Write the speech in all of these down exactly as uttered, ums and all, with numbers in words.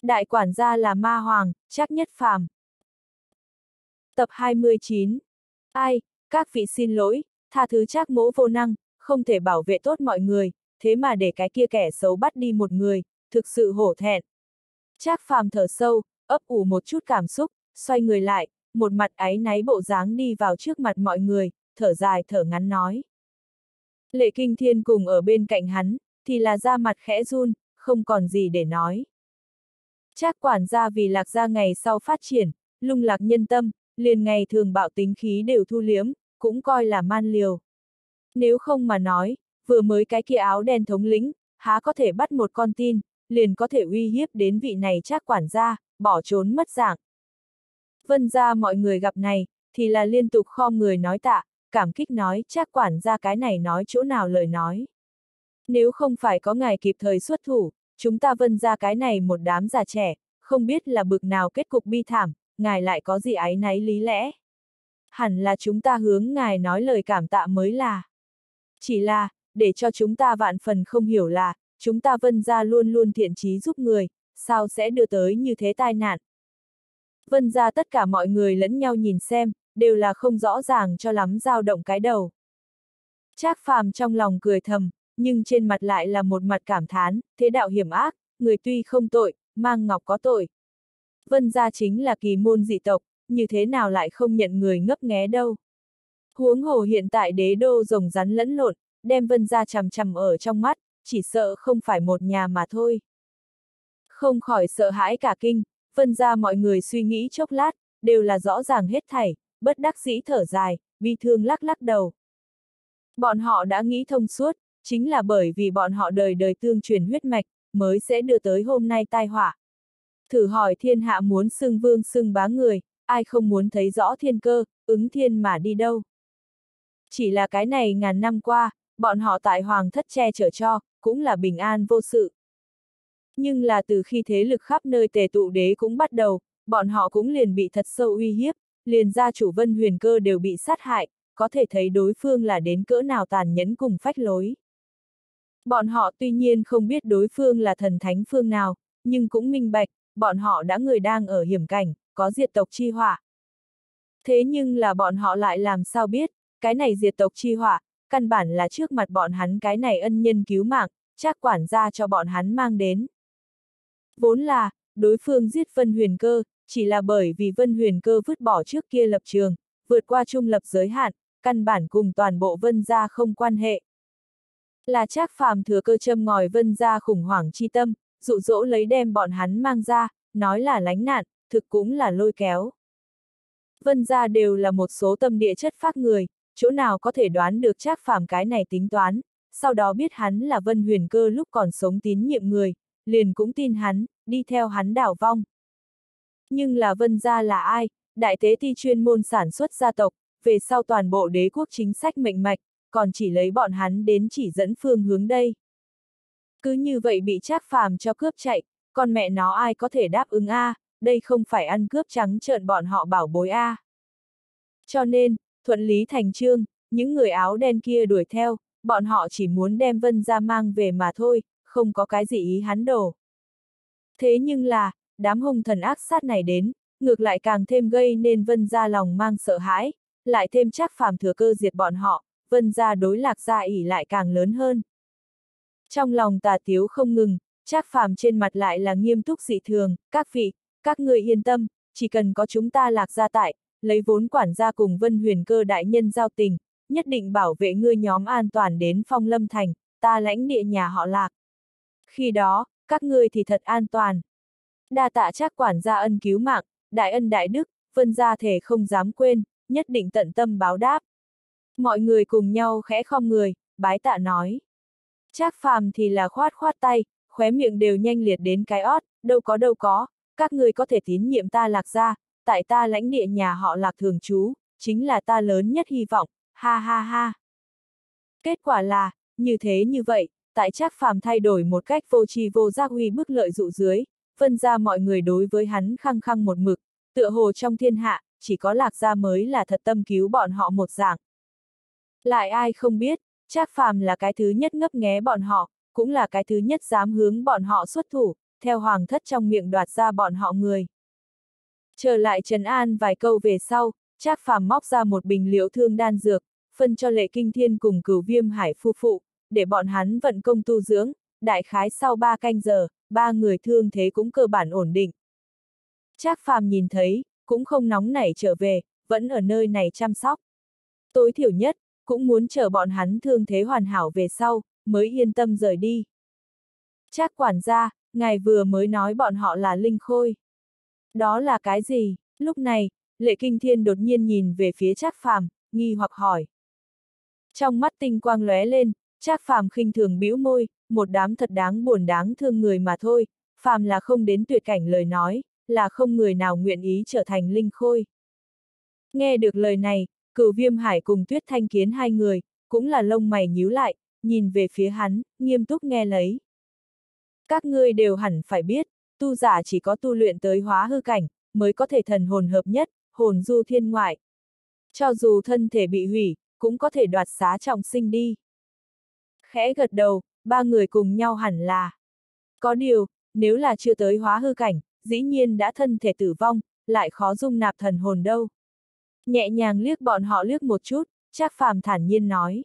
Đại quản gia là ma hoàng, Trác Nhất Phàm. Tập hai mươi chín. Ai, các vị xin lỗi, tha thứ Trác mỗ vô năng, không thể bảo vệ tốt mọi người, thế mà để cái kia kẻ xấu bắt đi một người, thực sự hổ thẹn. Trác Phàm thở sâu, ấp ủ một chút cảm xúc, xoay người lại, một mặt áy náy bộ dáng đi vào trước mặt mọi người, thở dài thở ngắn nói. Lệ Kinh Thiên cùng ở bên cạnh hắn, thì là da mặt khẽ run, không còn gì để nói. Trác quản gia vì Lạc Gia ngày sau phát triển, lung lạc nhân tâm, liền ngày thường bạo tính khí đều thu liếm, cũng coi là man liều. Nếu không mà nói, vừa mới cái kia áo đen thống lĩnh, há có thể bắt một con tin, liền có thể uy hiếp đến vị này Trác quản gia, bỏ trốn mất dạng. Vân gia mọi người gặp này, thì là liên tục khom người nói tạ, cảm kích nói Trác quản gia cái này nói chỗ nào lời nói. Nếu không phải có ngài kịp thời xuất thủ, chúng ta Vân gia cái này một đám già trẻ, không biết là bực nào kết cục bi thảm, ngài lại có gì áy náy lý lẽ. Hẳn là chúng ta hướng ngài nói lời cảm tạ mới là. Chỉ là, để cho chúng ta vạn phần không hiểu là, chúng ta Vân gia luôn luôn thiện chí giúp người, sao sẽ đưa tới như thế tai nạn. Vân gia tất cả mọi người lẫn nhau nhìn xem, đều là không rõ ràng cho lắm dao động cái đầu. Trác Phàm trong lòng cười thầm, nhưng trên mặt lại là một mặt cảm thán, thế đạo hiểm ác, người tuy không tội, mang ngọc có tội. Vân gia chính là kỳ môn dị tộc, như thế nào lại không nhận người ngấp nghé đâu. Huống hồ hiện tại đế đô rồng rắn lẫn lộn, đem Vân gia chằm chằm ở trong mắt, chỉ sợ không phải một nhà mà thôi. Không khỏi sợ hãi cả kinh, Vân gia mọi người suy nghĩ chốc lát, đều là rõ ràng hết thảy, bất đắc dĩ thở dài, bi thương lắc lắc đầu. Bọn họ đã nghĩ thông suốt, chính là bởi vì bọn họ đời đời tương truyền huyết mạch, mới sẽ đưa tới hôm nay tai họa. Thử hỏi thiên hạ muốn xưng vương xưng bá người, ai không muốn thấy rõ thiên cơ, ứng thiên mà đi đâu. Chỉ là cái này ngàn năm qua, bọn họ tại hoàng thất che chở cho, cũng là bình an vô sự. Nhưng là từ khi thế lực khắp nơi tề tụ đế cũng bắt đầu, bọn họ cũng liền bị thật sâu uy hiếp, liền gia chủ Vân Huyền Cơ đều bị sát hại, có thể thấy đối phương là đến cỡ nào tàn nhẫn cùng phách lối. Bọn họ tuy nhiên không biết đối phương là thần thánh phương nào, nhưng cũng minh bạch, bọn họ đã người đang ở hiểm cảnh, có diệt tộc chi họa. Thế nhưng là bọn họ lại làm sao biết, cái này diệt tộc chi họa, căn bản là trước mặt bọn hắn cái này ân nhân cứu mạng, Trác quản gia cho bọn hắn mang đến. Vốn là, đối phương giết Vân Huyền Cơ, chỉ là bởi vì Vân Huyền Cơ vứt bỏ trước kia lập trường, vượt qua trung lập giới hạn, căn bản cùng toàn bộ Vân gia không quan hệ. Là Trác Phàm thừa cơ châm ngòi Vân gia khủng hoảng chi tâm, dụ dỗ lấy đem bọn hắn mang ra, nói là lánh nạn, thực cũng là lôi kéo. Vân gia đều là một số tâm địa chất phác người, chỗ nào có thể đoán được Trác Phàm cái này tính toán, sau đó biết hắn là Vân Huyền Cơ lúc còn sống tín nhiệm người, liền cũng tin hắn, đi theo hắn đảo vong. Nhưng là Vân gia là ai? Đại tế ti chuyên môn sản xuất gia tộc, về sau toàn bộ đế quốc chính sách mệnh mạch, còn chỉ lấy bọn hắn đến chỉ dẫn phương hướng đây. Cứ như vậy bị Trác Phàm cho cướp chạy, con mẹ nó ai có thể đáp ứng a, đây không phải ăn cướp trắng trợn bọn họ bảo bối a. Cho nên, thuận lý thành chương, những người áo đen kia đuổi theo, bọn họ chỉ muốn đem Vân gia mang về mà thôi, không có cái gì ý hắn đổ. Thế nhưng là, đám hung thần ác sát này đến, ngược lại càng thêm gây nên Vân gia lòng mang sợ hãi, lại thêm Trác Phàm thừa cơ diệt bọn họ, Vân gia đối Lạc gia ỷ lại càng lớn hơn. Trong lòng tà tiếu không ngừng, Trác Phàm trên mặt lại là nghiêm túc dị thường, các vị, các người yên tâm, chỉ cần có chúng ta Lạc gia tại, lấy vốn quản gia cùng Vân Huyền Cơ đại nhân giao tình, nhất định bảo vệ ngươi nhóm an toàn đến Phong Lâm Thành, ta lãnh địa nhà họ Lạc. Khi đó, các ngươi thì thật an toàn. Đa tạ Trác quản gia ân cứu mạng, đại ân đại đức, Vân gia thể không dám quên, nhất định tận tâm báo đáp. Mọi người cùng nhau khẽ khom người, bái tạ nói. Trác Phàm thì là khoát khoát tay, khóe miệng đều nhanh liệt đến cái ót, đâu có đâu có, các ngươi có thể tín nhiệm ta Lạc gia, tại ta lãnh địa nhà họ Lạc thường trú, chính là ta lớn nhất hy vọng, ha ha ha. Kết quả là, như thế như vậy, tại Trác Phàm thay đổi một cách vô tri vô giác uy bức lợi dụ dưới, Vân gia mọi người đối với hắn khăng khăng một mực, tựa hồ trong thiên hạ, chỉ có Lạc gia mới là thật tâm cứu bọn họ một dạng. Lại ai không biết, Trác Phàm là cái thứ nhất ngấp nghé bọn họ, cũng là cái thứ nhất dám hướng bọn họ xuất thủ, theo hoàng thất trong miệng đoạt ra bọn họ người. Trở lại trấn an vài câu về sau, Trác Phàm móc ra một bình liễu thương đan dược, phân cho Lệ Kinh Thiên cùng Cửu Viêm Hải phu phụ, để bọn hắn vận công tu dưỡng, đại khái sau ba canh giờ, ba người thương thế cũng cơ bản ổn định. Trác Phàm nhìn thấy, cũng không nóng nảy trở về, vẫn ở nơi này chăm sóc. Tối thiểu nhất, cũng muốn chờ bọn hắn thương thế hoàn hảo về sau, mới yên tâm rời đi. Trác quản gia, ngài vừa mới nói bọn họ là linh khôi. Đó là cái gì? Lúc này, Lệ Kinh Thiên đột nhiên nhìn về phía Trác Phàm, nghi hoặc hỏi. Trong mắt tinh quang lóe lên, Trác Phàm khinh thường bĩu môi, một đám thật đáng buồn đáng thương người mà thôi, phàm là không đến tuyệt cảnh lời nói, là không người nào nguyện ý trở thành linh khôi. Nghe được lời này, Cửu Viêm Hải cùng Tuyết Thanh Kiến hai người, cũng là lông mày nhíu lại, nhìn về phía hắn, nghiêm túc nghe lấy. Các ngươi đều hẳn phải biết, tu giả chỉ có tu luyện tới hóa hư cảnh, mới có thể thần hồn hợp nhất, hồn du thiên ngoại. Cho dù thân thể bị hủy, cũng có thể đoạt xá trọng sinh đi. Khẽ gật đầu, ba người cùng nhau hẳn là. Có điều, nếu là chưa tới hóa hư cảnh, dĩ nhiên đã thân thể tử vong, lại khó dung nạp thần hồn đâu. Nhẹ nhàng liếc bọn họ liếc một chút, Trác Phàm thản nhiên nói.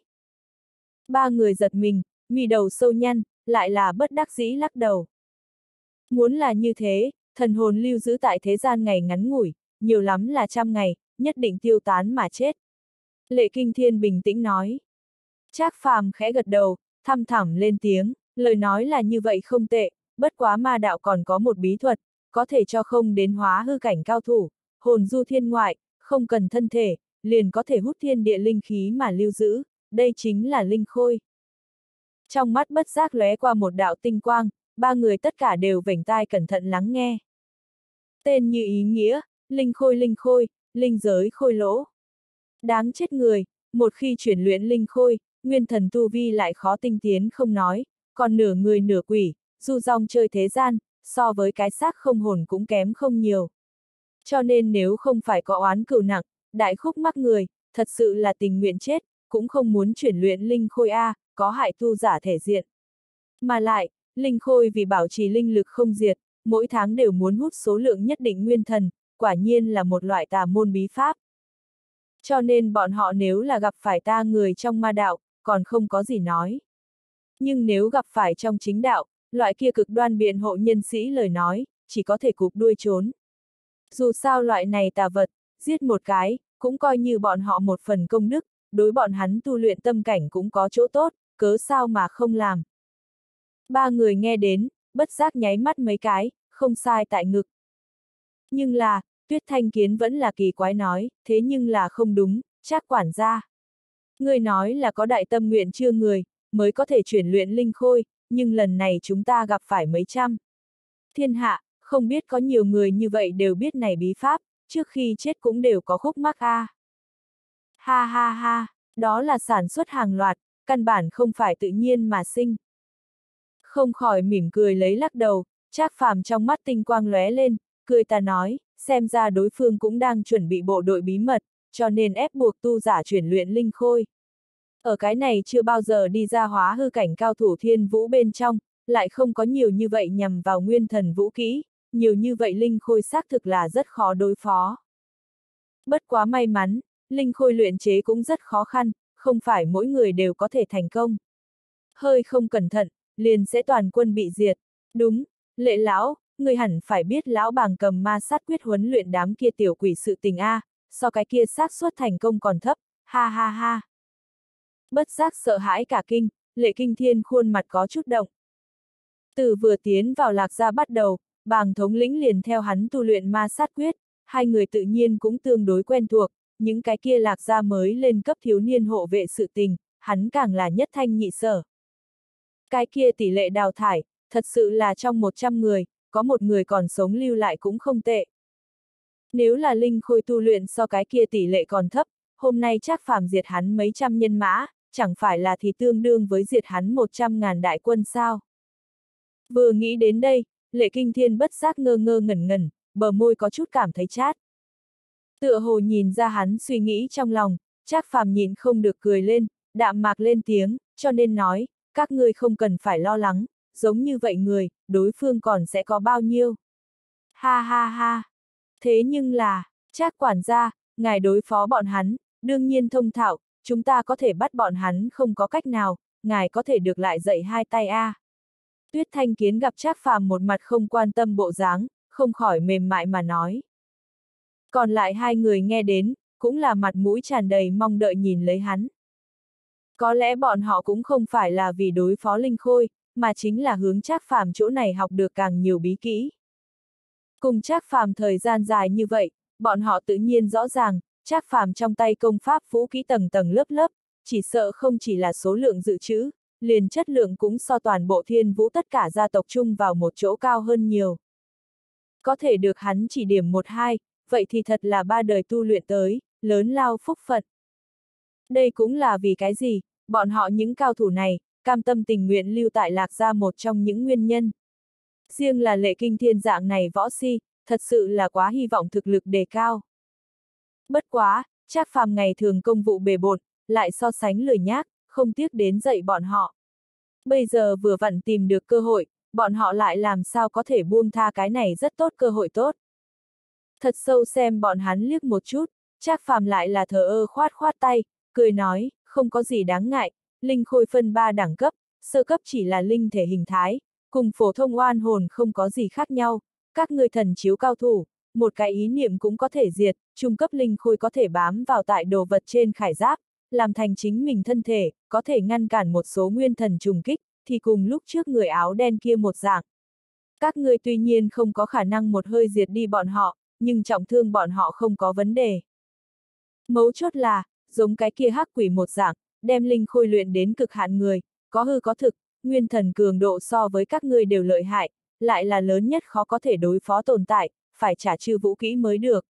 Ba người giật mình, mì đầu sâu nhăn, lại là bất đắc dĩ lắc đầu. Muốn là như thế, thần hồn lưu giữ tại thế gian ngày ngắn ngủi, nhiều lắm là trăm ngày, nhất định tiêu tán mà chết. Lệ Kinh Thiên bình tĩnh nói. Trác Phàm khẽ gật đầu, thăm thẳm lên tiếng, lời nói là như vậy không tệ, bất quá ma đạo còn có một bí thuật, có thể cho không đến hóa hư cảnh cao thủ, hồn du thiên ngoại, không cần thân thể, liền có thể hút thiên địa linh khí mà lưu giữ, đây chính là linh khôi. Trong mắt bất giác lóe qua một đạo tinh quang, ba người tất cả đều vểnh tai cẩn thận lắng nghe. Tên như ý nghĩa, linh khôi linh khôi, linh giới khôi lỗ. Đáng chết người, một khi chuyển luyện linh khôi, nguyên thần tu vi lại khó tinh tiến không nói, còn nửa người nửa quỷ, du dong chơi thế gian, so với cái xác không hồn cũng kém không nhiều. Cho nên nếu không phải có oán cừu nặng, đại khúc mắc người, thật sự là tình nguyện chết, cũng không muốn chuyển luyện linh khôi A, có hại tu giả thể diện. Mà lại, linh khôi vì bảo trì linh lực không diệt, mỗi tháng đều muốn hút số lượng nhất định nguyên thần, quả nhiên là một loại tà môn bí pháp. Cho nên bọn họ nếu là gặp phải ta người trong ma đạo, còn không có gì nói. Nhưng nếu gặp phải trong chính đạo, loại kia cực đoan biện hộ nhân sĩ lời nói, chỉ có thể cụp đuôi trốn. Dù sao loại này tà vật, giết một cái, cũng coi như bọn họ một phần công đức, đối bọn hắn tu luyện tâm cảnh cũng có chỗ tốt, cớ sao mà không làm. Ba người nghe đến, bất giác nháy mắt mấy cái, không sai tại ngực. Nhưng là, Tuyết Thanh Kiến vẫn là kỳ quái nói, thế nhưng là không đúng, Trác quản gia. Người nói là có đại tâm nguyện chưa người, mới có thể chuyển luyện linh khôi, nhưng lần này chúng ta gặp phải mấy trăm. Thiên hạ, không biết có nhiều người như vậy đều biết này bí pháp, trước khi chết cũng đều có khúc mắc a. Ha ha ha, đó là sản xuất hàng loạt, căn bản không phải tự nhiên mà sinh. Không khỏi mỉm cười lấy lắc đầu, Trác Phàm trong mắt tinh quang lóe lên, cười ta nói, xem ra đối phương cũng đang chuẩn bị bộ đội bí mật, cho nên ép buộc tu giả chuyển luyện linh khôi. Ở cái này chưa bao giờ đi ra hóa hư cảnh cao thủ thiên vũ bên trong, lại không có nhiều như vậy nhằm vào nguyên thần vũ kỹ, nhiều như vậy linh khôi xác thực là rất khó đối phó. Bất quá may mắn, linh khôi luyện chế cũng rất khó khăn, không phải mỗi người đều có thể thành công. Hơi không cẩn thận, liền sẽ toàn quân bị diệt. Đúng, Lệ lão, người hẳn phải biết lão bàng cầm ma sát quyết huấn luyện đám kia tiểu quỷ sự tình a, so cái kia xác suất thành công còn thấp, ha ha ha. Bất giác sợ hãi cả kinh, Lệ Kinh Thiên khuôn mặt có chút động. Từ vừa tiến vào Lạc Gia bắt đầu, bàng thống lĩnh liền theo hắn tu luyện ma sát quyết, hai người tự nhiên cũng tương đối quen thuộc, những cái kia Lạc Gia mới lên cấp thiếu niên hộ vệ sự tình, hắn càng là nhất thanh nhị sở. Cái kia tỷ lệ đào thải, thật sự là trong một trăm người, có một người còn sống lưu lại cũng không tệ. Nếu là linh khôi tu luyện so cái kia tỷ lệ còn thấp, hôm nay Trác Phàm diệt hắn mấy trăm nhân mã, chẳng phải là thì tương đương với diệt hắn một trăm ngàn đại quân sao. Vừa nghĩ đến đây, Lệ Kinh Thiên bất giác ngơ ngơ ngẩn ngẩn, bờ môi có chút cảm thấy chát. Tựa hồ nhìn ra hắn suy nghĩ trong lòng, Trác Phàm nhịn không được cười lên, đạm mạc lên tiếng, cho nên nói, các ngươi không cần phải lo lắng, giống như vậy người, đối phương còn sẽ có bao nhiêu? Ha ha ha! Thế nhưng là, Trác quản gia, ngài đối phó bọn hắn, đương nhiên thông thạo, chúng ta có thể bắt bọn hắn không có cách nào, ngài có thể được lại dạy hai tay a. À. Tuyết Thanh Kiến gặp Trác Phàm một mặt không quan tâm bộ dáng, không khỏi mềm mại mà nói. Còn lại hai người nghe đến, cũng là mặt mũi tràn đầy mong đợi nhìn lấy hắn. Có lẽ bọn họ cũng không phải là vì đối phó linh khôi, mà chính là hướng Trác Phàm chỗ này học được càng nhiều bí kỹ. Cùng Trác Phàm thời gian dài như vậy, bọn họ tự nhiên rõ ràng, Trác Phàm trong tay công pháp vũ kỹ tầng tầng lớp lớp, chỉ sợ không chỉ là số lượng dự trữ, liền chất lượng cũng so toàn bộ Thiên Vũ tất cả gia tộc chung vào một chỗ cao hơn nhiều. Có thể được hắn chỉ điểm một hai, vậy thì thật là ba đời tu luyện tới, lớn lao phúc phận. Đây cũng là vì cái gì, bọn họ những cao thủ này, cam tâm tình nguyện lưu tại Lạc Gia một trong những nguyên nhân. Riêng là Lệ Kinh Thiên dạng này võ si, thật sự là quá hy vọng thực lực đề cao. Bất quá, Trác Phàm ngày thường công vụ bề bộn, lại so sánh lười nhác, không tiếc đến dạy bọn họ. Bây giờ vừa vặn tìm được cơ hội, bọn họ lại làm sao có thể buông tha cái này rất tốt cơ hội tốt. Thật sâu xem bọn hắn liếc một chút, Trác Phàm lại là thờ ơ khoát khoát tay, cười nói, không có gì đáng ngại, linh khôi phân ba đẳng cấp, sơ cấp chỉ là linh thể hình thái, cùng phổ thông oan hồn không có gì khác nhau, các ngươi thần chiếu cao thủ, một cái ý niệm cũng có thể diệt, trung cấp linh khôi có thể bám vào tại đồ vật trên khải giáp, làm thành chính mình thân thể, có thể ngăn cản một số nguyên thần trùng kích, thì cùng lúc trước người áo đen kia một dạng. Các ngươi tuy nhiên không có khả năng một hơi diệt đi bọn họ, nhưng trọng thương bọn họ không có vấn đề. Mấu chốt là, giống cái kia hắc quỷ một dạng, đem linh khôi luyện đến cực hạn người, có hư có thực, nguyên thần cường độ so với các ngươi đều lợi hại, lại là lớn nhất khó có thể đối phó tồn tại, phải trả trừ vũ kỹ mới được.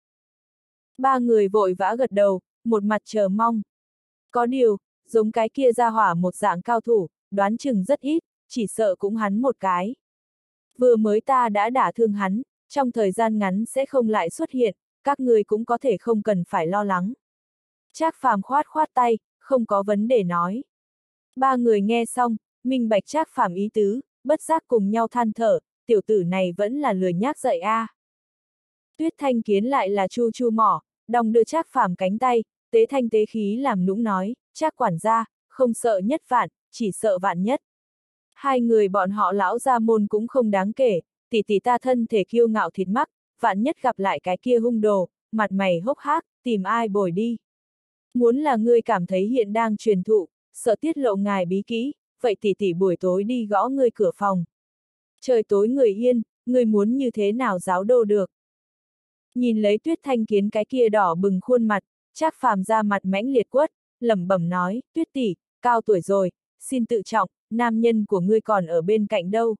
Ba người vội vã gật đầu, một mặt chờ mong. Có điều, giống cái kia ra hỏa một dạng cao thủ, đoán chừng rất ít, chỉ sợ cũng hắn một cái. Vừa mới ta đã đả thương hắn, trong thời gian ngắn sẽ không lại xuất hiện, các người cũng có thể không cần phải lo lắng. Trác Phàm khoát khoát tay, không có vấn đề nói. Ba người nghe xong, minh bạch Trác Phàm ý tứ, bất giác cùng nhau than thở, tiểu tử này vẫn là lười nhác dậy a. À. Tuyết Thanh Kiến lại là chu chu mỏ, đong đưa Trác Phàm cánh tay, tế thanh tế khí làm nũng nói, Trác quản gia, không sợ nhất vạn, chỉ sợ vạn nhất. Hai người bọn họ lão gia môn cũng không đáng kể, tỷ tỷ ta thân thể kiêu ngạo thịt mắc, vạn nhất gặp lại cái kia hung đồ, mặt mày hốc hác, tìm ai bồi đi. Muốn là ngươi cảm thấy hiện đang truyền thụ, sợ tiết lộ ngài bí kỹ, vậy tỷ tỷ buổi tối đi gõ ngươi cửa phòng. Trời tối người yên, ngươi muốn như thế nào giáo đô được. Nhìn lấy Tuyết Thanh Kiến cái kia đỏ bừng khuôn mặt, Trác Phàm ra mặt mãnh liệt quất, lẩm bẩm nói, Tuyết tỷ, cao tuổi rồi, xin tự trọng, nam nhân của ngươi còn ở bên cạnh đâu.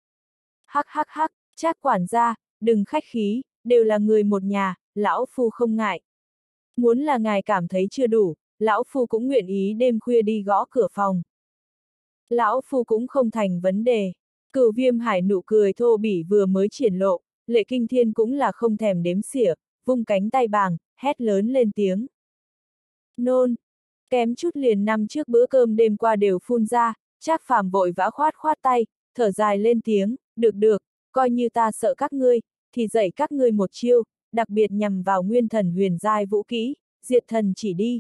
Hắc hắc hắc, Trác quản gia, đừng khách khí, đều là người một nhà, lão phu không ngại. Muốn là ngài cảm thấy chưa đủ, lão phu cũng nguyện ý đêm khuya đi gõ cửa phòng. Lão phu cũng không thành vấn đề. Cửu Viêm Hải nụ cười thô bỉ vừa mới triển lộ, Lệ Kinh Thiên cũng là không thèm đếm xỉa, vung cánh tay bàng, hét lớn lên tiếng. Nôn! Kém chút liền năm trước bữa cơm đêm qua đều phun ra, Trác Phàm vội vã khoát khoát tay, thở dài lên tiếng, được được, coi như ta sợ các ngươi, thì dạy các ngươi một chiêu, đặc biệt nhằm vào nguyên thần huyền giai vũ kỹ, diệt thần chỉ đi.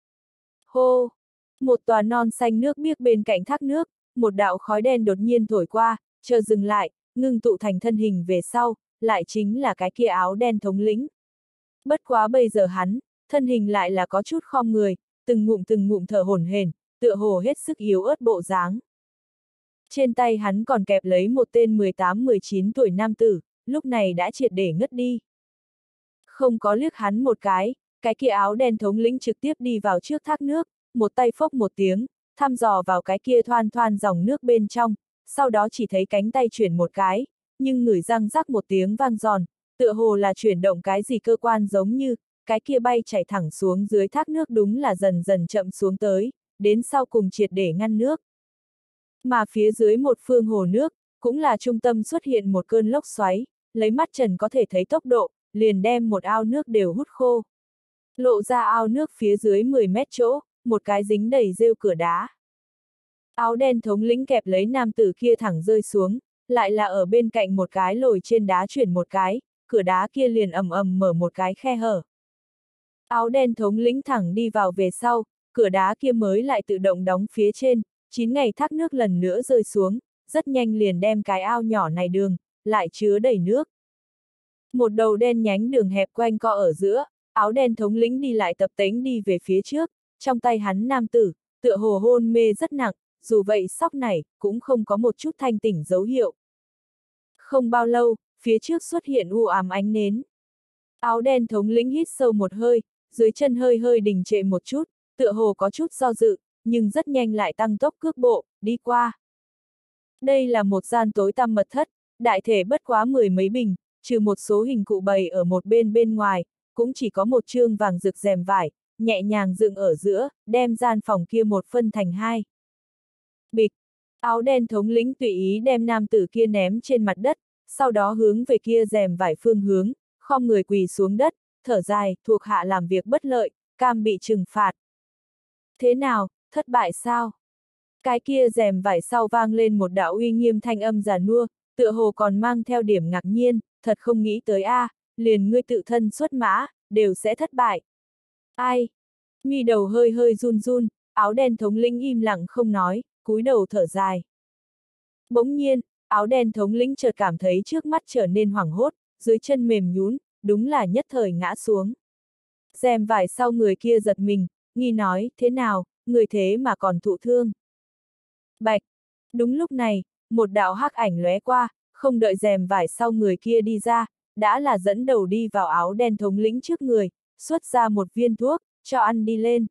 Hô! Một tòa non xanh nước biếc bên cạnh thác nước, một đạo khói đen đột nhiên thổi qua, chờ dừng lại, ngưng tụ thành thân hình về sau, lại chính là cái kia áo đen thống lĩnh. Bất quá bây giờ hắn, thân hình lại là có chút khom người, từng ngụm từng ngụm thở hổn hển, tựa hồ hết sức yếu ớt bộ dáng. Trên tay hắn còn kẹp lấy một tên mười tám mười chín tuổi nam tử, lúc này đã triệt để ngất đi. Không có liếc hắn một cái, cái kia áo đen thống lĩnh trực tiếp đi vào trước thác nước, một tay phốc một tiếng, thăm dò vào cái kia thoăn thoăn dòng nước bên trong, sau đó chỉ thấy cánh tay chuyển một cái, nhưng ngửi răng rắc một tiếng vang giòn, tựa hồ là chuyển động cái gì cơ quan giống như, cái kia bay chảy thẳng xuống dưới thác nước đúng là dần dần chậm xuống tới, đến sau cùng triệt để ngăn nước. Mà phía dưới một phương hồ nước, cũng là trung tâm xuất hiện một cơn lốc xoáy, lấy mắt trần có thể thấy tốc độ, liền đem một ao nước đều hút khô. Lộ ra ao nước phía dưới mười mét chỗ, một cái dính đầy rêu cửa đá. Áo đen thống lĩnh kẹp lấy nam tử kia thẳng rơi xuống, lại là ở bên cạnh một cái lồi trên đá chuyển một cái, cửa đá kia liền ầm ầm mở một cái khe hở. Áo đen thống lĩnh thẳng đi vào về sau, cửa đá kia mới lại tự động đóng phía trên, chín ngày thác nước lần nữa rơi xuống, rất nhanh liền đem cái ao nhỏ này đường, lại chứa đầy nước. Một đầu đen nhánh đường hẹp quanh co ở giữa, áo đen thống lĩnh đi lại tập tễnh đi về phía trước, trong tay hắn nam tử, tựa hồ hôn mê rất nặng, dù vậy sóc này, cũng không có một chút thanh tỉnh dấu hiệu. Không bao lâu, phía trước xuất hiện u ám ánh nến. Áo đen thống lĩnh hít sâu một hơi, dưới chân hơi hơi đình trệ một chút, tựa hồ có chút do dự, nhưng rất nhanh lại tăng tốc cước bộ, đi qua. Đây là một gian tối tăm mật thất, đại thể bất quá mười mấy bình, trừ một số hình cụ bày ở một bên bên ngoài, cũng chỉ có một chương vàng rực rèm vải, nhẹ nhàng dựng ở giữa, đem gian phòng kia một phân thành hai. Bịch, áo đen thống lĩnh tùy ý đem nam tử kia ném trên mặt đất, sau đó hướng về kia rèm vải phương hướng, khom người quỳ xuống đất, thở dài, thuộc hạ làm việc bất lợi, cam bị trừng phạt. Thế nào, thất bại sao? Cái kia rèm vải sau vang lên một đạo uy nghiêm thanh âm già nua, tựa hồ còn mang theo điểm ngạc nhiên, thật không nghĩ tới a, à, liền ngươi tự thân xuất mã, đều sẽ thất bại. Ai? Mi đầu hơi hơi run run, áo đen thống lĩnh im lặng không nói, cúi đầu thở dài. Bỗng nhiên, áo đen thống lĩnh chợt cảm thấy trước mắt trở nên hoảng hốt, dưới chân mềm nhún, đúng là nhất thời ngã xuống. Rèm vải sau người kia giật mình, nghi nói, thế nào, người thế mà còn thụ thương. Bạch! Đúng lúc này, một đạo hắc ảnh lóe qua, không đợi rèm vải sau người kia đi ra, đã là dẫn đầu đi vào áo đen thống lĩnh trước người, xuất ra một viên thuốc, cho ăn đi lên.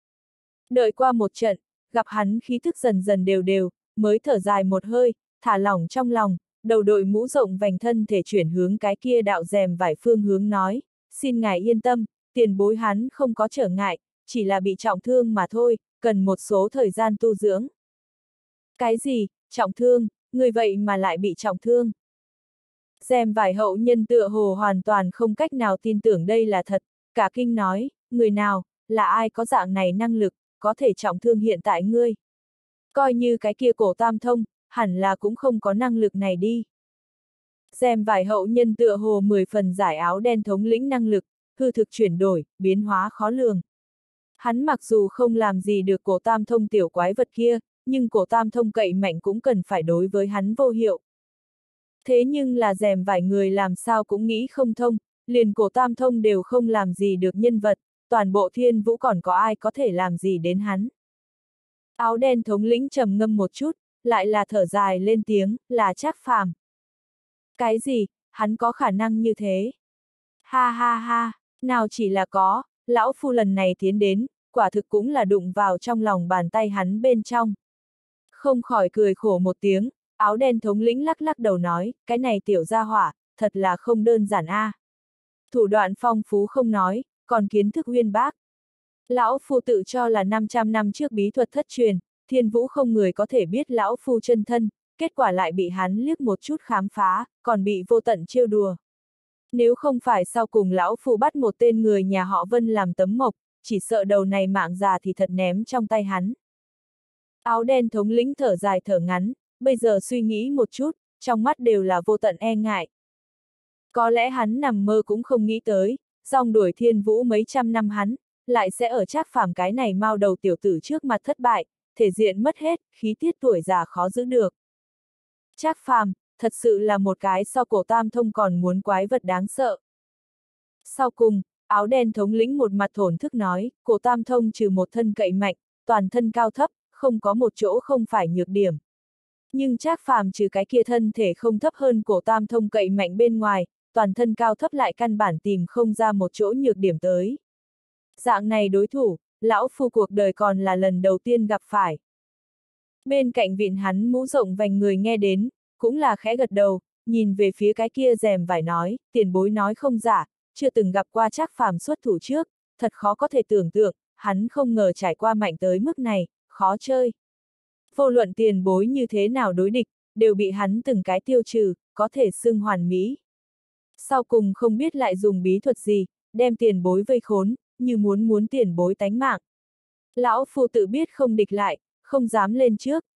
Đợi qua một trận, gặp hắn khí thức dần dần đều đều, mới thở dài một hơi, thả lỏng trong lòng, đầu đội mũ rộng vành thân thể chuyển hướng cái kia đạo rèm vải phương hướng nói, xin ngài yên tâm, tiền bối hắn không có trở ngại, chỉ là bị trọng thương mà thôi, cần một số thời gian tu dưỡng. Cái gì, trọng thương, người vậy mà lại bị trọng thương? Rèm vải hậu nhân tựa hồ hoàn toàn không cách nào tin tưởng đây là thật, cả kinh nói, người nào, là ai có dạng này năng lực, có thể trọng thương hiện tại ngươi. Coi như cái kia cổ tam thông, hẳn là cũng không có năng lực này đi. Rèm vải hậu nhân tựa hồ mười phần giải áo đen thống lĩnh năng lực, hư thực chuyển đổi, biến hóa khó lường. Hắn mặc dù không làm gì được cổ tam thông tiểu quái vật kia, nhưng cổ tam thông cậy mạnh cũng cần phải đối với hắn vô hiệu. Thế nhưng là rèm vải người làm sao cũng nghĩ không thông, liền cổ tam thông đều không làm gì được nhân vật, toàn bộ thiên vũ còn có ai có thể làm gì đến hắn. Áo đen thống lĩnh trầm ngâm một chút, lại là thở dài lên tiếng, là Trác Phàm. Cái gì, hắn có khả năng như thế? Ha ha ha, nào chỉ là có, lão phu lần này tiến đến, quả thực cũng là đụng vào trong lòng bàn tay hắn bên trong. Không khỏi cười khổ một tiếng, áo đen thống lĩnh lắc lắc đầu nói, cái này tiểu gia hỏa, thật là không đơn giản a. À. Thủ đoạn phong phú không nói, còn kiến thức uyên bác. Lão phu tự cho là năm trăm năm trước bí thuật thất truyền, thiên vũ không người có thể biết lão phu chân thân, kết quả lại bị hắn liếc một chút khám phá, còn bị vô tận trêu đùa. Nếu không phải sau cùng lão phu bắt một tên người nhà họ Vân làm tấm mộc, chỉ sợ đầu này mạng già thì thật ném trong tay hắn. Áo đen thống lĩnh thở dài thở ngắn, bây giờ suy nghĩ một chút, trong mắt đều là vô tận e ngại. Có lẽ hắn nằm mơ cũng không nghĩ tới, dòng đuổi thiên vũ mấy trăm năm hắn, lại sẽ ở Trác Phàm cái này mau đầu tiểu tử trước mặt thất bại, thể diện mất hết, khí tiết tuổi già khó giữ được. Trác Phàm, thật sự là một cái so cổ tam thông còn muốn quái vật đáng sợ. Sau cùng, áo đen thống lĩnh một mặt thổn thức nói, cổ tam thông trừ một thân cậy mạnh, toàn thân cao thấp, không có một chỗ không phải nhược điểm. Nhưng Trác Phàm trừ cái kia thân thể không thấp hơn cổ tam thông cậy mạnh bên ngoài, toàn thân cao thấp lại căn bản tìm không ra một chỗ nhược điểm tới. Dạng này đối thủ, lão phu cuộc đời còn là lần đầu tiên gặp phải. Bên cạnh vịn hắn mũ rộng vành người nghe đến, cũng là khẽ gật đầu, nhìn về phía cái kia rèm vải nói, tiền bối nói không giả, chưa từng gặp qua Trác Phàm xuất thủ trước, thật khó có thể tưởng tượng, hắn không ngờ trải qua mạnh tới mức này, khó chơi. Vô luận tiền bối như thế nào đối địch, đều bị hắn từng cái tiêu trừ, có thể xưng hoàn mỹ. Sau cùng không biết lại dùng bí thuật gì, đem tiền bối vây khốn, như muốn muốn tiền bối tánh mạng. Lão phu tự biết không địch lại, không dám lên trước,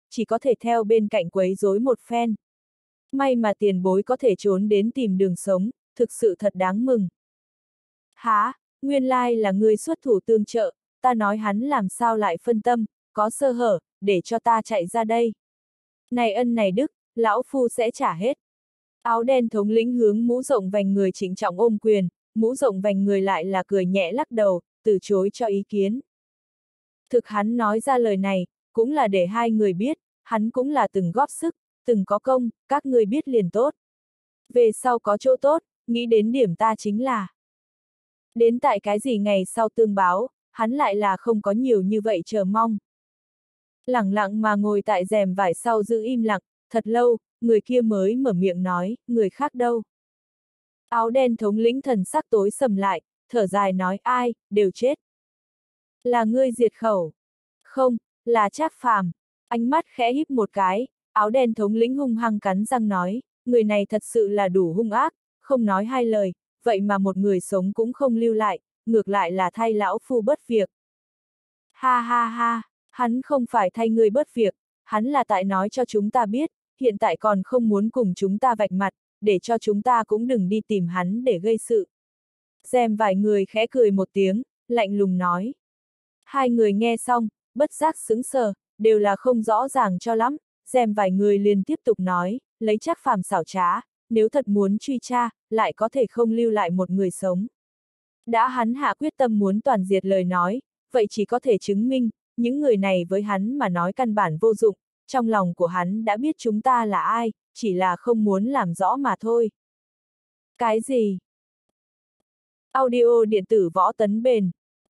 chỉ có thể theo bên cạnh quấy rối một phen. May mà tiền bối có thể trốn đến tìm đường sống, thực sự thật đáng mừng. Hả, nguyên lai là ngươi xuất thủ tương trợ, ta nói hắn làm sao lại phân tâm, có sơ hở, để cho ta chạy ra đây. Này ân này đức, lão phu sẽ trả hết. Áo đen thống lĩnh hướng mũ rộng vành người trịnh trọng ôm quyền, mũ rộng vành người lại là cười nhẹ lắc đầu, từ chối cho ý kiến. Thực hắn nói ra lời này, cũng là để hai người biết, hắn cũng là từng góp sức, từng có công, các người biết liền tốt. Về sau có chỗ tốt, nghĩ đến điểm ta chính là. Đến tại cái gì ngày sau tương báo, hắn lại là không có nhiều như vậy chờ mong. Lẳng lặng mà ngồi tại rèm vải sau giữ im lặng, thật lâu, người kia mới mở miệng nói, người khác đâu. Áo đen thống lĩnh thần sắc tối sầm lại, thở dài nói ai, đều chết. Là ngươi diệt khẩu. Không, là Trác Phàm. Ánh mắt khẽ híp một cái, áo đen thống lĩnh hung hăng cắn răng nói, người này thật sự là đủ hung ác, không nói hai lời, vậy mà một người sống cũng không lưu lại, ngược lại là thay lão phu bất việc. Ha ha ha, hắn không phải thay ngươi bất việc, hắn là tại nói cho chúng ta biết, hiện tại còn không muốn cùng chúng ta vạch mặt, để cho chúng ta cũng đừng đi tìm hắn để gây sự. Rèm vài người khẽ cười một tiếng, lạnh lùng nói. Hai người nghe xong, bất giác sững sờ, đều là không rõ ràng cho lắm, rèm vài người liền tiếp tục nói, lấy Trác Phàm xảo trá, nếu thật muốn truy tra, lại có thể không lưu lại một người sống. Đã hắn hạ quyết tâm muốn toàn diệt lời nói, vậy chỉ có thể chứng minh, những người này với hắn mà nói căn bản vô dụng, trong lòng của hắn đã biết chúng ta là ai, chỉ là không muốn làm rõ mà thôi. Cái gì? Audio điện tử Võ Tấn Bền.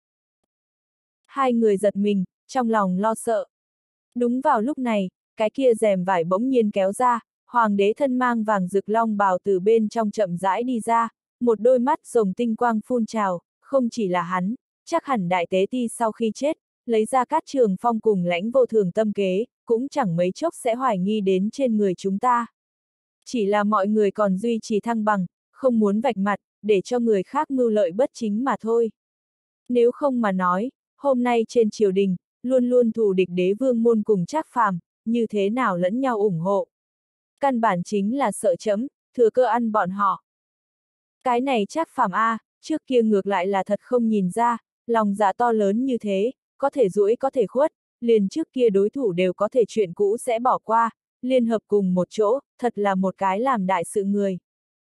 Hai người giật mình, trong lòng lo sợ. Đúng vào lúc này, cái kia rèm vải bỗng nhiên kéo ra, hoàng đế thân mang vàng rực long bào từ bên trong chậm rãi đi ra, một đôi mắt rồng tinh quang phun trào, không chỉ là hắn, chắc hẳn đại tế ti sau khi chết, lấy ra Cát Trường Phong cùng Lãnh Vô Thường tâm kế, cũng chẳng mấy chốc sẽ hoài nghi đến trên người chúng ta. Chỉ là mọi người còn duy trì thăng bằng, không muốn vạch mặt, để cho người khác mưu lợi bất chính mà thôi. Nếu không mà nói, hôm nay trên triều đình, luôn luôn thù địch đế vương môn cùng Trác Phàm, như thế nào lẫn nhau ủng hộ. Căn bản chính là sợ chấm, thừa cơ ăn bọn họ. Cái này Trác Phàm a, trước kia ngược lại là thật không nhìn ra, lòng dạ to lớn như thế, có thể duỗi có thể khuất, liền trước kia đối thủ đều có thể chuyện cũ sẽ bỏ qua, liên hợp cùng một chỗ, thật là một cái làm đại sự người.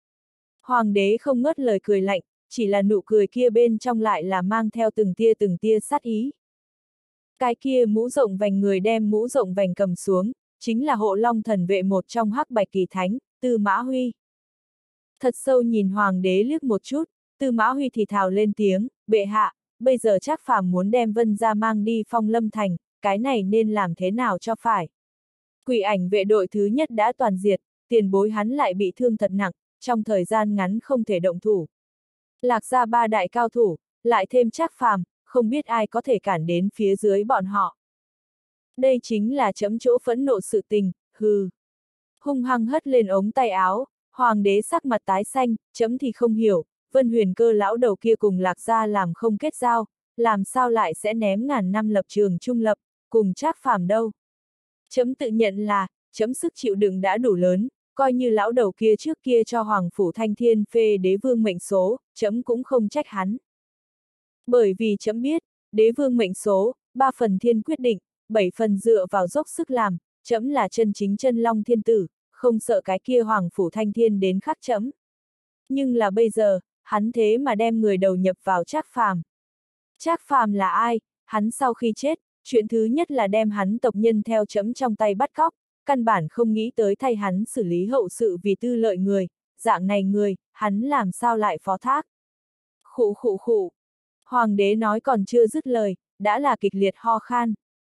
Hoàng đế không ngớt lời cười lạnh, chỉ là nụ cười kia bên trong lại là mang theo từng tia từng tia sát ý. Cái kia mũ rộng vành người đem mũ rộng vành cầm xuống, chính là Hộ Long thần vệ một trong Hắc Bạch Kỳ Thánh, Tư Mã Huy. Thật sâu nhìn hoàng đế liếc một chút, Tư Mã Huy thì thào lên tiếng, bệ hạ, bây giờ Trác Phàm muốn đem Vân gia mang đi Phong Lâm thành, cái này nên làm thế nào cho phải. Quỷ ảnh vệ đội thứ nhất đã toàn diệt, tiền bối hắn lại bị thương thật nặng, trong thời gian ngắn không thể động thủ. Lạc gia ba đại cao thủ, lại thêm Trác Phàm, không biết ai có thể cản đến phía dưới bọn họ. Đây chính là chấm chỗ phẫn nộ sự tình, hừ. Hung hăng hất lên ống tay áo, hoàng đế sắc mặt tái xanh, chấm thì không hiểu, Vân Huyền Cơ lão đầu kia cùng Lạc gia làm không kết giao, làm sao lại sẽ ném ngàn năm lập trường trung lập, cùng Trác Phàm đâu. Chấm tự nhận là, chấm sức chịu đựng đã đủ lớn, coi như lão đầu kia trước kia cho Hoàng Phủ Thanh Thiên phê đế vương mệnh số, chấm cũng không trách hắn. Bởi vì chấm biết, đế vương mệnh số, ba phần thiên quyết định, bảy phần dựa vào dốc sức làm, chấm là chân chính chân long thiên tử, không sợ cái kia Hoàng Phủ Thanh Thiên đến khắc chấm. Nhưng là bây giờ, hắn thế mà đem người đầu nhập vào Trác Phàm. Trác Phàm là ai? Hắn sau khi chết, chuyện thứ nhất là đem hắn tộc nhân theo chấm trong tay bắt cóc, căn bản không nghĩ tới thay hắn xử lý hậu sự vì tư lợi người, dạng này người, hắn làm sao lại phó thác. Khụ khụ khụ. Hoàng đế nói còn chưa dứt lời, đã là kịch liệt ho khan.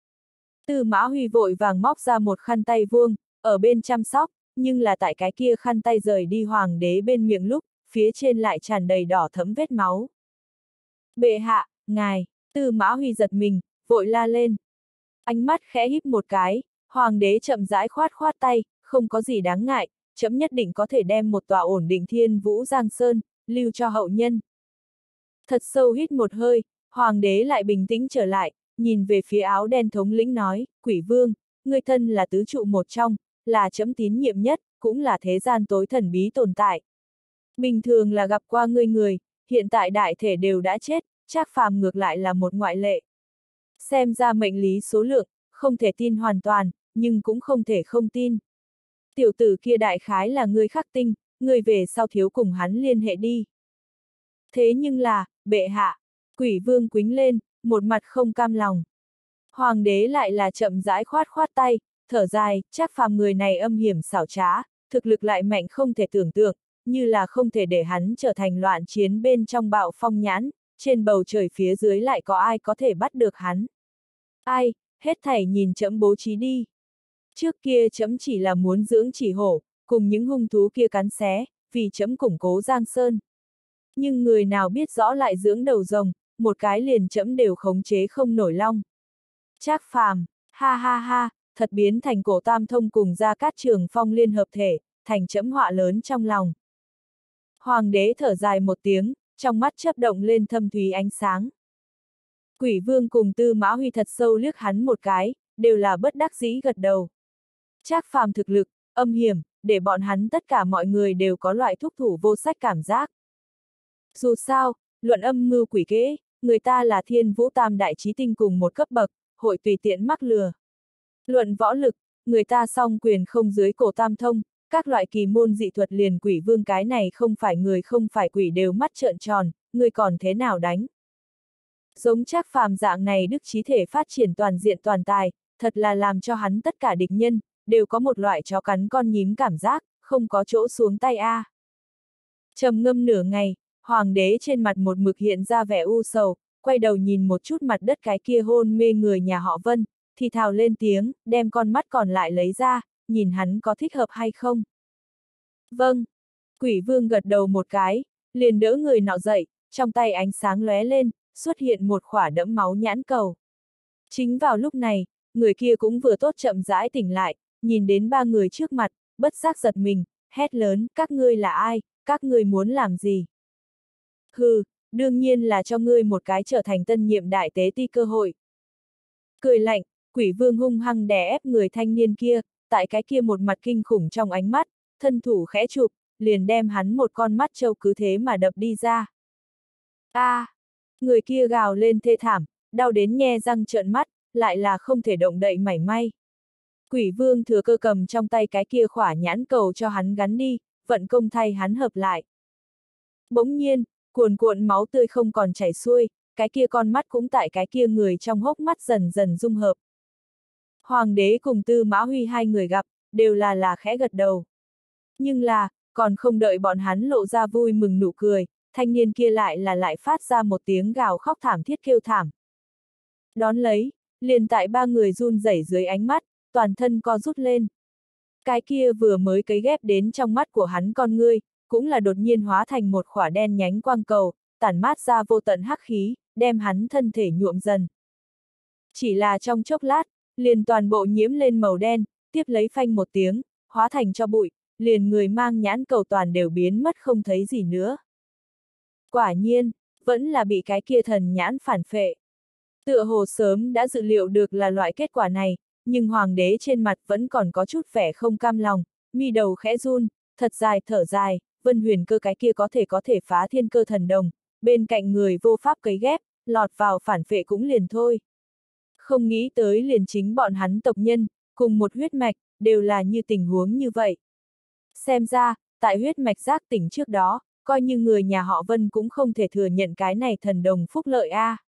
Tư Mã Huy vội vàng móc ra một khăn tay vuông, ở bên chăm sóc, nhưng là tại cái kia khăn tay rời đi hoàng đế bên miệng lúc, phía trên lại tràn đầy đỏ thẫm vết máu. Bệ hạ, ngài, Tư Mã Huy giật mình, vội la lên. Ánh mắt khẽ híp một cái, hoàng đế chậm rãi khoát khoát tay, không có gì đáng ngại, chấm nhất định có thể đem một tòa ổn định Thiên Vũ Giang Sơn, lưu cho hậu nhân. Thật sâu hít một hơi, hoàng đế lại bình tĩnh trở lại, nhìn về phía áo đen thống lĩnh nói, Quỷ Vương, ngươi thân là tứ trụ một trong, là trẫm tín nhiệm nhất, cũng là thế gian tối thần bí tồn tại. Bình thường là gặp qua ngươi người, hiện tại đại thể đều đã chết, Trác Phàm ngược lại là một ngoại lệ. Xem ra mệnh lý số lượng, không thể tin hoàn toàn, nhưng cũng không thể không tin. Tiểu tử kia đại khái là ngươi khắc tinh, ngươi về sau thiếu cùng hắn liên hệ đi. Thế nhưng là, bệ hạ, Quỷ Vương quính lên, một mặt không cam lòng. Hoàng đế lại là chậm rãi khoát khoát tay, thở dài, Trác Phàm người này âm hiểm xảo trá, thực lực lại mạnh không thể tưởng tượng, như là không thể để hắn trở thành loạn chiến bên trong bạo phong nhãn, trên bầu trời phía dưới lại có ai có thể bắt được hắn. Ai, hết thảy nhìn trẫm bố trí đi. Trước kia trẫm chỉ là muốn dưỡng chỉ hổ, cùng những hung thú kia cắn xé, vì trẫm củng cố Giang Sơn. Nhưng người nào biết rõ lại dưỡng đầu rồng, một cái liền trẫm đều khống chế không nổi long. Trác Phàm, ha ha ha, thật biến thành Cổ Tam Thông cùng Gia Cát Trường Phong liên hợp thể, thành trẫm họa lớn trong lòng. Hoàng đế thở dài một tiếng, trong mắt chớp động lên thâm thúy ánh sáng. Quỷ Vương cùng Tư Mã Huy thật sâu liếc hắn một cái, đều là bất đắc dĩ gật đầu. Trác Phàm thực lực, âm hiểm, để bọn hắn tất cả mọi người đều có loại thúc thủ vô sách cảm giác. Dù sao, luận âm mưu quỷ kế, người ta là Thiên Vũ Tam đại chí tinh cùng một cấp bậc, hội tùy tiện mắc lừa. Luận võ lực, người ta song quyền không dưới Cổ Tam Thông, các loại kỳ môn dị thuật liền Quỷ Vương cái này không phải người không phải quỷ đều mắt trợn tròn, người còn thế nào đánh. Giống Trác Phàm dạng này đức trí thể phát triển toàn diện toàn tài, thật là làm cho hắn tất cả địch nhân, đều có một loại chó cắn con nhím cảm giác, không có chỗ xuống tay a. À. Trầm ngâm nửa ngày, Hoàng đế trên mặt một mực hiện ra vẻ u sầu, quay đầu nhìn một chút mặt đất cái kia hôn mê người nhà họ Vân, thì thào lên tiếng, đem con mắt còn lại lấy ra, nhìn hắn có thích hợp hay không. Vâng. Quỷ Vương gật đầu một cái, liền đỡ người nọ dậy, trong tay ánh sáng lóe lên, xuất hiện một khỏa đẫm máu nhãn cầu. Chính vào lúc này, người kia cũng vừa tốt chậm rãi tỉnh lại, nhìn đến ba người trước mặt, bất giác giật mình, hét lớn, các ngươi là ai, các ngươi muốn làm gì? Hừ, đương nhiên là cho ngươi một cái trở thành tân nhiệm đại tế ti cơ hội. Cười lạnh, Quỷ Vương hung hăng đè ép người thanh niên kia, tại cái kia một mặt kinh khủng trong ánh mắt, thân thủ khẽ chụp, liền đem hắn một con mắt trâu cứ thế mà đập đi ra. A, à, người kia gào lên thê thảm, đau đến nhe răng trợn mắt, lại là không thể động đậy mảy may. Quỷ Vương thừa cơ cầm trong tay cái kia khỏa nhãn cầu cho hắn gắn đi, vận công thay hắn hợp lại. Bỗng nhiên, cuồn cuộn máu tươi không còn chảy xuôi, cái kia con mắt cũng tại cái kia người trong hốc mắt dần dần dung hợp. Hoàng đế cùng Tư Mã Huy hai người gặp, đều là là khẽ gật đầu. Nhưng là, còn không đợi bọn hắn lộ ra vui mừng nụ cười, thanh niên kia lại là lại phát ra một tiếng gào khóc thảm thiết kêu thảm. Đón lấy, liền tại ba người run rẩy dưới ánh mắt, toàn thân co rút lên. Cái kia vừa mới cấy ghép đến trong mắt của hắn con ngươi, cũng là đột nhiên hóa thành một khỏa đen nhánh quang cầu, tản mát ra vô tận hắc khí, đem hắn thân thể nhuộm dần. Chỉ là trong chốc lát, liền toàn bộ nhiễm lên màu đen, tiếp lấy phanh một tiếng, hóa thành cho bụi, liền người mang nhãn cầu toàn đều biến mất không thấy gì nữa. Quả nhiên, vẫn là bị cái kia thần nhãn phản phệ. Tựa hồ sớm đã dự liệu được là loại kết quả này, nhưng hoàng đế trên mặt vẫn còn có chút vẻ không cam lòng, mi đầu khẽ run, thật dài thở dài, Vân Huyền Cơ cái kia có thể có thể phá thiên cơ thần đồng, bên cạnh người vô pháp cấy ghép, lọt vào phản phệ cũng liền thôi. Không nghĩ tới liền chính bọn hắn tộc nhân, cùng một huyết mạch, đều là như tình huống như vậy. Xem ra, tại huyết mạch giác tỉnh trước đó, coi như người nhà họ Vân cũng không thể thừa nhận cái này thần đồng phúc lợi a. À.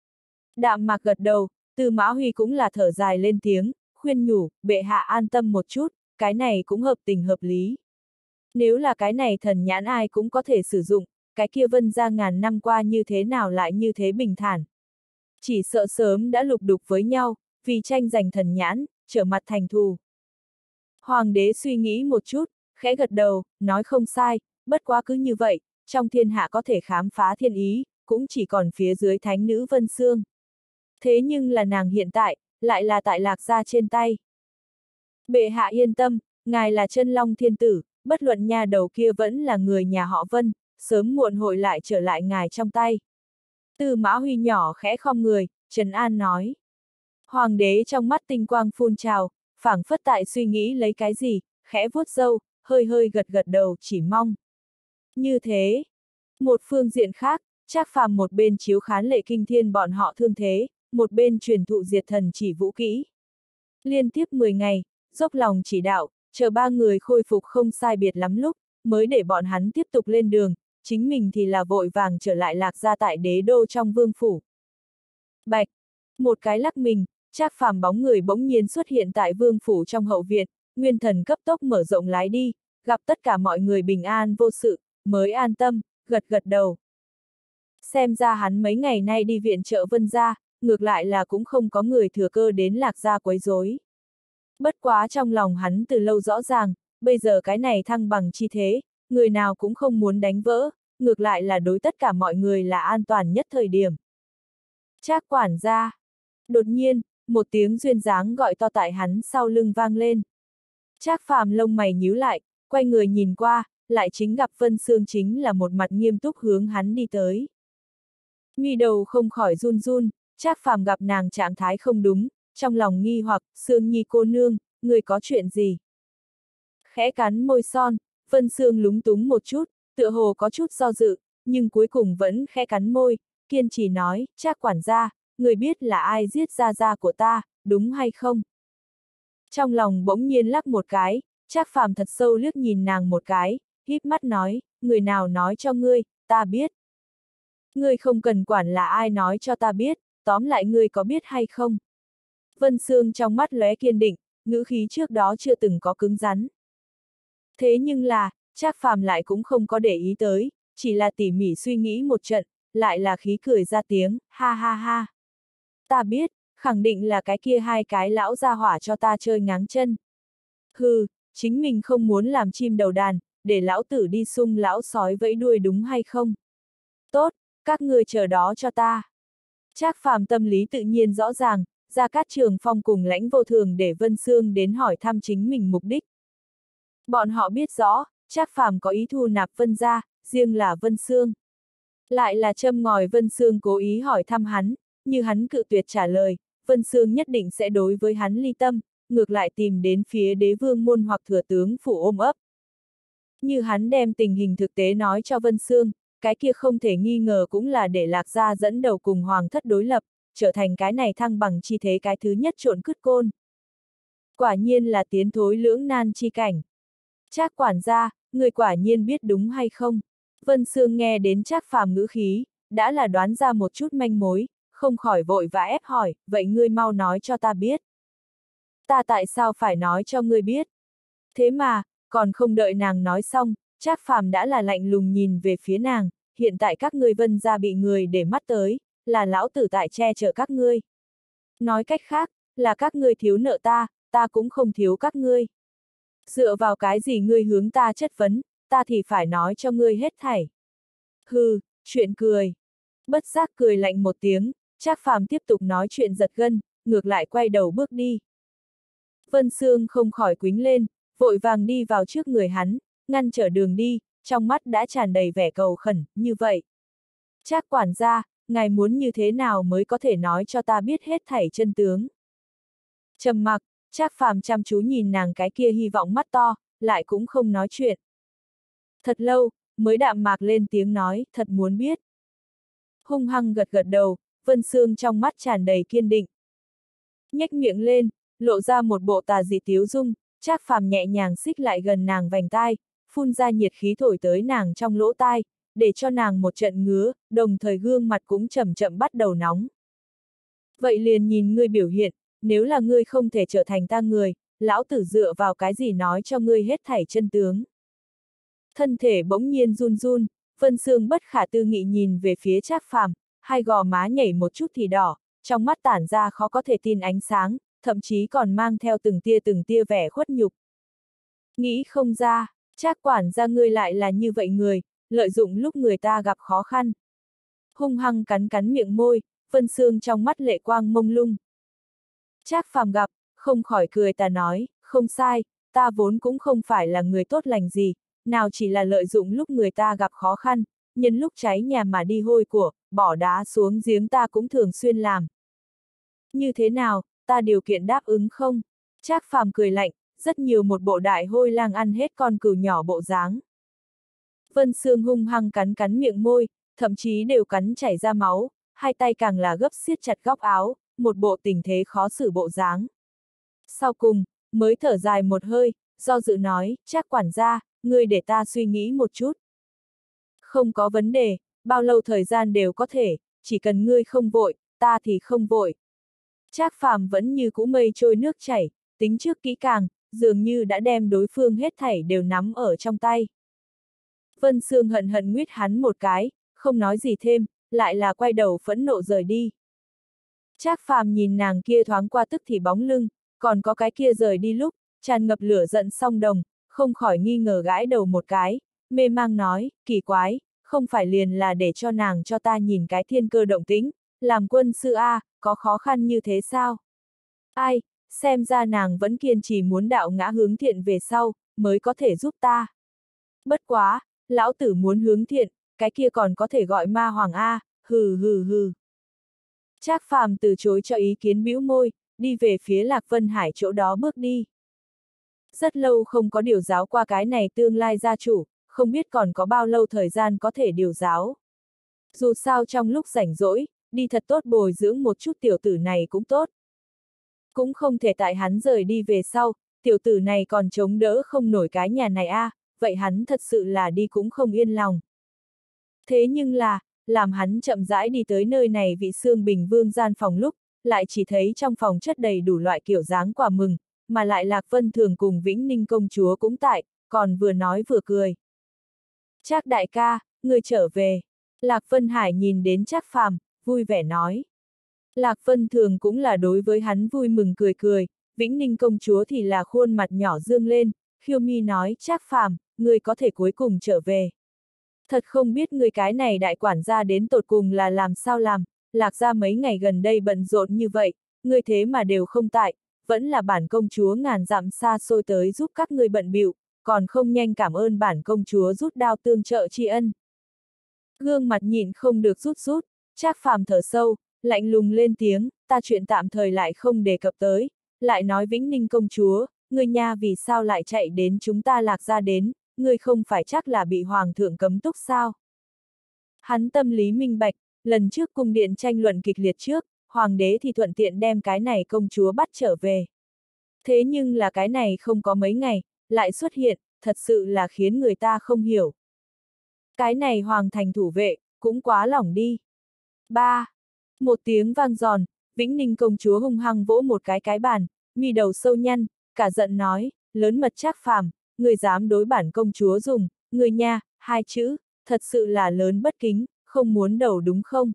Đạm Mạc gật đầu, Tư Mã Huy cũng là thở dài lên tiếng, khuyên nhủ, bệ hạ an tâm một chút, cái này cũng hợp tình hợp lý. Nếu là cái này thần nhãn ai cũng có thể sử dụng, cái kia Vân gia ngàn năm qua như thế nào lại như thế bình thản. Chỉ sợ sớm đã lục đục với nhau, vì tranh giành thần nhãn, trở mặt thành thù. Hoàng đế suy nghĩ một chút, khẽ gật đầu, nói không sai, bất quá cứ như vậy, trong thiên hạ có thể khám phá thiên ý, cũng chỉ còn phía dưới thánh nữ Vân Xương. Thế nhưng là nàng hiện tại, lại là tại Lạc gia trên tay. Bệ hạ yên tâm, ngài là chân long thiên tử, bất luận nhà đầu kia vẫn là người nhà họ Vân, sớm muộn hội lại trở lại ngài trong tay. Tư Mã Huy nhỏ khẽ khom người, trấn an nói. Hoàng đế trong mắt tinh quang phun trào, phảng phất tại suy nghĩ lấy cái gì, khẽ vuốt râu, hơi hơi gật gật đầu chỉ mong. Như thế, một phương diện khác, Trác Phàm một bên chiếu khán Lệ Kinh Thiên bọn họ thương thế, một bên truyền thụ diệt thần chỉ vũ kỹ. Liên tiếp mười ngày, dốc lòng chỉ đạo, chờ ba người khôi phục không sai biệt lắm lúc, mới để bọn hắn tiếp tục lên đường, chính mình thì là vội vàng trở lại Lạc Gia tại đế đô trong vương phủ. Bạch! Một cái lắc mình, Trác Phàm bóng người bỗng nhiên xuất hiện tại vương phủ trong hậu viện, nguyên thần cấp tốc mở rộng lái đi, gặp tất cả mọi người bình an vô sự, mới an tâm, gật gật đầu. Xem ra hắn mấy ngày nay đi viện trợ Vân gia, ngược lại là cũng không có người thừa cơ đến Lạc Gia quấy rối. Bất quá trong lòng hắn từ lâu rõ ràng, bây giờ cái này thăng bằng chi thế, người nào cũng không muốn đánh vỡ, ngược lại là đối tất cả mọi người là an toàn nhất thời điểm. Trác quản gia. Đột nhiên, một tiếng duyên dáng gọi to tại hắn sau lưng vang lên. Trác Phàm lông mày nhíu lại, quay người nhìn qua, lại chính gặp Vân Sương chính là một mặt nghiêm túc hướng hắn đi tới. Mi đầu không khỏi run run, Trác Phàm gặp nàng trạng thái không đúng, trong lòng nghi hoặc, Sương Nhi cô nương, người có chuyện gì? Khẽ cắn môi son, Vân Sương lúng túng một chút, tựa hồ có chút do dự, nhưng cuối cùng vẫn khẽ cắn môi, kiên trì nói, Trác quản gia, người biết là ai giết gia gia của ta, đúng hay không? Trong lòng bỗng nhiên lắc một cái, Trác Phàm thật sâu liếc nhìn nàng một cái, híp mắt nói, người nào nói cho ngươi, ta biết. Ngươi không cần quản là ai nói cho ta biết, tóm lại ngươi có biết hay không? Vân Sương trong mắt lóe kiên định, ngữ khí trước đó chưa từng có cứng rắn. Thế nhưng là, Trác Phàm lại cũng không có để ý tới, chỉ là tỉ mỉ suy nghĩ một trận, lại là khí cười ra tiếng, ha ha ha. Ta biết, khẳng định là cái kia hai cái lão gia hỏa cho ta chơi ngáng chân. Hừ, chính mình không muốn làm chim đầu đàn, để lão tử đi sung lão sói vẫy đuôi đúng hay không? Tốt, các ngươi chờ đó cho ta. Trác Phàm tâm lý tự nhiên rõ ràng, Gia Cát Trường Phong cùng Lãnh Vô Thường để Vân Sương đến hỏi thăm chính mình mục đích. Bọn họ biết rõ, Trác Phàm có ý thu nạp Vân gia, riêng là Vân Sương. Lại là châm ngòi Vân Sương cố ý hỏi thăm hắn, như hắn cự tuyệt trả lời, Vân Sương nhất định sẽ đối với hắn ly tâm, ngược lại tìm đến phía đế vương môn hoặc thừa tướng phủ ôm ấp. Như hắn đem tình hình thực tế nói cho Vân Sương, cái kia không thể nghi ngờ cũng là để Lạc Gia dẫn đầu cùng hoàng thất đối lập, trở thành cái này thăng bằng chi thế cái thứ nhất trộn cứt côn. Quả nhiên là tiến thối lưỡng nan chi cảnh. Trác quản gia, người quả nhiên biết đúng hay không? Vân Sương nghe đến Trác Phàm ngữ khí, đã là đoán ra một chút manh mối, không khỏi vội vã ép hỏi, vậy ngươi mau nói cho ta biết. Ta tại sao phải nói cho ngươi biết? Thế mà, còn không đợi nàng nói xong, Trác Phàm đã là lạnh lùng nhìn về phía nàng, hiện tại các ngươi Vân gia bị người để mắt tới, là lão tử tại che chở các ngươi. Nói cách khác, là các ngươi thiếu nợ ta, ta cũng không thiếu các ngươi. Dựa vào cái gì ngươi hướng ta chất vấn, ta thì phải nói cho ngươi hết thảy. Hừ, chuyện cười. Bất giác cười lạnh một tiếng, Trác Phàm tiếp tục nói chuyện giật gân, ngược lại quay đầu bước đi. Vân Sương không khỏi quính lên, vội vàng đi vào trước người hắn, ngăn trở đường đi, trong mắt đã tràn đầy vẻ cầu khẩn, như vậy. Trác quản gia, ngài muốn như thế nào mới có thể nói cho ta biết hết thảy chân tướng. Trầm mặc, Trác Phàm chăm chú nhìn nàng cái kia hy vọng mắt to, lại cũng không nói chuyện. Thật lâu, mới đạm mạc lên tiếng nói, thật muốn biết. Hung hăng gật gật đầu, Vân Sương trong mắt tràn đầy kiên định. Nhếch miệng lên, lộ ra một bộ tà dị tiếu dung, Trác Phàm nhẹ nhàng xích lại gần nàng vành tai, phun ra nhiệt khí thổi tới nàng trong lỗ tai, để cho nàng một trận ngứa, đồng thời gương mặt cũng chậm chậm bắt đầu nóng. Vậy liền nhìn ngươi biểu hiện, nếu là ngươi không thể trở thành ta người, lão tử dựa vào cái gì nói cho ngươi hết thảy chân tướng. Thân thể bỗng nhiên run run, Vân Sương bất khả tư nghị nhìn về phía Trác Phàm, hai gò má nhảy một chút thì đỏ, trong mắt tản ra khó có thể tin ánh sáng, thậm chí còn mang theo từng tia từng tia vẻ khuất nhục. Nghĩ không ra, Trác quản gia ngươi lại là như vậy người, lợi dụng lúc người ta gặp khó khăn. Hung hăng cắn cắn miệng môi, Vân Sương trong mắt lệ quang mông lung. Trác Phàm gặp, không khỏi cười ta nói, không sai, ta vốn cũng không phải là người tốt lành gì, nào chỉ là lợi dụng lúc người ta gặp khó khăn, nhân lúc cháy nhà mà đi hôi của, bỏ đá xuống giếng ta cũng thường xuyên làm. Như thế nào, ta điều kiện đáp ứng không? Trác Phàm cười lạnh, rất nhiều một bộ đại hôi lang ăn hết con cừu nhỏ bộ dáng. Vân Sương hung hăng cắn cắn miệng môi, thậm chí đều cắn chảy ra máu, hai tay càng là gấp siết chặt góc áo, một bộ tình thế khó xử bộ dáng. Sau cùng, mới thở dài một hơi, do dự nói, Trác quản gia, ngươi để ta suy nghĩ một chút. Không có vấn đề, bao lâu thời gian đều có thể, chỉ cần ngươi không vội, ta thì không vội. Trác Phàm vẫn như cũ mây trôi nước chảy, tính trước kỹ càng, dường như đã đem đối phương hết thảy đều nắm ở trong tay. Vân Sương hận hận nguyết hắn một cái, không nói gì thêm, lại là quay đầu phẫn nộ rời đi. Trác Phàm nhìn nàng kia thoáng qua tức thì bóng lưng, còn có cái kia rời đi lúc, tràn ngập lửa giận song đồng, không khỏi nghi ngờ gãi đầu một cái, mê mang nói, kỳ quái, không phải liền là để cho nàng cho ta nhìn cái thiên cơ động tĩnh, làm quân sư A, có khó khăn như thế sao? Ai, xem ra nàng vẫn kiên trì muốn đạo ngã hướng thiện về sau, mới có thể giúp ta. Bất quá, lão tử muốn hướng thiện, cái kia còn có thể gọi ma hoàng A, hừ hừ hừ. Trác Phàm từ chối cho ý kiến bĩu môi, đi về phía Lạc Vân Hải chỗ đó bước đi. Rất lâu không có điều giáo qua cái này tương lai gia chủ, không biết còn có bao lâu thời gian có thể điều giáo. Dù sao trong lúc rảnh rỗi, đi thật tốt bồi dưỡng một chút tiểu tử này cũng tốt. Cũng không thể tại hắn rời đi về sau, tiểu tử này còn chống đỡ không nổi cái nhà này a, à, vậy hắn thật sự là đi cũng không yên lòng. Thế nhưng là, làm hắn chậm rãi đi tới nơi này vị Sương Bình Vương gian phòng lúc, lại chỉ thấy trong phòng chất đầy đủ loại kiểu dáng quà mừng, mà lại Lạc Vân Thường cùng Vĩnh Ninh công chúa cũng tại, còn vừa nói vừa cười. Trác đại ca, người trở về. Lạc Vân Hải nhìn đến Trác Phàm, vui vẻ nói. Lạc Vân Thường cũng là đối với hắn vui mừng cười cười, Vĩnh Ninh công chúa thì là khuôn mặt nhỏ dương lên, khiêu mi nói, Trác Phàm, người có thể cuối cùng trở về. Thật không biết người cái này đại quản gia đến tột cùng là làm sao làm, Lạc gia mấy ngày gần đây bận rộn như vậy, người thế mà đều không tại, vẫn là bản công chúa ngàn dặm xa xôi tới giúp các người bận bịu, còn không nhanh cảm ơn bản công chúa rút đao tương trợ tri ân. Gương mặt nhịn không được rút rút, Trác Phàm thở sâu, lạnh lùng lên tiếng, ta chuyện tạm thời lại không đề cập tới, lại nói Vĩnh Ninh công chúa, người nha vì sao lại chạy đến chúng ta Lạc gia đến, người không phải chắc là bị hoàng thượng cấm túc sao? Hắn tâm lý minh bạch, lần trước cung điện tranh luận kịch liệt trước, hoàng đế thì thuận tiện đem cái này công chúa bắt trở về. Thế nhưng là cái này không có mấy ngày, lại xuất hiện, thật sự là khiến người ta không hiểu. Cái này hoàng thành thủ vệ, cũng quá lỏng đi. Ba. Một tiếng vang giòn, Vĩnh Ninh công chúa hung hăng vỗ một cái cái bàn, mi đầu sâu nhăn, cả giận nói, lớn mật Trác Phàm, người dám đối bản công chúa dùng, người nha, hai chữ, thật sự là lớn bất kính, không muốn đầu đúng không?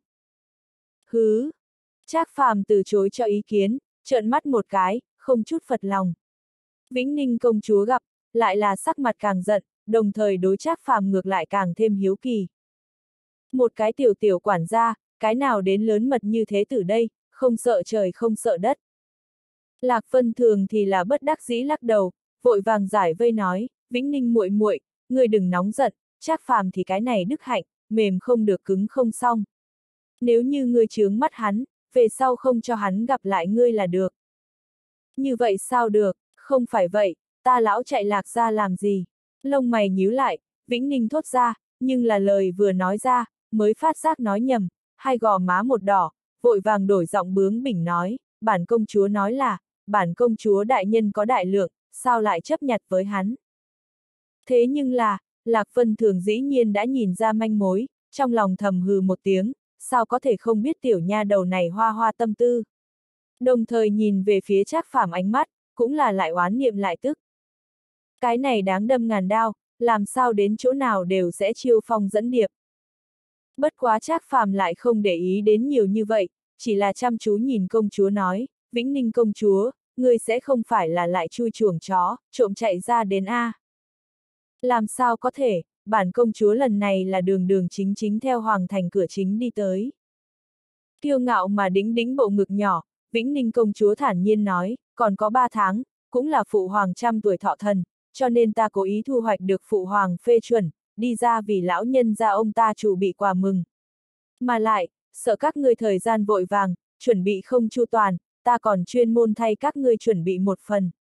Hứ! Trác Phàm từ chối cho ý kiến, trợn mắt một cái, không chút phật lòng. Vĩnh Ninh công chúa gặp, lại là sắc mặt càng giận, đồng thời đối Trác Phàm ngược lại càng thêm hiếu kỳ. Một cái tiểu tiểu quản gia, cái nào đến lớn mật như thế từ đây, không sợ trời không sợ đất. Lạc Vân Thường thì là bất đắc dĩ lắc đầu, vội vàng giải vây nói, Vĩnh Ninh muội muội, ngươi đừng nóng giận, Trác Phàm thì cái này đức hạnh, mềm không được cứng không xong. Nếu như ngươi chướng mắt hắn, về sau không cho hắn gặp lại ngươi là được. Như vậy sao được, không phải vậy, ta lão chạy Lạc ra làm gì? Lông mày nhíu lại, Vĩnh Ninh thốt ra, nhưng là lời vừa nói ra, mới phát giác nói nhầm, hai gò má một đỏ, vội vàng đổi giọng bướng bỉnh nói, bản công chúa nói là, bản công chúa đại nhân có đại lượng, sao lại chấp nhặt với hắn? Thế nhưng là, Lạc Vân Thường dĩ nhiên đã nhìn ra manh mối, trong lòng thầm hừ một tiếng, sao có thể không biết tiểu nha đầu này hoa hoa tâm tư. Đồng thời nhìn về phía Trác Phàm ánh mắt, cũng là lại oán niệm lại tức. Cái này đáng đâm ngàn đao, làm sao đến chỗ nào đều sẽ chiêu phong dẫn điệp. Bất quá Trác Phàm lại không để ý đến nhiều như vậy, chỉ là chăm chú nhìn công chúa nói, Vĩnh Ninh công chúa, ngươi sẽ không phải là lại chui chuồng chó, trộm chạy ra đến A. Làm sao có thể, bản công chúa lần này là đường đường chính chính theo hoàng thành cửa chính đi tới. Kiêu ngạo mà đĩnh đĩnh bộ ngực nhỏ, Vĩnh Ninh công chúa thản nhiên nói, còn có ba tháng, cũng là phụ hoàng trăm tuổi thọ thần, cho nên ta cố ý thu hoạch được phụ hoàng phê chuẩn, đi ra vì lão nhân gia ông ta chủ bị quà mừng. Mà lại, sợ các ngươi thời gian vội vàng, chuẩn bị không chu toàn, ta còn chuyên môn thay các ngươi chuẩn bị một phần.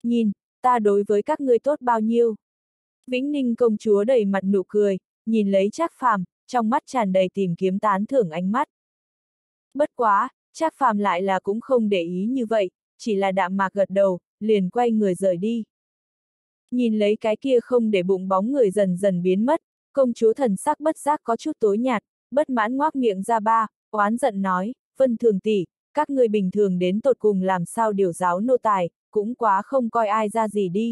Nhìn, ta đối với các ngươi tốt bao nhiêu. Vĩnh Ninh công chúa đầy mặt nụ cười, nhìn lấy Trác Phàm, trong mắt tràn đầy tìm kiếm tán thưởng ánh mắt. Bất quá, Trác Phàm lại là cũng không để ý như vậy, chỉ là đạm mạc gật đầu, liền quay người rời đi. Nhìn lấy cái kia không để bụng bóng người dần dần biến mất, công chúa thần sắc bất giác có chút tối nhạt, bất mãn ngoác miệng ra ba, oán giận nói, Vân Thường tỷ, các ngươi bình thường đến tột cùng làm sao điều giáo nô tài, cũng quá không coi ai ra gì đi.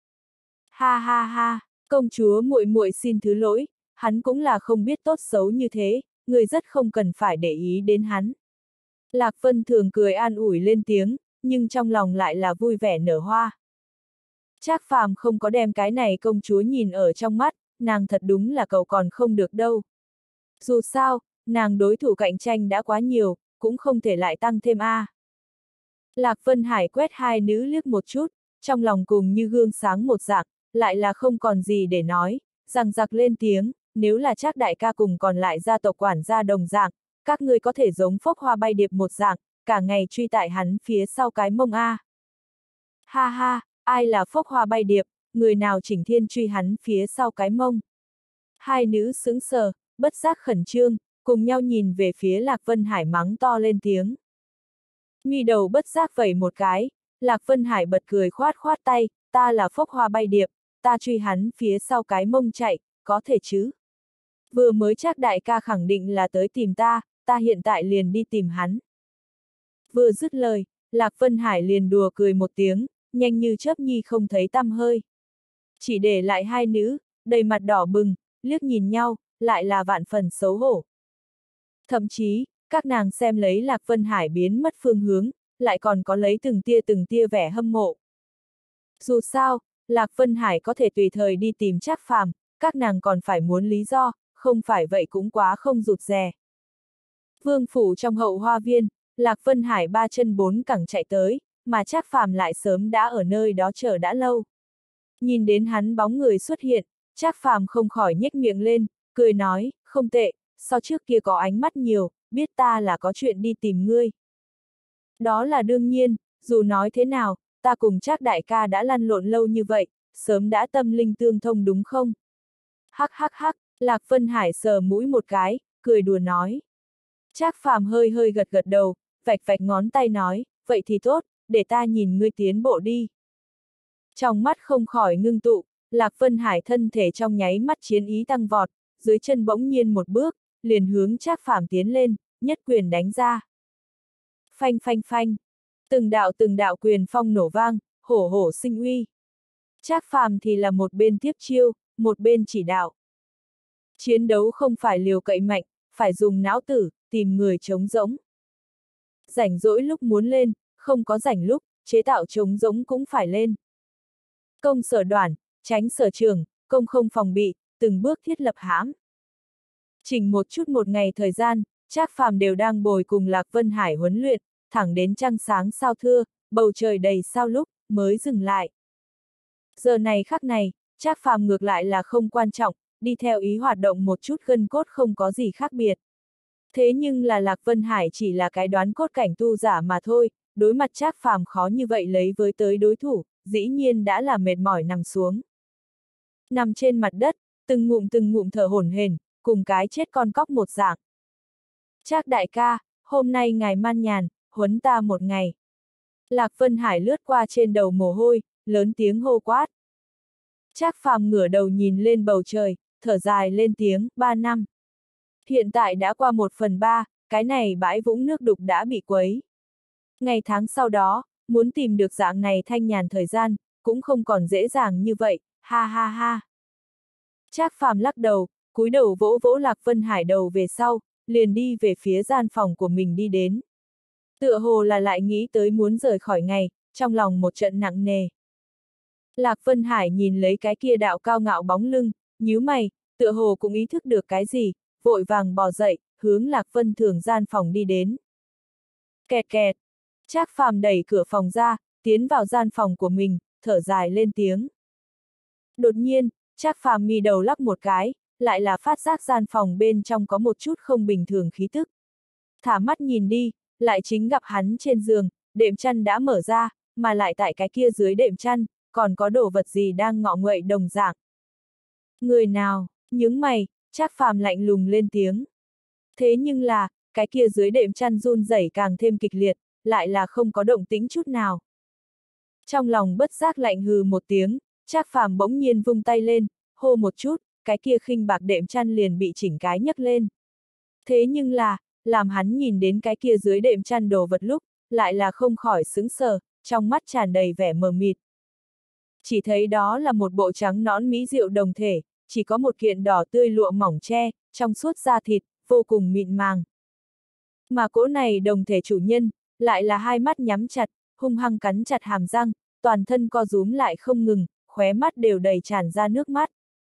Ha ha ha, công chúa muội muội xin thứ lỗi, hắn cũng là không biết tốt xấu như thế, người rất không cần phải để ý đến hắn. Lạc Vân Thường cười an ủi lên tiếng, nhưng trong lòng lại là vui vẻ nở hoa. Trác Phàm không có đem cái này công chúa nhìn ở trong mắt, nàng thật đúng là cầu còn không được đâu. Dù sao, nàng đối thủ cạnh tranh đã quá nhiều, cũng không thể lại tăng thêm a. À. Lạc Vân Hải quét hai nữ liếc một chút, trong lòng cùng như gương sáng một dạng, lại là không còn gì để nói, rằng giặc lên tiếng, nếu là Trác đại ca cùng còn lại gia tộc quản gia đồng dạng, các ngươi có thể giống phốc hoa bay điệp một dạng, cả ngày truy tại hắn phía sau cái mông a. À. Ha ha, ai là phốc hoa bay điệp, người nào chỉnh thiên truy hắn phía sau cái mông. Hai nữ sững sờ, bất giác khẩn trương, cùng nhau nhìn về phía Lạc Vân Hải mắng to lên tiếng. Mi đầu bất giác vẩy một cái, Lạc Vân Hải bật cười khoát khoát tay, ta là phốc hoa bay điệp, ta truy hắn phía sau cái mông chạy, có thể chứ. Vừa mới Trác đại ca khẳng định là tới tìm ta, ta hiện tại liền đi tìm hắn. Vừa dứt lời, Lạc Vân Hải liền đùa cười một tiếng, nhanh như chớp nhi không thấy tăm hơi. Chỉ để lại hai nữ, đầy mặt đỏ bừng, liếc nhìn nhau, lại là vạn phần xấu hổ. Thậm chí, các nàng xem lấy Lạc Vân Hải biến mất phương hướng, lại còn có lấy từng tia từng tia vẻ hâm mộ. Dù sao, Lạc Vân Hải có thể tùy thời đi tìm Trác Phàm, các nàng còn phải muốn lý do, không phải vậy cũng quá không rụt rè. Vương phủ trong hậu hoa viên, Lạc Vân Hải ba chân bốn cẳng chạy tới, mà Trác Phàm lại sớm đã ở nơi đó chờ đã lâu. Nhìn đến hắn bóng người xuất hiện, Trác Phàm không khỏi nhếch miệng lên, cười nói, không tệ, so trước kia có ánh mắt nhiều, biết ta là có chuyện đi tìm ngươi. Đó là đương nhiên, dù nói thế nào, ta cùng Trác đại ca đã lăn lộn lâu như vậy, sớm đã tâm linh tương thông đúng không? Hắc hắc hắc, Lạc Vân Hải sờ mũi một cái, cười đùa nói. Trác Phàm hơi hơi gật gật đầu, vạch vạch ngón tay nói, vậy thì tốt, để ta nhìn ngươi tiến bộ đi. Trong mắt không khỏi ngưng tụ, Lạc Vân Hải thân thể trong nháy mắt chiến ý tăng vọt, dưới chân bỗng nhiên một bước, liền hướng Trác Phàm tiến lên, nhất quyền đánh ra. Phanh phanh phanh, từng đạo từng đạo quyền phong nổ vang, hổ hổ sinh uy. Trác Phàm thì là một bên tiếp chiêu, một bên chỉ đạo. Chiến đấu không phải liều cậy mạnh, phải dùng não tử, tìm người trống rỗng. Rảnh rỗi lúc muốn lên, không có rảnh lúc, chế tạo trống rỗng cũng phải lên. Công sở đoản, tránh sở trường, công không phòng bị, từng bước thiết lập hãm. Chỉnh một chút một ngày thời gian, Trác Phàm đều đang bồi cùng Lạc Vân Hải huấn luyện, thẳng đến trăng sáng sao thưa, bầu trời đầy sao lúc, mới dừng lại. Giờ này khắc này, Trác Phàm ngược lại là không quan trọng, đi theo ý hoạt động một chút gân cốt không có gì khác biệt. Thế nhưng là Lạc Vân Hải chỉ là cái đoán cốt cảnh tu giả mà thôi, đối mặt Trác Phàm khó như vậy lấy với tới đối thủ, dĩ nhiên đã là mệt mỏi nằm xuống. Nằm trên mặt đất, từng ngụm từng ngụm thở hổn hển, cùng cái chết con cóc một dạng. Trác đại ca, hôm nay ngài man nhàn, huấn ta một ngày. Lạc Vân Hải lướt qua trên đầu mồ hôi, lớn tiếng hô quát. Trác Phàm ngửa đầu nhìn lên bầu trời, thở dài lên tiếng, ba năm. Hiện tại đã qua một phần ba, cái này bãi vũng nước đục đã bị quấy. Ngày tháng sau đó, muốn tìm được dạng này thanh nhàn thời gian, cũng không còn dễ dàng như vậy, ha ha ha. Trác Phàm lắc đầu, cúi đầu vỗ vỗ Lạc Vân Hải đầu về sau, liền đi về phía gian phòng của mình đi đến. Tựa hồ là lại nghĩ tới muốn rời khỏi ngày, trong lòng một trận nặng nề. Lạc Vân Hải nhìn lấy cái kia đạo cao ngạo bóng lưng, nhíu mày, tựa hồ cũng ý thức được cái gì, vội vàng bò dậy, hướng Lạc Vân Thường gian phòng đi đến. Kẹt kẹt, Trác Phàm đẩy cửa phòng ra, tiến vào gian phòng của mình, thở dài lên tiếng. Đột nhiên, Trác Phàm mi đầu lắc một cái, lại là phát giác gian phòng bên trong có một chút không bình thường khí tức. Thả mắt nhìn đi, lại chính gặp hắn trên giường, đệm chăn đã mở ra, mà lại tại cái kia dưới đệm chăn, còn có đồ vật gì đang ngọ nguậy đồng dạng. Người nào? Nhướng mày, Trác Phàm lạnh lùng lên tiếng. Thế nhưng là, cái kia dưới đệm chăn run rẩy càng thêm kịch liệt, lại là không có động tĩnh chút nào. Trong lòng bất giác lạnh hừ một tiếng, Trác Phàm bỗng nhiên vung tay lên, hô một chút, cái kia khinh bạc đệm chăn liền bị chỉnh cái nhấc lên. Thế nhưng là, làm hắn nhìn đến cái kia dưới đệm chăn đồ vật lúc, lại là không khỏi sững sờ, trong mắt tràn đầy vẻ mờ mịt. Chỉ thấy đó là một bộ trắng nõn mỹ diệu đồng thể, chỉ có một kiện đỏ tươi lụa mỏng che, trong suốt da thịt, vô cùng mịn màng. Mà cỗ này đồng thể chủ nhân, lại là hai mắt nhắm chặt, hung hăng cắn chặt hàm răng, toàn thân co rúm lại không ngừng, khóe mắt đều đầy tràn ra nước mắt.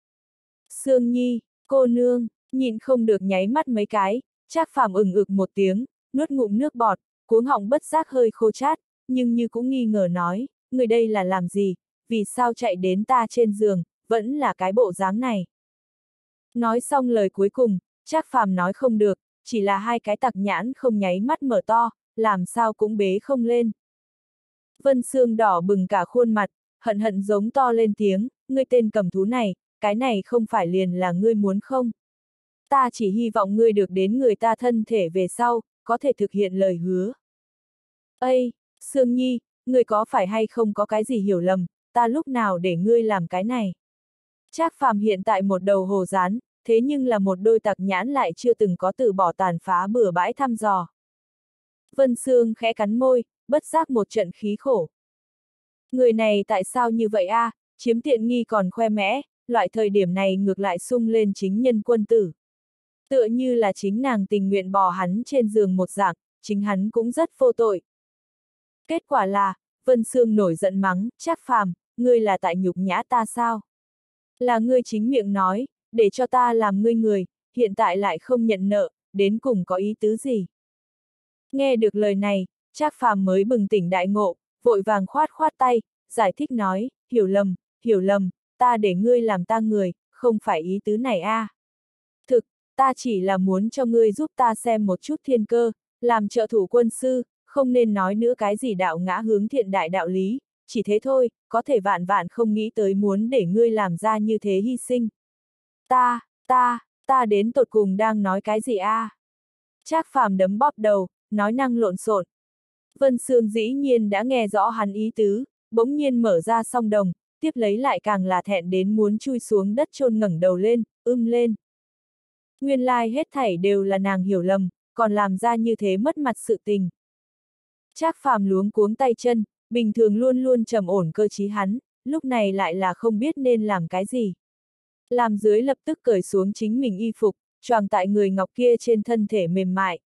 Sương Nhi, cô nương, nhịn không được nháy mắt mấy cái, Trác Phàm ừng ực một tiếng, nuốt ngụm nước bọt, cuống họng bất giác hơi khô chát, nhưng như cũng nghi ngờ nói, người đây là làm gì, vì sao chạy đến ta trên giường, vẫn là cái bộ dáng này. Nói xong lời cuối cùng, Trác Phàm nói không được, chỉ là hai cái tặc nhãn không nháy mắt mở to, làm sao cũng bế không lên. Vân Sương đỏ bừng cả khuôn mặt, hận hận giống to lên tiếng, ngươi tên cầm thú này, cái này không phải liền là ngươi muốn không? Ta chỉ hy vọng ngươi được đến người ta thân thể về sau, có thể thực hiện lời hứa. Ây, Sương Nhi, ngươi có phải hay không có cái gì hiểu lầm, ta lúc nào để ngươi làm cái này? Trác Phàm hiện tại một đầu hồ rán, thế nhưng là một đôi tặc nhãn lại chưa từng có từ bỏ tàn phá bừa bãi thăm dò. Vân Sương khẽ cắn môi, bất giác một trận khí khổ. Người này tại sao như vậy a, à, chiếm tiện nghi còn khoe mẽ, loại thời điểm này ngược lại sung lên chính nhân quân tử. Tựa như là chính nàng tình nguyện bò hắn trên giường một dạng, chính hắn cũng rất vô tội. Kết quả là, Vân Sương nổi giận mắng, Trác Phàm, ngươi là tại nhục nhã ta sao? Là ngươi chính miệng nói, để cho ta làm ngươi người, hiện tại lại không nhận nợ, đến cùng có ý tứ gì? Nghe được lời này, Trác Phàm mới bừng tỉnh đại ngộ, vội vàng khoát khoát tay, giải thích nói, hiểu lầm, hiểu lầm, ta để ngươi làm ta người, không phải ý tứ này a. À. Thực, ta chỉ là muốn cho ngươi giúp ta xem một chút thiên cơ, làm trợ thủ quân sư, không nên nói nữa cái gì đạo ngã hướng thiện đại đạo lý, chỉ thế thôi, có thể vạn vạn không nghĩ tới muốn để ngươi làm ra như thế hy sinh. Ta, ta, ta đến tột cùng đang nói cái gì a? À? Trác Phàm đấm bóp đầu, nói năng lộn xộn. Vân Sương dĩ nhiên đã nghe rõ hắn ý tứ, bỗng nhiên mở ra song đồng, tiếp lấy lại càng là thẹn đến muốn chui xuống đất chôn ngẩng đầu lên, ưm lên. Nguyên lai hết thảy đều là nàng hiểu lầm, còn làm ra như thế mất mặt sự tình. Trác Phàm luống cuống tay chân, bình thường luôn luôn trầm ổn cơ trí hắn, lúc này lại là không biết nên làm cái gì. Làm dưới lập tức cởi xuống chính mình y phục, choàng tại người ngọc kia trên thân thể mềm mại.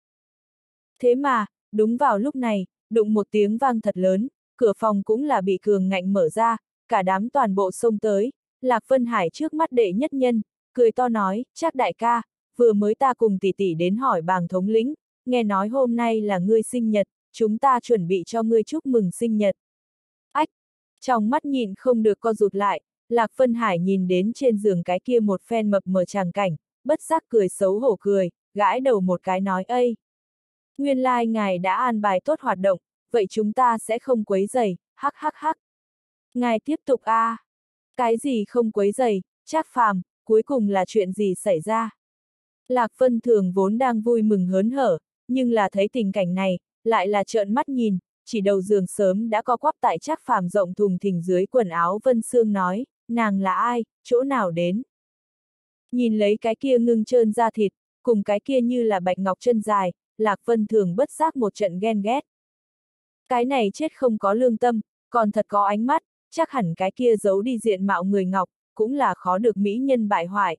Thế mà, đúng vào lúc này, đụng một tiếng vang thật lớn, cửa phòng cũng là bị cường ngạnh mở ra, cả đám toàn bộ xông tới, Lạc Vân Hải trước mắt đệ nhất nhân, cười to nói, Trác đại ca, vừa mới ta cùng tỷ tỷ đến hỏi bàng thống lĩnh, nghe nói hôm nay là ngươi sinh nhật, chúng ta chuẩn bị cho ngươi chúc mừng sinh nhật. Ách! Trong mắt nhìn không được co rụt lại, Lạc Vân Hải nhìn đến trên giường cái kia một phen mập mờ tràng cảnh, bất giác cười xấu hổ cười, gãi đầu một cái nói ây. Nguyên lai like ngài đã an bài tốt hoạt động, vậy chúng ta sẽ không quấy rầy, hắc hắc hắc. Ngài tiếp tục a. À. Cái gì không quấy rầy, Trác Phàm, cuối cùng là chuyện gì xảy ra? Lạc Vân Thường vốn đang vui mừng hớn hở, nhưng là thấy tình cảnh này, lại là trợn mắt nhìn, chỉ đầu giường sớm đã co quắp tại Trác Phàm rộng thùng thình dưới quần áo Vân Sương nói, nàng là ai, chỗ nào đến? Nhìn lấy cái kia ngưng trơn da thịt, cùng cái kia như là bạch ngọc chân dài, Lạc Vân Thường bất giác một trận ghen ghét. Cái này chết không có lương tâm, còn thật có ánh mắt, chắc hẳn cái kia giấu đi diện mạo người ngọc, cũng là khó được mỹ nhân bại hoại.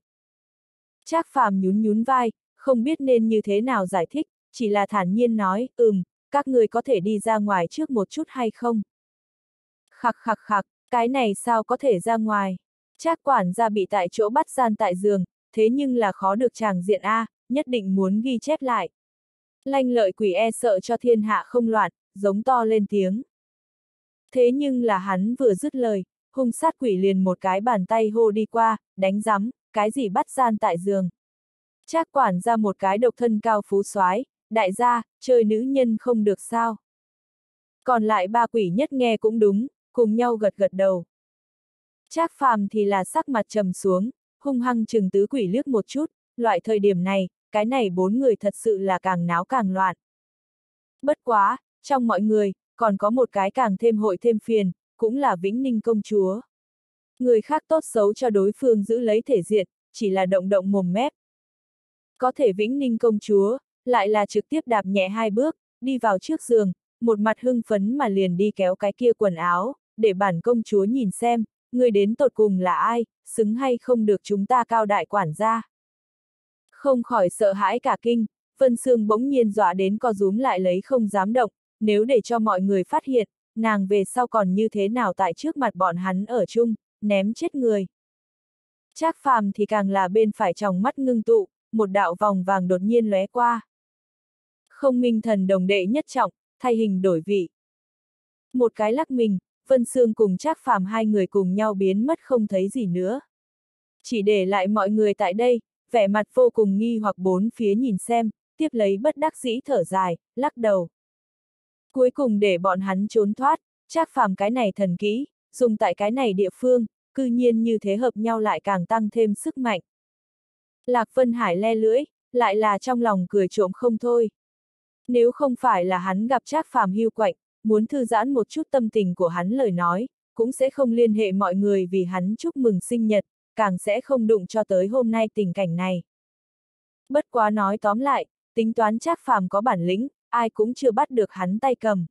Trác Phàm nhún nhún vai, không biết nên như thế nào giải thích, chỉ là thản nhiên nói, ừm, các người có thể đi ra ngoài trước một chút hay không? Khặc khặc khặc, cái này sao có thể ra ngoài? Trác quản gia bị tại chỗ bắt gian tại giường, thế nhưng là khó được tràng diện A, nhất định muốn ghi chép lại. Lanh lợi quỷ e sợ cho thiên hạ không loạn, giống to lên tiếng. Thế nhưng là hắn vừa dứt lời, hung sát quỷ liền một cái bàn tay hô đi qua, đánh rắm, cái gì bắt gian tại giường. Trác quản ra một cái độc thân cao phú soái, đại gia, chơi nữ nhân không được sao. Còn lại ba quỷ nhất nghe cũng đúng, cùng nhau gật gật đầu. Trác Phàm thì là sắc mặt trầm xuống, hung hăng chừng tứ quỷ liếc một chút, loại thời điểm này, cái này bốn người thật sự là càng náo càng loạn. Bất quá, trong mọi người, còn có một cái càng thêm hội thêm phiền, cũng là Vĩnh Ninh công chúa. Người khác tốt xấu cho đối phương giữ lấy thể diện, chỉ là động động mồm mép. Có thể Vĩnh Ninh công chúa, lại là trực tiếp đạp nhẹ hai bước, đi vào trước giường, một mặt hưng phấn mà liền đi kéo cái kia quần áo, để bản công chúa nhìn xem, người đến tột cùng là ai, xứng hay không được chúng ta cao đại quản gia. Không khỏi sợ hãi cả kinh, Vân Sương bỗng nhiên dọa đến co rúm lại lấy không dám động, nếu để cho mọi người phát hiện, nàng về sau còn như thế nào tại trước mặt bọn hắn ở chung, ném chết người. Trác Phàm thì càng là bên phải tròng mắt ngưng tụ, một đạo vòng vàng đột nhiên lóe qua. Không minh thần đồng đệ nhất trọng, thay hình đổi vị. Một cái lắc mình, Vân Sương cùng Trác Phàm hai người cùng nhau biến mất không thấy gì nữa. Chỉ để lại mọi người tại đây, vẻ mặt vô cùng nghi hoặc bốn phía nhìn xem, tiếp lấy bất đắc dĩ thở dài, lắc đầu. Cuối cùng để bọn hắn trốn thoát, Trác Phàm cái này thần kỹ, dùng tại cái này địa phương, cư nhiên như thế hợp nhau lại càng tăng thêm sức mạnh. Lạc Vân Hải le lưỡi, lại là trong lòng cười trộm không thôi. Nếu không phải là hắn gặp Trác Phàm hiu quạnh, muốn thư giãn một chút tâm tình của hắn lời nói, cũng sẽ không liên hệ mọi người vì hắn chúc mừng sinh nhật, càng sẽ không đụng cho tới hôm nay tình cảnh này. Bất quá nói tóm lại, tính toán Trác Phàm có bản lĩnh, ai cũng chưa bắt được hắn tay cầm.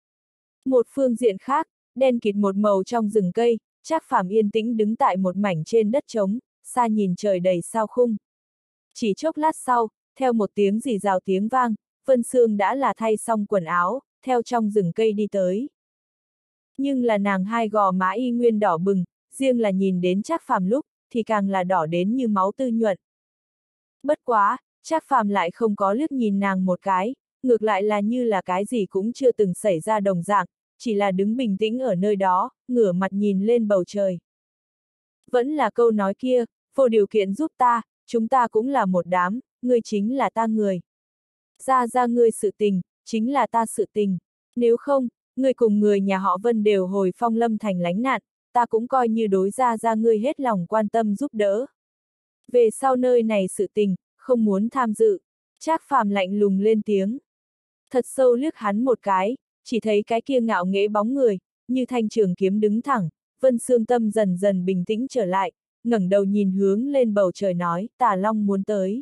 Một phương diện khác, đen kịt một màu trong rừng cây, Trác Phàm yên tĩnh đứng tại một mảnh trên đất trống, xa nhìn trời đầy sao khung. Chỉ chốc lát sau, theo một tiếng rì rào tiếng vang, Vân Sương đã là thay xong quần áo, theo trong rừng cây đi tới. Nhưng là nàng hai gò má y nguyên đỏ bừng, riêng là nhìn đến Trác Phàm lúc, thì càng là đỏ đến như máu tư nhuận. Bất quá, Trác Phàm lại không có liếc nhìn nàng một cái, ngược lại là như là cái gì cũng chưa từng xảy ra đồng dạng, chỉ là đứng bình tĩnh ở nơi đó, ngửa mặt nhìn lên bầu trời. Vẫn là câu nói kia, vô điều kiện giúp ta, chúng ta cũng là một đám, ngươi chính là ta người. Ra ra ngươi sự tình, chính là ta sự tình. Nếu không, ngươi cùng người nhà họ Vân đều hồi Phong Lâm thành lánh nạn, ta cũng coi như đối ra ra ngươi hết lòng quan tâm giúp đỡ. Về sau nơi này sự tình, không muốn tham dự. Trác Phàm lạnh lùng lên tiếng. Thật sâu liếc hắn một cái, chỉ thấy cái kia ngạo nghễ bóng người, như thanh trường kiếm đứng thẳng, Vân Sương tâm dần dần bình tĩnh trở lại, ngẩng đầu nhìn hướng lên bầu trời nói, Tà Long muốn tới.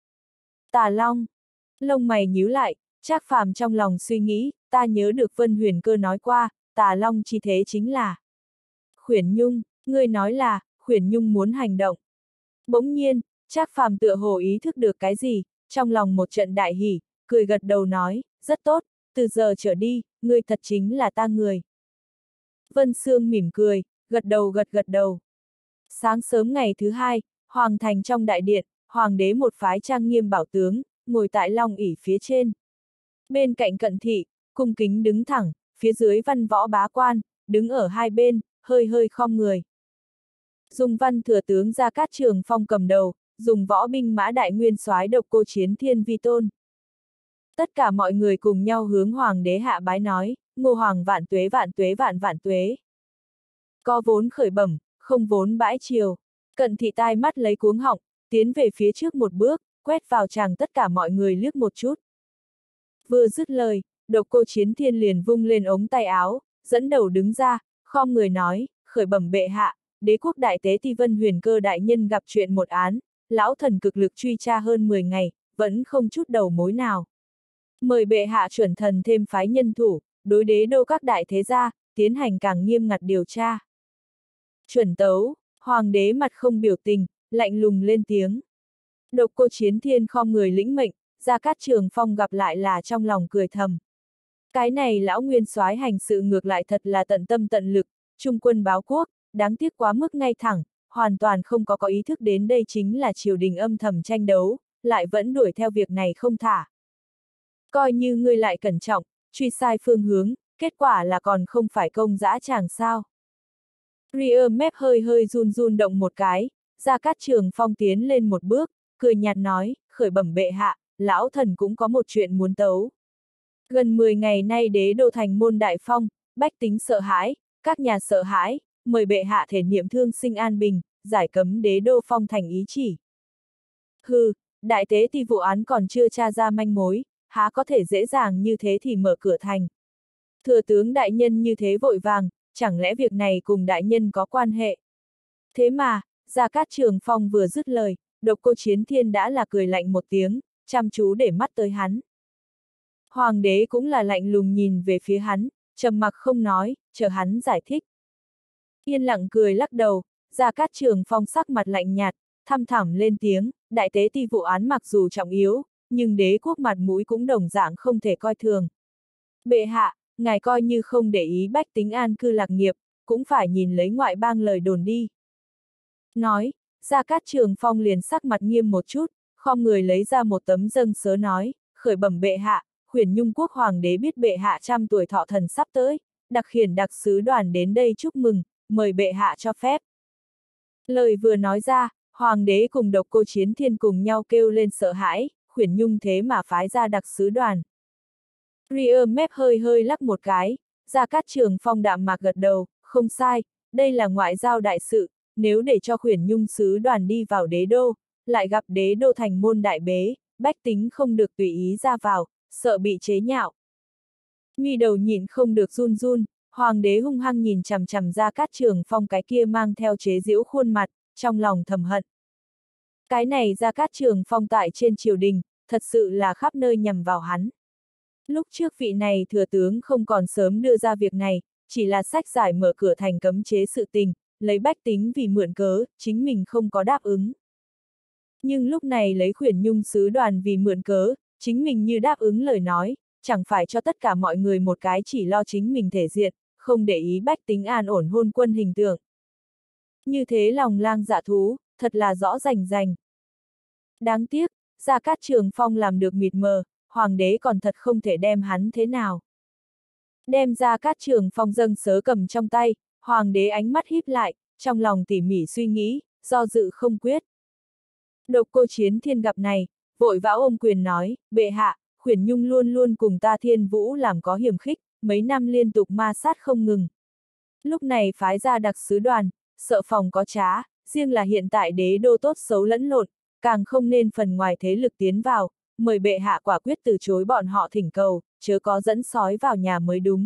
Tà Long, lông mày nhíu lại, Trác Phàm trong lòng suy nghĩ, ta nhớ được Vân Huyền Cơ nói qua, Tà Long chi thế chính là Khuyển Nhung, ngươi nói là, Khuyển Nhung muốn hành động. Bỗng nhiên, Trác Phàm tựa hồ ý thức được cái gì, trong lòng một trận đại hỉ, cười gật đầu nói, rất tốt, từ giờ trở đi, ngươi thật chính là ta người. Vân Sương mỉm cười, gật đầu gật gật đầu. Sáng sớm ngày thứ hai, Hoàng thành trong đại điện, Hoàng đế một phái trang nghiêm bảo tướng, ngồi tại long ỷ phía trên. Bên cạnh Cận Thị, cung kính đứng thẳng, phía dưới văn võ bá quan, đứng ở hai bên, hơi hơi khom người. Dùng văn thừa tướng Gia Cát Trường Phong cầm đầu, dùng võ binh mã đại nguyên soái Độc Cô Chiến Thiên vi tôn. Tất cả mọi người cùng nhau hướng Hoàng đế hạ bái nói, Ngô Hoàng vạn tuế vạn tuế vạn vạn tuế. Có vốn khởi bẩm, không vốn bãi triều. Cận Thị tai mắt lấy cuống họng, tiến về phía trước một bước, quét vào chàng tất cả mọi người liếc một chút. Vừa dứt lời, Độc Cô Chiến Thiên liền vung lên ống tay áo, dẫn đầu đứng ra, khom người nói, khởi bẩm bệ hạ, đế quốc đại tế ti Vân Huyền Cơ đại nhân gặp chuyện một án, lão thần cực lực truy tra hơn mười ngày, vẫn không chút đầu mối nào. Mời bệ hạ chuẩn thần thêm phái nhân thủ, đối đế đô các đại thế gia, tiến hành càng nghiêm ngặt điều tra. Chuẩn tấu, Hoàng đế mặt không biểu tình, lạnh lùng lên tiếng. Độc Cô Chiến Thiên khom người lĩnh mệnh, Gia Cát Trường Phong gặp lại là trong lòng cười thầm. Cái này lão nguyên soái hành sự ngược lại thật là tận tâm tận lực, trung quân báo quốc, đáng tiếc quá mức ngay thẳng, hoàn toàn không có có ý thức đến đây chính là triều đình âm thầm tranh đấu, lại vẫn đuổi theo việc này không thả. Coi như ngươi lại cẩn trọng, truy sai phương hướng, kết quả là còn không phải công dã tràng sao. Ria mép hơi hơi run run động một cái, Gia Cát Trường Phong tiến lên một bước, cười nhạt nói, khởi bẩm bệ hạ, lão thần cũng có một chuyện muốn tấu. Gần mười ngày nay đế đô thành môn đại phong, bách tính sợ hãi, các nhà sợ hãi, mời bệ hạ thể niệm thương sinh an bình, giải cấm đế đô phong thành ý chỉ. Hừ, đại tế thì vụ án còn chưa tra ra manh mối, há có thể dễ dàng như thế thì mở cửa thành. Thừa tướng đại nhân như thế vội vàng, chẳng lẽ việc này cùng đại nhân có quan hệ? Thế mà, Gia Cát Trường Phong vừa dứt lời, Độc Cô Chiến Thiên đã là cười lạnh một tiếng, chăm chú để mắt tới hắn. Hoàng đế cũng là lạnh lùng nhìn về phía hắn, trầm mặc không nói, chờ hắn giải thích. Yên lặng cười lắc đầu, Gia Cát Trường Phong sắc mặt lạnh nhạt, thăm thẳm lên tiếng, đại tế ti vụ án mặc dù trọng yếu, nhưng đế quốc mặt mũi cũng đồng dạng không thể coi thường. Bệ hạ, ngài coi như không để ý bách tính an cư lạc nghiệp, cũng phải nhìn lấy ngoại bang lời đồn đi. Nói, Gia Cát Trường Phong liền sắc mặt nghiêm một chút, khom người lấy ra một tấm dâng sớ nói, khởi bẩm bệ hạ, Khuyển Nhung quốc hoàng đế biết bệ hạ trăm tuổi thọ thần sắp tới, đặc khiển đặc sứ đoàn đến đây chúc mừng, mời bệ hạ cho phép. Lời vừa nói ra, hoàng đế cùng Độc Cô Chiến Thiên cùng nhau kêu lên sợ hãi, Khuyển Nhung thế mà phái ra đặc sứ đoàn. Ria mép hơi hơi lắc một cái, Gia Cát Trường Phong đạm mạc gật đầu, không sai, đây là ngoại giao đại sự, nếu để cho Khuyển Nhung sứ đoàn đi vào đế đô, lại gặp đế đô thành môn đại bế, bách tính không được tùy ý ra vào, sợ bị chế nhạo. Mi đầu nhịn không được run run, hoàng đế hung hăng nhìn chằm chằm Gia Cát Trường Phong cái kia mang theo chế giễu khuôn mặt, trong lòng thầm hận. Cái này Gia Cát Trường Phong tại trên triều đình, thật sự là khắp nơi nhằm vào hắn. Lúc trước vị này thừa tướng không còn sớm đưa ra việc này, chỉ là sách giải mở cửa thành cấm chế sự tình, lấy bách tính vì mượn cớ, chính mình không có đáp ứng. Nhưng lúc này lấy Khuyển Nhung sứ đoàn vì mượn cớ, chính mình như đáp ứng lời nói, chẳng phải cho tất cả mọi người một cái chỉ lo chính mình thể diện, không để ý bách tính an ổn hôn quân hình tượng. Như thế lòng lang dạ thú, thật là rõ rành rành. Đáng tiếc, Gia Cát Trường Phong làm được mịt mờ, hoàng đế còn thật không thể đem hắn thế nào. Đem Gia Cát Trường Phong dâng sớ cầm trong tay, hoàng đế ánh mắt híp lại, trong lòng tỉ mỉ suy nghĩ, do dự không quyết. Độc Cô Chiến Thiên gặp này, vội vã ôm quyền nói, bệ hạ, Khuyển Nhung luôn luôn cùng ta Thiên Vũ làm có hiểm khích, mấy năm liên tục ma sát không ngừng. Lúc này phái ra đặc sứ đoàn, sợ phòng có trá, riêng là hiện tại đế đô tốt xấu lẫn lộn, càng không nên phần ngoài thế lực tiến vào, mời bệ hạ quả quyết từ chối bọn họ thỉnh cầu, chớ có dẫn sói vào nhà mới đúng.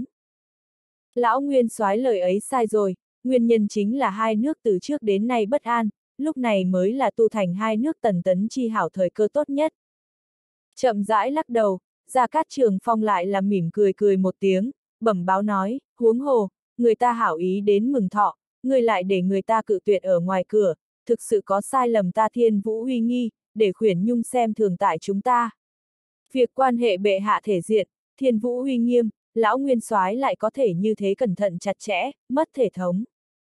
Lão Nguyên soái lời ấy sai rồi, nguyên nhân chính là hai nước từ trước đến nay bất an, lúc này mới là tu thành hai nước tần tấn chi hảo thời cơ tốt nhất. Chậm rãi lắc đầu, Gia Cát Trường Phong lại là mỉm cười cười một tiếng, bẩm báo nói, huống hồ, người ta hảo ý đến mừng thọ, người lại để người ta cự tuyệt ở ngoài cửa, thực sự có sai lầm ta Thiên Vũ uy nghi, để Khuyển Nhung xem thường tại chúng ta. Việc quan hệ bệ hạ thể diện, Thiên Vũ uy nghiêm, lão Nguyên soái lại có thể như thế cẩn thận chặt chẽ, mất thể thống.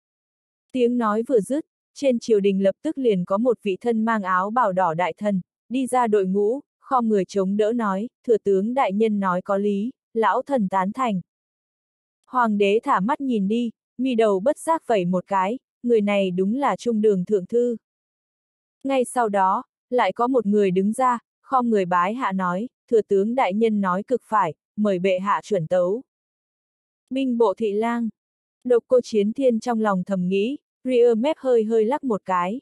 Tiếng nói vừa dứt, trên triều đình lập tức liền có một vị thân mang áo bào đỏ đại thần, đi ra đội ngũ, khom người chống đỡ nói, thừa tướng đại nhân nói có lý, lão thần tán thành. Hoàng đế thả mắt nhìn đi, mi đầu bất giác vẩy một cái, người này đúng là Trung Đường thượng thư. Ngay sau đó, lại có một người đứng ra, khom người bái hạ nói, thừa tướng đại nhân nói cực phải, mời bệ hạ chuẩn tấu. Binh bộ thị lang. Độc Cô Chiến Thiên trong lòng thầm nghĩ, ria mép hơi hơi lắc một cái.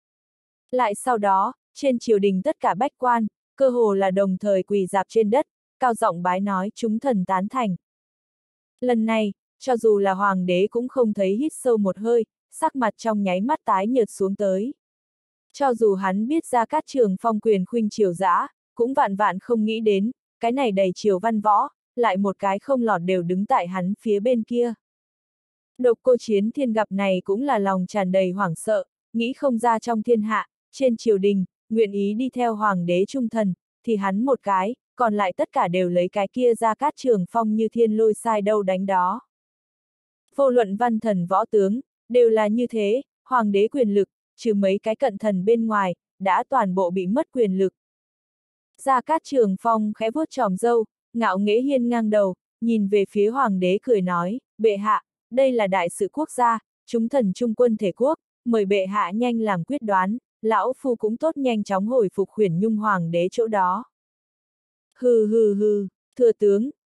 Lại sau đó, trên triều đình tất cả bách quan, cơ hồ là đồng thời quỳ dạp trên đất, cao giọng bái nói chúng thần tán thành. Lần này, cho dù là hoàng đế cũng không thấy hít sâu một hơi, sắc mặt trong nháy mắt tái nhợt xuống tới. Cho dù hắn biết Gia Cát Trường Phong quyền khuynh triều dã, cũng vạn vạn không nghĩ đến, cái này đầy triều văn võ, lại một cái không lọt đều đứng tại hắn phía bên kia. Độc Cô Chiến Thiên gặp này cũng là lòng tràn đầy hoảng sợ, nghĩ không ra trong thiên hạ, trên triều đình, nguyện ý đi theo hoàng đế trung thần, thì hắn một cái, còn lại tất cả đều lấy cái kia Gia Cát Trường Phong như thiên lôi sai đâu đánh đó. Vô luận văn thần võ tướng, đều là như thế, hoàng đế quyền lực, trừ mấy cái cận thần bên ngoài, đã toàn bộ bị mất quyền lực. Gia Cát Trường Phong khẽ vuốt tròm râu, ngạo nghễ hiên ngang đầu, nhìn về phía hoàng đế cười nói, bệ hạ, đây là đại sự quốc gia, chúng thần trung quân thể quốc, mời bệ hạ nhanh làm quyết đoán, lão phu cũng tốt nhanh chóng hồi phục Khuyển Nhung hoàng đế chỗ đó. Hừ hừ hừ, thừa tướng,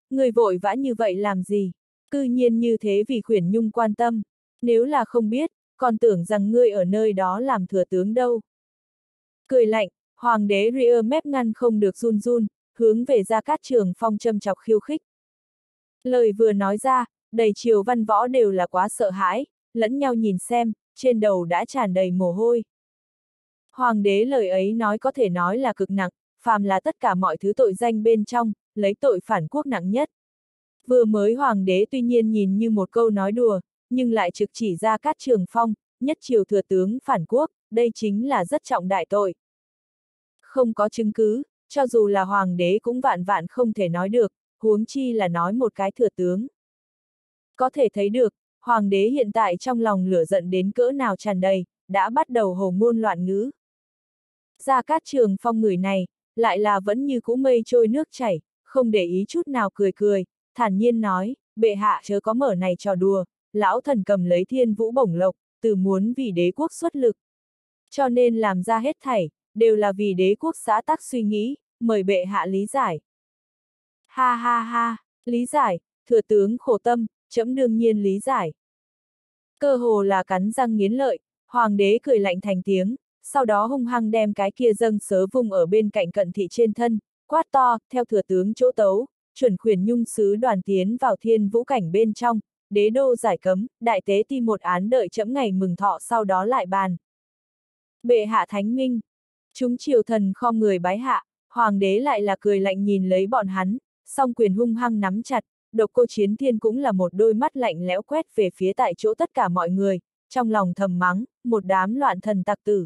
Người vội vã như vậy làm gì? Cư nhiên như thế vì Khuyển Nhung quan tâm. Nếu là không biết, còn tưởng rằng ngươi ở nơi đó làm thừa tướng đâu. Cười lạnh, hoàng đế ria mép ngăn không được run run, hướng về Gia Cát Trường Phong châm chọc khiêu khích. Lời vừa nói ra, đầy triều văn võ đều là quá sợ hãi, lẫn nhau nhìn xem, trên đầu đã tràn đầy mồ hôi. Hoàng đế lời ấy nói có thể nói là cực nặng, phàm là tất cả mọi thứ tội danh bên trong, lấy tội phản quốc nặng nhất. Vừa mới hoàng đế tuy nhiên nhìn như một câu nói đùa, nhưng lại trực chỉ Gia Cát Trường Phong, nhất triều thừa tướng phản quốc, đây chính là rất trọng đại tội. Không có chứng cứ, cho dù là hoàng đế cũng vạn vạn không thể nói được, huống chi là nói một cái thừa tướng. Có thể thấy được, hoàng đế hiện tại trong lòng lửa giận đến cỡ nào tràn đầy, đã bắt đầu hồ ngôn loạn ngữ. Gia Cát Trường Phong người này, lại là vẫn như cũ mây trôi nước chảy, không để ý chút nào cười cười, thản nhiên nói, bệ hạ chớ có mở này trò đùa, lão thần cầm lấy thiên vũ bổng lộc, từ muốn vì đế quốc xuất lực. Cho nên làm ra hết thảy, đều là vì đế quốc xã tắc suy nghĩ, mời bệ hạ lý giải. Ha ha ha, lý giải, thừa tướng khổ tâm, trẫm đương nhiên lý giải. Cơ hồ là cắn răng nghiến lợi, hoàng đế cười lạnh thành tiếng, sau đó hung hăng đem cái kia dâng sớ vung ở bên cạnh cận thị trên thân, quát to, theo thừa tướng chỗ tấu, chuẩn Khuyển Nhung sứ đoàn tiến vào thiên vũ cảnh bên trong, đế đô giải cấm, đại tế ti một án đợi trẫm ngày mừng thọ sau đó lại bàn. Bệ hạ thánh minh, chúng triều thần khom người bái hạ, hoàng đế lại là cười lạnh nhìn lấy bọn hắn, song quyền hung hăng nắm chặt, Độc Cô Chiến Thiên cũng là một đôi mắt lạnh lẽo quét về phía tại chỗ tất cả mọi người, trong lòng thầm mắng, một đám loạn thần tặc tử.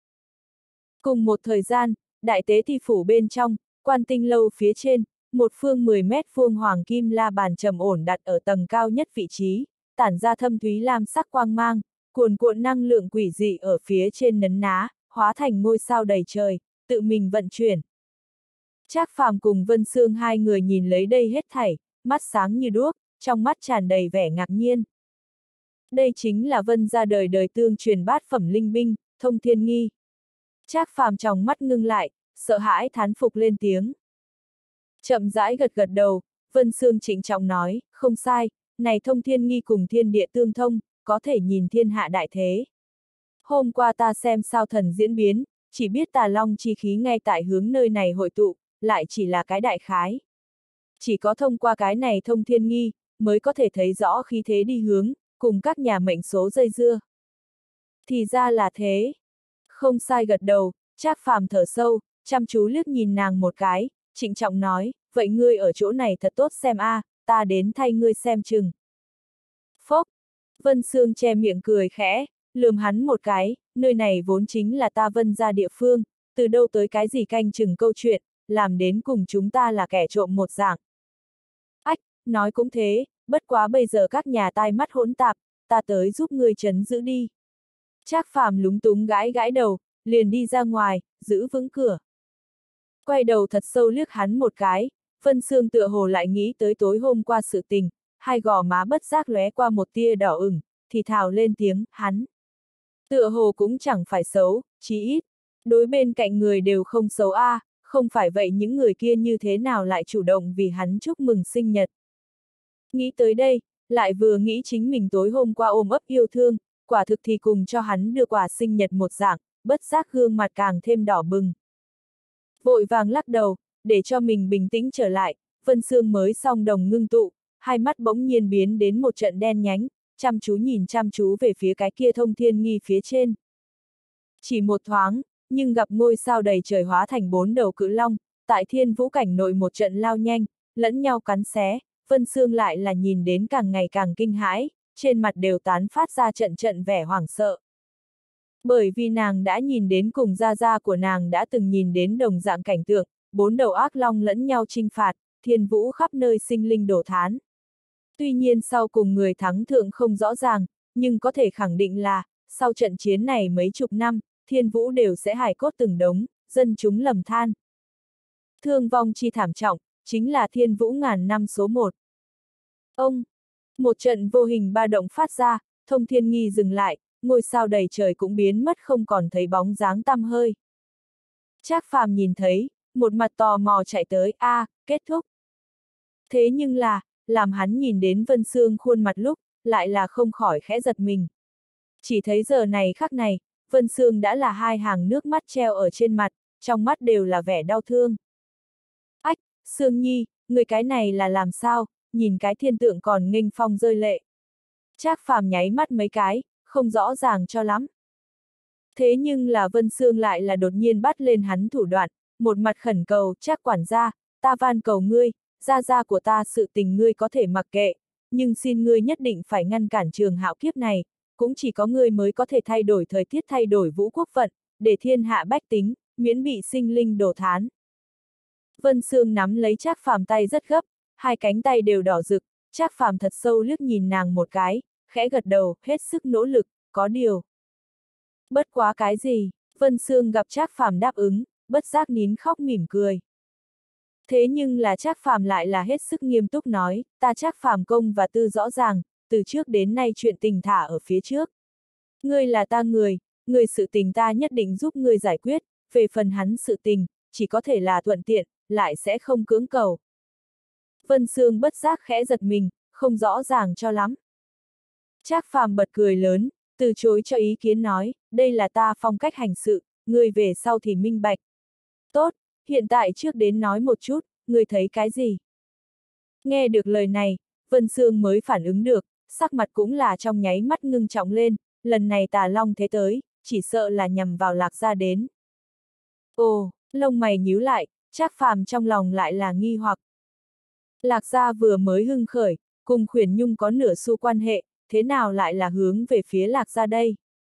Cùng một thời gian, đại tế ti phủ bên trong, quan tinh lâu phía trên, một phương mười mét vuông hoàng kim la bàn trầm ổn đặt ở tầng cao nhất vị trí, tản ra thâm thúy lam sắc quang mang, cuồn cuộn năng lượng quỷ dị ở phía trên nấn ná, hóa thành ngôi sao đầy trời, tự mình vận chuyển. Trác Phàm cùng Vân Xương hai người nhìn lấy đây hết thảy, mắt sáng như đuốc, trong mắt tràn đầy vẻ ngạc nhiên. Đây chính là Vân gia đời đời tương truyền bát phẩm linh binh, Thông Thiên Nghi. Trác Phàm trong mắt ngưng lại, sợ hãi thán phục lên tiếng. Chậm rãi gật gật đầu, Vân Xương trịnh trọng nói, không sai, này Thông Thiên Nghi cùng thiên địa tương thông, có thể nhìn thiên hạ đại thế. Hôm qua ta xem sao thần diễn biến, chỉ biết tà long chi khí ngay tại hướng nơi này hội tụ, lại chỉ là cái đại khái. Chỉ có thông qua cái này Thông Thiên Nghi, mới có thể thấy rõ khí thế đi hướng, cùng các nhà mệnh số dây dưa. Thì ra là thế. Không sai gật đầu, Trác Phàm thở sâu, chăm chú liếc nhìn nàng một cái, trịnh trọng nói, vậy ngươi ở chỗ này thật tốt xem a, à, ta đến thay ngươi xem chừng. Phốc, Vân Xương che miệng cười khẽ, lườm hắn một cái, nơi này vốn chính là ta Vân gia địa phương, từ đâu tới cái gì canh chừng câu chuyện, làm đến cùng chúng ta là kẻ trộm một dạng. Ách, nói cũng thế, bất quá bây giờ các nhà tai mắt hỗn tạp, ta tới giúp ngươi trấn giữ đi. Trác Phàm lúng túng gãi gãi đầu, liền đi ra ngoài, giữ vững cửa. Quay đầu thật sâu liếc hắn một cái, Vân Xương tựa hồ lại nghĩ tới tối hôm qua sự tình, hai gò má bất giác lóe qua một tia đỏ ửng, thì thào lên tiếng, hắn. Tựa hồ cũng chẳng phải xấu, chí ít, đối bên cạnh người đều không xấu a, à, không phải vậy những người kia như thế nào lại chủ động vì hắn chúc mừng sinh nhật. Nghĩ tới đây, lại vừa nghĩ chính mình tối hôm qua ôm ấp yêu thương, quả thực thì cùng cho hắn đưa quà sinh nhật một dạng, bất giác gương mặt càng thêm đỏ bừng. Vội vàng lắc đầu, để cho mình bình tĩnh trở lại, Vân Xương mới song đồng ngưng tụ, hai mắt bỗng nhiên biến đến một trận đen nhánh, chăm chú nhìn chăm chú về phía cái kia Thông Thiên Nghi phía trên. Chỉ một thoáng, nhưng gặp ngôi sao đầy trời hóa thành bốn đầu cự long, tại thiên vũ cảnh nội một trận lao nhanh, lẫn nhau cắn xé, Vân Xương lại là nhìn đến càng ngày càng kinh hãi, trên mặt đều tán phát ra trận trận vẻ hoảng sợ. Bởi vì nàng đã nhìn đến cùng gia gia của nàng đã từng nhìn đến đồng dạng cảnh tượng, bốn đầu ác long lẫn nhau chinh phạt, thiên vũ khắp nơi sinh linh đổ thán. Tuy nhiên sau cùng người thắng thượng không rõ ràng, nhưng có thể khẳng định là, sau trận chiến này mấy chục năm, thiên vũ đều sẽ hài cốt từng đống, dân chúng lầm than. Thương vong chi thảm trọng, chính là thiên vũ ngàn năm số một. Ông! Một trận vô hình ba động phát ra, Thông Thiên Nghi dừng lại, ngôi sao đầy trời cũng biến mất không còn thấy bóng dáng tăm hơi. Trác Phàm nhìn thấy, một mặt tò mò chạy tới, a, à, kết thúc. Thế nhưng là, làm hắn nhìn đến Vân Sương khuôn mặt lúc, lại là không khỏi khẽ giật mình. Chỉ thấy giờ này khắc này, Vân Sương đã là hai hàng nước mắt treo ở trên mặt, trong mắt đều là vẻ đau thương. Ách, Sương Nhi, người cái này là làm sao, nhìn cái thiên tượng còn nghênh phong rơi lệ. Trác Phàm nháy mắt mấy cái, không rõ ràng cho lắm. Thế nhưng là Vân Sương lại là đột nhiên bắt lên hắn thủ đoạn, một mặt khẩn cầu, Trác quản gia, ta van cầu ngươi, gia gia của ta sự tình ngươi có thể mặc kệ, nhưng xin ngươi nhất định phải ngăn cản trường hạo kiếp này, cũng chỉ có ngươi mới có thể thay đổi thời tiết thay đổi vũ quốc vận, để thiên hạ bách tính, miễn bị sinh linh đổ thán. Vân Sương nắm lấy Trác Phàm tay rất gấp, hai cánh tay đều đỏ rực, Trác Phàm thật sâu liếc nhìn nàng một cái, khẽ gật đầu, hết sức nỗ lực, có điều. Bất quá cái gì, Vân Sương gặp Trác Phàm đáp ứng, bất giác nín khóc mỉm cười. Thế nhưng là Trác Phàm lại là hết sức nghiêm túc nói, ta Trác Phàm công và tư rõ ràng, từ trước đến nay chuyện tình thả ở phía trước. Ngươi là ta người, người sự tình ta nhất định giúp ngươi giải quyết, về phần hắn sự tình, chỉ có thể là thuận tiện, lại sẽ không cưỡng cầu. Vân Sương bất giác khẽ giật mình, không rõ ràng cho lắm. Trác Phàm bật cười lớn, từ chối cho ý kiến nói, đây là ta phong cách hành sự, ngươi về sau thì minh bạch. Tốt, hiện tại trước đến nói một chút, ngươi thấy cái gì? Nghe được lời này, Vân Sương mới phản ứng được, sắc mặt cũng là trong nháy mắt ngưng trọng lên, lần này Tà Long thế tới, chỉ sợ là nhằm vào Lạc Gia đến. Ồ, lông mày nhíu lại, Trác Phàm trong lòng lại là nghi hoặc. Lạc Gia vừa mới hưng khởi, cùng Khuyển Nhung có nửa xu quan hệ, thế nào lại là hướng về phía Lạc Gia đây?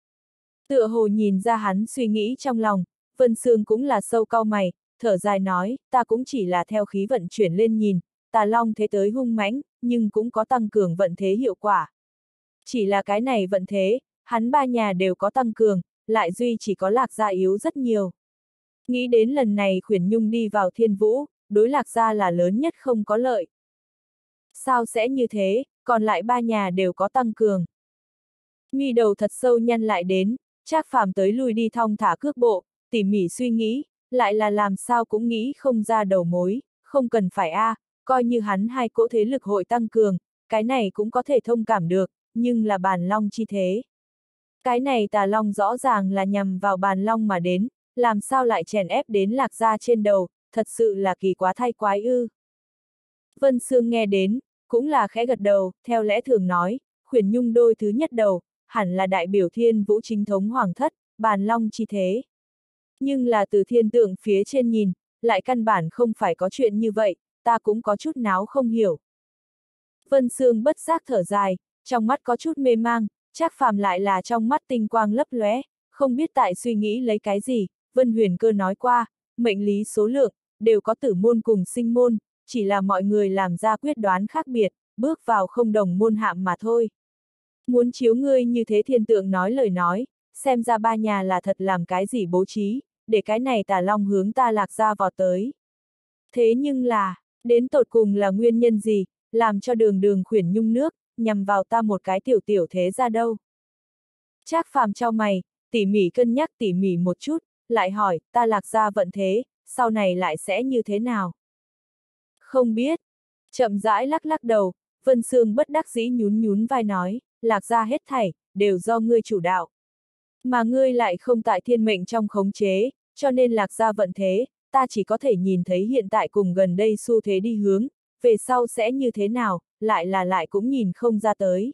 Tựa hồ nhìn ra hắn suy nghĩ trong lòng, Vân Sương cũng là sâu cau mày, thở dài nói, ta cũng chỉ là theo khí vận chuyển lên nhìn, Tà Long thế tới hung mãnh, nhưng cũng có tăng cường vận thế hiệu quả. Chỉ là cái này vận thế, hắn ba nhà đều có tăng cường, lại duy chỉ có Lạc Gia yếu rất nhiều. Nghĩ đến lần này Khuyển Nhung đi vào Thiên Vũ, đối Lạc Gia là lớn nhất không có lợi. Sao sẽ như thế, còn lại ba nhà đều có tăng cường. Mi đầu thật sâu nhăn lại đến, Trác Phàm tới lui đi thong thả cước bộ, tỉ mỉ suy nghĩ, lại là làm sao cũng nghĩ không ra đầu mối, không cần phải a, à, coi như hắn hai cỗ thế lực hội tăng cường, cái này cũng có thể thông cảm được, nhưng là Bàn Long chi thế. Cái này Tà Long rõ ràng là nhằm vào Bàn Long mà đến, làm sao lại chèn ép đến Lạc Gia trên đầu, thật sự là kỳ quá thay quái ư. Vân Sương nghe đến, cũng là khẽ gật đầu, theo lẽ thường nói, Khuyển Nhung đôi thứ nhất đầu, hẳn là đại biểu Thiên Vũ chính thống hoàng thất, Bàn Long chi thế. Nhưng là từ thiên tượng phía trên nhìn, lại căn bản không phải có chuyện như vậy, ta cũng có chút náo không hiểu. Vân Sương bất giác thở dài, trong mắt có chút mê mang, Trác Phàm lại là trong mắt tinh quang lấp lóe, không biết tại suy nghĩ lấy cái gì, Vân Huyền Cơ nói qua, mệnh lý số lượng, đều có tử môn cùng sinh môn, chỉ là mọi người làm ra quyết đoán khác biệt, bước vào không đồng môn hạm mà thôi. Muốn chiếu ngươi như thế thiên tượng nói lời nói, xem ra ba nhà là thật làm cái gì bố trí, để cái này Tà Long hướng ta Lạc Gia vọt tới. Thế nhưng là, đến tột cùng là nguyên nhân gì, làm cho đường đường Khuyển Nhung nước, nhằm vào ta một cái tiểu tiểu thế ra đâu? Trác Phàm chau mày, tỉ mỉ cân nhắc tỉ mỉ một chút, lại hỏi, ta Lạc Gia vận thế, sau này lại sẽ như thế nào? Không biết. Chậm rãi lắc lắc đầu, Vân Sương bất đắc dĩ nhún nhún vai nói, Lạc Gia hết thảy, đều do ngươi chủ đạo. Mà ngươi lại không tại thiên mệnh trong khống chế, cho nên Lạc Gia vận thế, ta chỉ có thể nhìn thấy hiện tại cùng gần đây xu thế đi hướng, về sau sẽ như thế nào, lại là lại cũng nhìn không ra tới.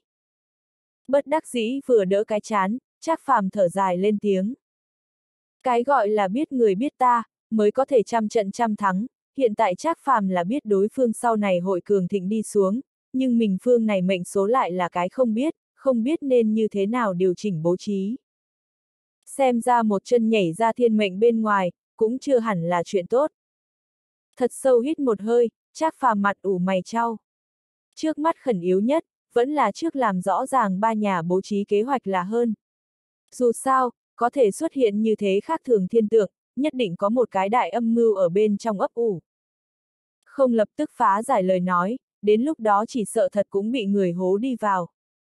Bất đắc dĩ vừa đỡ cái chán, Trác Phàm thở dài lên tiếng. Cái gọi là biết người biết ta, mới có thể trăm trận trăm thắng, hiện tại Trác Phàm là biết đối phương sau này hội cường thịnh đi xuống, nhưng mình phương này mệnh số lại là cái không biết, không biết nên như thế nào điều chỉnh bố trí. Xem ra một chân nhảy ra thiên mệnh bên ngoài, cũng chưa hẳn là chuyện tốt. Thật sâu hít một hơi, Trác Phàm mặt ủ mày chau. Trước mắt khẩn yếu nhất, vẫn là trước làm rõ ràng ba nhà bố trí kế hoạch là hơn. Dù sao, có thể xuất hiện như thế khác thường thiên tượng, nhất định có một cái đại âm mưu ở bên trong ấp ủ. Không lập tức phá giải lời nói, đến lúc đó chỉ sợ thật cũng bị người hố đi vào.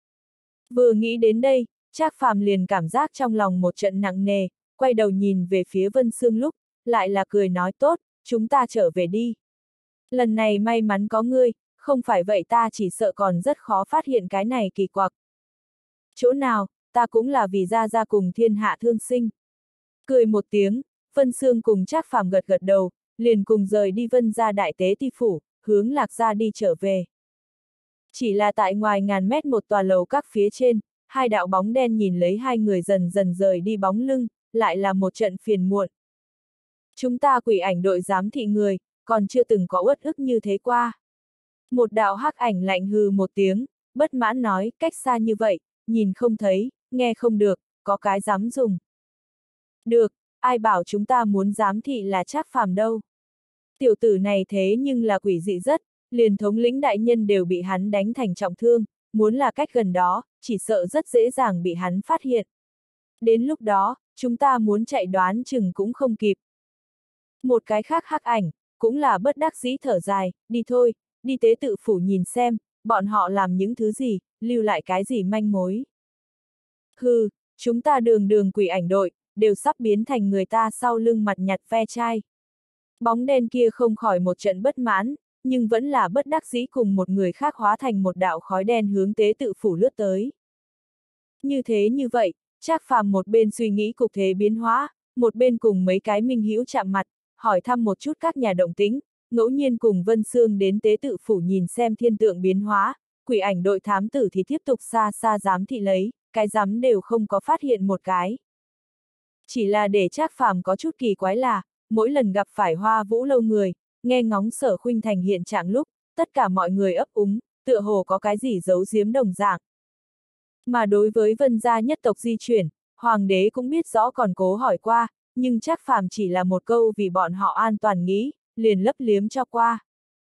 Vừa nghĩ đến đây, Trác Phàm liền cảm giác trong lòng một trận nặng nề, quay đầu nhìn về phía Vân Sương lúc, lại là cười nói tốt, chúng ta trở về đi. Lần này may mắn có ngươi, không phải vậy ta chỉ sợ còn rất khó phát hiện cái này kỳ quặc. Chỗ nào, ta cũng là vì gia gia cùng thiên hạ thương sinh. Cười một tiếng, Vân Sương cùng Trác Phàm gật gật đầu, liền cùng rời đi Vân gia đại tế ti phủ, hướng Lạc gia đi trở về. Chỉ là tại ngoài ngàn mét một tòa lầu các phía trên, hai đạo bóng đen nhìn lấy hai người dần dần rời đi bóng lưng, lại là một trận phiền muộn. Chúng ta quỷ ảnh đội giám thị người, còn chưa từng có uất ức như thế qua. Một đạo hắc ảnh lạnh hừ một tiếng, bất mãn nói, cách xa như vậy, nhìn không thấy, nghe không được, có cái dám dùng. Được, ai bảo chúng ta muốn giám thị là Trác Phàm đâu. Tiểu tử này thế nhưng là quỷ dị rất, liền thống lĩnh đại nhân đều bị hắn đánh thành trọng thương, muốn là cách gần đó, chỉ sợ rất dễ dàng bị hắn phát hiện. Đến lúc đó, chúng ta muốn chạy đoán chừng cũng không kịp. Một cái khác hắc ảnh, cũng là bất đắc dĩ thở dài, đi thôi, đi tế tự phủ nhìn xem, bọn họ làm những thứ gì, lưu lại cái gì manh mối. Hừ, chúng ta đường đường quỷ ảnh đội, đều sắp biến thành người ta sau lưng mặt nhặt ve chai. Bóng đen kia không khỏi một trận bất mãn, nhưng vẫn là bất đắc dĩ cùng một người khác hóa thành một đạo khói đen hướng tế tự phủ lướt tới. Như thế như vậy, Trác Phàm một bên suy nghĩ cục thế biến hóa, một bên cùng mấy cái minh hữu chạm mặt, hỏi thăm một chút các nhà động tĩnh, ngẫu nhiên cùng Vân Sương đến tế tự phủ nhìn xem thiên tượng biến hóa, quỷ ảnh đội thám tử thì tiếp tục xa xa giám thị lấy, cái giám đều không có phát hiện một cái. Chỉ là để Trác Phàm có chút kỳ quái là, mỗi lần gặp phải Hoa Vũ lâu người, nghe ngóng Sở Khuynh Thành hiện trạng lúc, tất cả mọi người ấp úng, tựa hồ có cái gì giấu giếm đồng dạng. Mà đối với Vân gia nhất tộc di chuyển, Hoàng đế cũng biết rõ còn cố hỏi qua, nhưng Trác Phàm chỉ là một câu vì bọn họ an toàn nghĩ, liền lấp liếm cho qua.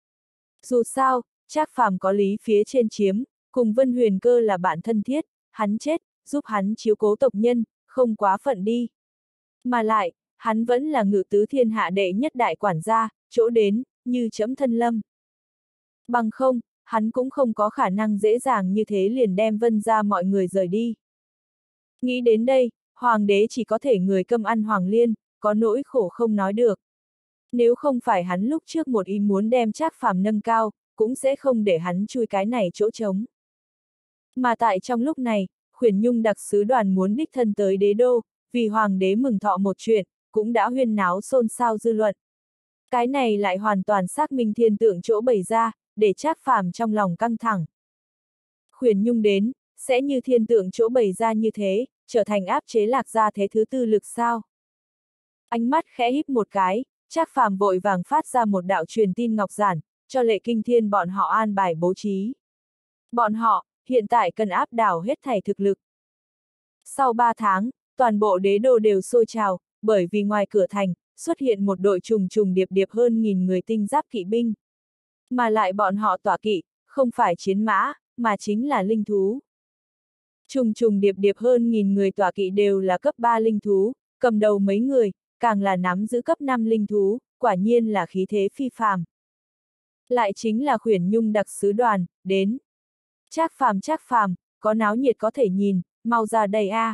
Dù sao, Trác Phàm có lý phía trên chiếm, cùng Vân Huyền Cơ là bạn thân thiết, hắn chết, giúp hắn chiếu cố tộc nhân, không quá phận đi. Mà lại, hắn vẫn là ngự tứ thiên hạ đệ nhất đại quản gia, chỗ đến, như trẫm thân lâm. Bằng không, hắn cũng không có khả năng dễ dàng như thế liền đem Vân gia mọi người rời đi. Nghĩ đến đây, Hoàng đế chỉ có thể người câm ăn Hoàng Liên, có nỗi khổ không nói được. Nếu không phải hắn lúc trước một ý muốn đem Trác Phàm nâng cao, cũng sẽ không để hắn chui cái này chỗ trống. Mà tại trong lúc này, Khuyển Nhung đặc sứ đoàn muốn đích thân tới đế đô, vì Hoàng đế mừng thọ một chuyện, cũng đã huyên náo xôn xao dư luận. Cái này lại hoàn toàn xác minh thiên tượng chỗ bày ra, để Trác Phàm trong lòng căng thẳng. Khuyển Nhung đến, sẽ như thiên tượng chỗ bày ra như thế, trở thành áp chế Lạc gia thế thứ tư lực sao? Ánh mắt khẽ híp một cái, Trác Phàm vội vàng phát ra một đạo truyền tin ngọc giản, cho Lệ Kinh Thiên bọn họ an bài bố trí. Bọn họ, hiện tại cần áp đảo hết thảy thực lực. Sau ba tháng, toàn bộ đế đô đều sôi trào, bởi vì ngoài cửa thành, xuất hiện một đội trùng trùng điệp điệp hơn nghìn người tinh giáp kỵ binh. Mà lại bọn họ tỏa kỵ, không phải chiến mã, mà chính là linh thú. Trùng trùng điệp điệp hơn nghìn người tỏa kỵ đều là cấp ba linh thú, cầm đầu mấy người, càng là nắm giữ cấp năm linh thú, quả nhiên là khí thế phi phàm. Lại chính là Khuyển Nhung đặc sứ đoàn, đến. Trác Phàm Trác Phàm, có náo nhiệt có thể nhìn, mau ra đây a. À.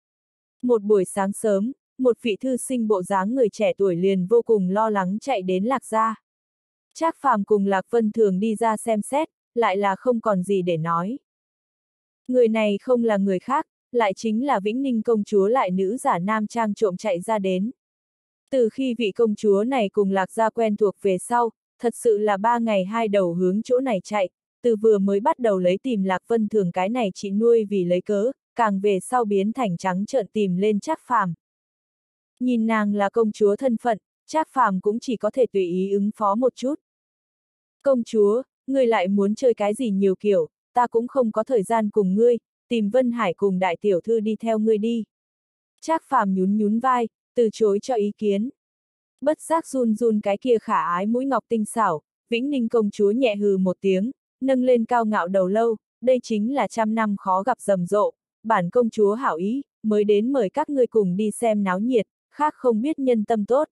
Một buổi sáng sớm, một vị thư sinh bộ dáng người trẻ tuổi liền vô cùng lo lắng chạy đến Lạc gia. Trác Phàm cùng Lạc Vân Thường đi ra xem xét, lại là không còn gì để nói. Người này không là người khác, lại chính là Vĩnh Ninh công chúa lại nữ giả nam trang trộm chạy ra đến. Từ khi vị công chúa này cùng Lạc gia quen thuộc về sau, thật sự là ba ngày hai đầu hướng chỗ này chạy, từ vừa mới bắt đầu lấy tìm Lạc Vân Thường cái này chị nuôi vì lấy cớ, càng về sau biến thành trắng trợn tìm lên Trác Phàm. Nhìn nàng là công chúa thân phận, Trác Phàm cũng chỉ có thể tùy ý ứng phó một chút. Công chúa, ngươi lại muốn chơi cái gì nhiều kiểu, ta cũng không có thời gian cùng ngươi, tìm Vân Hải cùng đại tiểu thư đi theo ngươi đi. Trác Phàm nhún nhún vai, từ chối cho ý kiến. Bất giác run run cái kia khả ái mũi ngọc tinh xảo, Vĩnh Ninh công chúa nhẹ hừ một tiếng, nâng lên cao ngạo đầu lâu, đây chính là trăm năm khó gặp rầm rộ, bản công chúa hảo ý, mới đến mời các ngươi cùng đi xem náo nhiệt, khác không biết nhân tâm tốt.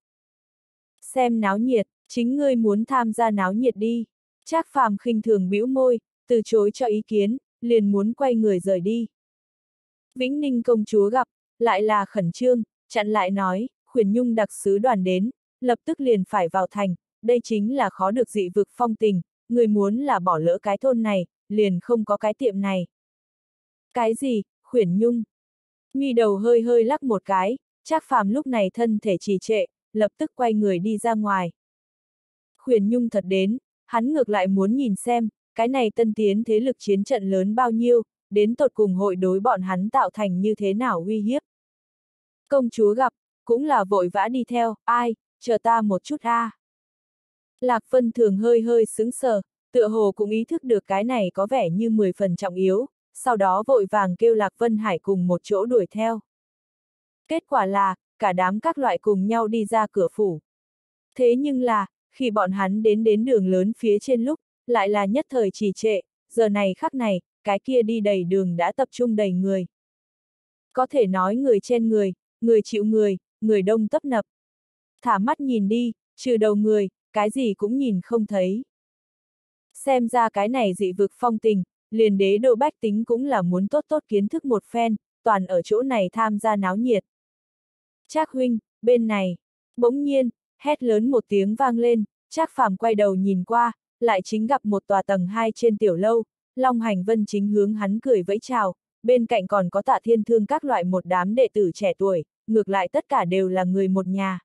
Xem náo nhiệt, chính ngươi muốn tham gia náo nhiệt đi. Trác Phàm khinh thường bĩu môi, từ chối cho ý kiến, liền muốn quay người rời đi. Vĩnh Ninh công chúa gặp, lại là khẩn trương, chặn lại nói, Khuyển Nhung đặc sứ đoàn đến, lập tức liền phải vào thành, đây chính là khó được dị vực phong tình, người muốn là bỏ lỡ cái thôn này, liền không có cái tiệm này. Cái gì, Khuyển Nhung? Mi đầu hơi hơi lắc một cái, Trác Phàm lúc này thân thể trì trệ, lập tức quay người đi ra ngoài. Khuyển Nhung thật đến, hắn ngược lại muốn nhìn xem, cái này tân tiến thế lực chiến trận lớn bao nhiêu, đến tột cùng hội đối bọn hắn tạo thành như thế nào uy hiếp. Công chúa gặp, cũng là vội vã đi theo, ai, chờ ta một chút a. À. Lạc Vân Thường hơi hơi sững sờ, tựa hồ cũng ý thức được cái này có vẻ như mười phần trọng yếu, sau đó vội vàng kêu Lạc Vân Hải cùng một chỗ đuổi theo. Kết quả là, cả đám các loại cùng nhau đi ra cửa phủ. Thế nhưng là, khi bọn hắn đến đến đường lớn phía trên lúc, lại là nhất thời trì trệ, giờ này khắc này, cái kia đi đầy đường đã tập trung đầy người. Có thể nói người trên người, người chịu người, người đông tấp nập. Thả mắt nhìn đi, trừ đầu người, cái gì cũng nhìn không thấy. Xem ra cái này dị vực phong tình, liền đế đô bách tính cũng là muốn tốt tốt kiến thức một phen, toàn ở chỗ này tham gia náo nhiệt. Trác huynh, bên này, bỗng nhiên, hét lớn một tiếng vang lên, Trác Phàm quay đầu nhìn qua, lại chính gặp một tòa tầng hai trên tiểu lâu, Long Hành Vân chính hướng hắn cười vẫy chào, bên cạnh còn có Tạ Thiên Thương các loại một đám đệ tử trẻ tuổi, ngược lại tất cả đều là người một nhà.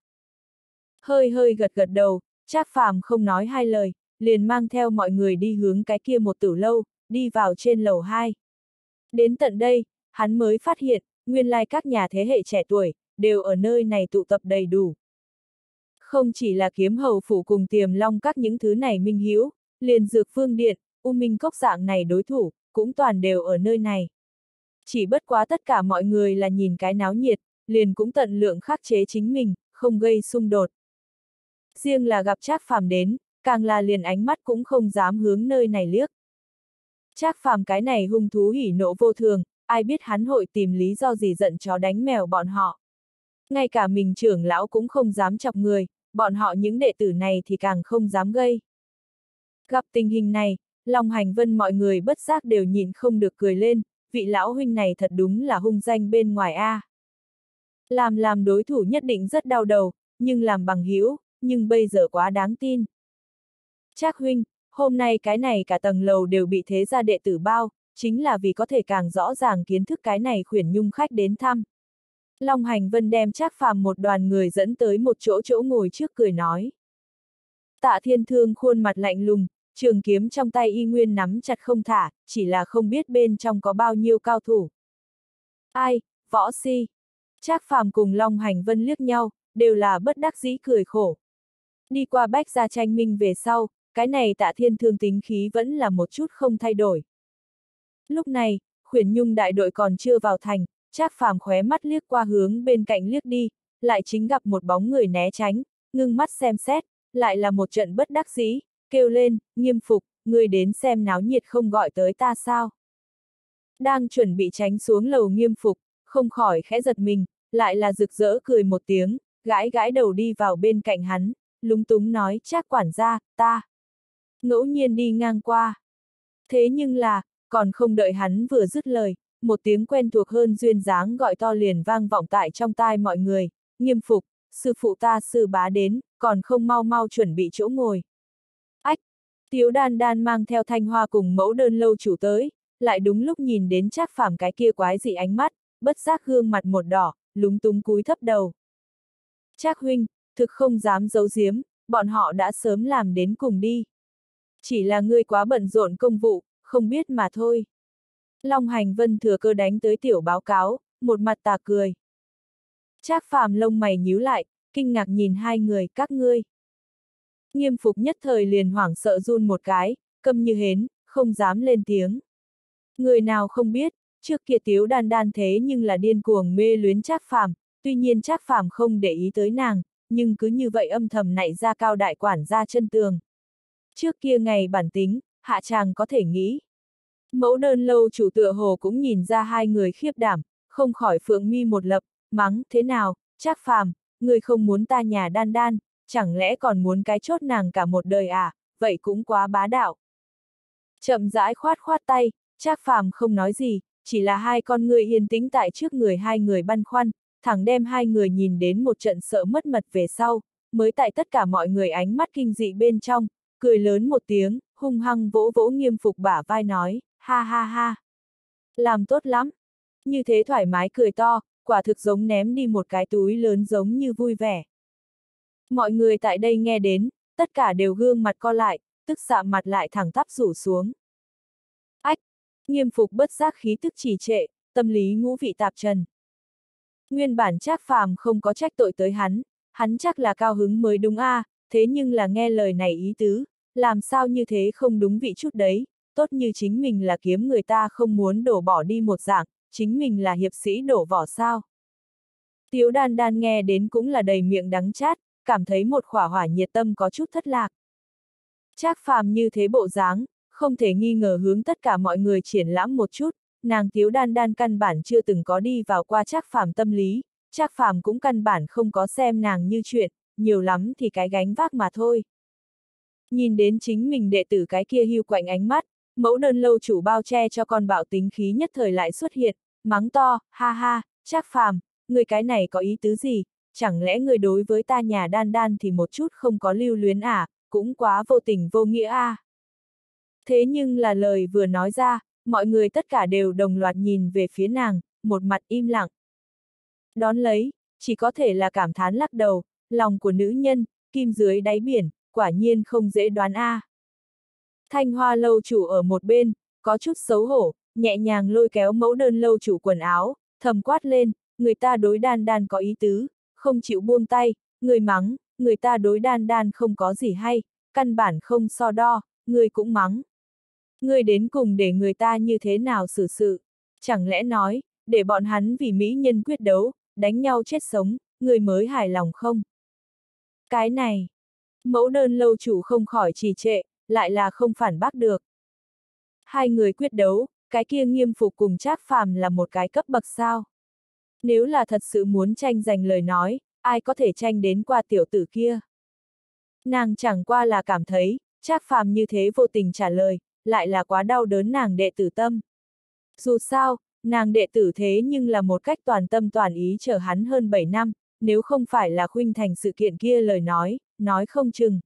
Hơi hơi gật gật đầu, Trác Phàm không nói hai lời, liền mang theo mọi người đi hướng cái kia một tử lâu, đi vào trên lầu hai. Đến tận đây, hắn mới phát hiện, nguyên lai các nhà thế hệ trẻ tuổi, đều ở nơi này tụ tập đầy đủ. Không chỉ là Kiếm Hầu phủ cùng Tiềm Long các những thứ này minh hữu, liền Dược Phương Điện, U Minh Cốc dạng này đối thủ, cũng toàn đều ở nơi này. Chỉ bất quá tất cả mọi người là nhìn cái náo nhiệt, liền cũng tận lượng khắc chế chính mình, không gây xung đột. Riêng là gặp Trác Phàm đến, càng là liền ánh mắt cũng không dám hướng nơi này liếc. Trác Phàm cái này hung thú hỉ nộ vô thường, ai biết hắn hội tìm lý do gì giận chó đánh mèo bọn họ. Ngay cả mình trưởng lão cũng không dám chọc người, bọn họ những đệ tử này thì càng không dám gây. Gặp tình hình này, Long Hành Vân mọi người bất giác đều nhìn không được cười lên, vị lão huynh này thật đúng là hung danh bên ngoài a. À. Làm làm đối thủ nhất định rất đau đầu, nhưng làm bằng hữu, nhưng bây giờ quá đáng tin. Trác huynh, hôm nay cái này cả tầng lầu đều bị thế gia đệ tử bao, chính là vì có thể càng rõ ràng kiến thức cái này Khuyển Nhung khách đến thăm. Long Hành Vân đem Trác Phàm một đoàn người dẫn tới một chỗ chỗ ngồi trước cười nói. Tạ Thiên Thương khuôn mặt lạnh lùng, trường kiếm trong tay y nguyên nắm chặt không thả, chỉ là không biết bên trong có bao nhiêu cao thủ. Ai, võ si. Trác Phàm cùng Long Hành Vân liếc nhau, đều là bất đắc dĩ cười khổ. Đi qua Bách gia tranh minh về sau, cái này Tạ Thiên Thương tính khí vẫn là một chút không thay đổi. Lúc này, Khuyển Nhung đại đội còn chưa vào thành, Trác Phàm khóe mắt liếc qua hướng bên cạnh liếc đi, lại chính gặp một bóng người né tránh, ngưng mắt xem xét, lại là một trận bất đắc dĩ, kêu lên, Nghiêm Phục, người đến xem náo nhiệt không gọi tới ta sao. Đang chuẩn bị tránh xuống lầu Nghiêm Phục, không khỏi khẽ giật mình, lại là rực rỡ cười một tiếng, gãi gãi đầu đi vào bên cạnh hắn, lúng túng nói, Trác quản gia, ta ngẫu nhiên đi ngang qua. Thế nhưng là, còn không đợi hắn vừa dứt lời, một tiếng quen thuộc hơn duyên dáng gọi to liền vang vọng tại trong tai mọi người, Nghiêm Phục, sư phụ ta sư bá đến, còn không mau mau chuẩn bị chỗ ngồi. Ách, Tiếu Đan Đan mang theo Thanh Hoa cùng Mẫu Đơn lâu chủ tới, lại đúng lúc nhìn đến Trác Phàm cái kia quái dị ánh mắt, bất giác gương mặt một đỏ, lúng túng cúi thấp đầu. Trác huynh, thực không dám giấu giếm, bọn họ đã sớm làm đến cùng đi. Chỉ là ngươi quá bận rộn công vụ, không biết mà thôi. Long Hành Vân thừa cơ đánh tới tiểu báo cáo, một mặt tà cười. Trác Phàm lông mày nhíu lại, kinh ngạc nhìn hai người, các ngươi. Nghiêm Phục nhất thời liền hoảng sợ run một cái, câm như hến, không dám lên tiếng. Người nào không biết, trước kia Tiếu Đan Đan thế nhưng là điên cuồng mê luyến Trác Phàm, tuy nhiên Trác Phàm không để ý tới nàng, nhưng cứ như vậy âm thầm nảy ra cao đại quản gia chân tường. Trước kia ngày bản tính, hạ chàng có thể nghĩ. Mẫu Đơn lâu chủ tựa hồ cũng nhìn ra hai người khiếp đảm, không khỏi phượng mi một lập, mắng, thế nào, Trác Phàm, người không muốn ta nhà Đan Đan, chẳng lẽ còn muốn cái chốt nàng cả một đời à, vậy cũng quá bá đạo. Chậm rãi khoát khoát tay, Trác Phàm không nói gì, chỉ là hai con người yên tĩnh tại trước người hai người băn khoăn, thẳng đem hai người nhìn đến một trận sợ mất mật về sau, mới tại tất cả mọi người ánh mắt kinh dị bên trong, cười lớn một tiếng, hung hăng vỗ vỗ Nghiêm Phục bả vai nói, ha ha ha. Làm tốt lắm. Như thế thoải mái cười to, quả thực giống ném đi một cái túi lớn giống như vui vẻ. Mọi người tại đây nghe đến, tất cả đều gương mặt co lại, tức sạm mặt lại thẳng tắp rủ xuống. Ách! Nghiêm Phục bất giác khí tức trì trệ, tâm lý ngũ vị tạp trần. Nguyên bản Trác Phàm không có trách tội tới hắn, hắn chắc là cao hứng mới đúng a, à, thế nhưng là nghe lời này ý tứ, làm sao như thế không đúng vị chút đấy, tốt như chính mình là kiếm người ta không muốn đổ bỏ đi một dạng, chính mình là hiệp sĩ đổ vỏ sao. Tiếu Đan Đan nghe đến cũng là đầy miệng đắng chát, cảm thấy một khỏa hỏa nhiệt tâm có chút thất lạc. Trác Phàm như thế bộ dáng, không thể nghi ngờ hướng tất cả mọi người triển lãm một chút, nàng Tiếu Đan Đan căn bản chưa từng có đi vào qua Trác Phàm tâm lý, Trác Phàm cũng căn bản không có xem nàng như chuyện, nhiều lắm thì cái gánh vác mà thôi. Nhìn đến chính mình đệ tử cái kia hiu quạnh ánh mắt, mẫu đơn lâu chủ bao che cho con bạo tính khí nhất thời lại xuất hiện, mắng to, ha ha, Trác Phàm, người cái này có ý tứ gì, chẳng lẽ người đối với ta nhà Đan Đan thì một chút không có lưu luyến à, cũng quá vô tình vô nghĩa à. Thế nhưng là lời vừa nói ra, mọi người tất cả đều đồng loạt nhìn về phía nàng, một mặt im lặng. Đón lấy, chỉ có thể là cảm thán lắc đầu, lòng của nữ nhân, kim dưới đáy biển, quả nhiên không dễ đoán a. À. Thanh Hoa lâu chủ ở một bên, có chút xấu hổ, nhẹ nhàng lôi kéo mẫu đơn lâu chủ quần áo, thầm quát lên, người ta đối Đan Đan có ý tứ, không chịu buông tay, người mắng, người ta đối Đan Đan không có gì hay, căn bản không so đo, người cũng mắng. Người đến cùng để người ta như thế nào xử sự, chẳng lẽ nói, để bọn hắn vì mỹ nhân quyết đấu, đánh nhau chết sống, người mới hài lòng không? Cái này, mẫu đơn lâu chủ không khỏi trì trệ, lại là không phản bác được. Hai người quyết đấu, cái kia Nghiêm Phục cùng Trác Phàm là một cái cấp bậc sao? Nếu là thật sự muốn tranh giành lời nói, ai có thể tranh đến qua tiểu tử kia? Nàng chẳng qua là cảm thấy, Trác Phàm như thế vô tình trả lời, lại là quá đau đớn nàng đệ tử tâm. Dù sao, nàng đệ tử thế nhưng là một cách toàn tâm toàn ý chờ hắn hơn bảy năm, nếu không phải là khuynh thành sự kiện kia lời nói, nói không chừng.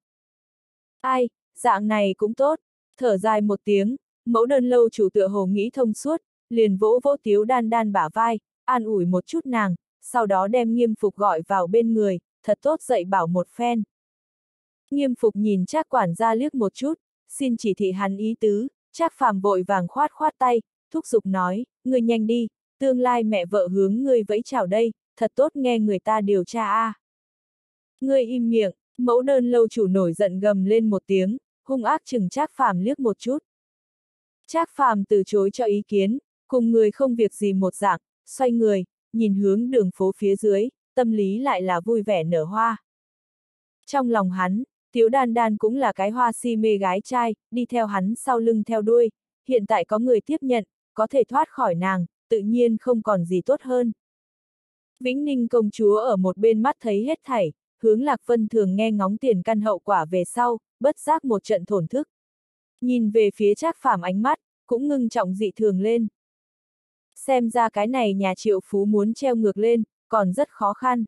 Ai, dạng này cũng tốt, thở dài một tiếng, mẫu đơn lâu chủ tựa hồ nghĩ thông suốt, liền vỗ vỗ Tiếu Đan Đan bả vai, an ủi một chút nàng, sau đó đem Nghiêm Phục gọi vào bên người, thật tốt dạy bảo một phen. Nghiêm Phục nhìn Trác quản gia liếc một chút, xin chỉ thị hắn ý tứ, Trác Phàm vội vàng khoát khoát tay, thúc giục nói, ngươi nhanh đi, tương lai mẹ vợ hướng ngươi vẫy chào đây, thật tốt nghe người ta điều tra a. À. Ngươi im miệng, mẫu đơn lâu chủ nổi giận gầm lên một tiếng, hung ác chừng Trác Phàm liếc một chút. Trác Phàm từ chối cho ý kiến, cùng người không việc gì một dạng, xoay người, nhìn hướng đường phố phía dưới, tâm lý lại là vui vẻ nở hoa. Trong lòng hắn, Tiếu Đan Đan cũng là cái hoa si mê gái trai, đi theo hắn sau lưng theo đuôi, hiện tại có người tiếp nhận, có thể thoát khỏi nàng, tự nhiên không còn gì tốt hơn. Vĩnh Ninh công chúa ở một bên mắt thấy hết thảy, hướng Lạc Vân Thường nghe ngóng tiền căn hậu quả về sau, bất giác một trận thổn thức. Nhìn về phía Trác Phàm ánh mắt, cũng ngưng trọng dị thường lên. Xem ra cái này nhà Triệu Phú muốn treo ngược lên, còn rất khó khăn.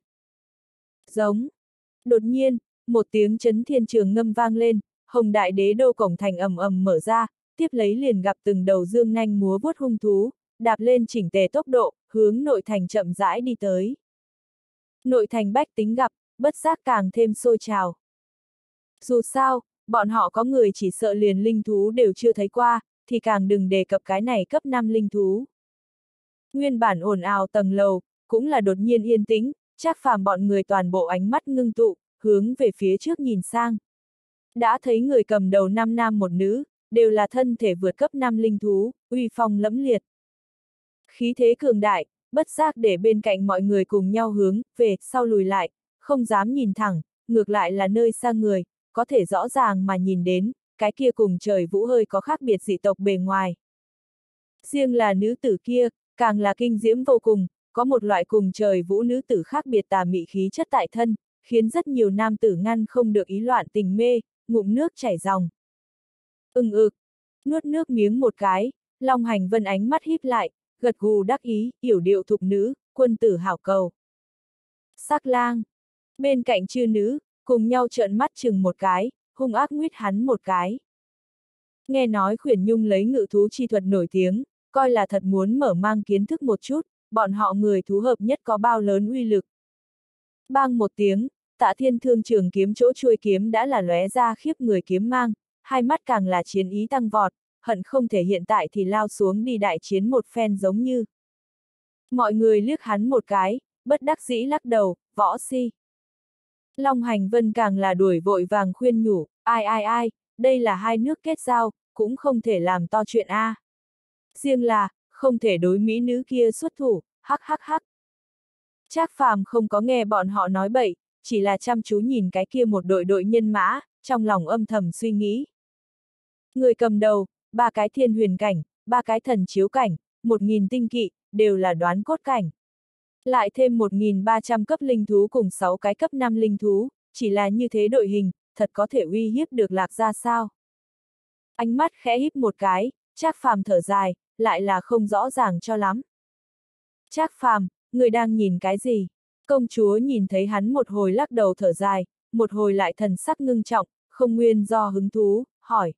Giống. Đột nhiên, một tiếng chấn thiên trường ngâm vang lên, Hồng Đại Đế đô cổng thành ầm ầm mở ra, tiếp lấy liền gặp từng đầu dương nanh múa vuốt hung thú, đạp lên chỉnh tề tốc độ, hướng nội thành chậm rãi đi tới. Nội thành bách tính gặp, bất giác càng thêm sôi trào. Dù sao, bọn họ có người chỉ sợ liền linh thú đều chưa thấy qua, thì càng đừng đề cập cái này cấp năm linh thú. Nguyên bản ồn ào tầng lầu, cũng là đột nhiên yên tĩnh, Trác Phàm bọn người toàn bộ ánh mắt ngưng tụ, hướng về phía trước nhìn sang. Đã thấy người cầm đầu năm nam một nữ, đều là thân thể vượt cấp năm linh thú, uy phong lẫm liệt. Khí thế cường đại, bất giác để bên cạnh mọi người cùng nhau hướng về sau lùi lại, không dám nhìn thẳng, ngược lại là nơi xa người, có thể rõ ràng mà nhìn đến, cái kia cùng trời vũ hơi có khác biệt dị tộc bề ngoài. Riêng là nữ tử kia, càng là kinh diễm vô cùng, có một loại cùng trời vũ nữ tử khác biệt tà mị khí chất tại thân, khiến rất nhiều nam tử ngăn không được ý loạn tình mê, ngụm nước chảy ròng. Ưng ực, nuốt nước miếng một cái, Long Hành Vân ánh mắt híp lại, gật gù đắc ý, yểu điệu thục nữ, quân tử hảo cầu. Sắc lang, bên cạnh chư nữ, cùng nhau trợn mắt chừng một cái, hung ác nguyết hắn một cái. Nghe nói Khuyển Nhung lấy ngự thú chi thuật nổi tiếng, coi là thật muốn mở mang kiến thức một chút, bọn họ người thú hợp nhất có bao lớn uy lực. Bang một tiếng, Tạ Thiên Thương trường kiếm chỗ chuôi kiếm đã là lóe ra khiếp người kiếm mang, hai mắt càng là chiến ý tăng vọt, hận không thể hiện tại thì lao xuống đi đại chiến một phen giống như. Mọi người liếc hắn một cái, bất đắc dĩ lắc đầu, võ si. Long Hành Vân càng là đuổi vội vàng khuyên nhủ, ai ai ai, đây là hai nước kết giao, cũng không thể làm to chuyện a. Riêng là, không thể đối mỹ nữ kia xuất thủ, hắc hắc hắc. Trác Phàm không có nghe bọn họ nói bậy, chỉ là chăm chú nhìn cái kia một đội đội nhân mã, trong lòng âm thầm suy nghĩ. Người cầm đầu, ba cái thiên huyền cảnh, ba cái thần chiếu cảnh, một nghìn tinh kỵ, đều là đoán cốt cảnh. Lại thêm một nghìn ba trăm cấp linh thú cùng sáu cái cấp năm linh thú, chỉ là như thế đội hình, thật có thể uy hiếp được Lạc Gia sao? Ánh mắt khẽ híp một cái, Trác Phàm thở dài, lại là không rõ ràng cho lắm. Trác Phàm, người đang nhìn cái gì? Công chúa nhìn thấy hắn một hồi lắc đầu thở dài, một hồi lại thần sắc ngưng trọng, không nguyên do hứng thú, hỏi.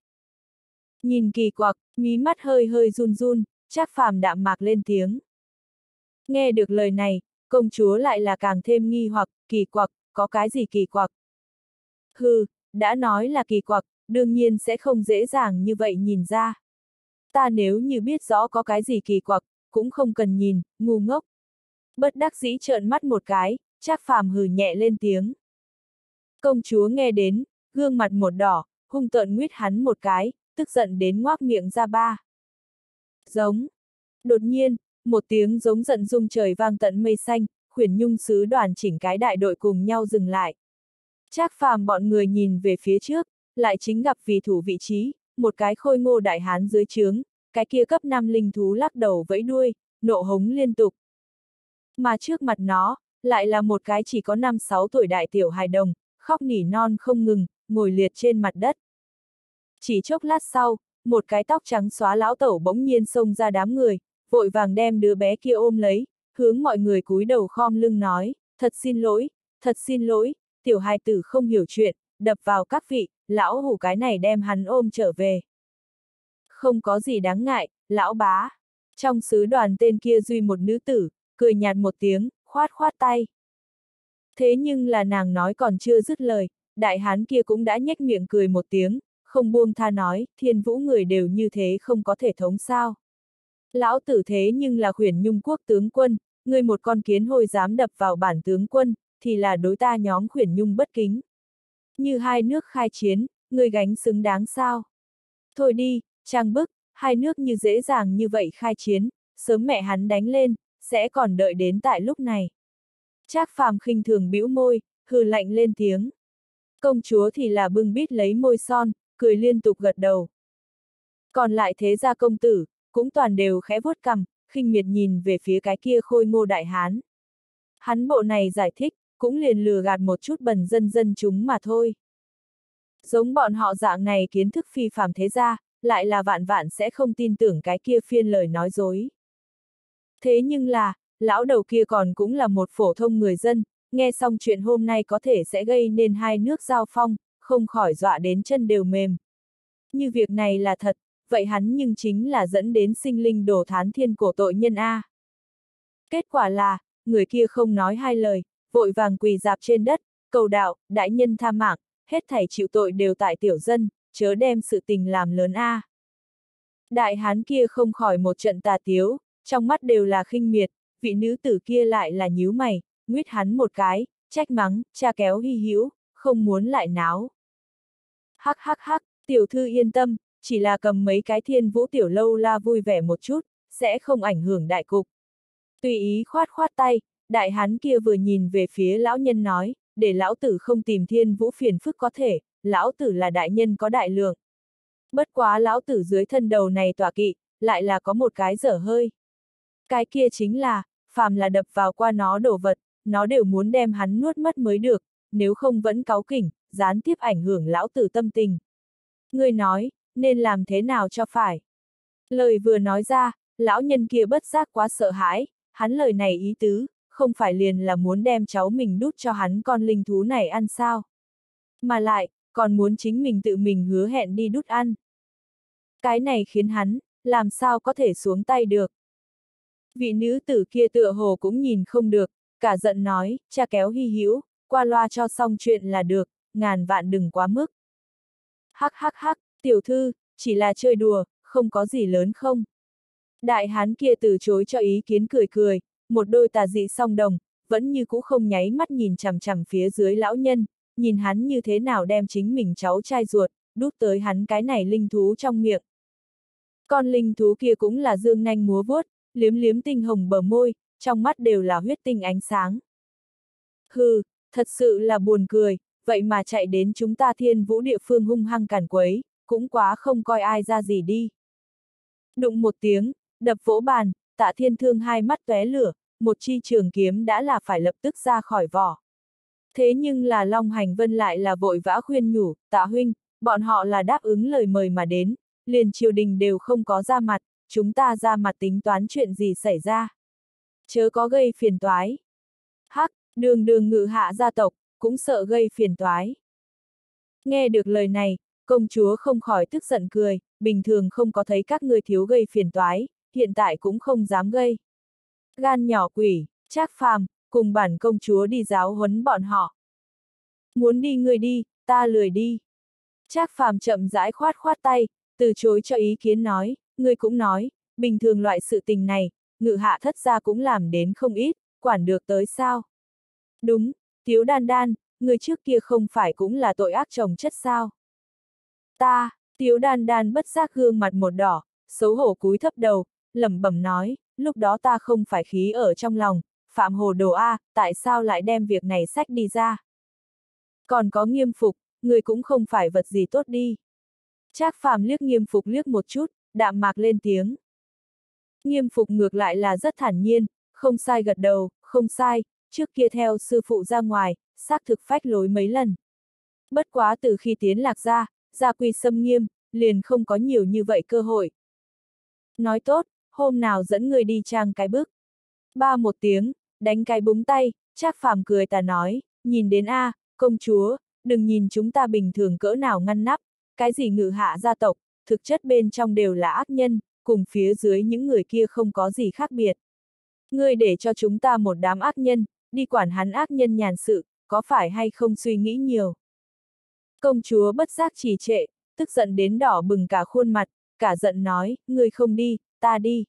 Nhìn kỳ quặc, mí mắt hơi hơi run run, Trác Phàm đạm mạc lên tiếng. Nghe được lời này, công chúa lại là càng thêm nghi hoặc, kỳ quặc, có cái gì kỳ quặc? Hừ, đã nói là kỳ quặc, đương nhiên sẽ không dễ dàng như vậy nhìn ra. Ta nếu như biết rõ có cái gì kỳ quặc, cũng không cần nhìn, ngu ngốc. Bất đắc dĩ trợn mắt một cái, Trác Phàm hừ nhẹ lên tiếng. Công chúa nghe đến, gương mặt một đỏ, hung tợn nguyết hắn một cái, tức giận đến ngoác miệng ra ba. Giống. Đột nhiên, một tiếng giống giận rung trời vang tận mây xanh, Khuyển Nhung sứ đoàn chỉnh cái đại đội cùng nhau dừng lại. Trác Phàm bọn người nhìn về phía trước, lại chính gặp vì thủ vị trí, một cái khôi ngô đại hán dưới trướng, cái kia cấp năm linh thú lắc đầu vẫy đuôi, nộ hống liên tục. Mà trước mặt nó, lại là một cái chỉ có năm sáu tuổi đại tiểu hài đồng, khóc nỉ non không ngừng, ngồi liệt trên mặt đất. Chỉ chốc lát sau, một cái tóc trắng xóa lão tẩu bỗng nhiên xông ra đám người, vội vàng đem đứa bé kia ôm lấy, hướng mọi người cúi đầu khom lưng nói, thật xin lỗi, thật xin lỗi, tiểu hài tử không hiểu chuyện, đập vào các vị, lão hủ cái này đem hắn ôm trở về. Không có gì đáng ngại, lão bá. Trong sứ đoàn tên kia duy một nữ tử, cười nhạt một tiếng, khoát khoát tay. Thế nhưng là nàng nói còn chưa dứt lời, đại hán kia cũng đã nhếch miệng cười một tiếng, không buông tha nói, Thiên Vũ người đều như thế không có thể thống sao. Lão tử thế nhưng là Khuyển Nhung quốc tướng quân, người một con kiến hôi dám đập vào bản tướng quân, thì là đối ta nhóm Khuyển Nhung bất kính. Như hai nước khai chiến, người gánh xứng đáng sao? Thôi đi, trang bức, hai nước như dễ dàng như vậy khai chiến, sớm mẹ hắn đánh lên, sẽ còn đợi đến tại lúc này. Trác Phàm khinh thường bĩu môi, hừ lạnh lên tiếng. Công chúa thì là bưng bít lấy môi son, cười liên tục gật đầu. Còn lại thế gia công tử, cũng toàn đều khẽ vuốt cằm, khinh miệt nhìn về phía cái kia khôi ngô đại hán. Hắn bộ này giải thích, cũng liền lừa gạt một chút bần dân dân chúng mà thôi. Giống bọn họ dạng này kiến thức phi phàm thế gia, lại là vạn vạn sẽ không tin tưởng cái kia phiên lời nói dối. Thế nhưng là, lão đầu kia còn cũng là một phổ thông người dân, nghe xong chuyện hôm nay có thể sẽ gây nên hai nước giao phong, không khỏi dọa đến chân đều mềm. Như việc này là thật, vậy hắn nhưng chính là dẫn đến sinh linh đổ thán thiên cổ tội nhân A. Kết quả là, người kia không nói hai lời, vội vàng quỳ dạp trên đất, cầu đạo, đại nhân tha mạng, hết thảy chịu tội đều tại tiểu dân, chớ đem sự tình làm lớn A. Đại hán kia không khỏi một trận tà tiếu, trong mắt đều là khinh miệt, vị nữ tử kia lại là nhíu mày, nguyết hắn một cái, trách mắng, cha kéo hy hữu, không muốn lại náo. Hắc hắc hắc, tiểu thư yên tâm, chỉ là cầm mấy cái Thiên Vũ tiểu lâu la vui vẻ một chút, sẽ không ảnh hưởng đại cục. Tùy ý khoát khoát tay, đại hán kia vừa nhìn về phía lão nhân nói, để lão tử không tìm Thiên Vũ phiền phức có thể, lão tử là đại nhân có đại lượng. Bất quá lão tử dưới thân đầu này tọa kỵ, lại là có một cái dở hơi. Cái kia chính là, phàm là đập vào qua nó đồ vật, nó đều muốn đem hắn nuốt mất mới được, nếu không vẫn cáu kỉnh, gián tiếp ảnh hưởng lão tử tâm tình. Người nói, nên làm thế nào cho phải. Lời vừa nói ra, lão nhân kia bất giác quá sợ hãi, hắn lời này ý tứ, không phải liền là muốn đem cháu mình đút cho hắn con linh thú này ăn sao. Mà lại, còn muốn chính mình tự mình hứa hẹn đi đút ăn. Cái này khiến hắn, làm sao có thể xuống tay được. Vị nữ tử kia tựa hồ cũng nhìn không được, cả giận nói, cha kéo hy hữu, qua loa cho xong chuyện là được, ngàn vạn đừng quá mức. Hắc hắc hắc, tiểu thư, chỉ là chơi đùa, không có gì lớn không. Đại hán kia từ chối cho ý kiến cười cười, một đôi tà dị song đồng, vẫn như cũ không nháy mắt nhìn chằm chằm phía dưới lão nhân, nhìn hắn như thế nào đem chính mình cháu trai ruột, đút tới hắn cái này linh thú trong miệng. Con linh thú kia cũng là dương nanh múa vuốt, liếm liếm tinh hồng bờ môi, trong mắt đều là huyết tinh ánh sáng. Hừ, thật sự là buồn cười, vậy mà chạy đến chúng ta Thiên Vũ địa phương hung hăng càn quấy, cũng quá không coi ai ra gì đi. Đụng một tiếng, đập vỗ bàn, Tạ Thiên Thương hai mắt tóe lửa, một chi trường kiếm đã là phải lập tức ra khỏi vỏ. Thế nhưng là Long Hành Vân lại là vội vã khuyên nhủ, Tạ huynh, bọn họ là đáp ứng lời mời mà đến, liền triều đình đều không có ra mặt, chúng ta ra mặt tính toán chuyện gì xảy ra. Chớ có gây phiền toái. Hắc, đường đường ngự hạ gia tộc, cũng sợ gây phiền toái. Nghe được lời này, công chúa không khỏi tức giận cười, bình thường không có thấy các ngươi thiếu gây phiền toái, hiện tại cũng không dám gây. Gan nhỏ quỷ, Trác Phàm, cùng bản công chúa đi giáo huấn bọn họ. Muốn đi ngươi đi, ta lười đi. Trác Phàm chậm rãi khoát khoát tay, từ chối cho ý kiến nói, ngươi cũng nói, bình thường loại sự tình này, ngự hạ thất gia cũng làm đến không ít, quản được tới sao? Đúng, Tiếu Đan Đan, người trước kia không phải cũng là tội ác chồng chất sao? Ta, Tiếu Đan Đan bất giác gương mặt một đỏ, xấu hổ cúi thấp đầu, lẩm bẩm nói, lúc đó ta không phải khí ở trong lòng, phạm hồ đồ a, tại sao lại đem việc này xách đi ra? Còn có Nghiêm Phục, người cũng không phải vật gì tốt đi. Trác Phàm liếc Nghiêm Phục liếc một chút, đạm mạc lên tiếng. Nghiêm Phục ngược lại là rất thản nhiên, không sai gật đầu, không sai, trước kia theo sư phụ ra ngoài, xác thực phách lối mấy lần. Bất quá từ khi tiến Lạc gia, gia quy xâm nghiêm, liền không có nhiều như vậy cơ hội. Nói tốt, hôm nào dẫn người đi trang cái bước. Ba một tiếng, đánh cái búng tay, Trác Phàm cười tà nói, nhìn đến a, công chúa, đừng nhìn chúng ta bình thường cỡ nào ngăn nắp, cái gì ngự hạ gia tộc, thực chất bên trong đều là ác nhân, cùng phía dưới những người kia không có gì khác biệt. Ngươi để cho chúng ta một đám ác nhân, đi quản hắn ác nhân nhàn sự, có phải hay không suy nghĩ nhiều. Công chúa bất giác trì trệ, tức giận đến đỏ bừng cả khuôn mặt, cả giận nói, ngươi không đi, ta đi.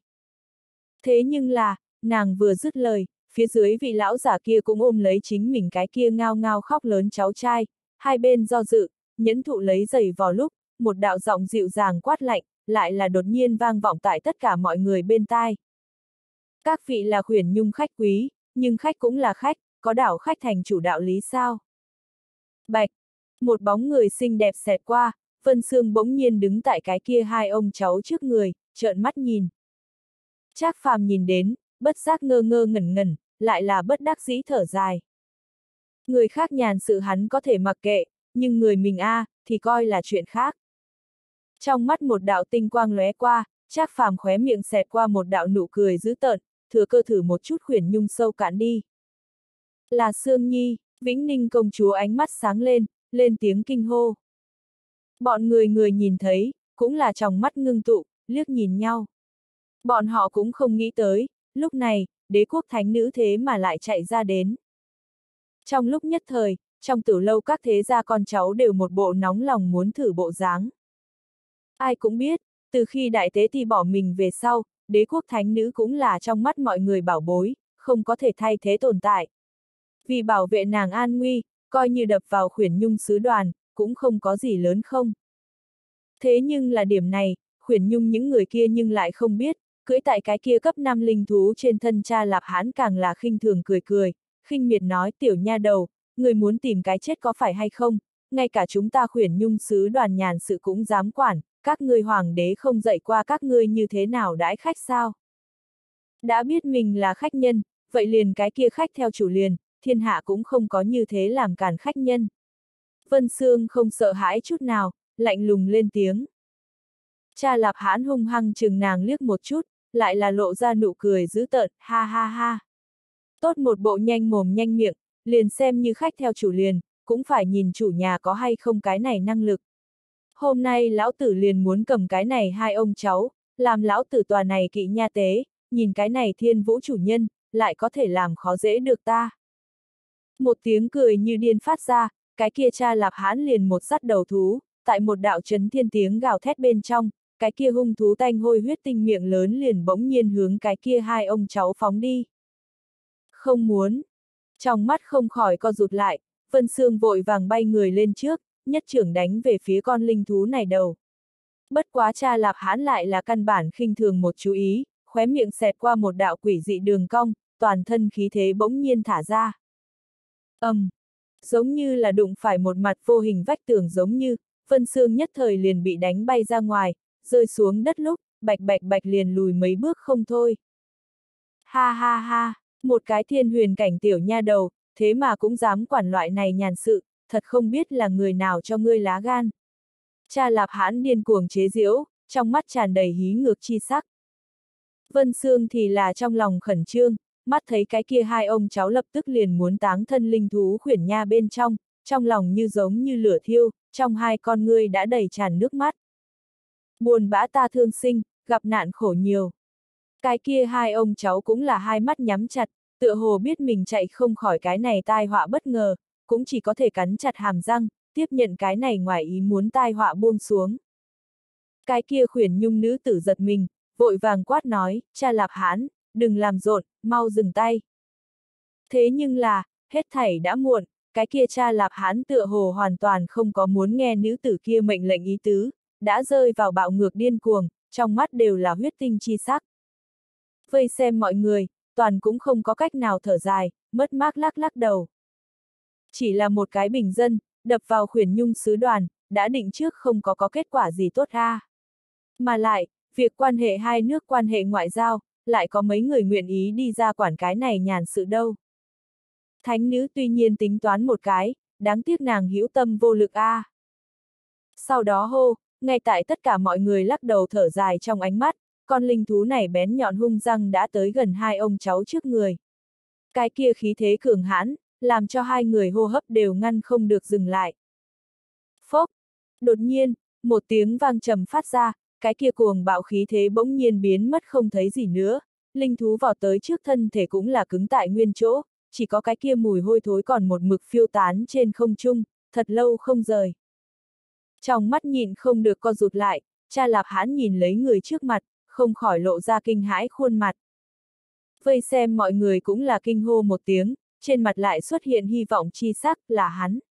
Thế nhưng là, nàng vừa dứt lời, phía dưới vị lão giả kia cũng ôm lấy chính mình cái kia ngao ngao khóc lớn cháu trai, hai bên do dự, nhẫn thụ lấy giày vào lúc, một đạo giọng dịu dàng quát lạnh, lại là đột nhiên vang vọng tại tất cả mọi người bên tai. Các vị là khuyển nhung khách quý, nhưng khách cũng là khách, có đảo khách thành chủ đạo lý sao? Bạch, một bóng người xinh đẹp xẹt qua, Vân Sương bỗng nhiên đứng tại cái kia hai ông cháu trước người, trợn mắt nhìn. Trác Phàm nhìn đến, bất giác ngơ ngơ ngẩn ngẩn, lại là bất đắc dĩ thở dài. Người khác nhàn sự hắn có thể mặc kệ, nhưng người mình a, thì coi là chuyện khác. Trong mắt một đạo tinh quang lóe qua, Trác Phàm khóe miệng xẹt qua một đạo nụ cười dữ tợn, thừa cơ thử một chút khuyển nhung sâu cạn đi. Là Sương Nhi, Vĩnh Ninh công chúa ánh mắt sáng lên, lên tiếng kinh hô. Bọn người người nhìn thấy, cũng là tròng mắt ngưng tụ, liếc nhìn nhau. Bọn họ cũng không nghĩ tới, lúc này, đế quốc thánh nữ thế mà lại chạy ra đến. Trong lúc nhất thời, trong tử lâu các thế gia con cháu đều một bộ nóng lòng muốn thử bộ dáng. Ai cũng biết, từ khi đại tế ti bỏ mình về sau, đế quốc thánh nữ cũng là trong mắt mọi người bảo bối, không có thể thay thế tồn tại. Vì bảo vệ nàng an nguy, coi như đập vào khuyển nhung sứ đoàn, cũng không có gì lớn không. Thế nhưng là điểm này, khuyển nhung những người kia nhưng lại không biết, cưỡi tại cái kia cấp năm linh thú trên thân cha Lạp Hán càng là khinh thường cười cười, khinh miệt nói tiểu nha đầu, người muốn tìm cái chết có phải hay không, ngay cả chúng ta khuyển nhung sứ đoàn nhàn sự cũng dám quản, các ngươi hoàng đế không dạy qua các ngươi như thế nào đãi khách sao. Đã biết mình là khách nhân, vậy liền cái kia khách theo chủ liền, thiên hạ cũng không có như thế làm cản khách nhân. Vân Sương không sợ hãi chút nào, lạnh lùng lên tiếng. Cha Lạp Hán hung hăng chừng nàng liếc một chút, lại là lộ ra nụ cười dữ tợn, ha ha ha. Tốt một bộ nhanh mồm nhanh miệng, liền xem như khách theo chủ liền, cũng phải nhìn chủ nhà có hay không cái này năng lực. Hôm nay lão tử liền muốn cầm cái này hai ông cháu, làm lão tử tòa này kỵ nha tế, nhìn cái này thiên vũ chủ nhân, lại có thể làm khó dễ được ta. Một tiếng cười như điên phát ra, cái kia cha Lạp Hãn liền một dắt đầu thú, tại một đạo chấn thiên tiếng gào thét bên trong, cái kia hung thú tanh hôi huyết tinh miệng lớn liền bỗng nhiên hướng cái kia hai ông cháu phóng đi. Không muốn. Trong mắt không khỏi co rụt lại, Vân Sương vội vàng bay người lên trước, nhất trưởng đánh về phía con linh thú này đầu. Bất quá cha Lạp Hãn lại là căn bản khinh thường một chú ý, khóe miệng xẹt qua một đạo quỷ dị đường cong, toàn thân khí thế bỗng nhiên thả ra. Ầm, um, giống như là đụng phải một mặt vô hình vách tường giống như, Vân Sương nhất thời liền bị đánh bay ra ngoài, rơi xuống đất lúc, bạch bạch bạch liền lùi mấy bước không thôi. Ha ha ha, một cái thiên huyền cảnh tiểu nha đầu, thế mà cũng dám quản loại này nhàn sự, thật không biết là người nào cho ngươi lá gan. Cha Lạp Hãn điên cuồng chế giễu, trong mắt tràn đầy hí ngược chi sắc. Vân Sương thì là trong lòng khẩn trương, mắt thấy cái kia hai ông cháu lập tức liền muốn táng thân linh thú khuyển nha bên trong, trong lòng như giống như lửa thiêu, trong hai con ngươi đã đầy tràn nước mắt. Buồn bã ta thương sinh, gặp nạn khổ nhiều. Cái kia hai ông cháu cũng là hai mắt nhắm chặt, tựa hồ biết mình chạy không khỏi cái này tai họa bất ngờ, cũng chỉ có thể cắn chặt hàm răng, tiếp nhận cái này ngoài ý muốn tai họa buông xuống. Cái kia khuyển nhung nữ tử giật mình, vội vàng quát nói, cha Lạp Hãn, đừng làm rộn, mau dừng tay. Thế nhưng là, hết thảy đã muộn, cái kia cha Lạp Hãn tựa hồ hoàn toàn không có muốn nghe nữ tử kia mệnh lệnh ý tứ, đã rơi vào bạo ngược điên cuồng, trong mắt đều là huyết tinh chi sắc. Vây xem mọi người, toàn cũng không có cách nào thở dài, mất mát lắc lắc đầu. Chỉ là một cái bình dân, đập vào khuyển nhung sứ đoàn, đã định trước không có có kết quả gì tốt ra. Mà lại, việc quan hệ hai nước quan hệ ngoại giao, lại có mấy người nguyện ý đi ra quản cái này nhàn sự đâu. Thánh nữ tuy nhiên tính toán một cái, đáng tiếc nàng hữu tâm vô lực a. À. Sau đó hô, ngay tại tất cả mọi người lắc đầu thở dài trong ánh mắt, con linh thú này bén nhọn hung răng đã tới gần hai ông cháu trước người. Cái kia khí thế cường hãn, làm cho hai người hô hấp đều ngăn không được dừng lại. Phốc! Đột nhiên, một tiếng vang trầm phát ra, cái kia cuồng bạo khí thế bỗng nhiên biến mất không thấy gì nữa, linh thú vào tới trước thân thể cũng là cứng tại nguyên chỗ, chỉ có cái kia mùi hôi thối còn một mực phiêu tán trên không trung, thật lâu không rời. Trong mắt nhịn không được co rụt lại, cha Lạp Hãn nhìn lấy người trước mặt, không khỏi lộ ra kinh hãi khuôn mặt. Vây xem mọi người cũng là kinh hô một tiếng, trên mặt lại xuất hiện hy vọng chi sắc là hắn.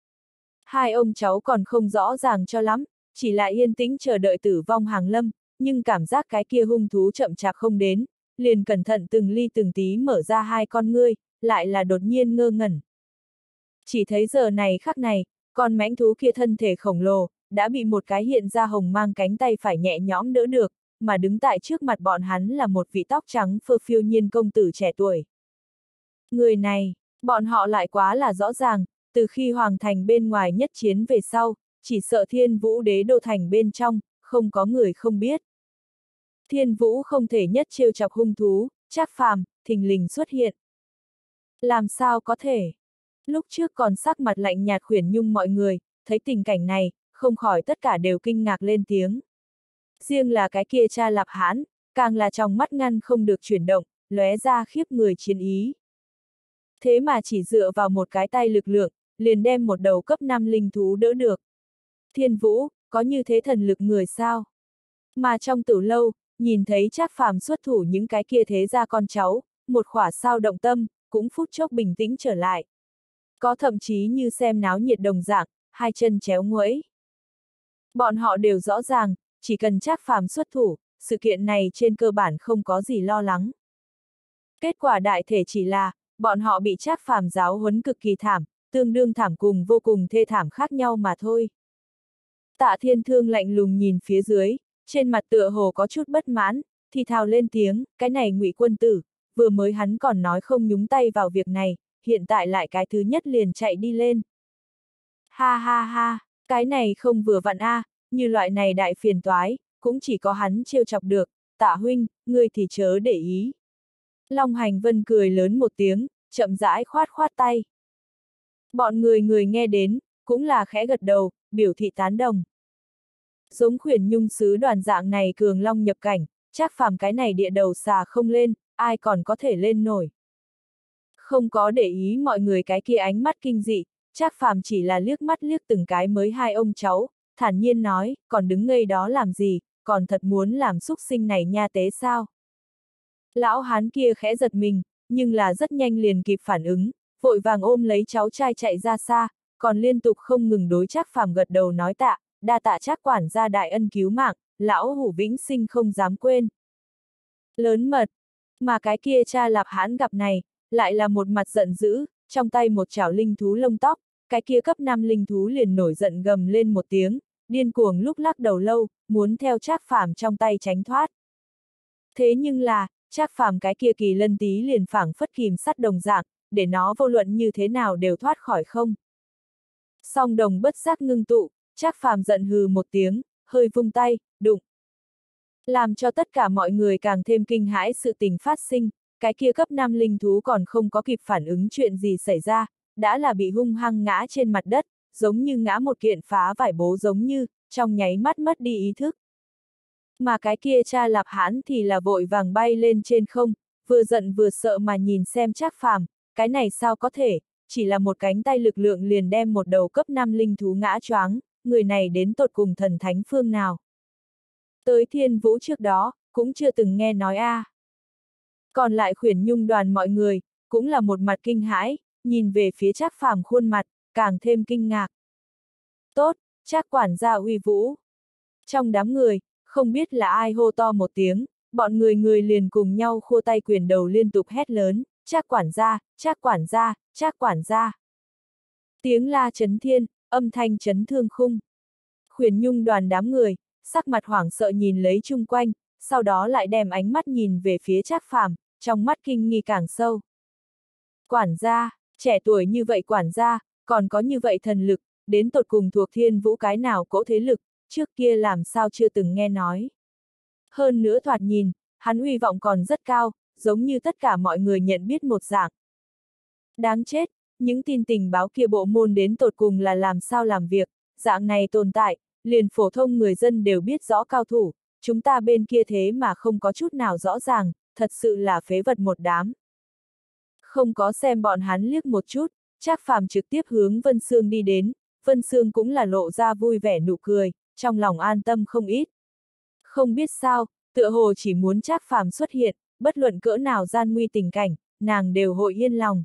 Hai ông cháu còn không rõ ràng cho lắm, chỉ là yên tĩnh chờ đợi tử vong hàng lâm, nhưng cảm giác cái kia hung thú chậm chạp không đến, liền cẩn thận từng ly từng tí mở ra hai con ngươi, lại là đột nhiên ngơ ngẩn. Chỉ thấy giờ này khắc này, con mãnh thú kia thân thể khổng lồ, đã bị một cái hiện ra hồng mang cánh tay phải nhẹ nhõm đỡ được, mà đứng tại trước mặt bọn hắn là một vị tóc trắng phơ phiêu nhiên công tử trẻ tuổi. Người này, bọn họ lại quá là rõ ràng, từ khi hoàng thành bên ngoài nhất chiến về sau, chỉ sợ Thiên Vũ đế đô thành bên trong, không có người không biết. Thiên Vũ không thể nhất trêu chọc hung thú, Trác Phàm, thình lình xuất hiện. Làm sao có thể? Lúc trước còn sắc mặt lạnh nhạt khuyển nhung mọi người, thấy tình cảnh này, không khỏi tất cả đều kinh ngạc lên tiếng. Riêng là cái kia cha Lạp Hãn, càng là trong mắt ngăn không được chuyển động, lóe ra khiếp người chiến ý. Thế mà chỉ dựa vào một cái tay lực lượng, liền đem một đầu cấp năm linh thú đỡ được. Thiên Vũ, có như thế thần lực người sao? Mà trong tử lâu, nhìn thấy Trác Phàm xuất thủ những cái kia thế ra con cháu, một khỏa sao động tâm, cũng phút chốc bình tĩnh trở lại. Có thậm chí như xem náo nhiệt đồng dạng, hai chân chéo nguẫy. Bọn họ đều rõ ràng, chỉ cần Trác Phàm xuất thủ, sự kiện này trên cơ bản không có gì lo lắng. Kết quả đại thể chỉ là, bọn họ bị Trác Phàm giáo huấn cực kỳ thảm, tương đương thảm cùng vô cùng thê thảm khác nhau mà thôi. Tạ Thiên Thương lạnh lùng nhìn phía dưới, trên mặt tựa hồ có chút bất mãn, thì thào lên tiếng, cái này Ngụy quân tử, vừa mới hắn còn nói không nhúng tay vào việc này, hiện tại lại cái thứ nhất liền chạy đi lên. Ha ha ha, cái này không vừa vặn a, à, như loại này đại phiền toái, cũng chỉ có hắn trêu chọc được, Tạ huynh, ngươi thì chớ để ý. Long Hành Vân cười lớn một tiếng, chậm rãi khoát khoát tay. Bọn người người nghe đến, cũng là khẽ gật đầu, biểu thị tán đồng. Giống Khuyển Nhung sứ đoàn dạng này cường long nhập cảnh, Trác Phàm cái này địa đầu xà không lên, ai còn có thể lên nổi. Không có để ý mọi người cái kia ánh mắt kinh dị, Trác Phàm chỉ là liếc mắt liếc từng cái mới hai ông cháu, thản nhiên nói, còn đứng ngây đó làm gì, còn thật muốn làm súc sinh này nha tế sao? Lão hán kia khẽ giật mình, nhưng là rất nhanh liền kịp phản ứng, vội vàng ôm lấy cháu trai chạy ra xa, còn liên tục không ngừng đối Trác Phàm gật đầu nói tạ, đa tạ Trác quản gia đại ân cứu mạng, lão hủ vĩnh sinh không dám quên. Lớn mật, mà cái kia cha Lạp hán gặp này, lại là một mặt giận dữ, trong tay một chảo linh thú lông tóc, cái kia cấp năm linh thú liền nổi giận gầm lên một tiếng, điên cuồng lúc lắc đầu lâu, muốn theo Trác Phàm trong tay tránh thoát. Thế nhưng là, Trác Phàm cái kia kỳ lân tí liền phảng phất kìm sắt đồng dạng, để nó vô luận như thế nào đều thoát khỏi không. Song đồng bất giác ngưng tụ, Trác Phàm giận hừ một tiếng, hơi vung tay, đụng. Làm cho tất cả mọi người càng thêm kinh hãi sự tình phát sinh, cái kia cấp năm linh thú còn không có kịp phản ứng chuyện gì xảy ra, đã là bị hung hăng ngã trên mặt đất, giống như ngã một kiện phá vải bố giống như, trong nháy mắt mất đi ý thức. Mà cái kia cha Lạp hán thì là vội vàng bay lên trên không, vừa giận vừa sợ mà nhìn xem Trác Phàm, cái này sao có thể, chỉ là một cánh tay lực lượng liền đem một đầu cấp năm linh thú ngã choáng, người này đến tột cùng thần thánh phương nào. Tới Thiên Vũ trước đó, cũng chưa từng nghe nói a. À. Còn lại Khuyển Nhung đoàn mọi người, cũng là một mặt kinh hãi, nhìn về phía Trác Phàm khuôn mặt, càng thêm kinh ngạc. Tốt, Trác quản gia uy vũ. Trong đám người, không biết là ai hô to một tiếng, bọn người người liền cùng nhau khua tay quyền đầu liên tục hét lớn, Trác quản gia, Trác quản gia, Trác quản gia. Tiếng la chấn thiên, âm thanh chấn thương khung. Khuyển Nhung đoàn đám người, sắc mặt hoảng sợ nhìn lấy chung quanh, sau đó lại đem ánh mắt nhìn về phía Trác Phàm, trong mắt kinh nghi càng sâu. Quản gia, trẻ tuổi như vậy quản gia, còn có như vậy thần lực, đến tột cùng thuộc Thiên Vũ cái nào cỗ thế lực, trước kia làm sao chưa từng nghe nói. Hơn nữa thoạt nhìn, hắn uy vọng còn rất cao, giống như tất cả mọi người nhận biết một dạng. Đáng chết, những tin tình báo kia bộ môn đến tột cùng là làm sao làm việc, dạng này tồn tại, liền phổ thông người dân đều biết rõ cao thủ, chúng ta bên kia thế mà không có chút nào rõ ràng, thật sự là phế vật một đám. Không có xem bọn hắn liếc một chút, Trác Phàm trực tiếp hướng Vân Sương đi đến, Vân Sương cũng là lộ ra vui vẻ nụ cười, trong lòng an tâm không ít. Không biết sao, tựa hồ chỉ muốn Trác Phàm xuất hiện, bất luận cỡ nào gian nguy tình cảnh, nàng đều hội yên lòng.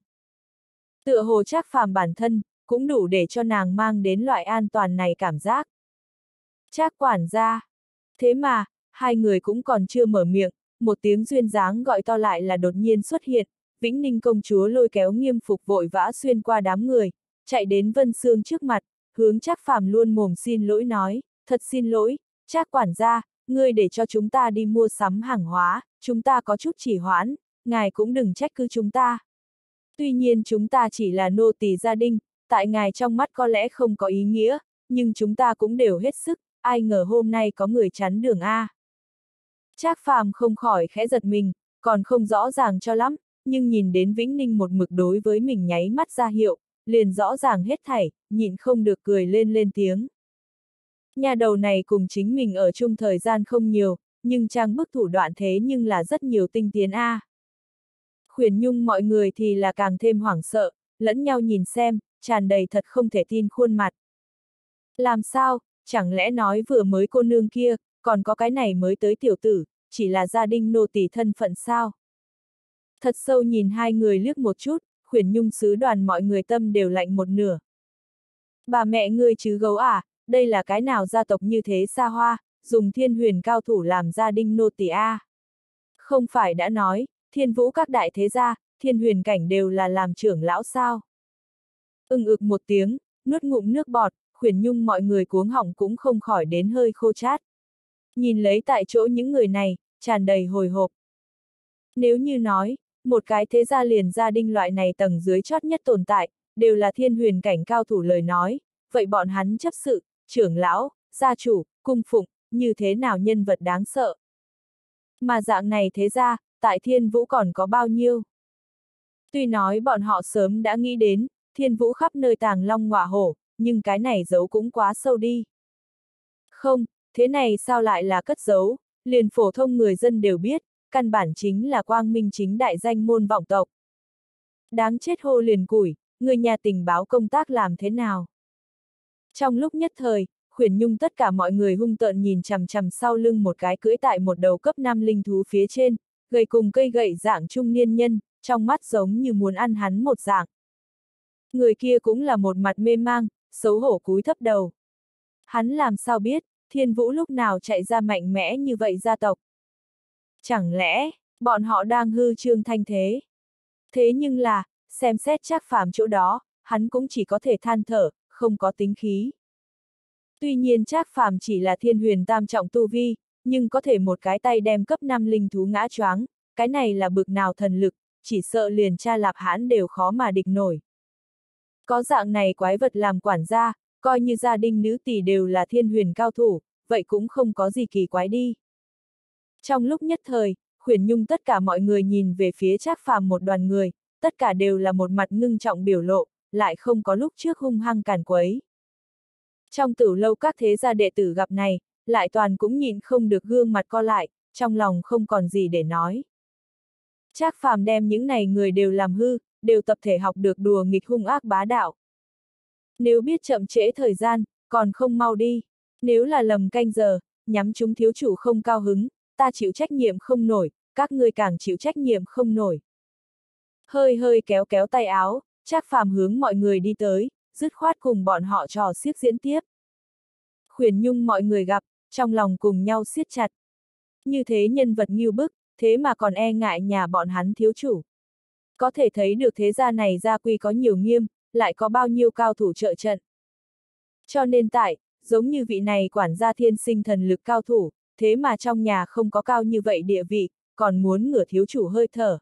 Tựa hồ Trác Phàm bản thân, cũng đủ để cho nàng mang đến loại an toàn này cảm giác. Trác quản gia. Thế mà, hai người cũng còn chưa mở miệng, một tiếng duyên dáng gọi to lại là đột nhiên xuất hiện, Vĩnh Ninh công chúa lôi kéo Nghiêm Phục vội vã xuyên qua đám người, chạy đến Vân Sương trước mặt, hướng Trác Phàm luôn mồm xin lỗi nói, thật xin lỗi, Trác quản gia, ngươi để cho chúng ta đi mua sắm hàng hóa, chúng ta có chút trì hoãn, ngài cũng đừng trách cứ chúng ta. Tuy nhiên chúng ta chỉ là nô tỳ gia đình, tại ngài trong mắt có lẽ không có ý nghĩa, nhưng chúng ta cũng đều hết sức, ai ngờ hôm nay có người chắn đường a. Trác Phàm không khỏi khẽ giật mình, còn không rõ ràng cho lắm, nhưng nhìn đến Vĩnh Ninh một mực đối với mình nháy mắt ra hiệu, liền rõ ràng hết thảy, nhịn không được cười lên lên tiếng. Nhà đầu này cùng chính mình ở chung thời gian không nhiều, nhưng trang bức thủ đoạn thế nhưng là rất nhiều tinh tiến a. À. Khuyển Nhung mọi người thì là càng thêm hoảng sợ, lẫn nhau nhìn xem, tràn đầy thật không thể tin khuôn mặt. Làm sao, chẳng lẽ nói vừa mới cô nương kia, còn có cái này mới tới tiểu tử, chỉ là gia đình nô tỳ thân phận sao? Thật sâu nhìn hai người liếc một chút, Khuyển Nhung sứ đoàn mọi người tâm đều lạnh một nửa. Bà mẹ ngươi chứ gấu à, đây là cái nào gia tộc như thế xa hoa, dùng thiên huyền cao thủ làm gia đình nô tỳ a. Không phải đã nói, Thiên Vũ các đại thế gia, thiên huyền cảnh đều là làm trưởng lão sao? Ưng ực một tiếng, nuốt ngụm nước bọt, Khuyển Nhung mọi người cuống họng cũng không khỏi đến hơi khô chát. Nhìn lấy tại chỗ những người này, tràn đầy hồi hộp. Nếu như nói, một cái thế gia liền gia đình loại này tầng dưới chót nhất tồn tại, đều là thiên huyền cảnh cao thủ lời nói, vậy bọn hắn chấp sự, trưởng lão, gia chủ, cung phụng, như thế nào nhân vật đáng sợ. Mà dạng này thế ra, tại Thiên Vũ còn có bao nhiêu? Tuy nói bọn họ sớm đã nghĩ đến, Thiên Vũ khắp nơi tàng long ngọa hổ, nhưng cái này giấu cũng quá sâu đi. Không, thế này sao lại là cất giấu, liền phổ thông người dân đều biết, căn bản chính là quang minh chính đại danh môn vọng tộc. Đáng chết hô liền củi, người nhà tình báo công tác làm thế nào? Trong lúc nhất thời, Khuyển Nhung tất cả mọi người hung tợn nhìn chằm chằm sau lưng một cái cưỡi tại một đầu cấp năm linh thú phía trên, gầy cùng cây gậy dạng trung niên nhân, trong mắt giống như muốn ăn hắn một dạng. Người kia cũng là một mặt mê mang, xấu hổ cúi thấp đầu. Hắn làm sao biết, Thiên Vũ lúc nào chạy ra mạnh mẽ như vậy gia tộc? Chẳng lẽ, bọn họ đang hư trương thanh thế? Thế nhưng là, xem xét Trác Phàm chỗ đó, hắn cũng chỉ có thể than thở, không có tính khí. Tuy nhiên Trác Phàm chỉ là thiên huyền tam trọng tu vi, nhưng có thể một cái tay đem cấp năm linh thú ngã choáng, cái này là bực nào thần lực, chỉ sợ liền cha Lạp Hãn đều khó mà địch nổi. Có dạng này quái vật làm quản gia, coi như gia đình nữ tỷ đều là thiên huyền cao thủ, vậy cũng không có gì kỳ quái đi. Trong lúc nhất thời, Khuyển Nhung tất cả mọi người nhìn về phía Trác Phàm một đoàn người, tất cả đều là một mặt ngưng trọng biểu lộ, lại không có lúc trước hung hăng càn quấy. Trong tử lâu các thế gia đệ tử gặp này, lại toàn cũng nhìn không được gương mặt co lại, trong lòng không còn gì để nói. Trác Phàm đem những này người đều làm hư, đều tập thể học được đùa nghịch hung ác bá đạo. Nếu biết chậm trễ thời gian, còn không mau đi. Nếu là lầm canh giờ, nhắm chúng thiếu chủ không cao hứng, ta chịu trách nhiệm không nổi, các ngươi càng chịu trách nhiệm không nổi. Hơi hơi kéo kéo tay áo, Trác Phàm hướng mọi người đi tới, dứt khoát cùng bọn họ trò xiếc diễn tiếp. Khuyển Nhung mọi người gặp, trong lòng cùng nhau siết chặt. Như thế nhân vật nghiêu bức, thế mà còn e ngại nhà bọn hắn thiếu chủ. Có thể thấy được thế gia này gia quy có nhiều nghiêm, lại có bao nhiêu cao thủ trợ trận. Cho nên tại, giống như vị này quản gia thiên sinh thần lực cao thủ, thế mà trong nhà không có cao như vậy địa vị, còn muốn ngửa thiếu chủ hơi thở.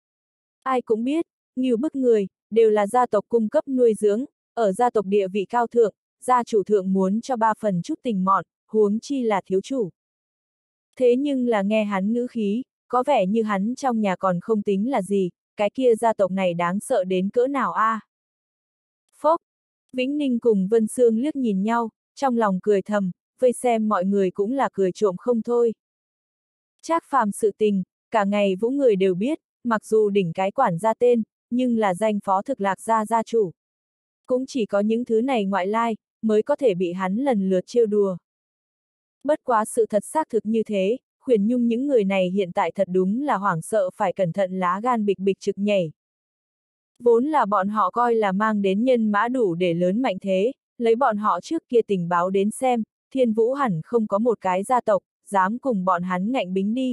Ai cũng biết, nghiêu bức người, đều là gia tộc cung cấp nuôi dưỡng, ở gia tộc địa vị cao thượng, gia chủ thượng muốn cho ba phần chút tình mọn, huống chi là thiếu chủ. Thế nhưng là nghe hắn ngữ khí, có vẻ như hắn trong nhà còn không tính là gì, cái kia gia tộc này đáng sợ đến cỡ nào a? À? Phốc, Vĩnh Ninh cùng Vân Sương liếc nhìn nhau, trong lòng cười thầm, vây xem mọi người cũng là cười trộm không thôi. Trác Phàm sự tình, cả ngày vũ người đều biết, mặc dù đỉnh cái quản gia tên, nhưng là danh phó thực lạc gia gia chủ. Cũng chỉ có những thứ này ngoại lai, mới có thể bị hắn lần lượt trêu đùa. Bất quá sự thật xác thực như thế, Khuyển Nhung những người này hiện tại thật đúng là hoảng sợ phải cẩn thận lá gan bịch bịch trực nhảy. Vốn là bọn họ coi là mang đến nhân mã đủ để lớn mạnh thế, lấy bọn họ trước kia tình báo đến xem, Thiên Vũ hẳn không có một cái gia tộc, dám cùng bọn hắn ngạnh bính đi.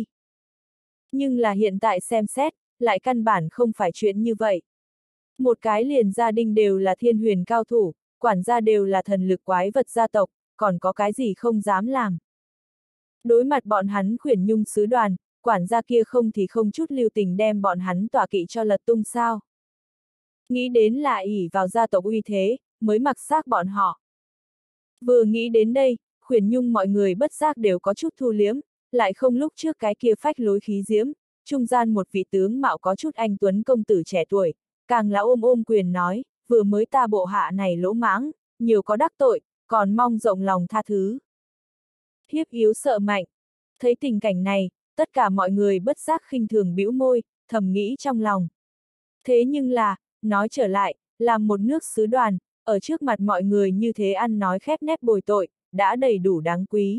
Nhưng là hiện tại xem xét, lại căn bản không phải chuyện như vậy. Một cái liền gia đình đều là thiên huyền cao thủ, quản gia đều là thần lực quái vật gia tộc, còn có cái gì không dám làm. Đối mặt bọn hắn Khuyển Nhung sứ đoàn, quản gia kia không thì không chút lưu tình đem bọn hắn tỏa kỵ cho lật tung sao. Nghĩ đến là ỷ vào gia tộc uy thế, mới mặc xác bọn họ. Vừa nghĩ đến đây, Khuyển Nhung mọi người bất giác đều có chút thu liếm, lại không lúc trước cái kia phách lối khí diễm, trung gian một vị tướng mạo có chút anh tuấn công tử trẻ tuổi, càng là ôm ôm quyền nói, vừa mới ta bộ hạ này lỗ mãng, nhiều có đắc tội, còn mong rộng lòng tha thứ. Hiếp yếu sợ mạnh. Thấy tình cảnh này, tất cả mọi người bất giác khinh thường bĩu môi, thầm nghĩ trong lòng. Thế nhưng là, nói trở lại, làm một nước sứ đoàn, ở trước mặt mọi người như thế ăn nói khép nép bồi tội, đã đầy đủ đáng quý.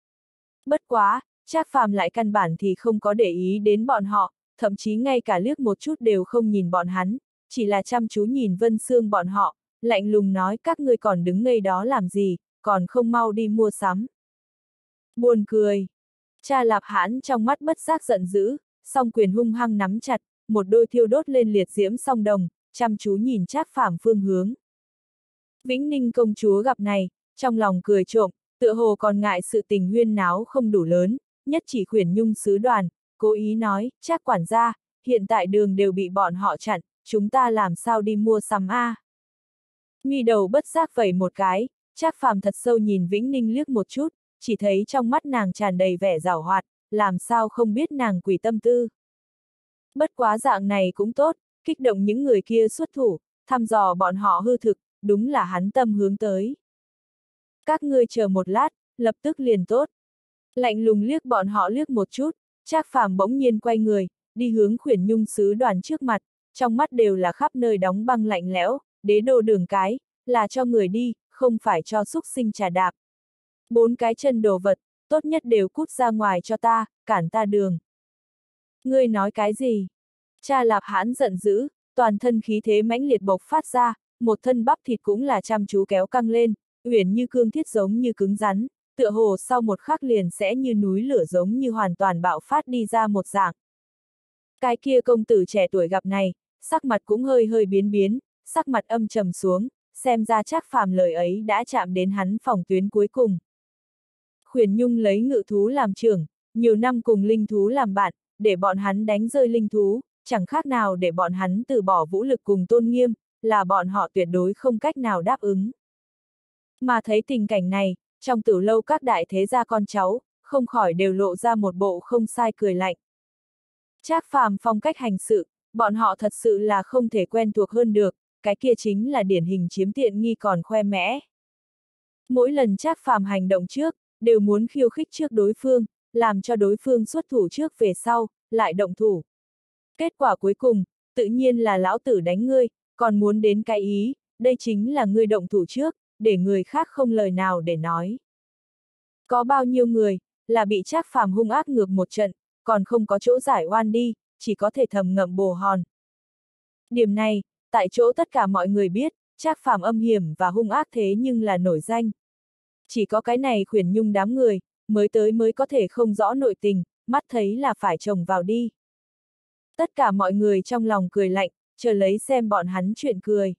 Bất quá, Trác Phàm lại căn bản thì không có để ý đến bọn họ, thậm chí ngay cả liếc một chút đều không nhìn bọn hắn, chỉ là chăm chú nhìn Vân Sương bọn họ, lạnh lùng nói các ngươi còn đứng ngây đó làm gì, còn không mau đi mua sắm. Buồn cười. Cha Lạp Hãn trong mắt bất giác giận dữ, song quyền hung hăng nắm chặt, một đôi thiêu đốt lên liệt diễm song đồng, chăm chú nhìn Trác Phàm phương hướng. Vĩnh Ninh công chúa gặp này, trong lòng cười trộm, tựa hồ còn ngại sự tình huyên náo không đủ lớn, nhất chỉ Khuyển Nhung sứ đoàn, cố ý nói, Trác quản gia, hiện tại đường đều bị bọn họ chặn, chúng ta làm sao đi mua sắm a? À? Mi đầu bất giác vẩy một cái, Trác Phàm thật sâu nhìn Vĩnh Ninh liếc một chút, chỉ thấy trong mắt nàng tràn đầy vẻ giảo hoạt, làm sao không biết nàng quỷ tâm tư. Bất quá dạng này cũng tốt, kích động những người kia xuất thủ, thăm dò bọn họ hư thực, đúng là hắn tâm hướng tới. Các ngươi chờ một lát, lập tức liền tốt. Lạnh lùng liếc bọn họ liếc một chút, Trác Phàm bỗng nhiên quay người, đi hướng Khuyển Nhung sứ đoàn trước mặt, trong mắt đều là khắp nơi đóng băng lạnh lẽo, đế đô đường cái, là cho người đi, không phải cho súc sinh trà đạp. Bốn cái chân đồ vật, tốt nhất đều cút ra ngoài cho ta, cản ta đường. Ngươi nói cái gì? Cha Lạp Hãn giận dữ, toàn thân khí thế mãnh liệt bộc phát ra, một thân bắp thịt cũng là chăm chú kéo căng lên, uyển như cương thiết giống như cứng rắn, tựa hồ sau một khắc liền sẽ như núi lửa giống như hoàn toàn bạo phát đi ra một dạng. Cái kia công tử trẻ tuổi gặp này, sắc mặt cũng hơi hơi biến biến, sắc mặt âm trầm xuống, xem ra Trác Phàm lời ấy đã chạm đến hắn phòng tuyến cuối cùng. Khuyển Nhung lấy ngự thú làm trưởng, nhiều năm cùng linh thú làm bạn, để bọn hắn đánh rơi linh thú, chẳng khác nào để bọn hắn từ bỏ vũ lực cùng tôn nghiêm, là bọn họ tuyệt đối không cách nào đáp ứng. Mà thấy tình cảnh này, trong tử lâu các đại thế gia con cháu, không khỏi đều lộ ra một bộ không sai cười lạnh. Trác Phàm phong cách hành sự, bọn họ thật sự là không thể quen thuộc hơn được, cái kia chính là điển hình chiếm tiện nghi còn khoe mẽ. Mỗi lần Trác Phàm hành động trước, đều muốn khiêu khích trước đối phương, làm cho đối phương xuất thủ trước về sau, lại động thủ. Kết quả cuối cùng, tự nhiên là lão tử đánh ngươi, còn muốn đến cái ý, đây chính là ngươi động thủ trước, để người khác không lời nào để nói. Có bao nhiêu người, là bị Trác Phàm hung ác ngược một trận, còn không có chỗ giải oan đi, chỉ có thể thầm ngậm bồ hòn. Điểm này, tại chỗ tất cả mọi người biết, Trác Phàm âm hiểm và hung ác thế nhưng là nổi danh. Chỉ có cái này Khuyển Nhung đám người, mới tới mới có thể không rõ nội tình, mắt thấy là phải chồng vào đi. Tất cả mọi người trong lòng cười lạnh, chờ lấy xem bọn hắn chuyện cười.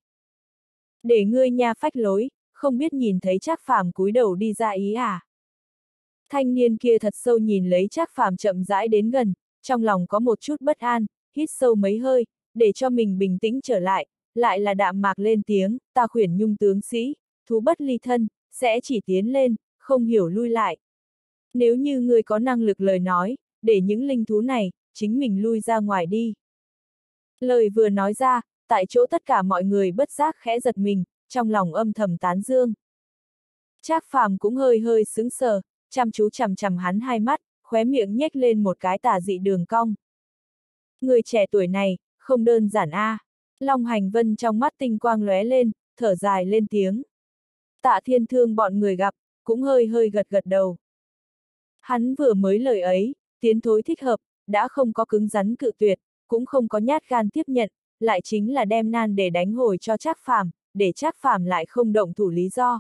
Để ngươi nha phách lối, không biết nhìn thấy Trác Phàm cúi đầu đi ra ý à? Thanh niên kia thật sâu nhìn lấy Trác Phàm chậm rãi đến gần, trong lòng có một chút bất an, hít sâu mấy hơi, để cho mình bình tĩnh trở lại, lại là đạm mạc lên tiếng, ta Khuyển Nhung tướng sĩ, thú bất ly thân, sẽ chỉ tiến lên, không hiểu lui lại. Nếu như ngươi có năng lực lời nói, để những linh thú này, chính mình lui ra ngoài đi. Lời vừa nói ra, tại chỗ tất cả mọi người bất giác khẽ giật mình, trong lòng âm thầm tán dương. Trác Phàm cũng hơi hơi sững sờ, chăm chú chằm chằm hắn hai mắt, khóe miệng nhếch lên một cái tà dị đường cong. Người trẻ tuổi này, không đơn giản a. À. Long Hành Vân trong mắt tinh quang lóe lên, thở dài lên tiếng. Tạ Thiên Thương bọn người gặp, cũng hơi hơi gật gật đầu. Hắn vừa mới lời ấy, tiến thối thích hợp, đã không có cứng rắn cự tuyệt, cũng không có nhát gan tiếp nhận, lại chính là đem nan để đánh hồi cho Trác Phàm, để Trác Phàm lại không động thủ lý do.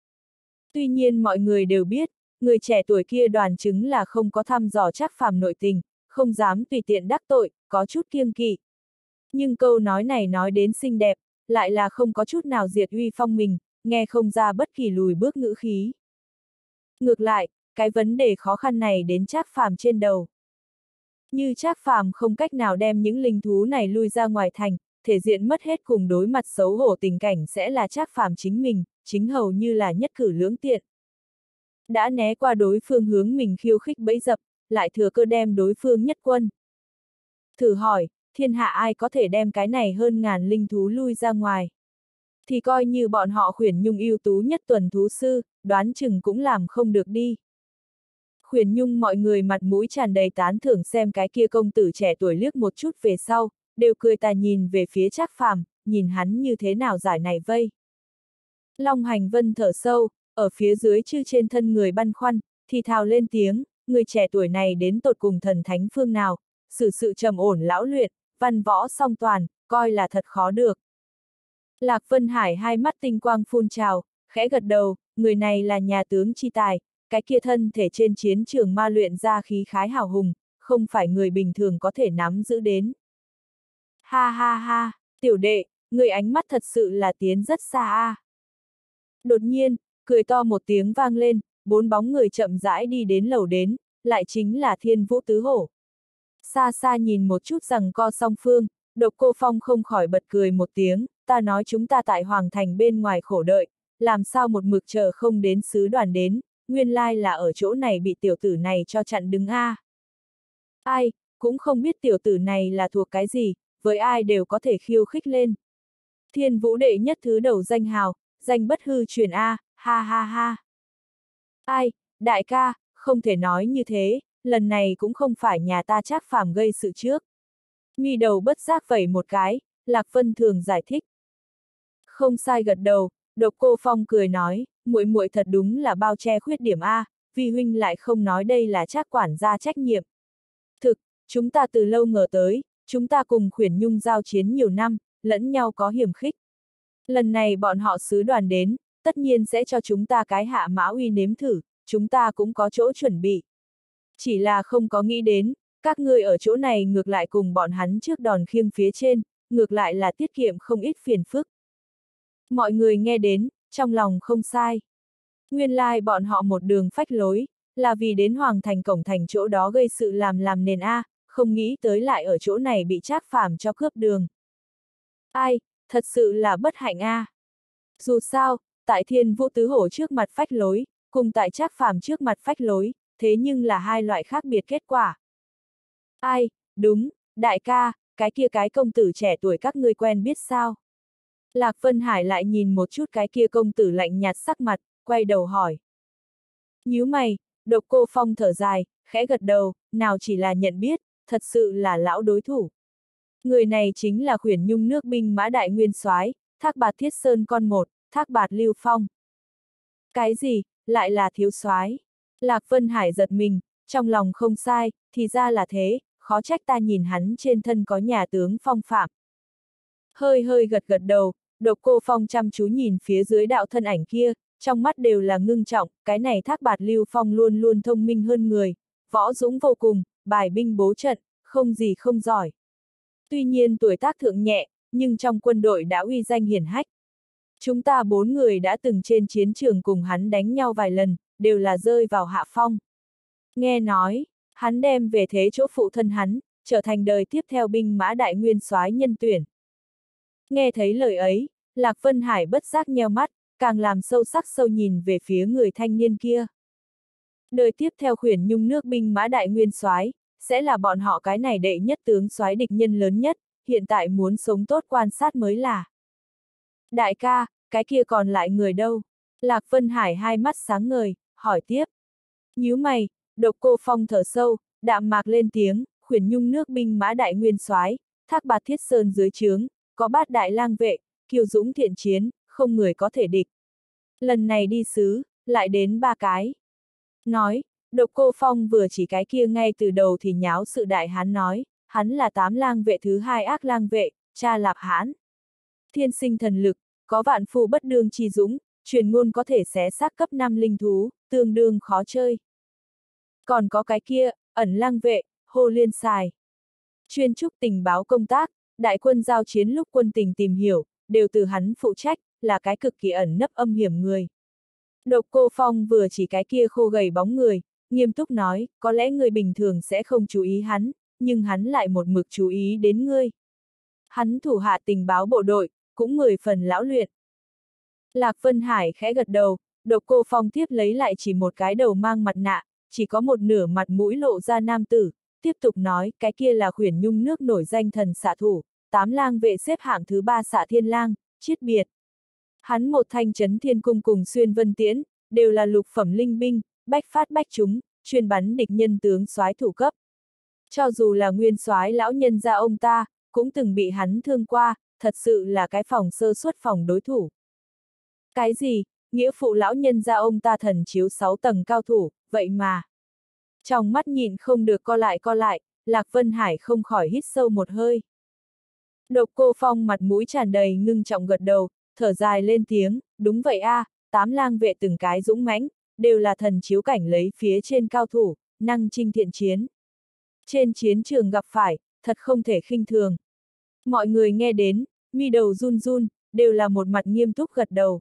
Tuy nhiên mọi người đều biết, người trẻ tuổi kia đoàn chứng là không có thăm dò Trác Phàm nội tình, không dám tùy tiện đắc tội, có chút kiêng kỵ. Nhưng câu nói này nói đến xinh đẹp, lại là không có chút nào diệt uy phong mình, nghe không ra bất kỳ lùi bước ngữ khí. Ngược lại, cái vấn đề khó khăn này đến Trác Phàm trên đầu. Như Trác Phàm không cách nào đem những linh thú này lui ra ngoài thành, thể diện mất hết cùng đối mặt xấu hổ tình cảnh sẽ là Trác Phàm chính mình, chính hầu như là nhất cử lưỡng tiện. Đã né qua đối phương hướng mình khiêu khích bẫy dập, lại thừa cơ đem đối phương nhất quân. Thử hỏi, thiên hạ ai có thể đem cái này hơn ngàn linh thú lui ra ngoài? Thì coi như bọn họ Khuyển Nhung ưu tú nhất tuần thú sư, đoán chừng cũng làm không được đi. Khuyển Nhung mọi người mặt mũi tràn đầy tán thưởng xem cái kia công tử trẻ tuổi liếc một chút về sau, đều cười tà nhìn về phía Trác Phàm, nhìn hắn như thế nào giải này vây. Long Hành Vân thở sâu, ở phía dưới chư trên thân người băn khoăn, thì thào lên tiếng, người trẻ tuổi này đến tột cùng thần thánh phương nào, xử sự trầm ổn lão luyện, văn võ song toàn, coi là thật khó được. Lạc Vân Hải hai mắt tinh quang phun trào, khẽ gật đầu, người này là nhà tướng chi tài, cái kia thân thể trên chiến trường ma luyện ra khí khái hào hùng, không phải người bình thường có thể nắm giữ đến. Ha ha ha, tiểu đệ, người ánh mắt thật sự là tiến rất xa a. À. Đột nhiên, cười to một tiếng vang lên, bốn bóng người chậm rãi đi đến lầu đến, lại chính là Thiên Vũ Tứ Hổ. Xa xa nhìn một chút rằng co song phương, Độc Cô Phong không khỏi bật cười một tiếng, ta nói chúng ta tại Hoàng Thành bên ngoài khổ đợi, làm sao một mực chờ không đến sứ đoàn đến, nguyên lai là ở chỗ này bị tiểu tử này cho chặn đứng a. À. Ai, cũng không biết tiểu tử này là thuộc cái gì, với ai đều có thể khiêu khích lên. Thiên Vũ đệ nhất thứ đầu danh hào, danh bất hư truyền a, ha ha ha. Ai, đại ca, không thể nói như thế, lần này cũng không phải nhà ta Trác Phàm gây sự trước. Mi đầu bất giác vẩy một cái, Lạc Vân Thường giải thích. Không sai gật đầu, Độc Cô Phong cười nói, muội muội thật đúng là bao che khuyết điểm a, vi huynh lại không nói đây là Trác quản gia trách nhiệm. Thực, chúng ta từ lâu ngờ tới, chúng ta cùng Khuyển Nhung giao chiến nhiều năm, lẫn nhau có hiểm khích. Lần này bọn họ sứ đoàn đến, tất nhiên sẽ cho chúng ta cái hạ mã uy nếm thử, chúng ta cũng có chỗ chuẩn bị. Chỉ là không có nghĩ đến, các ngươi ở chỗ này ngược lại cùng bọn hắn trước đòn khiêng phía trên, ngược lại là tiết kiệm không ít phiền phức. Mọi người nghe đến, trong lòng không sai. Nguyên lai like bọn họ một đường phách lối, là vì đến Hoàng Thành cổng thành chỗ đó gây sự làm làm nền A, không nghĩ tới lại ở chỗ này bị Trác Phàm cho cướp đường. Ai, thật sự là bất hạnh A. Dù sao, tại Thiên Vũ Tứ Hổ trước mặt phách lối, cùng tại Trác Phàm trước mặt phách lối, thế nhưng là hai loại khác biệt kết quả. Ai, đúng, đại ca, cái kia cái công tử trẻ tuổi các ngươi quen biết sao? Lạc Vân Hải lại nhìn một chút cái kia công tử lạnh nhạt sắc mặt, quay đầu hỏi. Nhíu mày, Độc Cô Phong thở dài, khẽ gật đầu, nào chỉ là nhận biết, thật sự là lão đối thủ. Người này chính là Khuyển Nhung nước binh mã đại nguyên soái, Thác Bạt Thiết Sơn con một, Thác Bạt Lưu Phong. Cái gì, lại là thiếu soái? Lạc Vân Hải giật mình, trong lòng không sai, thì ra là thế, khó trách ta nhìn hắn trên thân có nhà tướng phong phạm. Hơi hơi gật gật đầu, Độc Cô Phong chăm chú nhìn phía dưới đạo thân ảnh kia, trong mắt đều là ngưng trọng, cái này Thác Bạt Lưu Phong luôn luôn thông minh hơn người, võ dũng vô cùng, bài binh bố trận, không gì không giỏi. Tuy nhiên tuổi tác thượng nhẹ, nhưng trong quân đội đã uy danh hiển hách. Chúng ta bốn người đã từng trên chiến trường cùng hắn đánh nhau vài lần, đều là rơi vào hạ phong. Nghe nói, hắn đem về thế chỗ phụ thân hắn, trở thành đời tiếp theo binh mã đại nguyên soái nhân tuyển. Nghe thấy lời ấy, Lạc Vân Hải bất giác nheo mắt, càng làm sâu sắc sâu nhìn về phía người thanh niên kia. Đời tiếp theo Khuyển Nhung nước binh mã đại nguyên soái sẽ là bọn họ cái này đệ nhất tướng soái địch nhân lớn nhất, hiện tại muốn sống tốt quan sát mới là. Đại ca, cái kia còn lại người đâu? Lạc Vân Hải hai mắt sáng ngời, hỏi tiếp. Nhíu mày, Độc Cô Phong thở sâu, đạm mạc lên tiếng, Khuyển Nhung nước binh mã đại nguyên soái, Thác Bạt Thiết Sơn dưới trướng, có bát đại lang vệ, kiêu dũng thiện chiến, không người có thể địch. Lần này đi sứ, lại đến ba cái. Nói, Độc Cô Phong vừa chỉ cái kia ngay từ đầu thì nháo sự đại hán nói, hắn là tám lang vệ thứ hai ác lang vệ, cha Lạp Hán. Thiên sinh thần lực, có vạn phu bất đương chi dũng, truyền ngôn có thể xé xác cấp năm linh thú, tương đương khó chơi. Còn có cái kia, ẩn lang vệ, Hồ Liên Sài. Chuyên trúc tình báo công tác, đại quân giao chiến lúc quân tình tìm hiểu, đều từ hắn phụ trách, là cái cực kỳ ẩn nấp âm hiểm người. Độc Cô Phong vừa chỉ cái kia khô gầy bóng người, nghiêm túc nói, có lẽ người bình thường sẽ không chú ý hắn, nhưng hắn lại một mực chú ý đến ngươi. Hắn thủ hạ tình báo bộ đội, cũng mười phần lão luyện. Lạc Vân Hải khẽ gật đầu, Độc Cô Phong tiếp lấy lại chỉ một cái đầu mang mặt nạ, chỉ có một nửa mặt mũi lộ ra nam tử, tiếp tục nói, cái kia là Khuyển Nhung nước nổi danh thần xạ thủ, tám lang vệ xếp hạng thứ ba xạ thiên lang, chiết biệt. Hắn một thanh chấn thiên cung cùng xuyên vân tiễn, đều là lục phẩm linh binh, bách phát bách trúng, chuyên bắn địch nhân tướng soái thủ cấp. Cho dù là nguyên soái lão nhân gia ông ta, cũng từng bị hắn thương qua, thật sự là cái phòng sơ suất phòng đối thủ. Cái gì, nghĩa phụ lão nhân gia ông ta thần chiếu sáu tầng cao thủ, vậy mà. Trong mắt nhìn không được co lại co lại, Lạc Vân Hải không khỏi hít sâu một hơi. Độc Cô Phong mặt mũi tràn đầy ngưng trọng gật đầu, thở dài lên tiếng, đúng vậy a, à, tám lang vệ từng cái dũng mãnh, đều là thần chiếu cảnh lấy phía trên cao thủ, năng chinh thiện chiến. Trên chiến trường gặp phải, thật không thể khinh thường. Mọi người nghe đến, mi đầu run run, đều là một mặt nghiêm túc gật đầu.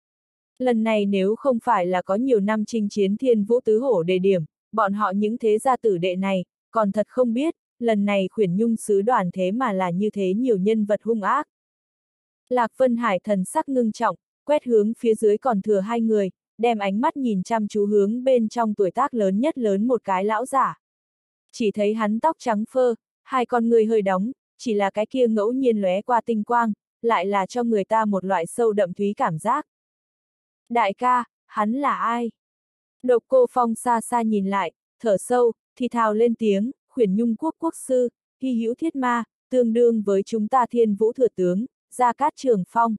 Lần này nếu không phải là có nhiều năm chinh chiến Thiên Vũ Tứ Hổ đề điểm, bọn họ những thế gia tử đệ này, còn thật không biết, lần này Khuyển Nhung sứ đoàn thế mà là như thế nhiều nhân vật hung ác. Lạc Vân Hải thần sắc ngưng trọng, quét hướng phía dưới còn thừa hai người, đem ánh mắt nhìn chăm chú hướng bên trong tuổi tác lớn nhất lớn một cái lão giả. Chỉ thấy hắn tóc trắng phơ, hai con người hơi đóng, chỉ là cái kia ngẫu nhiên lóe qua tinh quang, lại là cho người ta một loại sâu đậm thúy cảm giác. Đại ca, hắn là ai? Độc Cô Phong xa xa nhìn lại, thở sâu, thì thào lên tiếng, Khuyển Nhung quốc quốc sư, hy hữu thiết ma, tương đương với chúng ta Thiên Vũ thừa tướng, Gia Cát Trường Phong.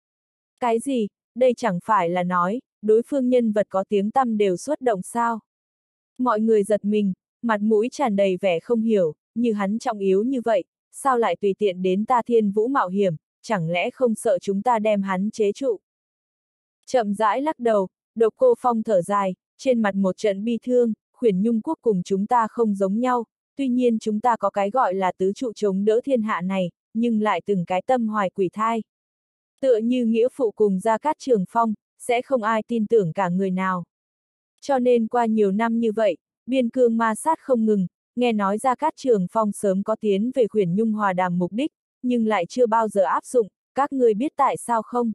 Cái gì, đây chẳng phải là nói, đối phương nhân vật có tiếng tăm đều xuất động sao? Mọi người giật mình, mặt mũi tràn đầy vẻ không hiểu, như hắn trọng yếu như vậy, sao lại tùy tiện đến ta Thiên Vũ mạo hiểm, chẳng lẽ không sợ chúng ta đem hắn chế trụ? Chậm rãi lắc đầu, Độc Cô Phong thở dài, trên mặt một trận bi thương, Khuyển Nhung quốc cùng chúng ta không giống nhau, tuy nhiên chúng ta có cái gọi là tứ trụ chống đỡ thiên hạ này, nhưng lại từng cái tâm hoài quỷ thai. Tựa như nghĩa phụ cùng Gia Cát Trường Phong, sẽ không ai tin tưởng cả người nào. Cho nên qua nhiều năm như vậy, biên cương ma sát không ngừng, nghe nói Gia Cát Trường Phong sớm có tiến về Khuyển Nhung hòa đàm mục đích, nhưng lại chưa bao giờ áp dụng, các người biết tại sao không?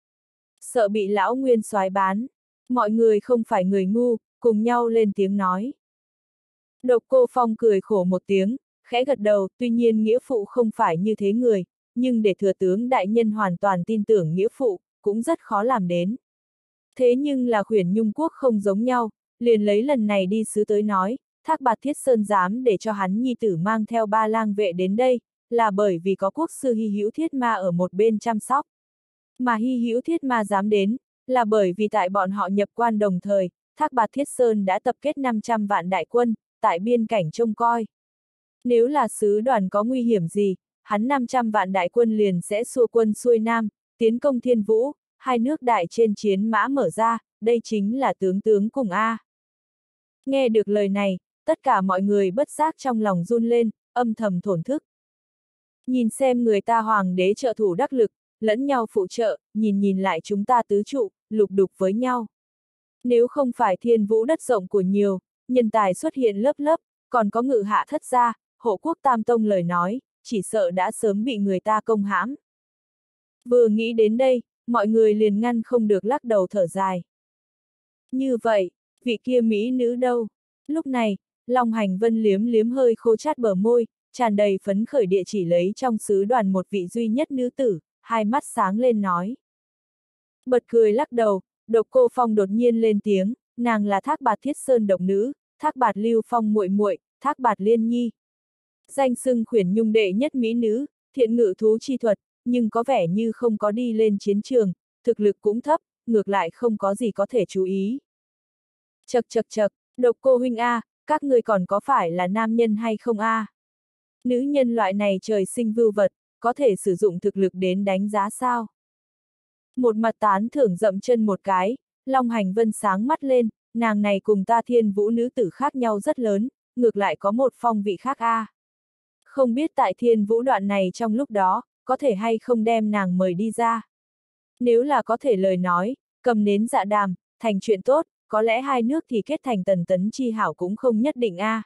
Sợ bị lão nguyên soái bán. Mọi người không phải người ngu, cùng nhau lên tiếng nói. Độc Cô Phong cười khổ một tiếng, khẽ gật đầu, tuy nhiên nghĩa phụ không phải như thế người, nhưng để thừa tướng đại nhân hoàn toàn tin tưởng nghĩa phụ, cũng rất khó làm đến. Thế nhưng là Khuyển Nhung quốc không giống nhau, liền lấy lần này đi sứ tới nói, Thác Bạt Thiết Sơn dám để cho hắn nhi tử mang theo ba lang vệ đến đây, là bởi vì có quốc sư Hy Hữu Thiết Ma ở một bên chăm sóc. Mà Hy Hữu Thiết Ma dám đến, là bởi vì tại bọn họ nhập quan đồng thời, Thác Bạt Thiết Sơn đã tập kết năm trăm vạn đại quân, tại biên cảnh trông coi. Nếu là sứ đoàn có nguy hiểm gì, hắn năm trăm vạn đại quân liền sẽ xua quân xuôi nam, tiến công Thiên Vũ, hai nước đại trên chiến mã mở ra, đây chính là tướng tướng cùng A. Nghe được lời này, tất cả mọi người bất giác trong lòng run lên, âm thầm thổn thức. Nhìn xem người ta hoàng đế trợ thủ đắc lực, lẫn nhau phụ trợ, nhìn nhìn lại chúng ta tứ trụ, lục đục với nhau. Nếu không phải Thiên Vũ đất rộng của nhiều, nhân tài xuất hiện lớp lớp, còn có ngự hạ thất gia, hộ quốc tam tông lời nói, chỉ sợ đã sớm bị người ta công hãm. Vừa nghĩ đến đây, mọi người liền ngăn không được lắc đầu thở dài. Như vậy, vị kia mỹ nữ đâu? Lúc này, Long Hành Vân liếm liếm hơi khô chát bờ môi, tràn đầy phấn khởi địa chỉ lấy trong sứ đoàn một vị duy nhất nữ tử, hai mắt sáng lên nói. Bật cười lắc đầu, Độc Cô Phong đột nhiên lên tiếng, nàng là Thác Bạt Thiết Sơn độc nữ, Thác Bạt Lưu Phong muội muội, Thác Bạt Liên Nhi. Danh xưng Khuyển Nhung đệ nhất mỹ nữ, thiện ngự thú chi thuật, nhưng có vẻ như không có đi lên chiến trường, thực lực cũng thấp, ngược lại không có gì có thể chú ý. Chậc chậc chậc, Độc Cô huynh a, các người còn có phải là nam nhân hay không a? Nữ nhân loại này trời sinh vưu vật, có thể sử dụng thực lực đến đánh giá sao? Một mặt tán thưởng dậm chân một cái, Long Hành Vân sáng mắt lên, nàng này cùng ta Thiên Vũ nữ tử khác nhau rất lớn, ngược lại có một phong vị khác a. À. Không biết tại Thiên Vũ đoạn này trong lúc đó, có thể hay không đem nàng mời đi ra. Nếu là có thể lời nói, cầm nến dạ đàm, thành chuyện tốt, có lẽ hai nước thì kết thành tần tấn chi hảo cũng không nhất định a. À.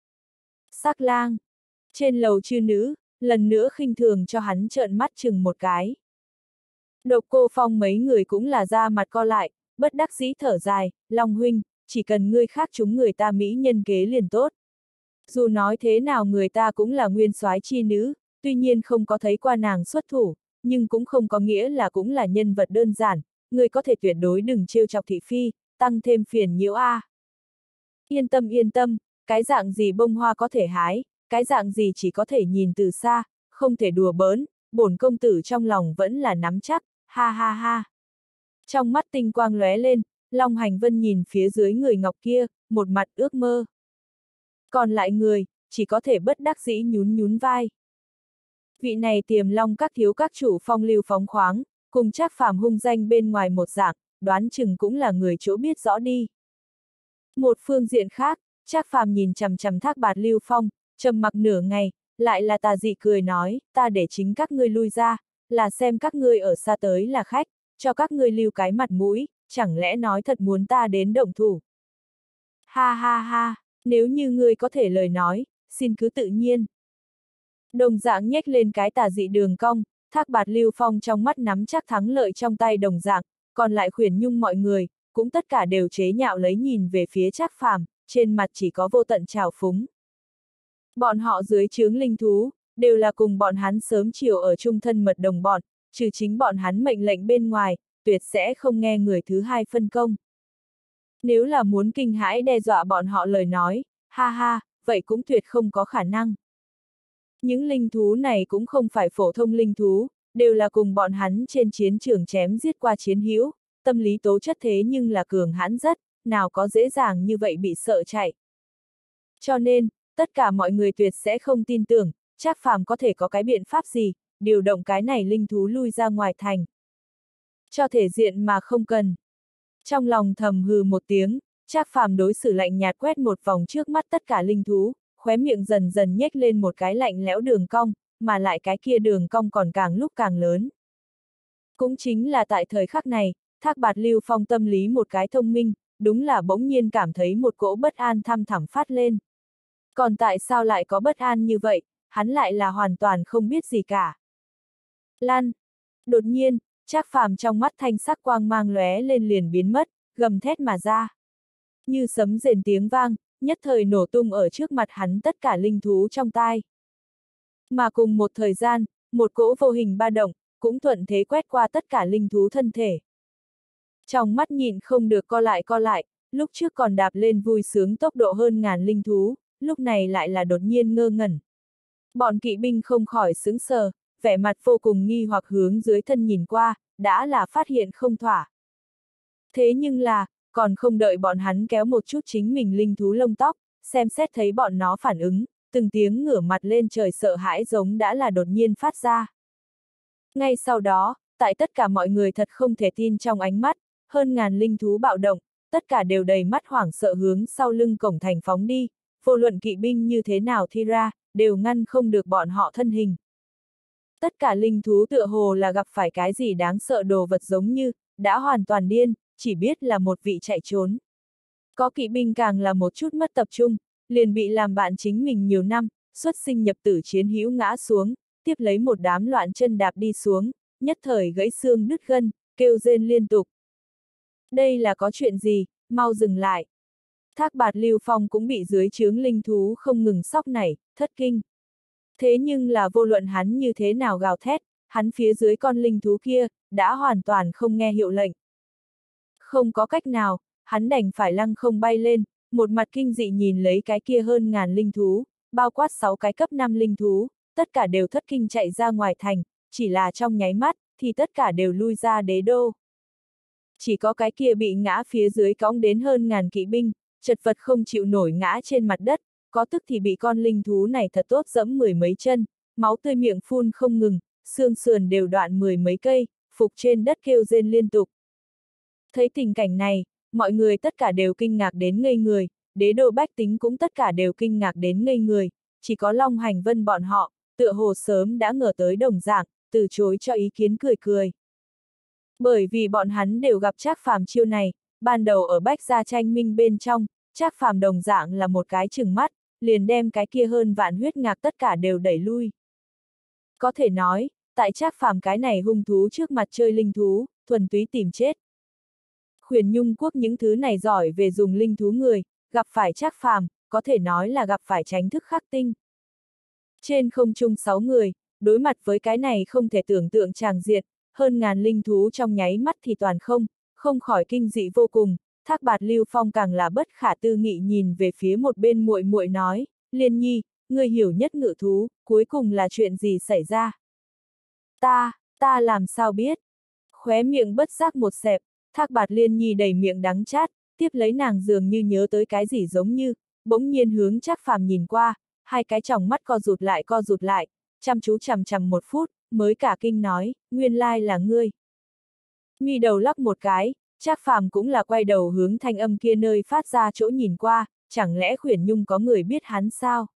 Sắc lang. Trên lầu chư nữ, lần nữa khinh thường cho hắn trợn mắt chừng một cái. Độc Cô Phong mấy người cũng là ra mặt co lại, bất đắc dĩ thở dài, Long huynh, chỉ cần ngươi khác chúng người ta mỹ nhân kế liền tốt. Dù nói thế nào người ta cũng là nguyên soái chi nữ, tuy nhiên không có thấy qua nàng xuất thủ, nhưng cũng không có nghĩa là cũng là nhân vật đơn giản, ngươi có thể tuyệt đối đừng trêu chọc thị phi, tăng thêm phiền nhiễu a. Yên tâm yên tâm, cái dạng gì bông hoa có thể hái, cái dạng gì chỉ có thể nhìn từ xa, không thể đùa bỡn, bổn công tử trong lòng vẫn là nắm chắc, ha ha ha. Trong mắt tinh quang lóe lên, Long Hành Vân nhìn phía dưới người ngọc kia, một mặt ước mơ. Còn lại người, chỉ có thể bất đắc dĩ nhún nhún vai. Vị này Tiềm Long các thiếu các chủ phong lưu phóng khoáng, cùng Trác Phàm hung danh bên ngoài một dạng, đoán chừng cũng là người chỗ biết rõ đi. Một phương diện khác, Trác Phàm nhìn chằm chằm Thác Bạt Lưu Phong, trầm mặc nửa ngày, lại là tà dị cười nói, ta để chính các ngươi lui ra, là xem các ngươi ở xa tới là khách, cho các ngươi lưu cái mặt mũi, chẳng lẽ nói thật muốn ta đến động thủ. Ha ha ha, nếu như ngươi có thể lời nói, xin cứ tự nhiên. Đồng dạng nhếch lên cái tà dị đường cong, Thác Bạt Lưu Phong trong mắt nắm chắc thắng lợi trong tay đồng dạng, còn lại Khuyển Nhung mọi người, cũng tất cả đều chế nhạo lấy nhìn về phía Trác Phàm, trên mặt chỉ có vô tận trào phúng. Bọn họ dưới trướng linh thú, đều là cùng bọn hắn sớm chiều ở chung thân mật đồng bọn, trừ chính bọn hắn mệnh lệnh bên ngoài, tuyệt sẽ không nghe người thứ hai phân công. Nếu là muốn kinh hãi đe dọa bọn họ lời nói, ha ha, vậy cũng tuyệt không có khả năng. Những linh thú này cũng không phải phổ thông linh thú, đều là cùng bọn hắn trên chiến trường chém giết qua chiến hữu, tâm lý tố chất thế nhưng là cường hãn rất, nào có dễ dàng như vậy bị sợ chạy. Cho nên, tất cả mọi người tuyệt sẽ không tin tưởng, Trác Phàm có thể có cái biện pháp gì, điều động cái này linh thú lui ra ngoài thành. Cho thể diện mà không cần. Trong lòng thầm hừ một tiếng, Trác Phàm đối xử lạnh nhạt quét một vòng trước mắt tất cả linh thú, khóe miệng dần dần nhếch lên một cái lạnh lẽo đường cong, mà lại cái kia đường cong còn càng lúc càng lớn. Cũng chính là tại thời khắc này, Thác Bạt Lưu Phong tâm lý một cái thông minh, đúng là bỗng nhiên cảm thấy một cỗ bất an thăm thẳm phát lên. Còn tại sao lại có bất an như vậy, hắn lại là hoàn toàn không biết gì cả. Lan! Đột nhiên, Trác Phàm trong mắt thanh sắc quang mang lóe lên liền biến mất, gầm thét mà ra. Như sấm rền tiếng vang, nhất thời nổ tung ở trước mặt hắn tất cả linh thú trong tai. Mà cùng một thời gian, một cỗ vô hình ba động, cũng thuận thế quét qua tất cả linh thú thân thể. Trong mắt nhìn không được co lại co lại, lúc trước còn đạp lên vui sướng tốc độ hơn ngàn linh thú, lúc này lại là đột nhiên ngơ ngẩn. Bọn kỵ binh không khỏi sững sờ, vẻ mặt vô cùng nghi hoặc hướng dưới thân nhìn qua, đã là phát hiện không thỏa. Thế nhưng là, còn không đợi bọn hắn kéo một chút chính mình linh thú lông tóc, xem xét thấy bọn nó phản ứng, từng tiếng ngửa mặt lên trời sợ hãi giống đã là đột nhiên phát ra. Ngay sau đó, tại tất cả mọi người thật không thể tin trong ánh mắt, hơn ngàn linh thú bạo động, tất cả đều đầy mắt hoảng sợ hướng sau lưng cổng thành phóng đi, vô luận kỵ binh như thế nào thi ra, đều ngăn không được bọn họ thân hình. Tất cả linh thú tựa hồ là gặp phải cái gì đáng sợ đồ vật giống như, đã hoàn toàn điên, chỉ biết là một vị chạy trốn. Có kỵ binh càng là một chút mất tập trung, liền bị làm bạn chính mình nhiều năm, xuất sinh nhập tử chiến hữu ngã xuống, tiếp lấy một đám loạn chân đạp đi xuống, nhất thời gãy xương đứt gân, kêu rên liên tục. Đây là có chuyện gì, mau dừng lại. Thác Bạt Lưu Phong cũng bị dưới trướng linh thú không ngừng sóc nảy, thất kinh. Thế nhưng là vô luận hắn như thế nào gào thét, hắn phía dưới con linh thú kia, đã hoàn toàn không nghe hiệu lệnh. Không có cách nào, hắn đành phải lăng không bay lên, một mặt kinh dị nhìn lấy cái kia hơn ngàn linh thú, bao quát sáu cái cấp năm linh thú, tất cả đều thất kinh chạy ra ngoài thành, chỉ là trong nháy mắt, thì tất cả đều lui ra đế đô. Chỉ có cái kia bị ngã phía dưới cõng đến hơn ngàn kỵ binh, chật vật không chịu nổi ngã trên mặt đất, có tức thì bị con linh thú này thật tốt dẫm mười mấy chân, máu tươi miệng phun không ngừng, xương sườn đều đoạn mười mấy cây, phục trên đất kêu rên liên tục. Thấy tình cảnh này, mọi người tất cả đều kinh ngạc đến ngây người, đế đô bách tính cũng tất cả đều kinh ngạc đến ngây người, chỉ có Long Hành Vân bọn họ, tựa hồ sớm đã ngờ tới đồng dạng, từ chối cho ý kiến cười cười. Bởi vì bọn hắn đều gặp Trác Phàm chiêu này, ban đầu ở Bách Gia tranh minh bên trong, Trác Phàm đồng dạng là một cái chừng mắt, liền đem cái kia hơn vạn huyết ngạc tất cả đều đẩy lui. Có thể nói, tại Trác Phàm cái này hung thú trước mặt chơi linh thú, thuần túy tìm chết. Khuyển Nhung quốc những thứ này giỏi về dùng linh thú người, gặp phải Trác Phàm, có thể nói là gặp phải tránh thức khắc tinh. Trên không trung sáu người, đối mặt với cái này không thể tưởng tượng tràng diện, hơn ngàn linh thú trong nháy mắt thì toàn không, không khỏi kinh dị vô cùng. Thác Bạt Lưu Phong càng là bất khả tư nghị nhìn về phía một bên muội muội nói, Liên Nhi, người hiểu nhất ngự thú, cuối cùng là chuyện gì xảy ra? Ta, ta làm sao biết? Khóe miệng bất giác một xẹp, Thác Bạt Liên Nhi đầy miệng đắng chát, tiếp lấy nàng dường như nhớ tới cái gì giống như, bỗng nhiên hướng Trác Phàm nhìn qua, hai cái tròng mắt co rụt lại co rụt lại, chăm chú chằm chằm một phút, mới cả kinh nói, nguyên lai là ngươi. Mi đầu lắc một cái, Trác Phàm cũng là quay đầu hướng thanh âm kia nơi phát ra chỗ nhìn qua, chẳng lẽ Khuyển Nhung có người biết hắn sao?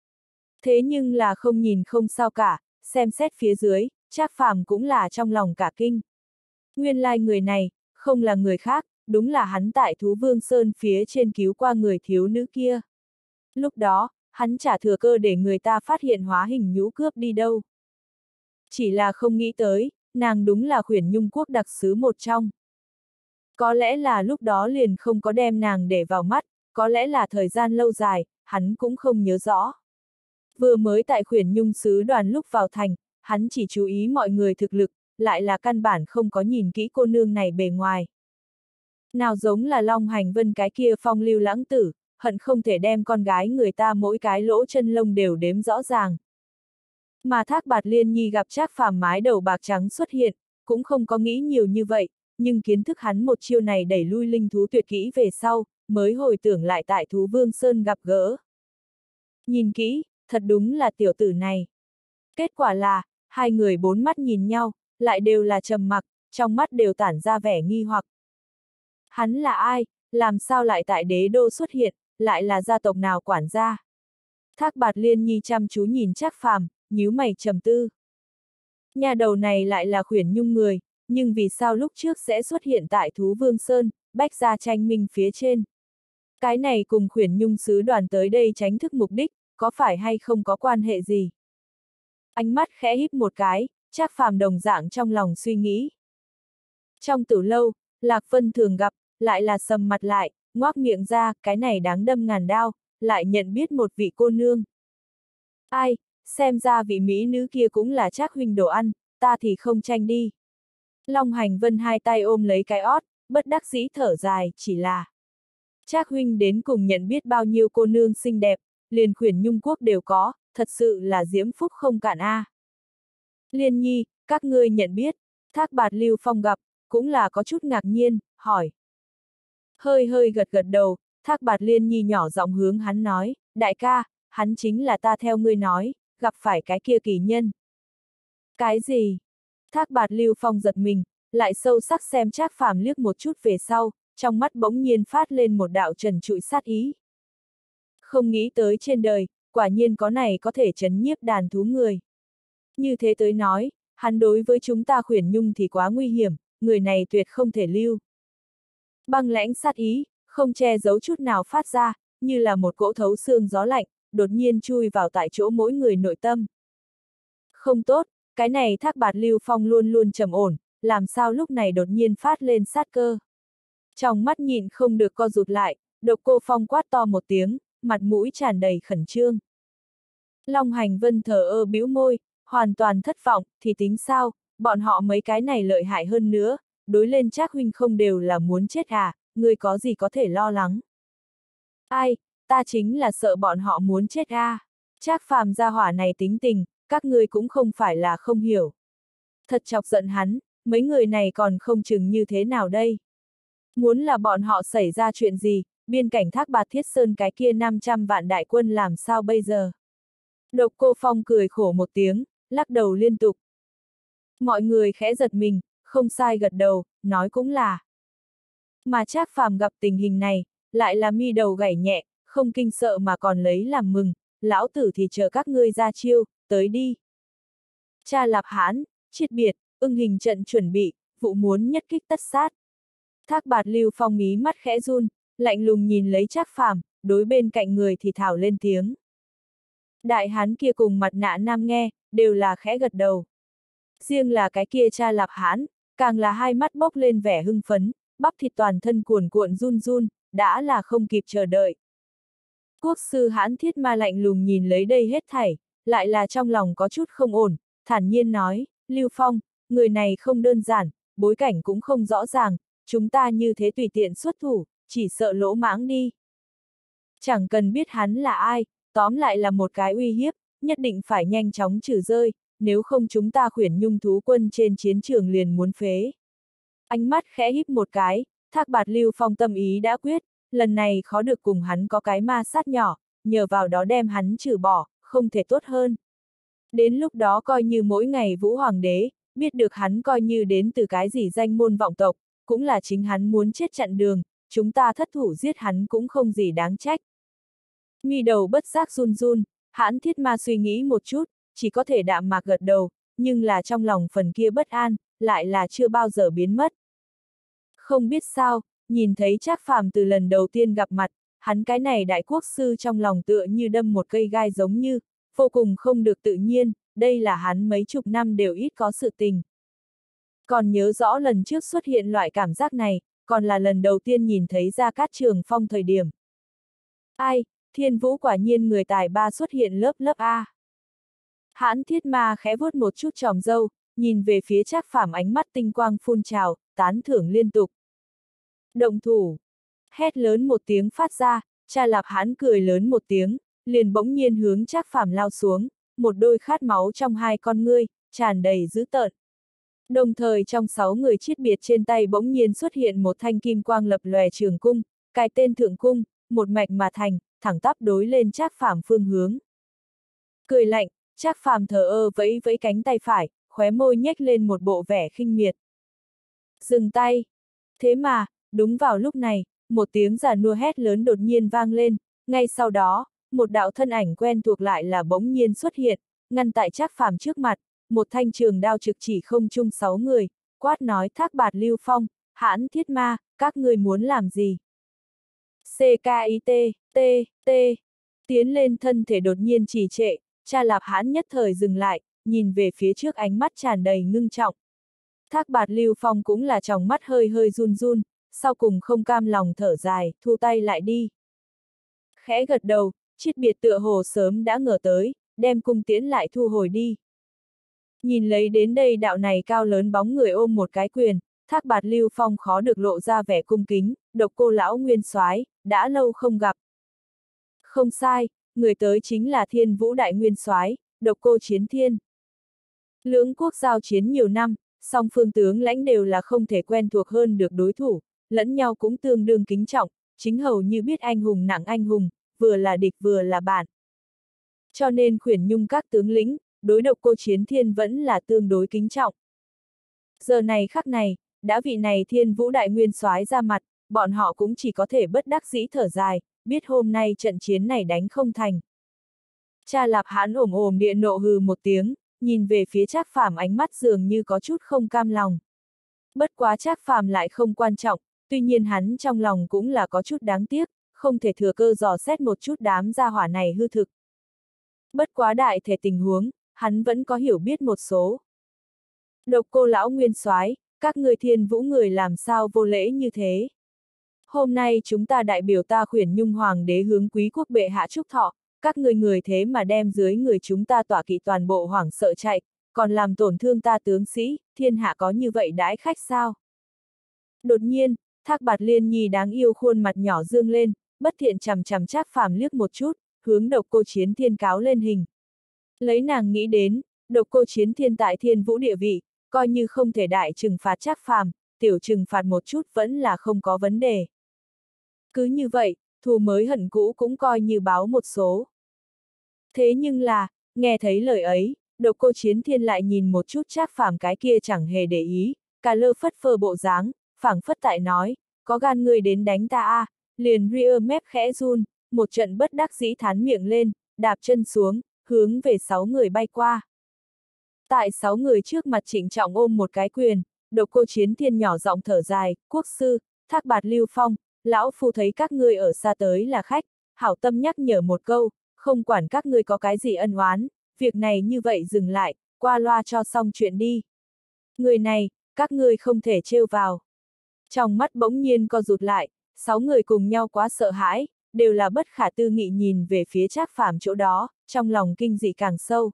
Thế nhưng là không nhìn không sao cả, xem xét phía dưới, Trác Phàm cũng là trong lòng cả kinh. Nguyên lai người này, không là người khác, đúng là hắn tại Thú Vương Sơn phía trên cứu qua người thiếu nữ kia. Lúc đó, hắn trả thừa cơ để người ta phát hiện hóa hình nhũ cướp đi đâu. Chỉ là không nghĩ tới, nàng đúng là Khuyển Nhung quốc đặc sứ một trong. Có lẽ là lúc đó liền không có đem nàng để vào mắt, có lẽ là thời gian lâu dài, hắn cũng không nhớ rõ. Vừa mới tại Khuyển Nhung sứ đoàn lúc vào thành, hắn chỉ chú ý mọi người thực lực, lại là căn bản không có nhìn kỹ cô nương này bề ngoài. Nào giống là Long Hành Vân cái kia phong lưu lãng tử, hận không thể đem con gái người ta mỗi cái lỗ chân lông đều đếm rõ ràng. Mà Thác Bạt Liên Nhi gặp Trác Phàm mái đầu bạc trắng xuất hiện, cũng không có nghĩ nhiều như vậy, nhưng kiến thức hắn một chiêu này đẩy lui linh thú tuyệt kỹ về sau, mới hồi tưởng lại tại Thú Vương Sơn gặp gỡ. Nhìn kỹ, thật đúng là tiểu tử này. Kết quả là, hai người bốn mắt nhìn nhau, lại đều là trầm mặc, trong mắt đều tản ra vẻ nghi hoặc. Hắn là ai, làm sao lại tại đế đô xuất hiện, lại là gia tộc nào quản gia? Thác Bạt Liên Nhi chăm chú nhìn Trác Phàm, nhíu mày trầm tư. Nhà đầu này lại là Khuyển Nhung người, nhưng vì sao lúc trước sẽ xuất hiện tại Thú Vương Sơn, Bách Gia Tranh Minh phía trên? Cái này cùng Khuyển Nhung sứ đoàn tới đây tránh thức mục đích, có phải hay không có quan hệ gì? Ánh mắt khẽ híp một cái, Trác Phàm đồng dạng trong lòng suy nghĩ. Trong tử lâu, Lạc Vân thường gặp, lại là sầm mặt lại, ngoác miệng ra, cái này đáng đâm ngàn đao, lại nhận biết một vị cô nương. Ai, xem ra vị mỹ nữ kia cũng là Trác huynh đồ ăn, ta thì không tranh đi. Long Hành Vân hai tay ôm lấy cái ót, bất đắc dĩ thở dài, chỉ là Trác huynh đến cùng nhận biết bao nhiêu cô nương xinh đẹp, liền Khuyển Nhung quốc đều có, thật sự là diễm phúc không cạn a. À. Liên Nhi, các ngươi nhận biết, Thác Bạt Lưu Phong gặp, cũng là có chút ngạc nhiên, hỏi. Hơi hơi gật gật đầu, Thác Bạt Liên Nhi nhỏ giọng hướng hắn nói, đại ca, hắn chính là ta theo ngươi nói, gặp phải cái kia kỳ nhân. Cái gì? Thác Bạt Lưu Phong giật mình, lại sâu sắc xem Trác Phàm liếc một chút về sau, trong mắt bỗng nhiên phát lên một đạo trần trụi sát ý. Không nghĩ tới trên đời, quả nhiên có này có thể trấn nhiếp đàn thú người. Như thế tới nói, hắn đối với chúng ta Khuyển Nhung thì quá nguy hiểm, người này tuyệt không thể lưu. Băng lãnh sát ý, không che giấu chút nào phát ra, như là một cỗ thấu xương gió lạnh, đột nhiên chui vào tại chỗ mỗi người nội tâm. Không tốt, cái này Thác Bạt Lưu Phong luôn luôn trầm ổn, làm sao lúc này đột nhiên phát lên sát cơ. Trong mắt nhịn không được co rụt lại, Độc Cô Phong quát to một tiếng, mặt mũi tràn đầy khẩn trương. Long Hành Vân thờ ơ bĩu môi, hoàn toàn thất vọng, thì tính sao, bọn họ mấy cái này lợi hại hơn nữa, đối lên Trác huynh không đều là muốn chết à, người có gì có thể lo lắng. Ai, ta chính là sợ bọn họ muốn chết à. Trác Phàm gia hỏa này tính tình, các ngươi cũng không phải là không hiểu. Thật chọc giận hắn, mấy người này còn không chừng như thế nào đây. Muốn là bọn họ xảy ra chuyện gì, biên cảnh Thác Bạt Thiết Sơn cái kia năm trăm vạn đại quân làm sao bây giờ? Độc Cô Phong cười khổ một tiếng, lắc đầu liên tục. Mọi người khẽ giật mình, không sai gật đầu, nói cũng là. Mà Trác Phàm gặp tình hình này, lại là mi đầu gảy nhẹ, không kinh sợ mà còn lấy làm mừng, lão tử thì chờ các ngươi ra chiêu, tới đi. Cha Lạp Hán, Triệt Biệt, ưng hình trận chuẩn bị, vụ muốn nhất kích tất sát. Thác Bạt Lưu Phong mí mắt khẽ run, lạnh lùng nhìn lấy Trác Phàm, đối bên cạnh người thì thảo lên tiếng. Đại hán kia cùng mặt nạ nam nghe, đều là khẽ gật đầu. Riêng là cái kia Cha Lạp Hán, càng là hai mắt bốc lên vẻ hưng phấn, bắp thịt toàn thân cuồn cuộn run run, đã là không kịp chờ đợi. Quốc sư Hán Thiết Ma lạnh lùng nhìn lấy đây hết thảy, lại là trong lòng có chút không ổn, thản nhiên nói, Lưu Phong, người này không đơn giản, bối cảnh cũng không rõ ràng, chúng ta như thế tùy tiện xuất thủ, chỉ sợ lỗ mãng đi. Chẳng cần biết hắn là ai, tóm lại là một cái uy hiếp, nhất định phải nhanh chóng trừ rơi, nếu không chúng ta Khuyển Nhung thú quân trên chiến trường liền muốn phế. Ánh mắt khẽ híp một cái, Thác Bạt Lưu Phong tâm ý đã quyết, lần này khó được cùng hắn có cái ma sát nhỏ, nhờ vào đó đem hắn trừ bỏ, không thể tốt hơn. Đến lúc đó coi như mỗi ngày Vũ Hoàng đế, biết được hắn coi như đến từ cái gì danh môn vọng tộc, cũng là chính hắn muốn chết chặn đường, chúng ta thất thủ giết hắn cũng không gì đáng trách. Mi đầu bất giác run run, Hán Thiết Ma suy nghĩ một chút, chỉ có thể đạm mạc gật đầu, nhưng là trong lòng phần kia bất an, lại là chưa bao giờ biến mất. Không biết sao, nhìn thấy Trác Phàm từ lần đầu tiên gặp mặt, hắn cái này đại quốc sư trong lòng tựa như đâm một cây gai giống như, vô cùng không được tự nhiên, đây là hắn mấy chục năm đều ít có sự tình. Còn nhớ rõ lần trước xuất hiện loại cảm giác này, còn là lần đầu tiên nhìn thấy Gia Cát Trường Phong thời điểm. Ai, Thiên Vũ quả nhiên người tài ba xuất hiện lớp lớp A. Hán Thiết Ma khẽ vuốt một chút tròm râu, nhìn về phía Trác Phàm ánh mắt tinh quang phun trào, tán thưởng liên tục. Động thủ! Hét lớn một tiếng phát ra, Cha Lạp Hán cười lớn một tiếng, liền bỗng nhiên hướng Trác Phàm lao xuống, một đôi khát máu trong hai con ngươi, tràn đầy dữ tợn. Đồng thời trong sáu người chiết biệt trên tay bỗng nhiên xuất hiện một thanh kim quang lập lòe trường cung, cài tên thượng cung, một mạch mà thành, thẳng tắp đối lên Trác Phàm phương hướng. Cười lạnh, Trác Phàm thờ ơ vẫy vẫy cánh tay phải, khóe môi nhếch lên một bộ vẻ khinh miệt. Dừng tay! Thế mà, đúng vào lúc này, một tiếng già nua hét lớn đột nhiên vang lên, ngay sau đó, một đạo thân ảnh quen thuộc lại là bỗng nhiên xuất hiện, ngăn tại Trác Phàm trước mặt, một thanh trường đao trực chỉ không trung sáu người, quát nói Thác Bạt Lưu Phong, Hãn Thiết Ma, các ngươi muốn làm gì? xê ca i tê, T, T, tiến lên thân thể đột nhiên trì trệ, Cha Lạp Hãn nhất thời dừng lại, nhìn về phía trước ánh mắt tràn đầy ngưng trọng. Thác Bạt Lưu Phong cũng là tròng mắt hơi hơi run run, sau cùng không cam lòng thở dài, thu tay lại đi. Khẽ gật đầu, chiết biệt tựa hồ sớm đã ngờ tới, đem cung tiễn lại thu hồi đi. Nhìn lấy đến đây đạo này cao lớn bóng người ôm một cái quyền, Thác Bạt Lưu Phong khó được lộ ra vẻ cung kính, Độc Cô lão nguyên soái, đã lâu không gặp. Không sai, người tới chính là Thiên Vũ đại nguyên soái, Độc Cô Chiến Thiên. Lưỡng quốc giao chiến nhiều năm, song phương tướng lãnh đều là không thể quen thuộc hơn được đối thủ, lẫn nhau cũng tương đương kính trọng, chính hầu như biết anh hùng nặng anh hùng, vừa là địch vừa là bạn. Cho nên khuyển nhung các tướng lĩnh, đối Độc Cô Chiến Thiên vẫn là tương đối kính trọng. Giờ này khắc này, đã vị này Thiên Vũ đại nguyên soái ra mặt, bọn họ cũng chỉ có thể bất đắc dĩ thở dài, biết hôm nay trận chiến này đánh không thành. Cha Lạp Hãn ồm ồm địa nộ hừ một tiếng, nhìn về phía Trác Phàm ánh mắt dường như có chút không cam lòng. Bất quá Trác Phàm lại không quan trọng, tuy nhiên hắn trong lòng cũng là có chút đáng tiếc, không thể thừa cơ dò xét một chút đám gia hỏa này hư thực. Bất quá đại thể tình huống, hắn vẫn có hiểu biết một số. Độc Cô lão nguyên soái, các người Thiên Vũ người làm sao vô lễ như thế? Hôm nay chúng ta đại biểu ta khuyển nhung hoàng đế hướng quý quốc bệ hạ chúc thọ, các người người thế mà đem dưới người chúng ta tỏa kỵ toàn bộ hoảng sợ chạy, còn làm tổn thương ta tướng sĩ, thiên hạ có như vậy đãi khách sao? Đột nhiên, Thác Bạt Liên Nhi đáng yêu khuôn mặt nhỏ dương lên, bất thiện chằm chằm Trác Phàm liếc một chút, hướng Độc Cô Chiến Thiên cáo lên hình. Lấy nàng nghĩ đến, Độc Cô Chiến Thiên tại Thiên Vũ địa vị, coi như không thể đại trừng phạt Trác Phàm, tiểu trừng phạt một chút vẫn là không có vấn đề. Cứ như vậy, thù mới hận cũ cũng coi như báo một số. Thế nhưng là, nghe thấy lời ấy, Độc Cô Chiến Thiên lại nhìn một chút Trác Phàm cái kia chẳng hề để ý, cả lơ phất phơ bộ dáng, phảng phất tại nói, có gan ngươi đến đánh ta a, à, liền ria mép khẽ run, một trận bất đắc dĩ thán miệng lên, đạp chân xuống, hướng về sáu người bay qua. Tại sáu người trước mặt trịnh trọng ôm một cái quyền, Độc Cô Chiến Thiên nhỏ giọng thở dài, quốc sư, Thác Bạt Lưu Phong, lão phu thấy các ngươi ở xa tới là khách, hảo tâm nhắc nhở một câu, không quản các ngươi có cái gì ân oán, việc này như vậy dừng lại, qua loa cho xong chuyện đi. Người này, các ngươi không thể trêu vào. Trong mắt bỗng nhiên co rụt lại, sáu người cùng nhau quá sợ hãi, đều là bất khả tư nghị nhìn về phía Trác Phàm chỗ đó, trong lòng kinh dị càng sâu.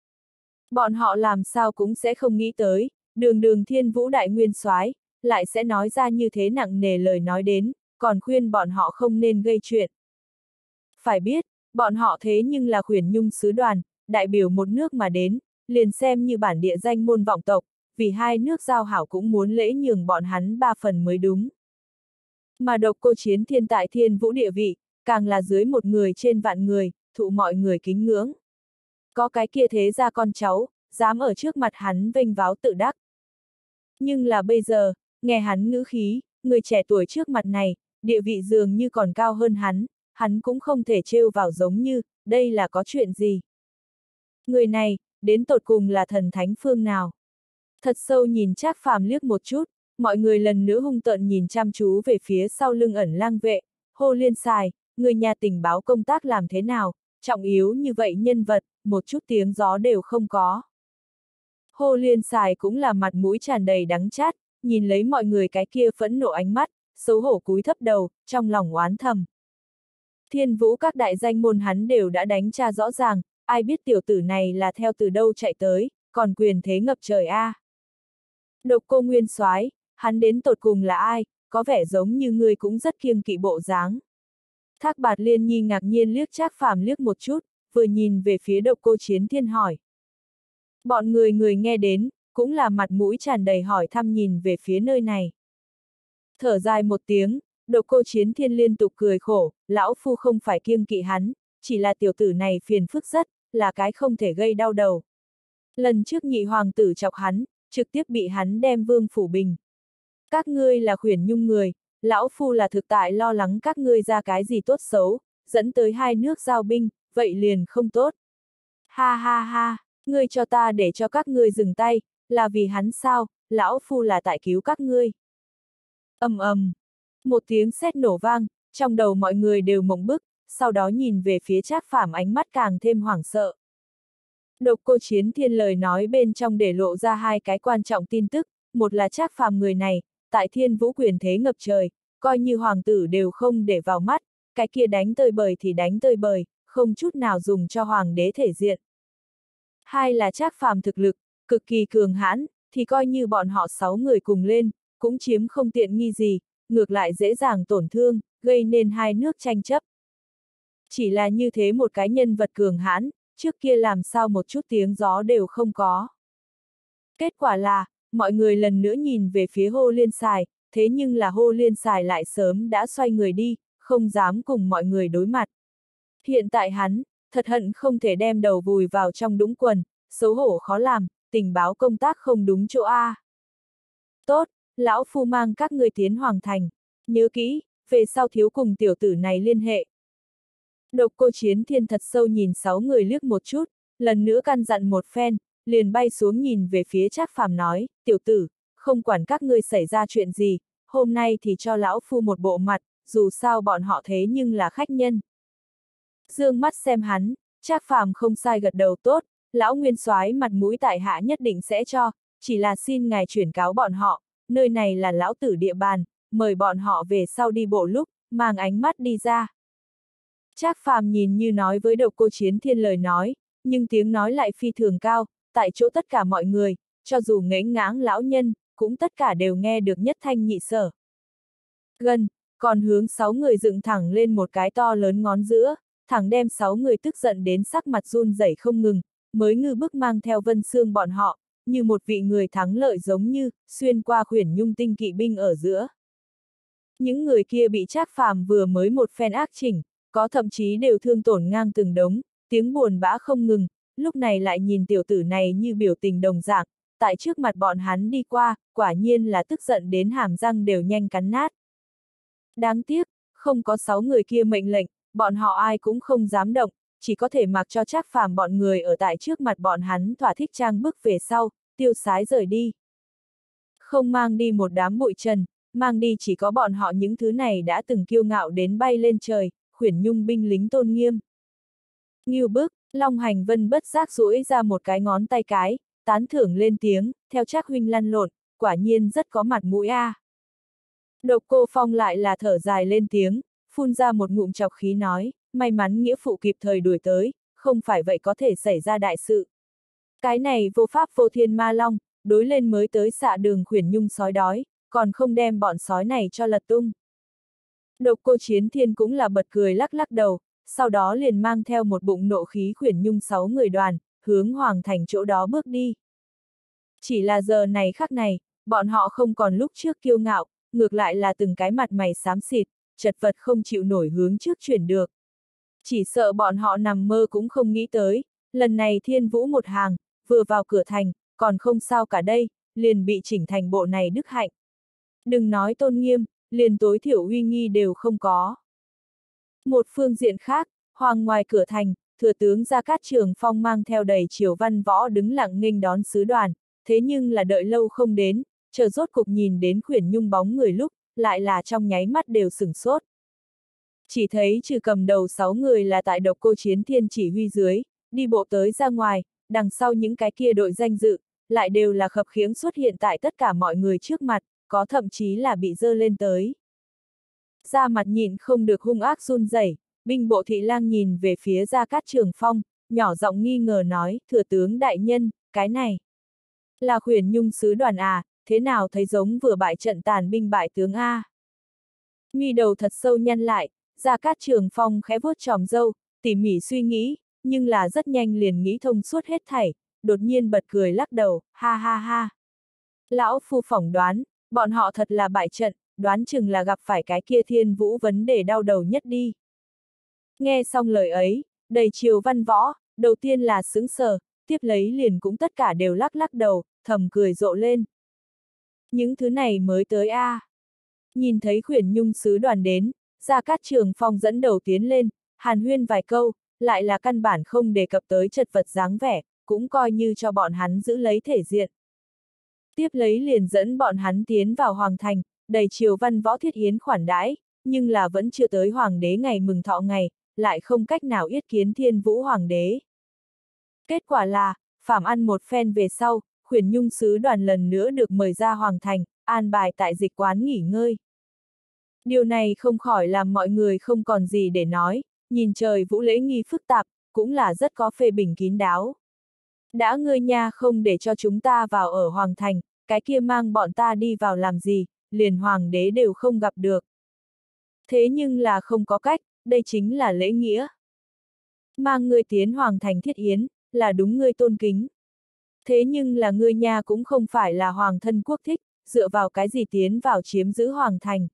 Bọn họ làm sao cũng sẽ không nghĩ tới, đường đường Thiên Vũ đại nguyên soái lại sẽ nói ra như thế nặng nề lời nói đến, còn khuyên bọn họ không nên gây chuyện. Phải biết, bọn họ thế nhưng là khuyển nhung sứ đoàn, đại biểu một nước mà đến, liền xem như bản địa danh môn vọng tộc, vì hai nước giao hảo cũng muốn lễ nhường bọn hắn ba phần mới đúng. Mà Độc Cô Chiến Thiên tại Thiên Vũ địa vị, càng là dưới một người trên vạn người, thụ mọi người kính ngưỡng. Có cái kia thế ra con cháu, dám ở trước mặt hắn vênh váo tự đắc. Nhưng là bây giờ, nghe hắn ngữ khí, người trẻ tuổi trước mặt này, địa vị dường như còn cao hơn hắn, hắn cũng không thể trêu vào giống như, đây là có chuyện gì. Người này, đến tột cùng là thần thánh phương nào? Thật sâu nhìn Trác Phàm liếc một chút, mọi người lần nữa hung tợn nhìn chăm chú về phía sau lưng ẩn lang vệ, hô liên xài, người nhà tình báo công tác làm thế nào, trọng yếu như vậy nhân vật, một chút tiếng gió đều không có. Hô liên xài cũng là mặt mũi tràn đầy đắng chát, nhìn lấy mọi người cái kia phẫn nộ ánh mắt, xấu hổ cúi thấp đầu, trong lòng oán thầm. Thiên Vũ các đại danh môn hắn đều đã đánh tra rõ ràng, ai biết tiểu tử này là theo từ đâu chạy tới, còn quyền thế ngập trời a. À. Độc Cô nguyên soái, hắn đến tột cùng là ai, có vẻ giống như ngươi cũng rất kiêng kỵ bộ dáng. Thác Bạt Liên Nhi ngạc nhiên liếc Trác Phàm liếc một chút, vừa nhìn về phía Độc Cô Chiến Thiên hỏi. Bọn người người nghe đến, cũng là mặt mũi tràn đầy hỏi thăm nhìn về phía nơi này. Thở dài một tiếng, Độc Cô Chiến Thiên liên tục cười khổ, lão phu không phải kiêng kỵ hắn, chỉ là tiểu tử này phiền phức rất, là cái không thể gây đau đầu. Lần trước nhị hoàng tử chọc hắn, trực tiếp bị hắn đem vương phủ bình. Các ngươi là khuyển nhung người, lão phu là thực tại lo lắng các ngươi ra cái gì tốt xấu, dẫn tới hai nước giao binh, vậy liền không tốt. Ha ha ha, ngươi cho ta để cho các ngươi dừng tay, là vì hắn sao, lão phu là tại cứu các ngươi. Ầm ầm, một tiếng sét nổ vang, trong đầu mọi người đều mộng bức, sau đó nhìn về phía Trác Phàm ánh mắt càng thêm hoảng sợ. Độc Cô Chiến Thiên lời nói bên trong để lộ ra hai cái quan trọng tin tức, một là Trác Phàm người này, tại Thiên Vũ quyền thế ngập trời, coi như hoàng tử đều không để vào mắt, cái kia đánh tơi bời thì đánh tơi bời, không chút nào dùng cho hoàng đế thể diện. Hai là Trác Phàm thực lực, cực kỳ cường hãn, thì coi như bọn họ sáu người cùng lên, cũng chiếm không tiện nghi gì, ngược lại dễ dàng tổn thương, gây nên hai nước tranh chấp. Chỉ là như thế một cái nhân vật cường hãn, trước kia làm sao một chút tiếng gió đều không có. Kết quả là, mọi người lần nữa nhìn về phía Hô Liên Sài, thế nhưng là Hô Liên Sài lại sớm đã xoay người đi, không dám cùng mọi người đối mặt. Hiện tại hắn, thật hận không thể đem đầu vùi vào trong đũng quần, xấu hổ khó làm, tình báo công tác không đúng chỗ A. Tốt, lão phu mang các ngươi tiến hoàng thành, nhớ kỹ, về sau thiếu cùng tiểu tử này liên hệ. Độc Cô Chiến Thiên thật sâu nhìn sáu người liếc một chút, lần nữa căn dặn một phen, liền bay xuống nhìn về phía Trác Phàm nói, tiểu tử, không quản các ngươi xảy ra chuyện gì, hôm nay thì cho lão phu một bộ mặt, dù sao bọn họ thế nhưng là khách nhân. Dương mắt xem hắn, Trác Phàm không sai gật đầu tốt, lão nguyên soái mặt mũi tại hạ nhất định sẽ cho, chỉ là xin ngài chuyển cáo bọn họ, nơi này là lão tử địa bàn, mời bọn họ về sau đi bộ lúc, mang ánh mắt đi ra. Trác Phàm nhìn như nói với Độc Cô Chiến Thiên lời nói, nhưng tiếng nói lại phi thường cao, tại chỗ tất cả mọi người, cho dù ngẫy ngãng lão nhân, cũng tất cả đều nghe được nhất thanh nhị sở. Gần, còn hướng sáu người dựng thẳng lên một cái to lớn ngón giữa, thẳng đem sáu người tức giận đến sắc mặt run rẩy không ngừng, mới ngư bức mang theo Vân Xương bọn họ, như một vị người thắng lợi giống như, xuyên qua khuyển nhung tinh kỵ binh ở giữa. Những người kia bị Trác Phàm vừa mới một phen ác chỉnh, có thậm chí đều thương tổn ngang từng đống, tiếng buồn bã không ngừng, lúc này lại nhìn tiểu tử này như biểu tình đồng dạng, tại trước mặt bọn hắn đi qua, quả nhiên là tức giận đến hàm răng đều nhanh cắn nát. Đáng tiếc, không có sáu người kia mệnh lệnh, bọn họ ai cũng không dám động, chỉ có thể mặc cho Trác Phàm bọn người ở tại trước mặt bọn hắn thỏa thích trang bước về sau, tiêu sái rời đi. Không mang đi một đám bụi trần, mang đi chỉ có bọn họ những thứ này đã từng kiêu ngạo đến bay lên trời, khuyển nhung binh lính tôn nghiêm. Ngưu bức, Long Hành Vân bất giác duỗi ra một cái ngón tay cái, tán thưởng lên tiếng, theo Trác huynh lăn lộn, quả nhiên rất có mặt mũi a. À. Độc Cô Phong lại là thở dài lên tiếng, phun ra một ngụm chọc khí nói, may mắn nghĩa phụ kịp thời đuổi tới, không phải vậy có thể xảy ra đại sự. Cái này vô pháp vô thiên ma long, đối lên mới tới xạ đường khuyển nhung sói đói, còn không đem bọn sói này cho lật tung. Độc Cô Chiến Thiên cũng là bật cười lắc lắc đầu, sau đó liền mang theo một bụng nộ khí khuyển nhung sáu người đoàn, hướng hoàng thành chỗ đó bước đi. Chỉ là giờ này khắc này, bọn họ không còn lúc trước kiêu ngạo, ngược lại là từng cái mặt mày xám xịt, chật vật không chịu nổi hướng trước chuyển được. Chỉ sợ bọn họ nằm mơ cũng không nghĩ tới, lần này Thiên Vũ một hàng, vừa vào cửa thành, còn không sao cả đây, liền bị chỉnh thành bộ này đức hạnh. Đừng nói tôn nghiêm, liền tối thiểu uy nghi đều không có. Một phương diện khác, hoàng ngoài cửa thành, thừa tướng Gia Cát Trường Phong mang theo đầy triều văn võ đứng lặng nghênh đón sứ đoàn, thế nhưng là đợi lâu không đến, chờ rốt cục nhìn đến khuyển nhung bóng người lúc, lại là trong nháy mắt đều sửng sốt. Chỉ thấy trừ cầm đầu sáu người là tại Độc Cô Chiến Thiên chỉ huy dưới, đi bộ tới ra ngoài, đằng sau những cái kia đội danh dự, lại đều là khập khiễng xuất hiện tại tất cả mọi người trước mặt, có thậm chí là bị dơ lên tới. Da mặt nhìn không được hung ác run rẩy, binh bộ thị lang nhìn về phía Gia Cát Trường Phong, nhỏ giọng nghi ngờ nói, thừa tướng đại nhân, cái này là khuyển nhung sứ đoàn à, thế nào thấy giống vừa bại trận tàn binh bại tướng a. Mi đầu thật sâu nhăn lại, Gia Cát Trường Phong khẽ vuốt chòm râu, tỉ mỉ suy nghĩ, nhưng là rất nhanh liền nghĩ thông suốt hết thảy, đột nhiên bật cười lắc đầu, ha ha ha. Lão Phu phỏng đoán, bọn họ thật là bại trận, đoán chừng là gặp phải cái kia Thiên Vũ vấn đề đau đầu nhất đi. Nghe xong lời ấy, đầy triều văn võ, đầu tiên là sững sờ, tiếp lấy liền cũng tất cả đều lắc lắc đầu, thầm cười rộ lên. Những thứ này mới tới a. À. Nhìn thấy Khuyển Nhung sứ đoàn đến, Gia Cát Trường Phong dẫn đầu tiến lên, hàn huyên vài câu, lại là căn bản không đề cập tới chật vật dáng vẻ, cũng coi như cho bọn hắn giữ lấy thể diện. Tiếp lấy liền dẫn bọn hắn tiến vào hoàng thành, đầy triều văn võ thiết yến khoản đãi, nhưng là vẫn chưa tới hoàng đế ngày mừng thọ ngày, lại không cách nào yết kiến Thiên Vũ hoàng đế. Kết quả là, phàm ăn một phen về sau, Khuyển Nhung sứ đoàn lần nữa được mời ra hoàng thành, an bài tại dịch quán nghỉ ngơi. Điều này không khỏi làm mọi người không còn gì để nói, nhìn trời vũ lễ nghi phức tạp, cũng là rất có phê bình kín đáo. Đã ngươi nha không để cho chúng ta vào ở hoàng thành, cái kia mang bọn ta đi vào làm gì, liền hoàng đế đều không gặp được. Thế nhưng là không có cách, đây chính là lễ nghĩa. Mang ngươi tiến hoàng thành thiết yến, là đúng ngươi tôn kính. Thế nhưng là ngươi nha cũng không phải là hoàng thân quốc thích, dựa vào cái gì tiến vào chiếm giữ hoàng thành.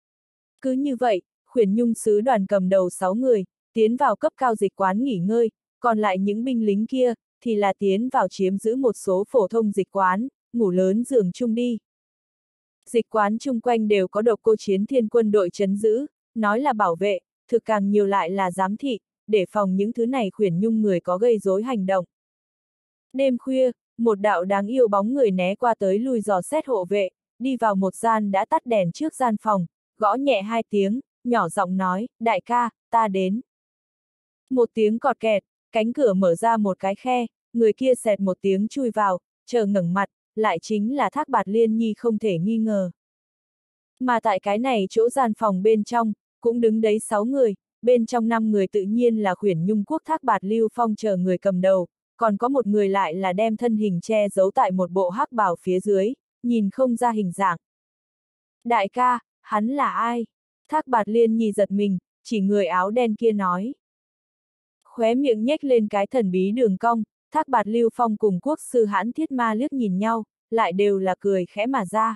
Cứ như vậy, Khuyển Nhung sứ đoàn cầm đầu sáu người, tiến vào cấp cao dịch quán nghỉ ngơi, còn lại những binh lính kia, thì là tiến vào chiếm giữ một số phổ thông dịch quán, ngủ lớn giường chung đi. Dịch quán chung quanh đều có độc cô chiến thiên quân đội trấn giữ, nói là bảo vệ, thực càng nhiều lại là giám thị, để phòng những thứ này Khuyển Nhung người có gây rối hành động. Đêm khuya, một đạo đáng yêu bóng người né qua tới lui dò xét hộ vệ, đi vào một gian đã tắt đèn trước gian phòng, gõ nhẹ hai tiếng, nhỏ giọng nói, đại ca, ta đến. Một tiếng cọt kẹt, cánh cửa mở ra một cái khe, người kia xẹt một tiếng chui vào, chờ ngẩng mặt, lại chính là Thác Bạt Liên Nhi không thể nghi ngờ. Mà tại cái này chỗ gian phòng bên trong, cũng đứng đấy sáu người, bên trong năm người tự nhiên là Khuyển Nhung quốc Thác Bạt Lưu Phong chờ người cầm đầu, còn có một người lại là đem thân hình che giấu tại một bộ hắc bào phía dưới, nhìn không ra hình dạng. Đại ca, hắn là ai? Thác Bạt Liên Nhi giật mình, chỉ người áo đen kia nói. Khóe miệng nhếch lên cái thần bí đường cong, Thác Bạt Lưu Phong cùng quốc sư Hãn Thiết Ma liếc nhìn nhau, lại đều là cười khẽ mà ra.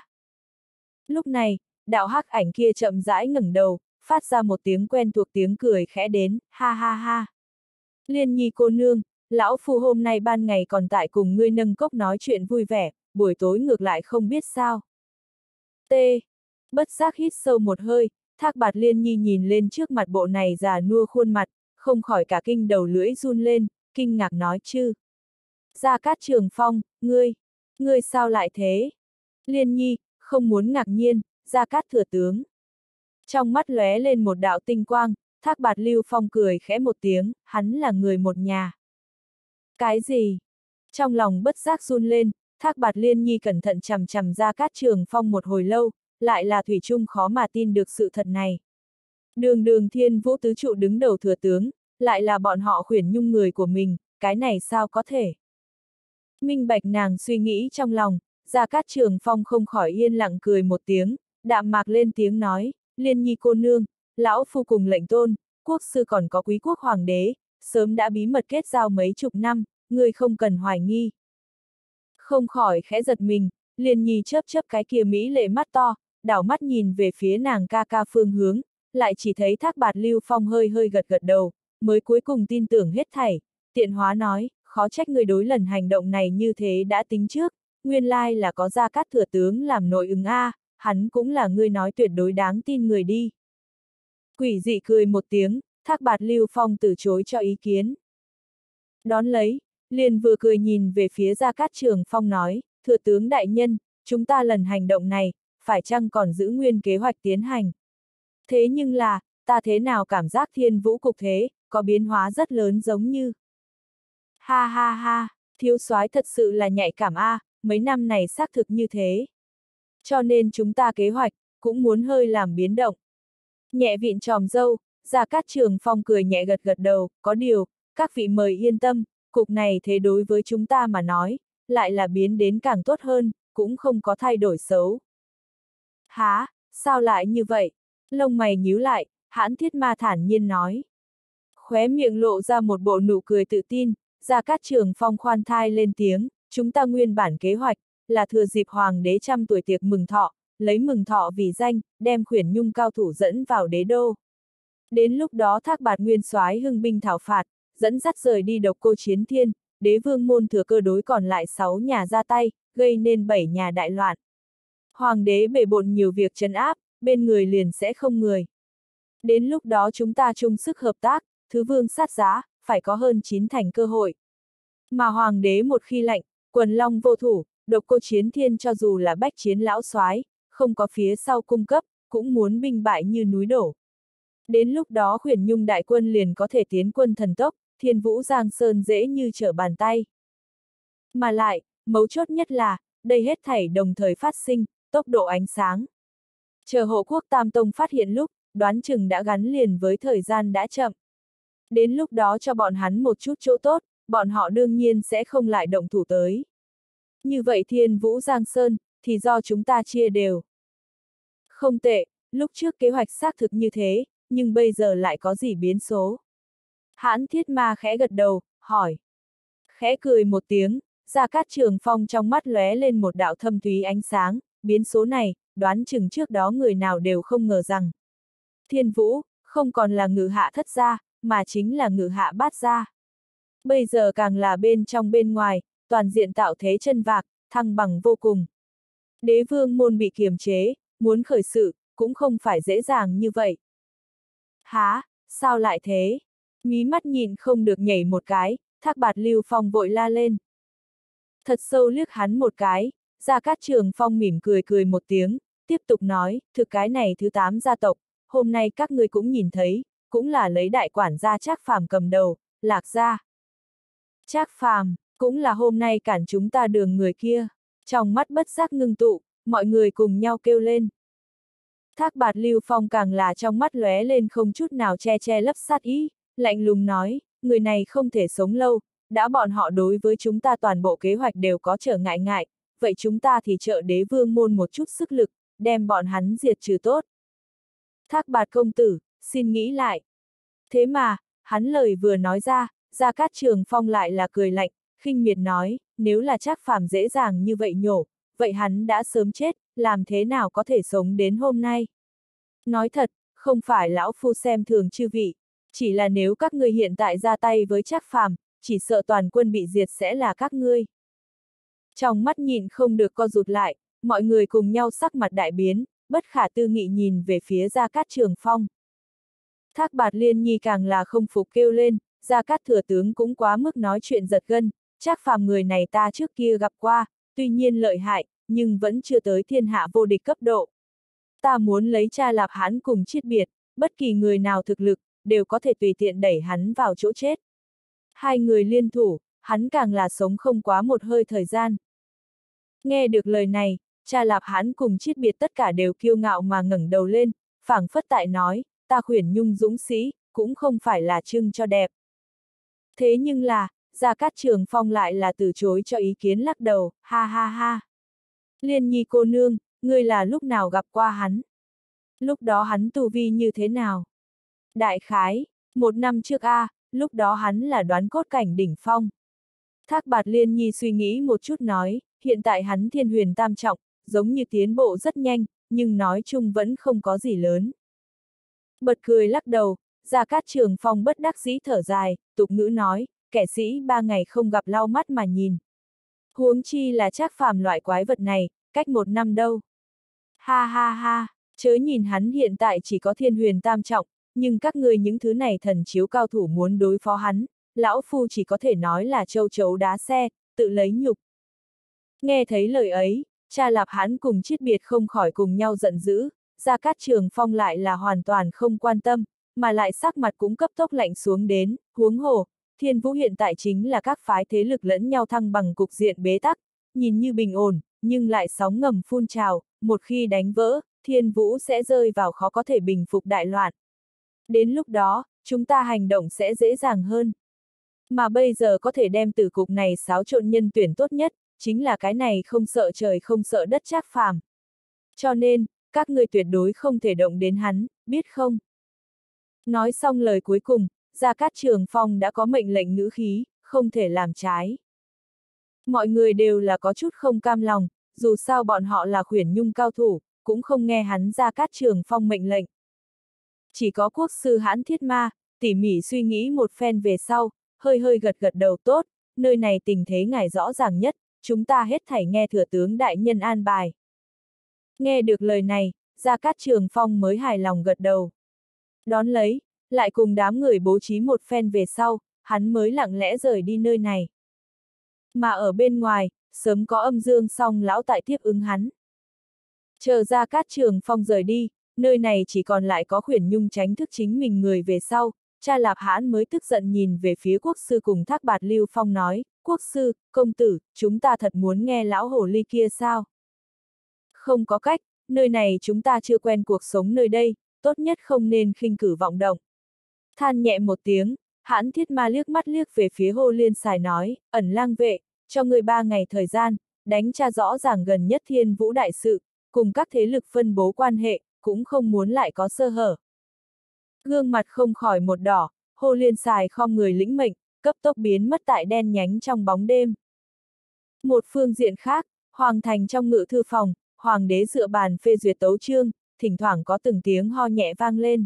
Lúc này, đạo hắc ảnh kia chậm rãi ngẩng đầu, phát ra một tiếng quen thuộc tiếng cười khẽ đến, ha ha ha. Liên Nhi cô nương, lão phu hôm nay ban ngày còn tại cùng ngươi nâng cốc nói chuyện vui vẻ, buổi tối ngược lại không biết sao. T. Bất giác hít sâu một hơi, Thác Bạt Liên Nhi nhìn lên trước mặt bộ này già nua khuôn mặt, không khỏi cả kinh đầu lưỡi run lên, kinh ngạc nói chứ. Gia Cát Trường Phong, ngươi, ngươi sao lại thế? Liên Nhi, không muốn ngạc nhiên, Gia Cát thừa tướng. Trong mắt lóe lên một đạo tinh quang, Thác Bạt Lưu Phong cười khẽ một tiếng, hắn là người một nhà. Cái gì? Trong lòng bất giác run lên, Thác Bạt Liên Nhi cẩn thận chằm chằm Gia Cát Trường Phong một hồi lâu, lại là thủy chung khó mà tin được sự thật này. Đường đường Thiên Vũ tứ trụ đứng đầu thừa tướng, lại là bọn họ Khuyển Nhung người của mình, cái này sao có thể? Minh bạch nàng suy nghĩ trong lòng, Gia Cát Trường Phong không khỏi yên lặng cười một tiếng, đạm mạc lên tiếng nói, Liên Nhi cô nương, lão phu cùng lệnh tôn, quốc sư còn có quý quốc hoàng đế, sớm đã bí mật kết giao mấy chục năm, người không cần hoài nghi. Không khỏi khẽ giật mình, Liên Nhi chớp chớp cái kia mỹ lệ mắt to, đảo mắt nhìn về phía nàng ca ca phương hướng, lại chỉ thấy Thác Bạt Lưu Phong hơi hơi gật gật đầu, mới cuối cùng tin tưởng hết thảy, tiện hóa nói, khó trách người đối lần hành động này như thế đã tính trước, nguyên lai là có Gia Cát thừa tướng làm nội ứng a, hắn cũng là người nói tuyệt đối đáng tin người đi. Quỷ dị cười một tiếng, Thác Bạt Lưu Phong từ chối cho ý kiến. Đón lấy, liền vừa cười nhìn về phía Gia Cát Trường Phong nói, thừa tướng đại nhân, chúng ta lần hành động này, phải chăng còn giữ nguyên kế hoạch tiến hành? Thế nhưng là, ta thế nào cảm giác Thiên Vũ cục thế, có biến hóa rất lớn giống như. Ha ha ha, thiếu soái thật sự là nhạy cảm a, à, mấy năm này xác thực như thế. Cho nên chúng ta kế hoạch, cũng muốn hơi làm biến động. Nhẹ vịn tròm dâu, Gia Cát Trường Phong cười nhẹ gật gật đầu, có điều, các vị mời yên tâm, cục này thế đối với chúng ta mà nói, lại là biến đến càng tốt hơn, cũng không có thay đổi xấu. Hả, sao lại như vậy? Lông mày nhíu lại, Hãn Thiết Ma thản nhiên nói. Khóe miệng lộ ra một bộ nụ cười tự tin, Gia Cát Trường Phong khoan thai lên tiếng, chúng ta nguyên bản kế hoạch, là thừa dịp hoàng đế trăm tuổi tiệc mừng thọ, lấy mừng thọ vì danh, đem Khuyển Nhung cao thủ dẫn vào đế đô. Đến lúc đó Thác Bạt nguyên soái hưng binh thảo phạt, dẫn dắt rời đi Độc Cô Chiến Thiên, đế vương môn thừa cơ đối còn lại sáu nhà ra tay, gây nên bảy nhà đại loạn. Hoàng đế bề bộn nhiều việc trấn áp, bên người liền sẽ không người. Đến lúc đó chúng ta chung sức hợp tác, thứ vương sát giá, phải có hơn chín thành cơ hội. Mà hoàng đế một khi lạnh, quần long vô thủ, Độc Cô Chiến Thiên cho dù là bách chiến lão soái, không có phía sau cung cấp, cũng muốn binh bại như núi đổ. Đến lúc đó Khuyển Nhung đại quân liền có thể tiến quân thần tốc, Thiên Vũ Giang Sơn dễ như trở bàn tay. Mà lại, mấu chốt nhất là, đây hết thảy đồng thời phát sinh, tốc độ ánh sáng. Chờ Hộ Quốc Tam Tông phát hiện lúc, đoán chừng đã gắn liền với thời gian đã chậm. Đến lúc đó cho bọn hắn một chút chỗ tốt, bọn họ đương nhiên sẽ không lại động thủ tới. Như vậy Thiên Vũ Giang Sơn, thì do chúng ta chia đều. Không tệ, lúc trước kế hoạch xác thực như thế, nhưng bây giờ lại có gì biến số? Hãn Thiết Ma khẽ gật đầu, hỏi. Khẽ cười một tiếng, Gia Cát Trường Phong trong mắt lóe lên một đạo thâm thúy ánh sáng, biến số này, đoán chừng trước đó người nào đều không ngờ rằng. Thiên Vũ, không còn là Ngự Hạ Thất gia, mà chính là Ngự Hạ Bát gia. Bây giờ càng là bên trong bên ngoài, toàn diện tạo thế chân vạc, thăng bằng vô cùng. Đế vương môn bị kiềm chế, muốn khởi sự, cũng không phải dễ dàng như vậy. Há, sao lại thế? Mí mắt nhìn không được nhảy một cái, Thác Bạt Lưu Phong vội la lên. Thật sâu liếc hắn một cái, Gia Cát Trường Phong mỉm cười cười một tiếng, tiếp tục nói, thực cái này thứ tám gia tộc, hôm nay các ngươi cũng nhìn thấy, cũng là lấy đại quản gia Trác Phàm cầm đầu, Lạc gia. Trác Phàm, cũng là hôm nay cản chúng ta đường người kia. Trong mắt bất giác ngưng tụ, mọi người cùng nhau kêu lên. Thác Bạt Lưu Phong càng là trong mắt lóe lên không chút nào che che lấp sát ý, lạnh lùng nói, người này không thể sống lâu, đã bọn họ đối với chúng ta toàn bộ kế hoạch đều có trở ngại ngại, vậy chúng ta thì trợ đế vương môn một chút sức lực, đem bọn hắn diệt trừ tốt. Thác Bạt công tử, xin nghĩ lại. Thế mà, hắn lời vừa nói ra, Gia Cát Trường Phong lại là cười lạnh, khinh miệt nói, nếu là Trác Phàm dễ dàng như vậy nhổ, vậy hắn đã sớm chết, làm thế nào có thể sống đến hôm nay? Nói thật, không phải lão phu xem thường chư vị, chỉ là nếu các ngươi hiện tại ra tay với Trác Phàm, chỉ sợ toàn quân bị diệt sẽ là các ngươi. Trong mắt nhìn không được co rụt lại, mọi người cùng nhau sắc mặt đại biến, bất khả tư nghị nhìn về phía Gia Cát Trường Phong. Thác Bạt Liên Nhi càng là không phục kêu lên, Gia Cát thừa tướng cũng quá mức nói chuyện giật gân, Trác Phàm người này ta trước kia gặp qua, tuy nhiên lợi hại, nhưng vẫn chưa tới thiên hạ vô địch cấp độ. Ta muốn lấy Cha Lạp hắn cùng chiết biệt, bất kỳ người nào thực lực, đều có thể tùy tiện đẩy hắn vào chỗ chết. Hai người liên thủ, hắn càng là sống không quá một hơi thời gian. Nghe được lời này, Cha Lạp hắn cùng chiết biệt tất cả đều kiêu ngạo mà ngẩng đầu lên, phảng phất tại nói, ta Khuyển Nhung dũng sĩ, cũng không phải là trưng cho đẹp. Thế nhưng là, Gia Cát Trường Phong lại là từ chối cho ý kiến lắc đầu, ha ha ha. Liên Nhi cô nương, ngươi là lúc nào gặp qua hắn? Lúc đó hắn tu vi như thế nào? Đại khái, một năm trước a, à, lúc đó hắn là đoán cốt cảnh đỉnh phong. Thác Bạt Liên Nhi suy nghĩ một chút nói, hiện tại hắn thiên huyền tam trọng, giống như tiến bộ rất nhanh, nhưng nói chung vẫn không có gì lớn. Bật cười lắc đầu, Gia Cát Trường Phong bất đắc dĩ thở dài, tục ngữ nói, kẻ sĩ ba ngày không gặp lau mắt mà nhìn. Huống chi là Trác Phàm loại quái vật này, cách một năm đâu. Ha ha ha, chớ nhìn hắn hiện tại chỉ có thiên huyền tam trọng, nhưng các ngươi những thứ này thần chiếu cao thủ muốn đối phó hắn, lão phu chỉ có thể nói là châu chấu đá xe, tự lấy nhục. Nghe thấy lời ấy, Cha Lạp hắn cùng chiết biệt không khỏi cùng nhau giận dữ, Gia Cát Trường Phong lại là hoàn toàn không quan tâm, mà lại sắc mặt cũng cấp tốc lạnh xuống đến, huống hồ, Thiên Vũ hiện tại chính là các phái thế lực lẫn nhau thăng bằng cục diện bế tắc, nhìn như bình ổn, nhưng lại sóng ngầm phun trào, một khi đánh vỡ, Thiên Vũ sẽ rơi vào khó có thể bình phục đại loạn. Đến lúc đó, chúng ta hành động sẽ dễ dàng hơn. Mà bây giờ có thể đem từ cục này xáo trộn nhân tuyển tốt nhất, chính là cái này không sợ trời không sợ đất Trác Phàm. Cho nên, các ngươi tuyệt đối không thể động đến hắn, biết không? Nói xong lời cuối cùng, Gia Cát Trường Phong đã có mệnh lệnh ngữ khí, không thể làm trái. Mọi người đều là có chút không cam lòng, dù sao bọn họ là khuyển nhung cao thủ, cũng không nghe hắn Gia Cát Trường Phong mệnh lệnh. Chỉ có quốc sư Hãn Thiết Ma, tỉ mỉ suy nghĩ một phen về sau, hơi hơi gật gật đầu tốt, nơi này tình thế ngài rõ ràng nhất, chúng ta hết thảy nghe thừa tướng đại nhân an bài. Nghe được lời này, Gia Cát Trường Phong mới hài lòng gật đầu. Đón lấy, lại cùng đám người bố trí một phen về sau, hắn mới lặng lẽ rời đi nơi này. Mà ở bên ngoài, sớm có âm dương song lão tại tiếp ứng hắn. Chờ Gia Cát Trường Phong rời đi, nơi này chỉ còn lại có khuyển nhung tránh thức chính mình người về sau, cha Lạp Hãn mới tức giận nhìn về phía quốc sư cùng Thác Bạt Lưu Phong nói, quốc sư, công tử, chúng ta thật muốn nghe lão hồ ly kia sao? Không có cách, nơi này chúng ta chưa quen cuộc sống nơi đây, tốt nhất không nên khinh cử vọng động. Than nhẹ một tiếng, Hãn Thiết Ma liếc mắt liếc về phía Hồ Liên Sài nói, ẩn lang vệ, cho người ba ngày thời gian, đánh tra rõ ràng gần nhất Thiên Vũ đại sự, cùng các thế lực phân bố quan hệ, cũng không muốn lại có sơ hở. Gương mặt không khỏi một đỏ, Hồ Liên Sài khom người lĩnh mệnh, cấp tốc biến mất tại đen nhánh trong bóng đêm. Một phương diện khác, Hoàng thành trong ngự thư phòng, Hoàng đế dựa bàn phê duyệt tấu chương, thỉnh thoảng có từng tiếng ho nhẹ vang lên.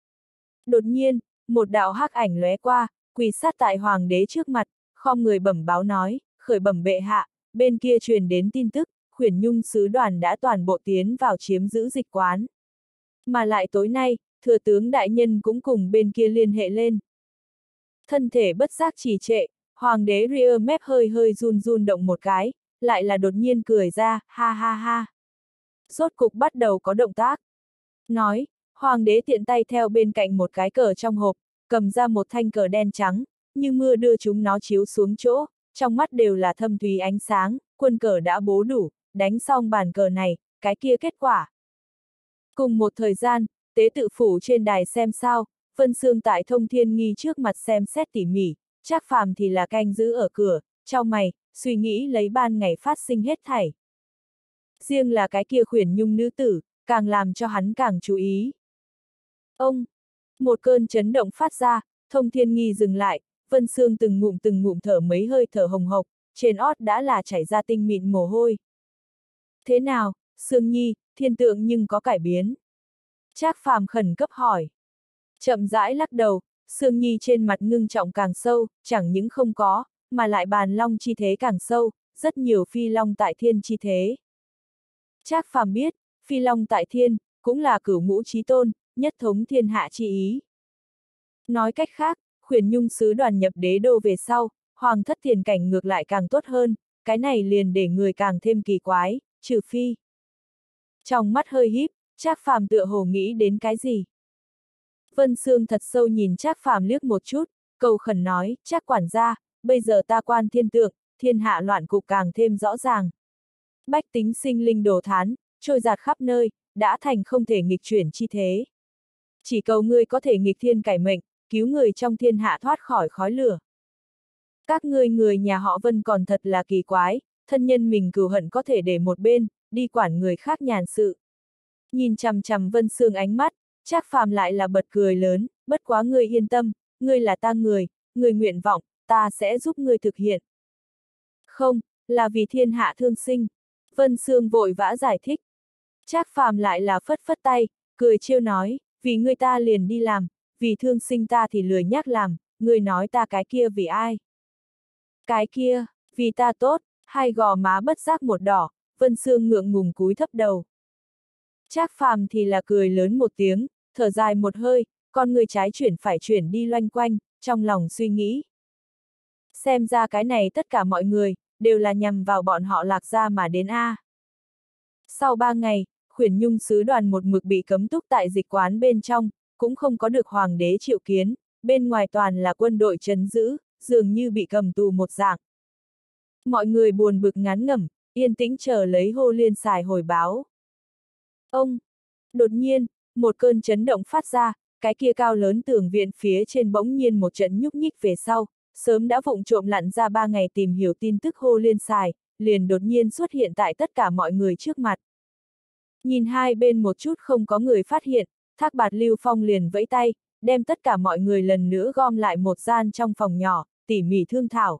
Đột nhiên, một đạo hắc ảnh lóe qua, quỳ sát tại Hoàng đế trước mặt, khom người bẩm báo nói, khởi bẩm bệ hạ, bên kia truyền đến tin tức, khuyển nhung sứ đoàn đã toàn bộ tiến vào chiếm giữ dịch quán. Mà lại tối nay, thừa tướng đại nhân cũng cùng bên kia liên hệ lên. Thân thể bất giác trì trệ, Hoàng đế ria mép hơi hơi run run động một cái, lại là đột nhiên cười ra, ha ha ha. Rốt cục bắt đầu có động tác. Nói, Hoàng đế tiện tay theo bên cạnh một cái cờ trong hộp, cầm ra một thanh cờ đen trắng, như mưa đưa chúng nó chiếu xuống chỗ, trong mắt đều là thâm thúy ánh sáng, quân cờ đã bố đủ, đánh xong bàn cờ này, cái kia kết quả. Cùng một thời gian, tế tự phủ trên đài xem sao, Vân Sương tại Thông Thiên Nghi trước mặt xem xét tỉ mỉ, Trác Phàm thì là canh giữ ở cửa, chau mày, suy nghĩ lấy ban ngày phát sinh hết thảy. Riêng là cái kia khuyển nhung nữ tử, càng làm cho hắn càng chú ý. Ông! Một cơn chấn động phát ra, Thông Thiên Nghi dừng lại, Vân Sương từng ngụm từng ngụm thở mấy hơi thở hồng hộc, trên ót đã là chảy ra tinh mịn mồ hôi. Thế nào, Sương Nhi, thiên tượng nhưng có cải biến? Trác Phàm khẩn cấp hỏi. Chậm rãi lắc đầu, Sương Nhi trên mặt ngưng trọng càng sâu, chẳng những không có, mà lại bàn long chi thế càng sâu, rất nhiều phi long tại thiên chi thế. Trác Phàm biết, phi long tại thiên, cũng là cửu ngũ chí tôn, nhất thống thiên hạ chi ý. Nói cách khác, khuyển nhung sứ đoàn nhập đế đô về sau, hoàng thất thiền cảnh ngược lại càng tốt hơn, cái này liền để người càng thêm kỳ quái, trừ phi. Trong mắt hơi híp, Trác Phàm tựa hồ nghĩ đến cái gì. Vân Sương thật sâu nhìn Trác Phàm liếc một chút, cầu khẩn nói, Trác quản gia, bây giờ ta quan thiên tượng, thiên hạ loạn cục càng thêm rõ ràng. Bách tính sinh linh đồ thán, trôi giạt khắp nơi, đã thành không thể nghịch chuyển chi thế. Chỉ cầu ngươi có thể nghịch thiên cải mệnh, cứu người trong thiên hạ thoát khỏi khói lửa. Các ngươi người nhà họ Vân còn thật là kỳ quái, thân nhân mình cừu hận có thể để một bên, đi quản người khác nhàn sự. Nhìn chằm chằm Vân Sương ánh mắt, Trác Phàm lại là bật cười lớn, bất quá ngươi yên tâm, ngươi là ta người, người nguyện vọng, ta sẽ giúp ngươi thực hiện. Không, là vì thiên hạ thương sinh. Vân Sương vội vã giải thích. Trác Phàm lại là phất phất tay, cười trêu nói, vì ngươi ta liền đi làm, vì thương sinh ta thì lười nhác làm, ngươi nói ta cái kia vì ai? Cái kia, vì ta tốt, hai gò má bất giác một đỏ, Vân Sương ngượng ngùng cúi thấp đầu. Trác Phàm thì là cười lớn một tiếng, thở dài một hơi, con người trái chuyển phải chuyển đi loanh quanh, trong lòng suy nghĩ. Xem ra cái này tất cả mọi người, đều là nhằm vào bọn họ Lạc Gia mà đến A. À. Sau ba ngày, khuyển nhung sứ đoàn một mực bị cấm túc tại dịch quán bên trong, cũng không có được hoàng đế triệu kiến, bên ngoài toàn là quân đội trấn giữ, dường như bị cầm tù một dạng. Mọi người buồn bực ngán ngẩm, yên tĩnh chờ lấy Hồ Liên Sài hồi báo. Ông! Đột nhiên, một cơn chấn động phát ra, cái kia cao lớn tường viện phía trên bỗng nhiên một trận nhúc nhích về sau, sớm đã vụng trộm lặn ra ba ngày tìm hiểu tin tức Hồ Liên Sài, liền đột nhiên xuất hiện tại tất cả mọi người trước mặt. Nhìn hai bên một chút không có người phát hiện, Thác Bạt Lưu Phong liền vẫy tay, đem tất cả mọi người lần nữa gom lại một gian trong phòng nhỏ, tỉ mỉ thương thảo.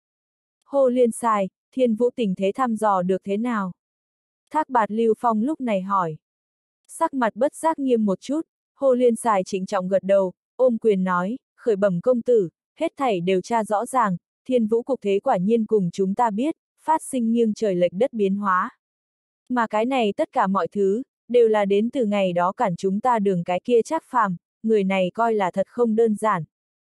Hồ Liên Xài, Thiên Vũ tình thế thăm dò được thế nào? Thác Bạt Lưu Phong lúc này hỏi. Sắc mặt bất giác nghiêm một chút, Hồ Liên Xài trịnh trọng gật đầu, ôm quyền nói, khởi bẩm công tử, hết thảy đều tra rõ ràng, Thiên Vũ cục thế quả nhiên cùng chúng ta biết, phát sinh nghiêng trời lệch đất biến hóa. Mà cái này tất cả mọi thứ, đều là đến từ ngày đó cản chúng ta đường cái kia Trác Phàm, người này coi là thật không đơn giản.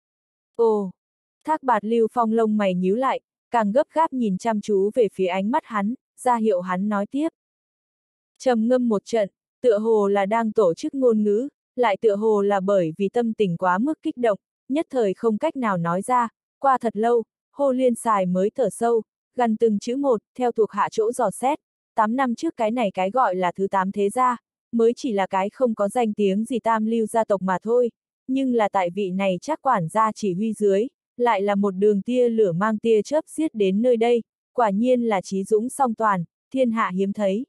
Ồ! Thác Bạt Lưu Phong lông mày nhíu lại, càng gấp gáp nhìn chăm chú về phía ánh mắt hắn, ra hiệu hắn nói tiếp. Trầm ngâm một trận, tựa hồ là đang tổ chức ngôn ngữ, lại tựa hồ là bởi vì tâm tình quá mức kích động, nhất thời không cách nào nói ra, qua thật lâu, Hồ Liên Xài mới thở sâu, gần từng chữ một, theo thuộc hạ chỗ dò xét, tám năm trước cái này cái gọi là thứ tám thế gia, mới chỉ là cái không có danh tiếng gì tam lưu gia tộc mà thôi, nhưng là tại vị này Trác quản gia chỉ huy dưới, lại là một đường tia lửa mang tia chớp xiết đến nơi đây, quả nhiên là trí dũng song toàn, thiên hạ hiếm thấy.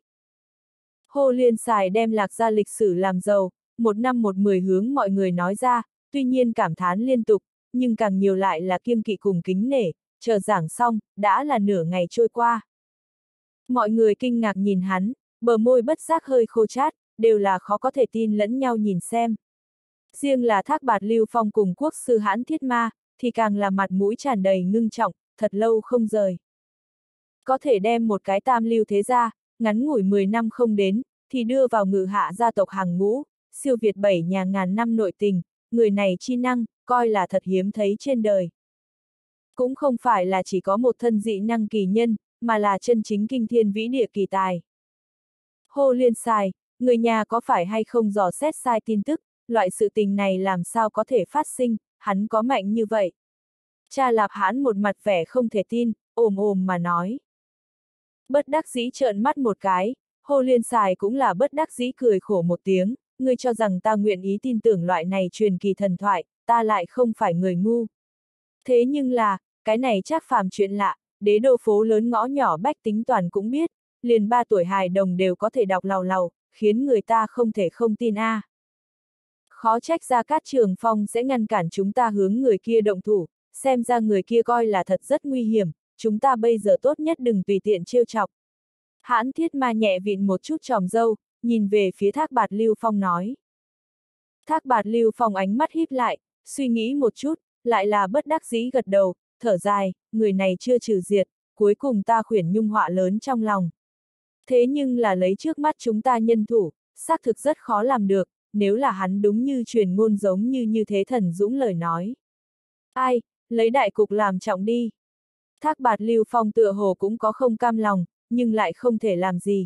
Hồ Liên Xài đem Lạc Gia lịch sử làm giàu, một năm một mười hướng mọi người nói ra, tuy nhiên cảm thán liên tục, nhưng càng nhiều lại là kiêng kỵ cùng kính nể, chờ giảng xong, đã là nửa ngày trôi qua. Mọi người kinh ngạc nhìn hắn, bờ môi bất giác hơi khô chát, đều là khó có thể tin lẫn nhau nhìn xem. Riêng là Thác Bạt Lưu Phong cùng quốc sư Hãn Thiết Ma, thì càng là mặt mũi tràn đầy ngưng trọng, thật lâu không rời. Có thể đem một cái tam lưu thế gia, ngắn ngủi mười năm không đến, thì đưa vào ngự hạ gia tộc hàng ngũ, siêu việt bảy nhà ngàn năm nội tình, người này chi năng, coi là thật hiếm thấy trên đời. Cũng không phải là chỉ có một thân dị năng kỳ nhân, mà là chân chính kinh thiên vĩ địa kỳ tài. Hồ Liên Xài, người nhà có phải hay không dò xét sai tin tức, loại sự tình này làm sao có thể phát sinh, hắn có mạnh như vậy. Cha Lạp Hãn một mặt vẻ không thể tin, ồm ồm mà nói. Bất đắc dĩ trợn mắt một cái, Hồ Liên Xài cũng là bất đắc dĩ cười khổ một tiếng, ngươi cho rằng ta nguyện ý tin tưởng loại này truyền kỳ thần thoại, ta lại không phải người ngu. Thế nhưng là, cái này Trác Phàm chuyện lạ, đế đô phố lớn ngõ nhỏ bách tính toàn cũng biết, liền ba tuổi hài đồng đều có thể đọc làu làu, khiến người ta không thể không tin a. À. Khó trách Gia Cát Trường Phong sẽ ngăn cản chúng ta hướng người kia động thủ, xem ra người kia coi là thật rất nguy hiểm, chúng ta bây giờ tốt nhất đừng tùy tiện trêu chọc. Hãn Thiết Ma nhẹ vịn một chút tròm râu, nhìn về phía Thác Bạt Lưu Phong nói. Thác Bạt Lưu Phong ánh mắt híp lại, suy nghĩ một chút, lại là bất đắc dĩ gật đầu, thở dài, người này chưa trừ diệt, cuối cùng ta khuyển nhung họa lớn trong lòng. Thế nhưng là lấy trước mắt chúng ta nhân thủ, xác thực rất khó làm được, nếu là hắn đúng như truyền ngôn giống như như thế thần dũng lời nói. Ai, lấy đại cục làm trọng đi. Thác Bạt Lưu Phong tựa hồ cũng có không cam lòng, nhưng lại không thể làm gì.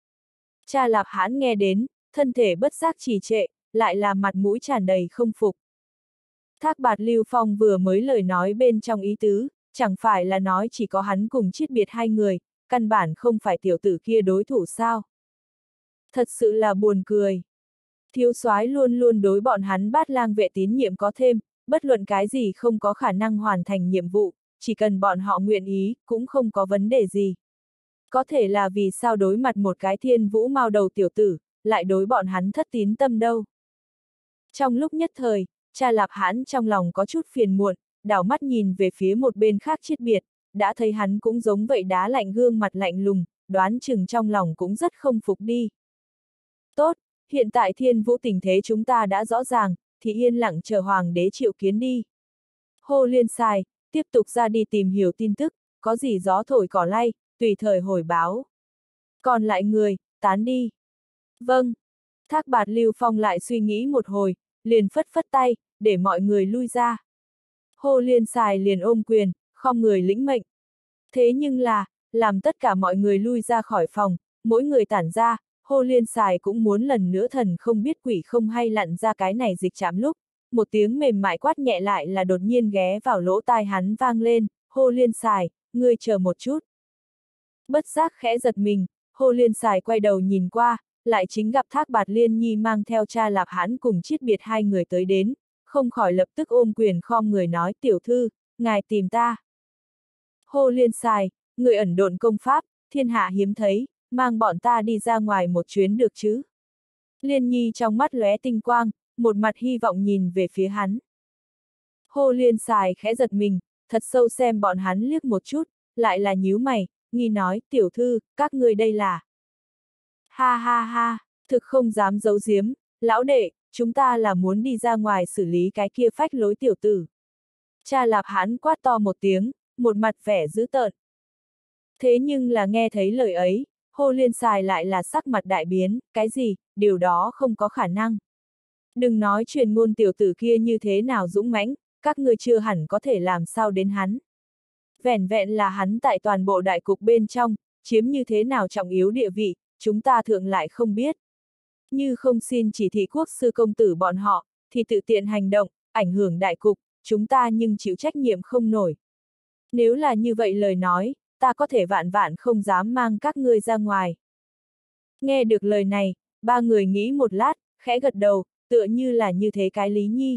Cha Lạp Hãn nghe đến, thân thể bất giác trì trệ, lại là mặt mũi tràn đầy không phục. Thác Bạt Lưu Phong vừa mới lời nói bên trong ý tứ, chẳng phải là nói chỉ có hắn cùng Chiết Biệt hai người, căn bản không phải tiểu tử kia đối thủ sao. Thật sự là buồn cười. Thiếu soái luôn luôn đối bọn hắn Bát Lang vệ tín nhiệm có thêm, bất luận cái gì không có khả năng hoàn thành nhiệm vụ, chỉ cần bọn họ nguyện ý, cũng không có vấn đề gì. Có thể là vì sao đối mặt một cái thiên vũ mao đầu tiểu tử, lại đối bọn hắn thất tín tâm đâu. Trong lúc nhất thời, Cha Lạp Hãn trong lòng có chút phiền muộn, đảo mắt nhìn về phía một bên khác Chiết Biệt, đã thấy hắn cũng giống vậy đá lạnh gương mặt lạnh lùng, đoán chừng trong lòng cũng rất không phục đi. Tốt, hiện tại thiên vũ tình thế chúng ta đã rõ ràng, thì yên lặng chờ hoàng đế triệu kiến đi. Hồ Liên Xài, tiếp tục ra đi tìm hiểu tin tức, có gì gió thổi cỏ lay, tùy thời hồi báo. Còn lại người, tán đi. Vâng. Thác Bạt Lưu Phong lại suy nghĩ một hồi, liền phất phất tay, để mọi người lui ra. Hồ Liên Xài liền ôm quyền, khom người lĩnh mệnh. Thế nhưng là, làm tất cả mọi người lui ra khỏi phòng, mỗi người tản ra, Hồ Liên Xài cũng muốn lần nữa thần không biết quỷ không hay lặn ra cái này dịch chạm lúc, một tiếng mềm mại quát nhẹ lại là đột nhiên ghé vào lỗ tai hắn vang lên, Hồ Liên Xài, ngươi chờ một chút. Bất giác khẽ giật mình, Hồ Liên Xài quay đầu nhìn qua, lại chính gặp Thác Bạt Liên Nhi mang theo Cha Lạp Hãn cùng Chiết Biệt hai người tới đến, không khỏi lập tức ôm quyền khom người nói tiểu thư, ngài tìm ta. Hồ Liên Xài, người ẩn độn công pháp, thiên hạ hiếm thấy, mang bọn ta đi ra ngoài một chuyến được chứ. Liên Nhi trong mắt lóe tinh quang, một mặt hy vọng nhìn về phía hắn. Hồ Liên Sài khẽ giật mình, thật sâu xem bọn hắn liếc một chút, lại là nhíu mày, nghi nói, tiểu thư, các ngươi đây là. Ha ha ha, thực không dám giấu giếm, lão đệ, chúng ta là muốn đi ra ngoài xử lý cái kia phách lối tiểu tử. Cha Lạp Hãn quát to một tiếng, một mặt vẻ dữ tợn. Thế nhưng là nghe thấy lời ấy, Hồ Liên Sài lại là sắc mặt đại biến, cái gì, điều đó không có khả năng. Đừng nói truyền ngôn tiểu tử kia như thế nào dũng mãnh, các ngươi chưa hẳn có thể làm sao đến hắn. Vẻn vẹn là hắn tại toàn bộ đại cục bên trong, chiếm như thế nào trọng yếu địa vị, chúng ta thượng lại không biết. Như không xin chỉ thị quốc sư công tử bọn họ, thì tự tiện hành động, ảnh hưởng đại cục, chúng ta nhưng chịu trách nhiệm không nổi. Nếu là như vậy lời nói, ta có thể vạn vạn không dám mang các ngươi ra ngoài. Nghe được lời này, ba người nghĩ một lát, khẽ gật đầu, tựa như là như thế cái Lý Nhi.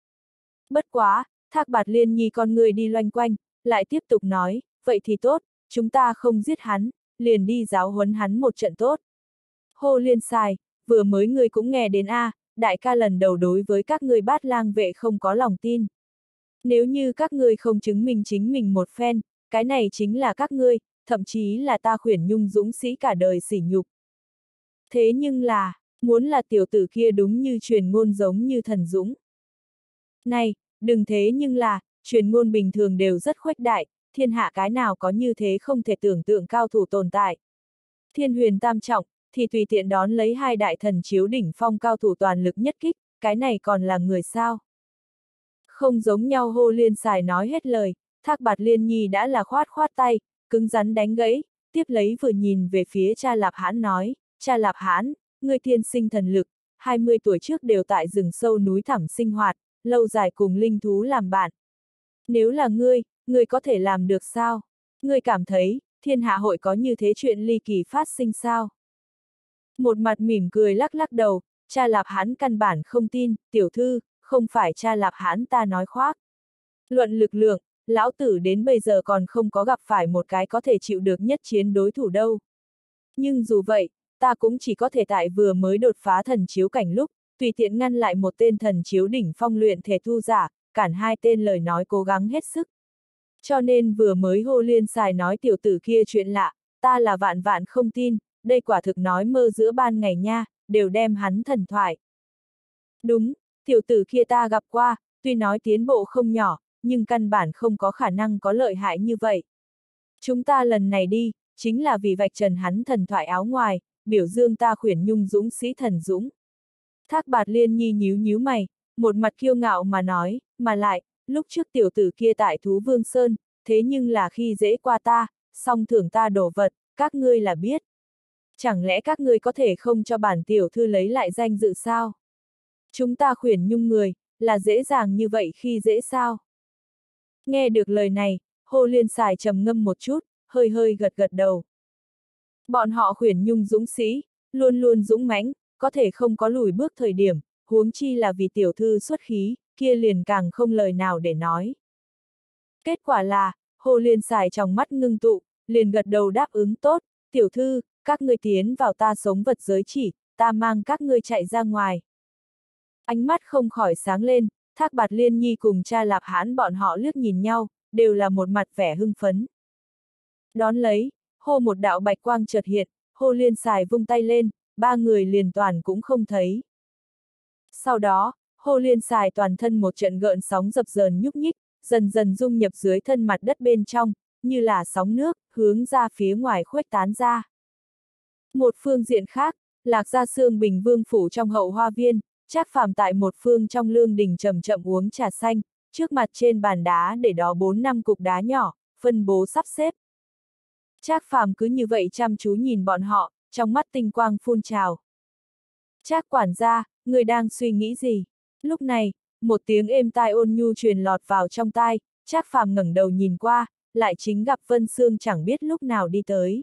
Bất quá, Thác Bạt Liên Nhi con người đi loanh quanh, lại tiếp tục nói, vậy thì tốt, chúng ta không giết hắn, liền đi giáo huấn hắn một trận tốt. Hồ Liên Sài, vừa mới ngươi cũng nghe đến a, à, đại ca lần đầu đối với các ngươi Bát Lang vệ không có lòng tin. Nếu như các ngươi không chứng minh chính mình một phen, cái này chính là các ngươi, thậm chí là ta Khuyển Nhung dũng sĩ cả đời sỉ nhục. Thế nhưng là, muốn là tiểu tử kia đúng như truyền ngôn giống như thần dũng. Này, đừng thế nhưng là, truyền ngôn bình thường đều rất khuếch đại, thiên hạ cái nào có như thế không thể tưởng tượng cao thủ tồn tại. Thiên huyền tam trọng, thì tùy tiện đón lấy hai đại thần chiếu đỉnh phong cao thủ toàn lực nhất kích, cái này còn là người sao? Không giống nhau. Hồ Liên Sài nói hết lời, Thác Bạt Liên Nhi đã là khoát khoát tay, cứng rắn đánh gãy, tiếp lấy vừa nhìn về phía cha Lạp Hãn nói, cha Lạp Hãn, ngươi thiên sinh thần lực, hai mươi tuổi trước đều tại rừng sâu núi thẳm sinh hoạt, lâu dài cùng linh thú làm bạn. Nếu là ngươi, ngươi có thể làm được sao? Ngươi cảm thấy, thiên hạ hội có như thế chuyện ly kỳ phát sinh sao? Một mặt mỉm cười lắc lắc đầu, cha Lạp Hãn căn bản không tin, tiểu thư, không phải cha Lạp Hãn ta nói khoác. Luận lực lượng, lão tử đến bây giờ còn không có gặp phải một cái có thể chịu được nhất chiến đối thủ đâu. Nhưng dù vậy, ta cũng chỉ có thể tại vừa mới đột phá thần chiếu cảnh lúc, tùy tiện ngăn lại một tên thần chiếu đỉnh phong luyện thể thu giả, cản hai tên lời nói cố gắng hết sức. Cho nên vừa mới Hồ Liên Sài nói tiểu tử kia chuyện lạ, ta là vạn vạn không tin, đây quả thực nói mơ giữa ban ngày nha, đều đem hắn thần thoại. Đúng, tiểu tử kia ta gặp qua, tuy nói tiến bộ không nhỏ, nhưng căn bản không có khả năng có lợi hại như vậy. Chúng ta lần này đi, chính là vì vạch trần hắn thần thoại áo ngoài, biểu dương ta Khuyển Nhung dũng sĩ thần dũng. Thác Bạt Liên Nhi nhíu nhíu mày, một mặt kiêu ngạo mà nói, mà lại, lúc trước tiểu tử kia tại Thú Vương Sơn, thế nhưng là khi dễ qua ta, song thưởng ta đổ vật, các ngươi là biết. Chẳng lẽ các ngươi có thể không cho bản tiểu thư lấy lại danh dự sao? Chúng ta Khuyển Nhung người, là dễ dàng như vậy khi dễ sao? Nghe được lời này, Hồ Liên Sài trầm ngâm một chút, hơi hơi gật gật đầu. Bọn họ Khuyển Nhung dũng sĩ, luôn luôn dũng mãnh, có thể không có lùi bước thời điểm, huống chi là vì tiểu thư xuất khí, kia liền càng không lời nào để nói. Kết quả là, Hồ Liên Sài trong mắt ngưng tụ, liền gật đầu đáp ứng tốt, tiểu thư, các ngươi tiến vào ta sống vật giới chỉ, ta mang các ngươi chạy ra ngoài. Ánh mắt không khỏi sáng lên, Thác Bạt Liên Nhi cùng cha Lạp Hãn bọn họ liếc nhìn nhau, đều là một mặt vẻ hưng phấn. Đón lấy, hô một đạo bạch quang chợt hiện, Hồ Liên Sài vung tay lên, ba người liền toàn cũng không thấy. Sau đó, Hồ Liên Sài toàn thân một trận gợn sóng dập dờn nhúc nhích, dần dần dung nhập dưới thân mặt đất bên trong, như là sóng nước, hướng ra phía ngoài khuếch tán ra. Một phương diện khác, Lạc Gia Sương Bình Vương phủ trong hậu hoa viên, Trác Phàm tại một phương trong lương đình chậm chậm uống trà xanh, trước mặt trên bàn đá để đó bốn năm cục đá nhỏ, phân bố sắp xếp. Trác Phàm cứ như vậy chăm chú nhìn bọn họ, trong mắt tinh quang phun trào. Trác quản gia, người đang suy nghĩ gì? Lúc này, một tiếng êm tai ôn nhu truyền lọt vào trong tai, Trác Phàm ngẩng đầu nhìn qua, lại chính gặp Vân Sương chẳng biết lúc nào đi tới.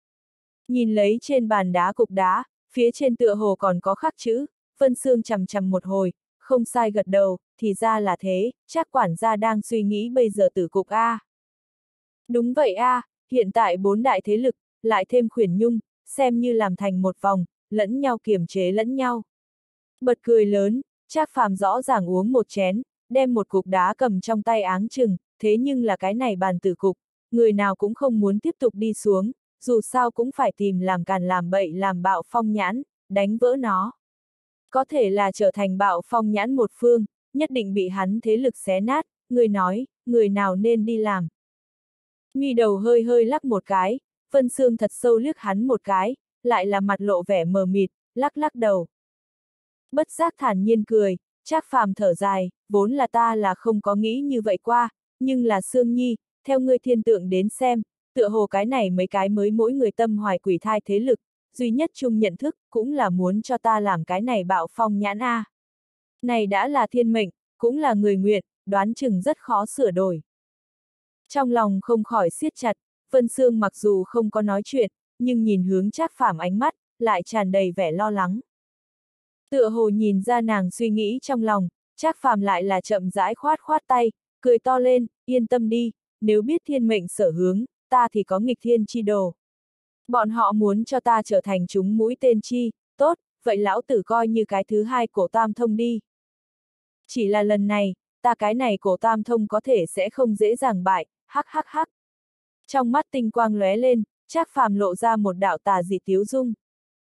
Nhìn lấy trên bàn đá cục đá, phía trên tựa hồ còn có khắc chữ, Vân Sương chằm chằm một hồi, không sai gật đầu, thì ra là thế, Trác quản gia đang suy nghĩ bây giờ tử cục A. Đúng vậy A, hiện tại bốn đại thế lực, lại thêm Khuyển Nhung, xem như làm thành một vòng, lẫn nhau kiềm chế lẫn nhau. Bật cười lớn, Trác Phàm rõ ràng uống một chén, đem một cục đá cầm trong tay áng chừng, thế nhưng là cái này bàn tử cục, người nào cũng không muốn tiếp tục đi xuống, dù sao cũng phải tìm làm càn làm bậy làm bạo phong nhãn, đánh vỡ nó. Có thể là trở thành bạo phong nhãn một phương, nhất định bị hắn thế lực xé nát, người nói, người nào nên đi làm. Mi đầu hơi hơi lắc một cái, Vân Sương thật sâu liếc hắn một cái, lại là mặt lộ vẻ mờ mịt, lắc lắc đầu. Bất giác thản nhiên cười, Trác Phàm thở dài, vốn là ta là không có nghĩ như vậy qua, nhưng là Sương Nhi, theo ngươi thiên tượng đến xem, tựa hồ cái này mấy cái mới mỗi người tâm hoài quỷ thai thế lực, duy nhất chung nhận thức, cũng là muốn cho ta làm cái này bạo phong nhãn a. Này đã là thiên mệnh, cũng là người nguyện, đoán chừng rất khó sửa đổi. Trong lòng không khỏi siết chặt, Vân Sương mặc dù không có nói chuyện, nhưng nhìn hướng Trác Phàm ánh mắt, lại tràn đầy vẻ lo lắng. Tựa hồ nhìn ra nàng suy nghĩ trong lòng, Trác Phàm lại là chậm rãi khoát khoát tay, cười to lên, yên tâm đi, nếu biết thiên mệnh sở hướng, ta thì có nghịch thiên chi đồ. Bọn họ muốn cho ta trở thành chúng mũi tên chi, tốt, vậy lão tử coi như cái thứ hai cổ tam thông đi. Chỉ là lần này, ta cái này cổ tam thông có thể sẽ không dễ dàng bại, hắc hắc hắc. Trong mắt tinh quang lóe lên, Trác Phàm lộ ra một đạo tà dị tiếu dung.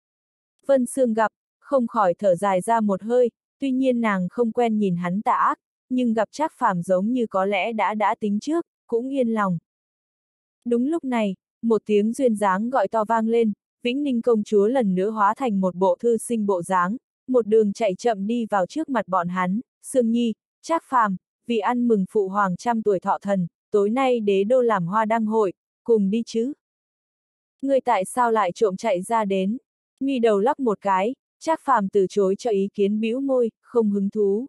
Vân Sương gặp, không khỏi thở dài ra một hơi, tuy nhiên nàng không quen nhìn hắn tà ác, nhưng gặp Trác Phàm giống như có lẽ đã đã tính trước, cũng yên lòng. Đúng lúc này, một tiếng duyên dáng gọi to vang lên, Vĩnh Ninh công chúa lần nữa hóa thành một bộ thư sinh bộ dáng, một đường chạy chậm đi vào trước mặt bọn hắn, Sương Nhi, Trác Phàm, vì ăn mừng phụ hoàng trăm tuổi thọ thần, tối nay đế đô làm hoa đăng hội, cùng đi chứ. Người tại sao lại trộm chạy ra đến? Mi đầu lắc một cái, Trác Phàm từ chối cho ý kiến bĩu môi, không hứng thú.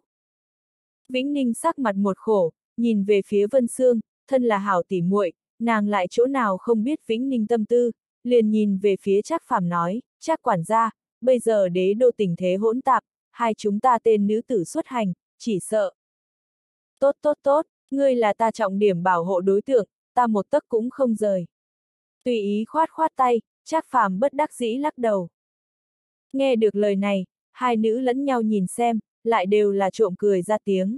Vĩnh Ninh sắc mặt một khổ, nhìn về phía Vân Sương, thân là hảo tỉ muội, nàng lại chỗ nào không biết Vĩnh Ninh tâm tư, liền nhìn về phía Trác Phàm nói, Trác quản gia, bây giờ đế đô tình thế hỗn tạp, hai chúng ta tên nữ tử xuất hành, chỉ sợ. Tốt tốt tốt, ngươi là ta trọng điểm bảo hộ đối tượng, ta một tấc cũng không rời. Tùy ý khoát khoát tay, Trác Phàm bất đắc dĩ lắc đầu. Nghe được lời này, hai nữ lẫn nhau nhìn xem, lại đều là trộm cười ra tiếng.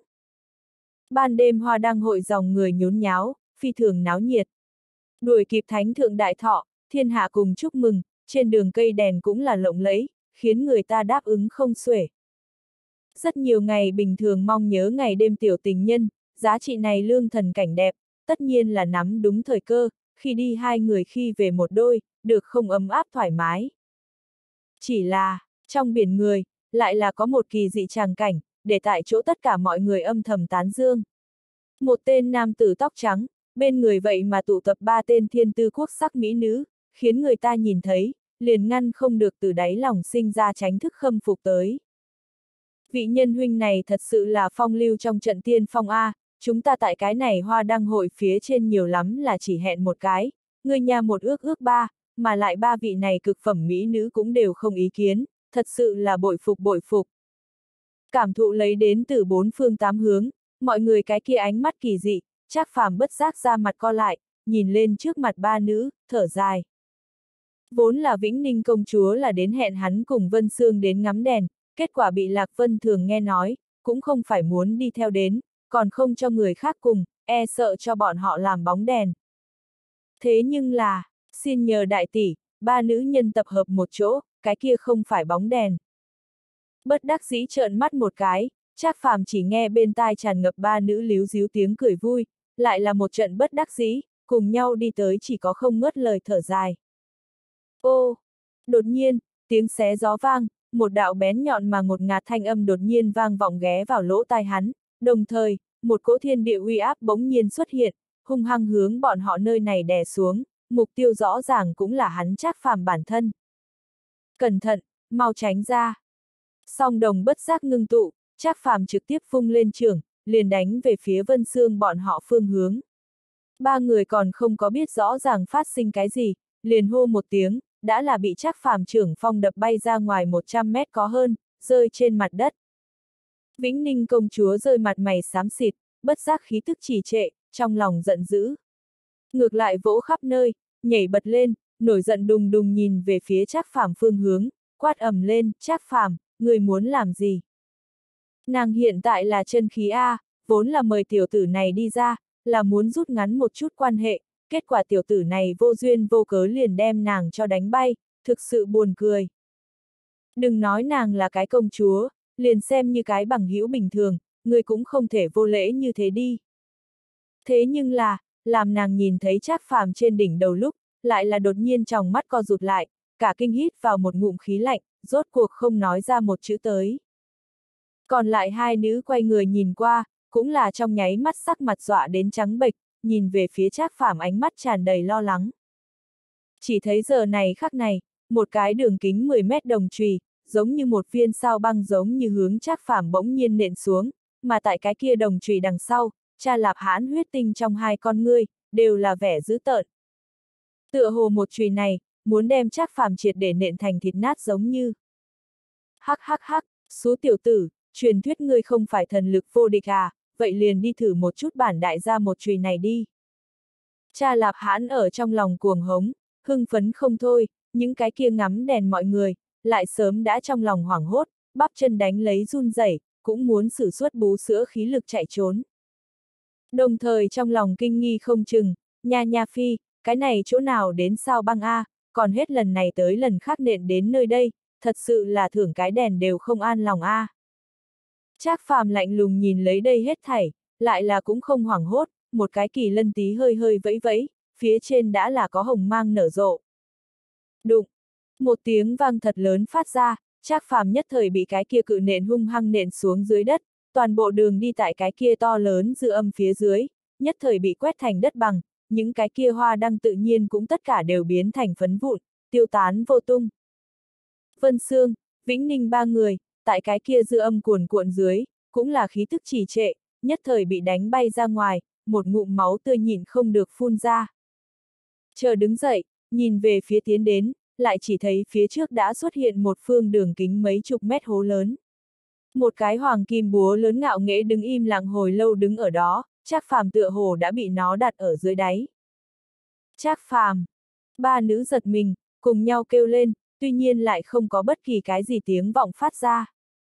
Ban đêm hoa đăng hội dòng người nhốn nháo, phi thường náo nhiệt. Đuổi kịp thánh thượng đại thọ, thiên hạ cùng chúc mừng, trên đường cây đèn cũng là lộng lẫy, khiến người ta đáp ứng không xuể. Rất nhiều ngày bình thường mong nhớ ngày đêm tiểu tình nhân, giá trị này lương thần cảnh đẹp, tất nhiên là nắm đúng thời cơ, khi đi hai người khi về một đôi, được không ấm áp thoải mái. Chỉ là, trong biển người, lại là có một kỳ dị tràng cảnh, để tại chỗ tất cả mọi người âm thầm tán dương. Một tên nam tử tóc trắng, bên người vậy mà tụ tập ba tên thiên tư quốc sắc mỹ nữ, khiến người ta nhìn thấy, liền ngăn không được từ đáy lòng sinh ra tránh thức khâm phục tới. Vị nhân huynh này thật sự là phong lưu trong trận tiên phong A, chúng ta tại cái này hoa đăng hội phía trên nhiều lắm là chỉ hẹn một cái, người nhà một ước ước ba, mà lại ba vị này cực phẩm mỹ nữ cũng đều không ý kiến, thật sự là bội phục bội phục. Cảm thụ lấy đến từ bốn phương tám hướng, mọi người cái kia ánh mắt kỳ dị, Trác Phàm bất giác ra mặt co lại, nhìn lên trước mặt ba nữ, thở dài. Vốn là Vĩnh Ninh công chúa là đến hẹn hắn cùng Vân Sương đến ngắm đèn, kết quả bị Lạc Vân Thường nghe nói, cũng không phải muốn đi theo đến, còn không cho người khác cùng, e sợ cho bọn họ làm bóng đèn. Thế nhưng là, xin nhờ đại tỷ, ba nữ nhân tập hợp một chỗ, cái kia không phải bóng đèn. Bất đắc dĩ trợn mắt một cái, Trác Phàm chỉ nghe bên tai tràn ngập ba nữ líu díu tiếng cười vui, lại là một trận bất đắc dĩ, cùng nhau đi tới chỉ có không ngớt lời thở dài. Ô! Đột nhiên, tiếng xé gió vang, một đạo bén nhọn mà ngột ngạt thanh âm đột nhiên vang vọng ghé vào lỗ tai hắn, đồng thời, một cỗ thiên địa uy áp bỗng nhiên xuất hiện, hung hăng hướng bọn họ nơi này đè xuống, mục tiêu rõ ràng cũng là hắn Trác Phàm bản thân. Cẩn thận, mau tránh ra. Song đồng bất giác ngưng tụ, Trác Phàm trực tiếp vung lên chưởng, liền đánh về phía Vân Sương bọn họ phương hướng. Ba người còn không có biết rõ ràng phát sinh cái gì, liền hô một tiếng, đã là bị Trác Phàm chưởng phong đập bay ra ngoài một trăm mét có hơn, rơi trên mặt đất. Vĩnh Ninh công chúa rơi mặt mày xám xịt, bất giác khí tức trì trệ, trong lòng giận dữ. Ngược lại vỗ khắp nơi, nhảy bật lên, nổi giận đùng đùng nhìn về phía Trác Phàm phương hướng, quát ầm lên, Trác Phàm, người muốn làm gì? Nàng hiện tại là chân khí A, vốn là mời tiểu tử này đi ra, là muốn rút ngắn một chút quan hệ, kết quả tiểu tử này vô duyên vô cớ liền đem nàng cho đánh bay, thực sự buồn cười. Đừng nói nàng là cái công chúa, liền xem như cái bằng hữu bình thường, người cũng không thể vô lễ như thế đi. Thế nhưng là, làm nàng nhìn thấy Trác Phàm trên đỉnh đầu lúc, lại là đột nhiên tròng mắt co rụt lại, cả kinh hít vào một ngụm khí lạnh, rốt cuộc không nói ra một chữ tới. Còn lại hai nữ quay người nhìn qua, cũng là trong nháy mắt sắc mặt dọa đến trắng bệch, nhìn về phía Trác Phàm ánh mắt tràn đầy lo lắng. Chỉ thấy giờ này khắc này, một cái đường kính mười mét đồng chùy, giống như một viên sao băng giống như hướng Trác Phàm bỗng nhiên nện xuống, mà tại cái kia đồng chùy đằng sau, Cha Lạp Hãn huyết tinh trong hai con ngươi, đều là vẻ dữ tợn. Tựa hồ một chùy này, muốn đem Trác Phàm triệt để nện thành thịt nát giống như. Hắc hắc hắc, số tiểu tử, truyền thuyết ngươi không phải thần lực vô địch à, vậy liền đi thử một chút bản đại gia một chùy này đi. Cha Lạp Hãn ở trong lòng cuồng hống, hưng phấn không thôi, những cái kia ngắm đèn mọi người, lại sớm đã trong lòng hoảng hốt, bắp chân đánh lấy run rẩy, cũng muốn sử xuất bú sữa khí lực chạy trốn. Đồng thời trong lòng kinh nghi không chừng, nha nha phi, cái này chỗ nào đến sao băng a, còn hết lần này tới lần khác nện đến nơi đây, thật sự là thưởng cái đèn đều không an lòng a. Trác Phàm lạnh lùng nhìn lấy đây hết thảy, lại là cũng không hoảng hốt, một cái kỳ lân tí hơi hơi vẫy vẫy, phía trên đã là có hồng mang nở rộ. Đụng! Một tiếng vang thật lớn phát ra, Trác Phàm nhất thời bị cái kia cự nện hung hăng nện xuống dưới đất, toàn bộ đường đi tại cái kia to lớn dư âm phía dưới, nhất thời bị quét thành đất bằng, những cái kia hoa đăng tự nhiên cũng tất cả đều biến thành phấn vụn, tiêu tán vô tung. Vân Sương, Vĩnh Ninh ba người, tại cái kia dư âm cuồn cuộn dưới, cũng là khí tức trì trệ, nhất thời bị đánh bay ra ngoài, một ngụm máu tươi nhịn không được phun ra. Chờ đứng dậy, nhìn về phía tiến đến, lại chỉ thấy phía trước đã xuất hiện một phương đường kính mấy chục mét hố lớn. Một cái hoàng kim búa lớn ngạo nghễ đứng im lặng hồi lâu đứng ở đó, Trác Phàm tựa hồ đã bị nó đặt ở dưới đáy. Trác Phàm! Ba nữ giật mình, cùng nhau kêu lên, tuy nhiên lại không có bất kỳ cái gì tiếng vọng phát ra.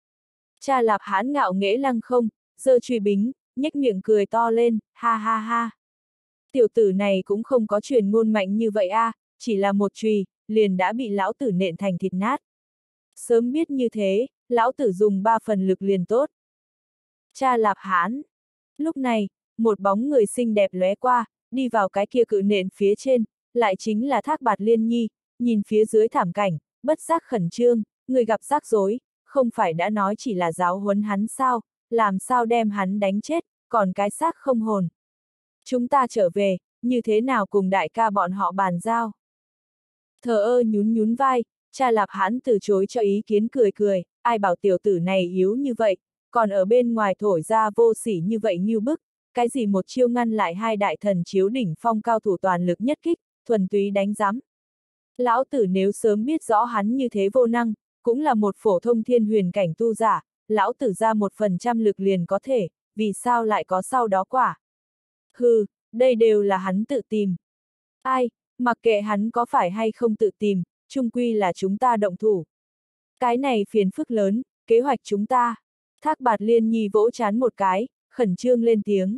Cha Lạp Hãn ngạo nghễ lăng không, giơ chùy bính, nhếch miệng cười to lên, ha ha ha. Tiểu tử này cũng không có truyền ngôn mạnh như vậy a, à, chỉ là một chùy, liền đã bị lão tử nện thành thịt nát. Sớm biết như thế, lão tử dùng ba phần lực liền tốt. Cha Lạp Hãn. Lúc này, một bóng người xinh đẹp lóe qua, đi vào cái kia cự nện phía trên, lại chính là Thác Bạt Liên Nhi, nhìn phía dưới thảm cảnh, bất giác khẩn trương, người gặp rắc rối, không phải đã nói chỉ là giáo huấn hắn sao, làm sao đem hắn đánh chết, còn cái xác không hồn. Chúng ta trở về, như thế nào cùng đại ca bọn họ bàn giao? Thờ ơ nhún nhún vai, Cha Lạp Hãn từ chối cho ý kiến cười cười, ai bảo tiểu tử này yếu như vậy, còn ở bên ngoài thổi ra vô sỉ như vậy như bức, cái gì một chiêu ngăn lại hai đại thần chiếu đỉnh phong cao thủ toàn lực nhất kích, thuần túy đánh giám. Lão tử nếu sớm biết rõ hắn như thế vô năng, cũng là một phổ thông thiên huyền cảnh tu giả, lão tử ra một phần trăm lực liền có thể, vì sao lại có sau đó quả? Hừ, đây đều là hắn tự tìm. Ai, mặc kệ hắn có phải hay không tự tìm, chung quy là chúng ta động thủ. Cái này phiền phức lớn, kế hoạch chúng ta. Thác Bạt Liên Nhi vỗ chán một cái, khẩn trương lên tiếng.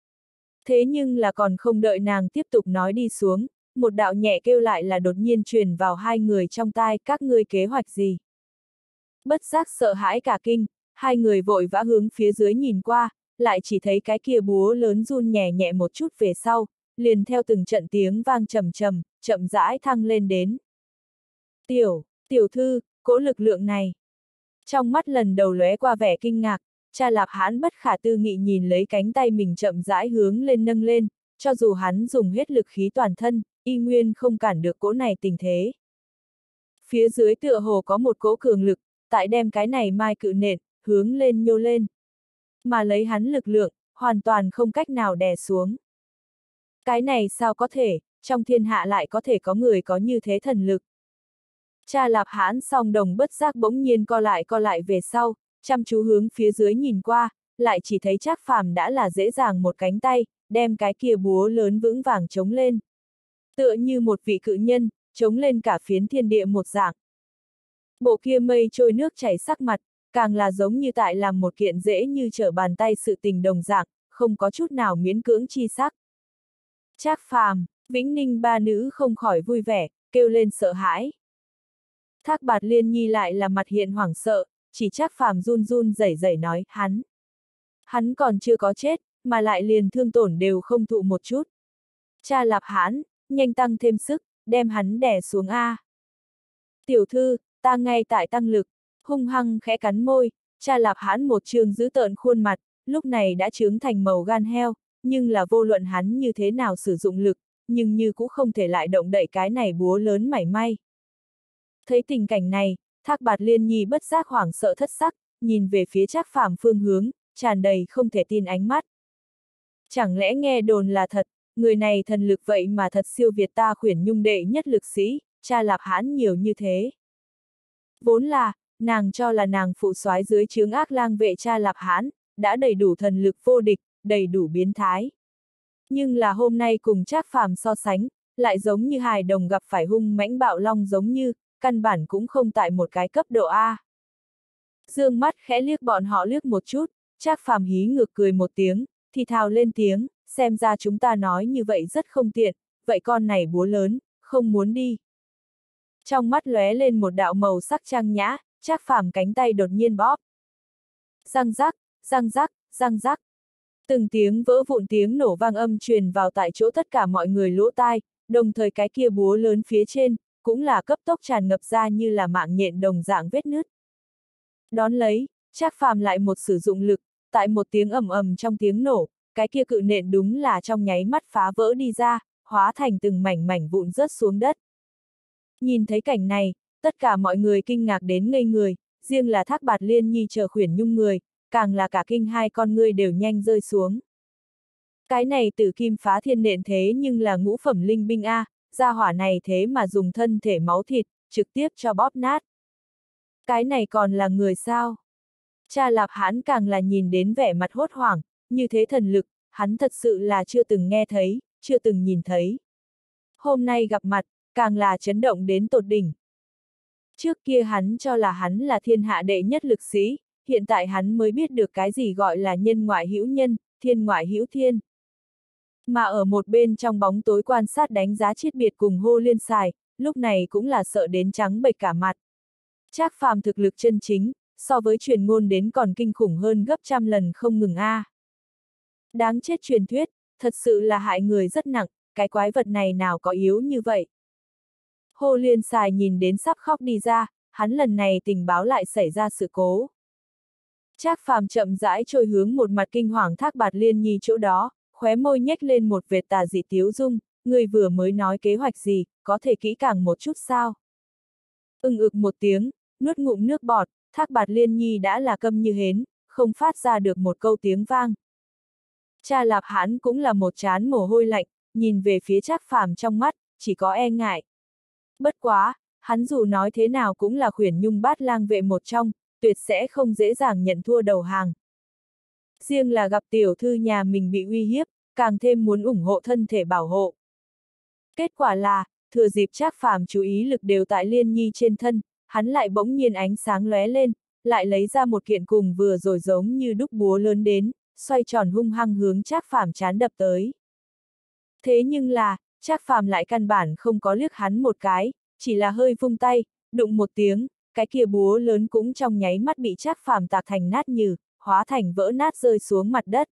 Thế nhưng là còn không đợi nàng tiếp tục nói đi xuống, một đạo nhẹ kêu lại là đột nhiên truyền vào hai người trong tai, các ngươi kế hoạch gì? Bất giác sợ hãi cả kinh, hai người vội vã hướng phía dưới nhìn qua, lại chỉ thấy cái kia búa lớn run nhẹ nhẹ một chút về sau, liền theo từng trận tiếng vang trầm trầm, chậm rãi thăng lên đến. Tiểu, tiểu thư, cỗ lực lượng này. Trong mắt lần đầu lóe qua vẻ kinh ngạc, Cha Lạp Hãn bất khả tư nghị nhìn lấy cánh tay mình chậm rãi hướng lên nâng lên, cho dù hắn dùng hết lực khí toàn thân, y nguyên không cản được cỗ này tình thế. Phía dưới tựa hồ có một cỗ cường lực, tại đem cái này mai cự nện, hướng lên nhô lên. Mà lấy hắn lực lượng, hoàn toàn không cách nào đè xuống. Cái này sao có thể, trong thiên hạ lại có thể có người có như thế thần lực. Cha Lạp Hãn song đồng bất giác bỗng nhiên co lại co lại về sau, chăm chú hướng phía dưới nhìn qua, lại chỉ thấy Trác Phàm đã là dễ dàng một cánh tay, đem cái kia búa lớn vững vàng chống lên. Tựa như một vị cự nhân, chống lên cả phiến thiên địa một dạng. Bộ kia mây trôi nước chảy sắc mặt, càng là giống như tại làm một kiện dễ như trở bàn tay sự tình đồng dạng, không có chút nào miễn cưỡng chi sắc. Trác Phàm, Vĩnh Ninh ba nữ không khỏi vui vẻ, kêu lên sợ hãi. Thác Bạt Liên Nhi lại là mặt hiện hoảng sợ, chỉ Trác Phàm run run rẩy rẩy nói, hắn. Hắn còn chưa có chết, mà lại liền thương tổn đều không thụ một chút. Cha Lạp Hãn, nhanh tăng thêm sức, đem hắn đè xuống a. Tiểu thư, ta ngay tại tăng lực, hung hăng khẽ cắn môi, Cha Lạp Hãn một trương dữ tợn khuôn mặt, lúc này đã trướng thành màu gan heo, nhưng là vô luận hắn như thế nào sử dụng lực, nhưng như cũng không thể lại động đậy cái này búa lớn mảy may. Thấy tình cảnh này, Thác Bạt Liên Nhi bất giác hoảng sợ thất sắc, nhìn về phía Trác Phàm phương hướng, tràn đầy không thể tin ánh mắt. Chẳng lẽ nghe đồn là thật, người này thần lực vậy mà thật siêu việt ta Khuyển Nhung đệ nhất lực sĩ, Cha Lạp Hãn nhiều như thế. Vốn là, nàng cho là nàng phụ soái dưới trướng ác lang vệ Cha Lạp Hãn, đã đầy đủ thần lực vô địch, đầy đủ biến thái. Nhưng là hôm nay cùng Trác Phàm so sánh, lại giống như hài đồng gặp phải hung mãnh bạo long giống như, căn bản cũng không tại một cái cấp độ A. Dương mắt khẽ liếc bọn họ liếc một chút, Trác Phàm hí ngược cười một tiếng, thì thào lên tiếng, xem ra chúng ta nói như vậy rất không tiện, vậy con này búa lớn, không muốn đi. Trong mắt lóe lên một đạo màu sắc trang nhã, Trác Phàm cánh tay đột nhiên bóp. Răng rắc, răng rắc, răng rắc. Từng tiếng vỡ vụn tiếng nổ vang âm truyền vào tại chỗ tất cả mọi người lỗ tai, đồng thời cái kia búa lớn phía trên, cũng là cấp tốc tràn ngập ra như là mạng nhện đồng dạng vết nứt. Đón lấy, Trác Phàm lại một sử dụng lực, tại một tiếng ầm ầm trong tiếng nổ, cái kia cự nện đúng là trong nháy mắt phá vỡ đi ra, hóa thành từng mảnh mảnh vụn rớt xuống đất. Nhìn thấy cảnh này, tất cả mọi người kinh ngạc đến ngây người, riêng là Thác Bạt Liên Nhi chờ Khuyển Nhung người, càng là cả kinh hai con ngươi đều nhanh rơi xuống. Cái này tử kim phá thiên nện thế nhưng là ngũ phẩm linh binh A, gia hỏa này thế mà dùng thân thể máu thịt, trực tiếp cho bóp nát. Cái này còn là người sao? Cha Lạp Hãn càng là nhìn đến vẻ mặt hốt hoảng, như thế thần lực, hắn thật sự là chưa từng nghe thấy, chưa từng nhìn thấy. Hôm nay gặp mặt, càng là chấn động đến tột đỉnh. Trước kia hắn cho là hắn là thiên hạ đệ nhất lực sĩ, hiện tại hắn mới biết được cái gì gọi là nhân ngoại hữu nhân, thiên ngoại hữu thiên. Mà ở một bên trong bóng tối quan sát đánh giá chiết biệt cùng hô liên xài, lúc này cũng là sợ đến trắng bệch cả mặt. Trác Phàm thực lực chân chính, so với truyền ngôn đến còn kinh khủng hơn gấp trăm lần không ngừng a. Đáng chết truyền thuyết, thật sự là hại người rất nặng, cái quái vật này nào có yếu như vậy. Hô liên xài nhìn đến sắp khóc đi ra, hắn lần này tình báo lại xảy ra sự cố. Trác Phàm chậm rãi trôi hướng một mặt kinh hoàng Thác Bạt Liên Nhi chỗ đó, khóe môi nhếch lên một vệt tà dị tiếu dung, người vừa mới nói kế hoạch gì, có thể kỹ càng một chút sao? Ưng ực một tiếng, nuốt ngụm nước bọt, Thác Bạt Liên Nhi đã là câm như hến, không phát ra được một câu tiếng vang. Cha Lạp Hãn cũng là một trán mồ hôi lạnh, nhìn về phía Trác Phàm trong mắt, chỉ có e ngại. Bất quá, hắn dù nói thế nào cũng là Khuyển Nhung bát lang vệ một trong, tuyệt sẽ không dễ dàng nhận thua đầu hàng. Riêng là gặp tiểu thư nhà mình bị uy hiếp, càng thêm muốn ủng hộ thân thể bảo hộ. Kết quả là, thừa dịp Trác Phàm chú ý lực đều tại Liên Nhi trên thân, hắn lại bỗng nhiên ánh sáng lóe lên, lại lấy ra một kiện cùng vừa rồi giống như đúc búa lớn đến, xoay tròn hung hăng hướng Trác Phàm chán đập tới. Thế nhưng là, Trác Phàm lại căn bản không có liếc hắn một cái, chỉ là hơi vung tay, đụng một tiếng, cái kia búa lớn cũng trong nháy mắt bị Trác Phàm tạc thành nát nhừ, hóa thành vỡ nát rơi xuống mặt đất.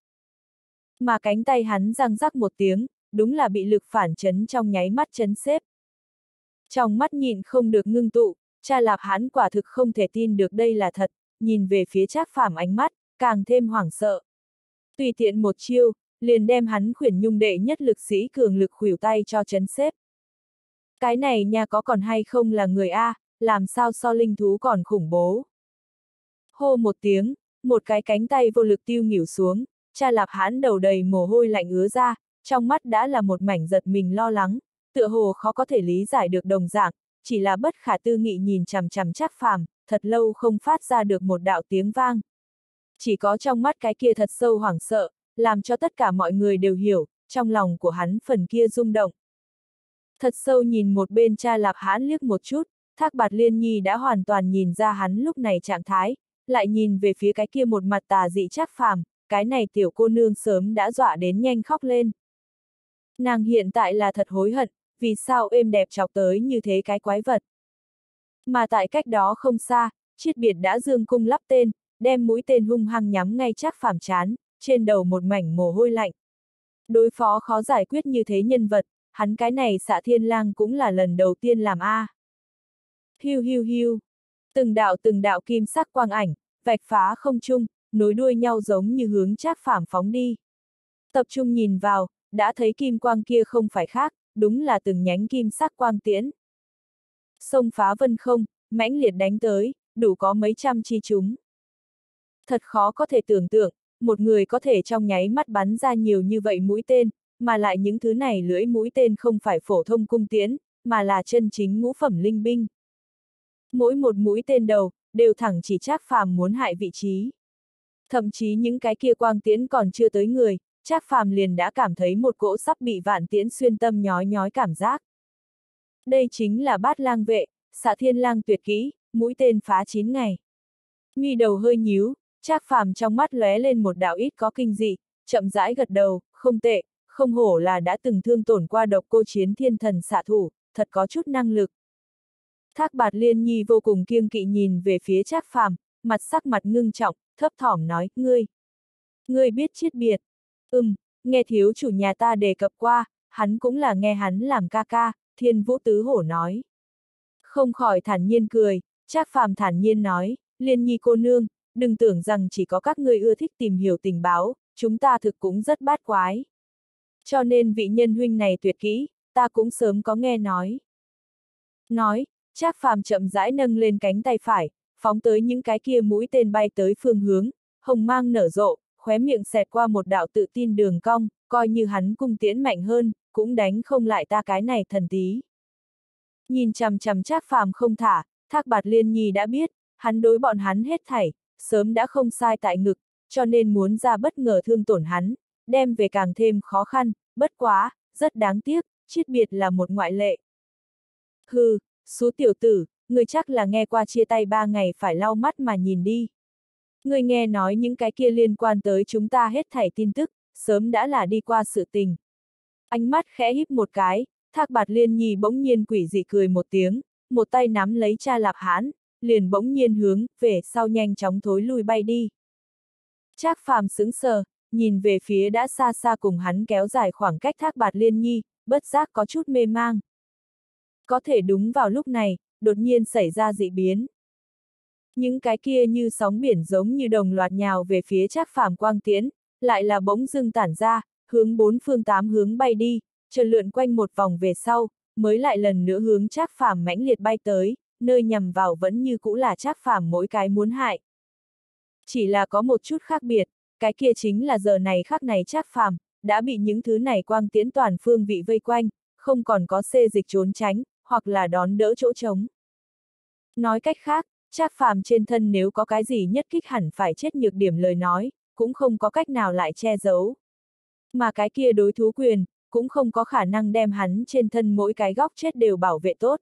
Mà cánh tay hắn răng rắc một tiếng, đúng là bị lực phản chấn trong nháy mắt chấn xếp. Trong mắt nhịn không được ngưng tụ, Cha Lạp Hãn quả thực không thể tin được đây là thật, nhìn về phía Trác Phàm ánh mắt, càng thêm hoảng sợ. Tùy tiện một chiêu, liền đem hắn Khuyển Nhung đệ nhất lực sĩ cường lực khuỷu tay cho chấn xếp. Cái này nha có còn hay không là người A, làm sao so linh thú còn khủng bố. Hô một tiếng, một cái cánh tay vô lực tiêu nghỉu xuống, Cha Lạp Hãn đầu đầy mồ hôi lạnh ứa ra, trong mắt đã là một mảnh giật mình lo lắng, tựa hồ khó có thể lý giải được đồng dạng, chỉ là bất khả tư nghị nhìn chằm chằm Trác Phàm, thật lâu không phát ra được một đạo tiếng vang. Chỉ có trong mắt cái kia thật sâu hoảng sợ, làm cho tất cả mọi người đều hiểu, trong lòng của hắn phần kia rung động. Thật sâu nhìn một bên Cha Lạp Hãn liếc một chút, Thác Bạt Liên Nhi đã hoàn toàn nhìn ra hắn lúc này trạng thái, lại nhìn về phía cái kia một mặt tà dị Trác Phàm, cái này tiểu cô nương sớm đã dọa đến nhanh khóc lên. Nàng hiện tại là thật hối hận, vì sao êm đẹp chọc tới như thế cái quái vật. Mà tại cách đó không xa, Triết Biệt đã dương cung lắp tên, đem mũi tên hung hăng nhắm ngay Trác Phàm trán, trên đầu một mảnh mồ hôi lạnh. Đối phó khó giải quyết như thế nhân vật, hắn cái này Xạ Thiên Lang cũng là lần đầu tiên làm a. Hiu hiu hiu, từng đạo từng đạo kim sắc quang ảnh, vạch phá không trung, nối đuôi nhau giống như hướng Trác Phàm phóng đi. Tập trung nhìn vào, đã thấy kim quang kia không phải khác, đúng là từng nhánh kim sắc quang tiễn. Xông phá vân không, mãnh liệt đánh tới, đủ có mấy trăm chi chúng. Thật khó có thể tưởng tượng, một người có thể trong nháy mắt bắn ra nhiều như vậy mũi tên, mà lại những thứ này lưỡi mũi tên không phải phổ thông cung tiễn, mà là chân chính ngũ phẩm linh binh. Mỗi một mũi tên đầu, đều thẳng chỉ Trác Phàm muốn hại vị trí. Thậm chí những cái kia quang tiễn còn chưa tới người, Trác Phàm liền đã cảm thấy một cỗ sắp bị vạn tiễn xuyên tâm nhói nhói cảm giác. Đây chính là Bát Lang vệ, Xạ Thiên Lang tuyệt kỹ, mũi tên phá chín ngày. Mi đầu hơi nhíu, Trác Phàm trong mắt lóe lên một đạo ít có kinh dị, chậm rãi gật đầu, không tệ, không hổ là đã từng thương tổn qua độc cô chiến thiên thần xạ thủ, thật có chút năng lực. Thác Bạt Liên Nhi vô cùng kiêng kỵ nhìn về phía Trác Phàm, mặt sắc mặt ngưng trọng, thấp thỏm nói, ngươi. Ngươi biết Triết Biệt. Ừm, nghe thiếu chủ nhà ta đề cập qua, hắn cũng là nghe hắn làm ca ca, Thiên Vũ Tứ Hổ nói. Không khỏi thản nhiên cười, Trác Phàm thản nhiên nói, Liên Nhi cô nương, đừng tưởng rằng chỉ có các ngươi ưa thích tìm hiểu tình báo, chúng ta thực cũng rất bát quái. Cho nên vị nhân huynh này tuyệt kỹ, ta cũng sớm có nghe nói. Nói, Trác Phàm chậm rãi nâng lên cánh tay phải, phóng tới những cái kia mũi tên bay tới phương hướng, hồng mang nở rộ, khóe miệng xẹt qua một đạo tự tin đường cong, coi như hắn cung tiễn mạnh hơn, cũng đánh không lại ta cái này thần tí. Nhìn chằm chằm Trác Phàm không thả, Thác Bạt Liên Nhi đã biết, hắn đối bọn hắn hết thảy, sớm đã không sai tại ngực, cho nên muốn ra bất ngờ thương tổn hắn, đem về càng thêm khó khăn, bất quá, rất đáng tiếc, Triết Biệt là một ngoại lệ. Hừ, số tiểu tử, người chắc là nghe qua chia tay ba ngày phải lau mắt mà nhìn đi. Người nghe nói những cái kia liên quan tới chúng ta hết thảy tin tức, sớm đã là đi qua sự tình. Ánh mắt khẽ híp một cái, Thác Bạt Liên Nhi bỗng nhiên quỷ dị cười một tiếng, một tay nắm lấy cha Lạp Hán, liền bỗng nhiên hướng về sau nhanh chóng thối lui bay đi. Trác Phàm sững sờ, nhìn về phía đã xa xa cùng hắn kéo dài khoảng cách Thác Bạt Liên Nhi, bất giác có chút mê mang. Có thể đúng vào lúc này, đột nhiên xảy ra dị biến. Những cái kia như sóng biển giống như đồng loạt nhào về phía Trác Phàm quang tiễn, lại là bỗng dưng tản ra, hướng bốn phương tám hướng bay đi, chợt lượn quanh một vòng về sau, mới lại lần nữa hướng Trác Phàm mãnh liệt bay tới, nơi nhằm vào vẫn như cũ là Trác Phàm mỗi cái muốn hại. Chỉ là có một chút khác biệt, cái kia chính là giờ này khắc này Trác Phàm đã bị những thứ này quang tiễn toàn phương vị vây quanh, không còn có xê dịch trốn tránh, hoặc là đón đỡ chỗ trống. Nói cách khác, Trác Phàm trên thân nếu có cái gì nhất kích hẳn phải chết nhược điểm lời nói, cũng không có cách nào lại che giấu. Mà cái kia đối thú quyền, cũng không có khả năng đem hắn trên thân mỗi cái góc chết đều bảo vệ tốt.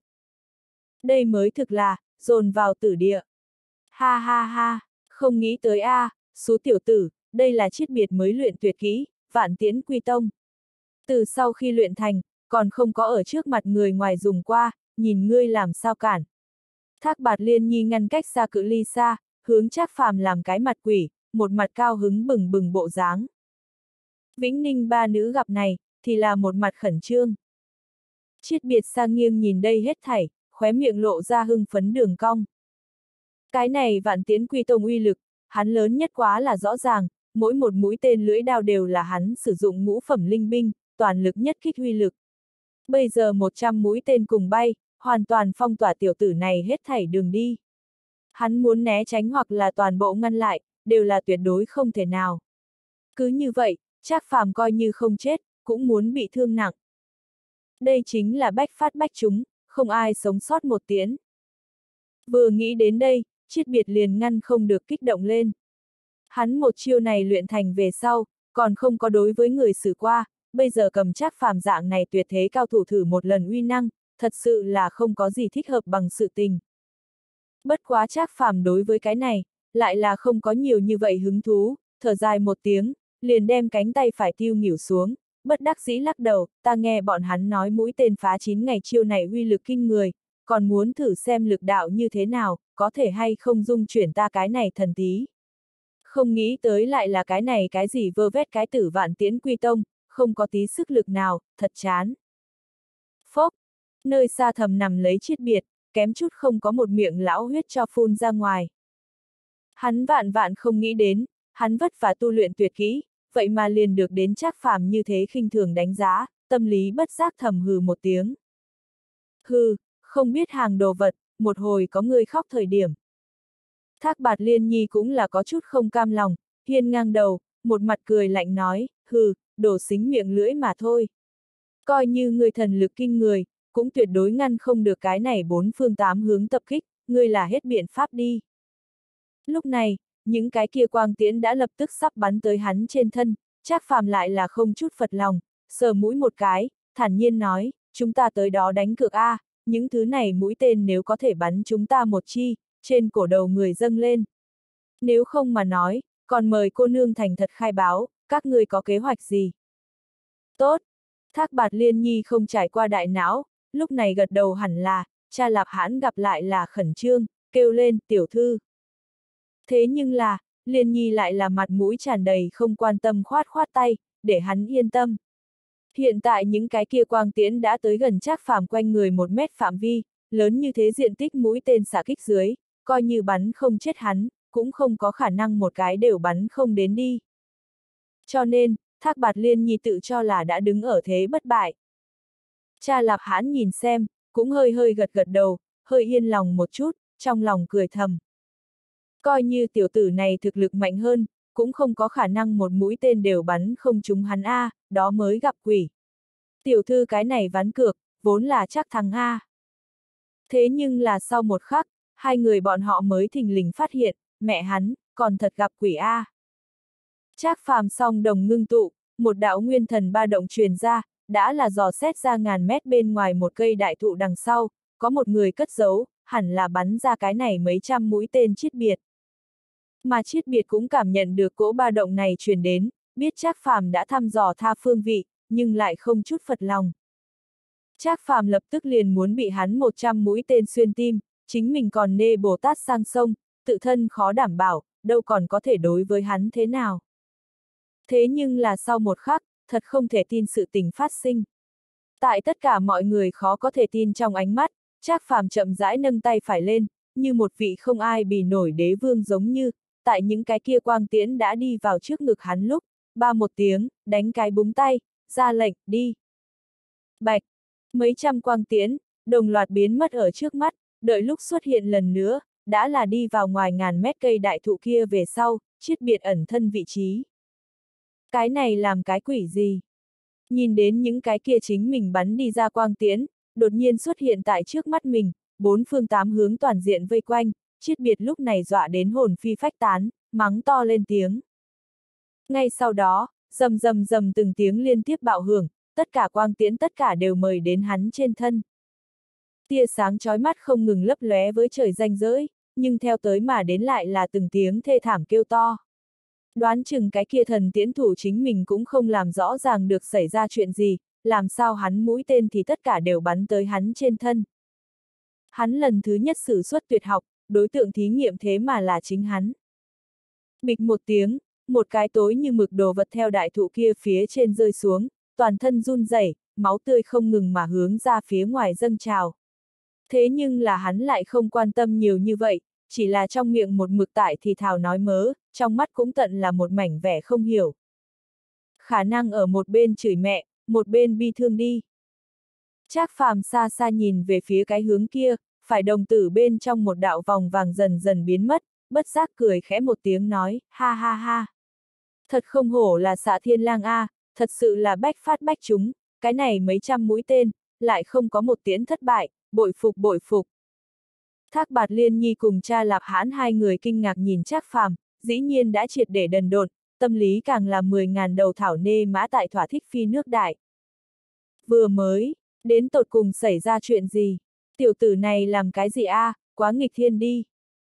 Đây mới thực là, dồn vào tử địa. Ha ha ha, không nghĩ tới a, à, số tiểu tử, đây là Triết Biệt mới luyện tuyệt kỹ, Vạn Tiễn Quy Tông. Từ sau khi luyện thành, còn không có ở trước mặt người ngoài dùng qua, nhìn ngươi làm sao cản. Thác Bạt Liên Nhi ngăn cách xa cự ly xa, hướng Trác Phàm làm cái mặt quỷ, một mặt cao hứng bừng bừng bộ dáng. Vĩnh Ninh ba nữ gặp này, thì là một mặt khẩn trương. Triết Biệt sang nghiêng nhìn đây hết thảy, khóe miệng lộ ra hưng phấn đường cong. Cái này Vạn Tiễn Quy Tông uy lực, hắn lớn nhất quá là rõ ràng, mỗi một mũi tên lưỡi đao đều là hắn sử dụng ngũ phẩm linh binh, toàn lực nhất kích uy lực. Bây giờ một trăm mũi tên cùng bay, hoàn toàn phong tỏa tiểu tử này hết thảy đường đi. Hắn muốn né tránh hoặc là toàn bộ ngăn lại, đều là tuyệt đối không thể nào. Cứ như vậy, Trác Phàm coi như không chết, cũng muốn bị thương nặng. Đây chính là bách phát bách trúng, không ai sống sót một tiễn. Vừa nghĩ đến đây, Triết Biệt liền ngăn không được kích động lên. Hắn một chiêu này luyện thành về sau, còn không có đối với người xử qua, bây giờ cầm Trác Phàm dạng này tuyệt thế cao thủ thử một lần uy năng, thật sự là không có gì thích hợp bằng sự tình. Bất quá Trác Phàm đối với cái này, lại là không có nhiều như vậy hứng thú, thở dài một tiếng, liền đem cánh tay phải tiêu nghỉu xuống, bất đắc dĩ lắc đầu, ta nghe bọn hắn nói mũi tên phá chín ngày chiêu này uy lực kinh người, còn muốn thử xem lực đạo như thế nào, có thể hay không dung chuyển ta cái này thần tí. Không nghĩ tới lại là cái này cái gì vơ vét cái tử vạn tiễn quy tông, không có tí sức lực nào, thật chán. Phốc, nơi xa thầm nằm lấy chiết biệt, kém chút không có một miệng lão huyết cho phun ra ngoài. Hắn vạn vạn không nghĩ đến, hắn vất vả tu luyện tuyệt kỹ, vậy mà liền được đến Trác Phàm như thế khinh thường đánh giá, tâm lý bất giác thầm hừ một tiếng. Hừ, không biết hàng đồ vật, một hồi có người khóc thời điểm. Thác Bạt Liên Nhi cũng là có chút không cam lòng, hiên ngang đầu, một mặt cười lạnh nói, hừ, đổ xính miệng lưỡi mà thôi. Coi như người thần lực kinh người, cũng tuyệt đối ngăn không được cái này bốn phương tám hướng tập kích, ngươi là hết biện pháp đi. Lúc này, những cái kia quang tiễn đã lập tức sắp bắn tới hắn trên thân, Trác Phàm lại là không chút phật lòng, sờ mũi một cái, thản nhiên nói, chúng ta tới đó đánh cược a, những thứ này mũi tên nếu có thể bắn chúng ta một chi, trên cổ đầu người dâng lên. Nếu không mà nói, còn mời cô nương thành thật khai báo, các ngươi có kế hoạch gì? Tốt! Thác Bạt Liên Nhi không trải qua đại não, lúc này gật đầu hẳn là, Cha Lạp Hãn gặp lại là khẩn trương, kêu lên, tiểu thư. Thế nhưng là, Liên Nhi lại là mặt mũi tràn đầy không quan tâm khoát khoát tay, để hắn yên tâm. Hiện tại những cái kia quang tiễn đã tới gần Trác Phàm quanh người một mét phạm vi, lớn như thế diện tích mũi tên xạ kích dưới, coi như bắn không chết hắn, cũng không có khả năng một cái đều bắn không đến đi. Cho nên, Thác Bạt Liên Nhi tự cho là đã đứng ở thế bất bại. Cha Lạp Hãn nhìn xem, cũng hơi hơi gật gật đầu, hơi yên lòng một chút, trong lòng cười thầm. Coi như tiểu tử này thực lực mạnh hơn, cũng không có khả năng một mũi tên đều bắn không trúng hắn a, đó mới gặp quỷ. Tiểu thư cái này ván cược, vốn là chắc thắng a. Thế nhưng là sau một khắc, hai người bọn họ mới thình lình phát hiện, mẹ hắn, còn thật gặp quỷ a. Trác Phàm song đồng ngưng tụ, một đạo nguyên thần ba động truyền ra, đã là dò xét ra ngàn mét bên ngoài một cây đại thụ đằng sau, có một người cất giấu, hẳn là bắn ra cái này mấy trăm mũi tên chiết biệt. Mà chiết biệt cũng cảm nhận được cỗ ba động này truyền đến, biết Trác Phàm đã thăm dò tha phương vị, nhưng lại không chút phật lòng. Trác Phàm lập tức liền muốn bị hắn một trăm mũi tên xuyên tim, chính mình còn nê Bồ Tát sang sông, tự thân khó đảm bảo, đâu còn có thể đối với hắn thế nào. Thế nhưng là sau một khắc, thật không thể tin sự tình phát sinh. Tại tất cả mọi người khó có thể tin trong ánh mắt, Trác Phàm chậm rãi nâng tay phải lên, như một vị không ai bì nổi đế vương giống như, tại những cái kia quang tiễn đã đi vào trước ngực hắn lúc, ba một tiếng, đánh cái búng tay, ra lệnh, đi. Bạch, mấy trăm quang tiễn, đồng loạt biến mất ở trước mắt, đợi lúc xuất hiện lần nữa, đã là đi vào ngoài ngàn mét cây đại thụ kia về sau, chiết biệt ẩn thân vị trí. Cái này làm cái quỷ gì? Nhìn đến những cái kia chính mình bắn đi ra quang tiễn, đột nhiên xuất hiện tại trước mắt mình, bốn phương tám hướng toàn diện vây quanh, chiết biệt lúc này dọa đến hồn phi phách tán, mắng to lên tiếng. Ngay sau đó, rầm rầm rầm từng tiếng liên tiếp bạo hưởng, tất cả quang tiễn tất cả đều mời đến hắn trên thân. Tia sáng chói mắt không ngừng lấp lóe với trời ranh rỡi, nhưng theo tới mà đến lại là từng tiếng thê thảm kêu to. Đoán chừng cái kia thần tiễn thủ chính mình cũng không làm rõ ràng được xảy ra chuyện gì, làm sao hắn mũi tên thì tất cả đều bắn tới hắn trên thân. Hắn lần thứ nhất sử xuất tuyệt học, đối tượng thí nghiệm thế mà là chính hắn. Bịch một tiếng, một cái tối như mực đồ vật theo đại thụ kia phía trên rơi xuống, toàn thân run rẩy, máu tươi không ngừng mà hướng ra phía ngoài dâng trào. Thế nhưng là hắn lại không quan tâm nhiều như vậy, chỉ là trong miệng một mực tại thì thào nói mớ, trong mắt cũng tận là một mảnh vẻ không hiểu. Khả năng ở một bên chửi mẹ, một bên bi thương đi. Trác Phàm xa xa nhìn về phía cái hướng kia, phải đồng tử bên trong một đạo vòng vàng dần dần biến mất, bất giác cười khẽ một tiếng nói, ha ha ha. Thật không hổ là Xạ Thiên Lang a, thật sự là bách phát bách trúng, cái này mấy trăm mũi tên, lại không có một tiễn thất bại, bội phục bội phục. Thác Bạt Liên Nhi cùng Cha Lạp Hãn hai người kinh ngạc nhìn Trác Phàm, dĩ nhiên đã triệt để đần độn, tâm lý càng là mười ngàn đầu thảo nê mã tại thỏa thích phi nước đại. Vừa mới, Đến tột cùng xảy ra chuyện gì? Tiểu tử này làm cái gì a? À? Quá nghịch thiên đi.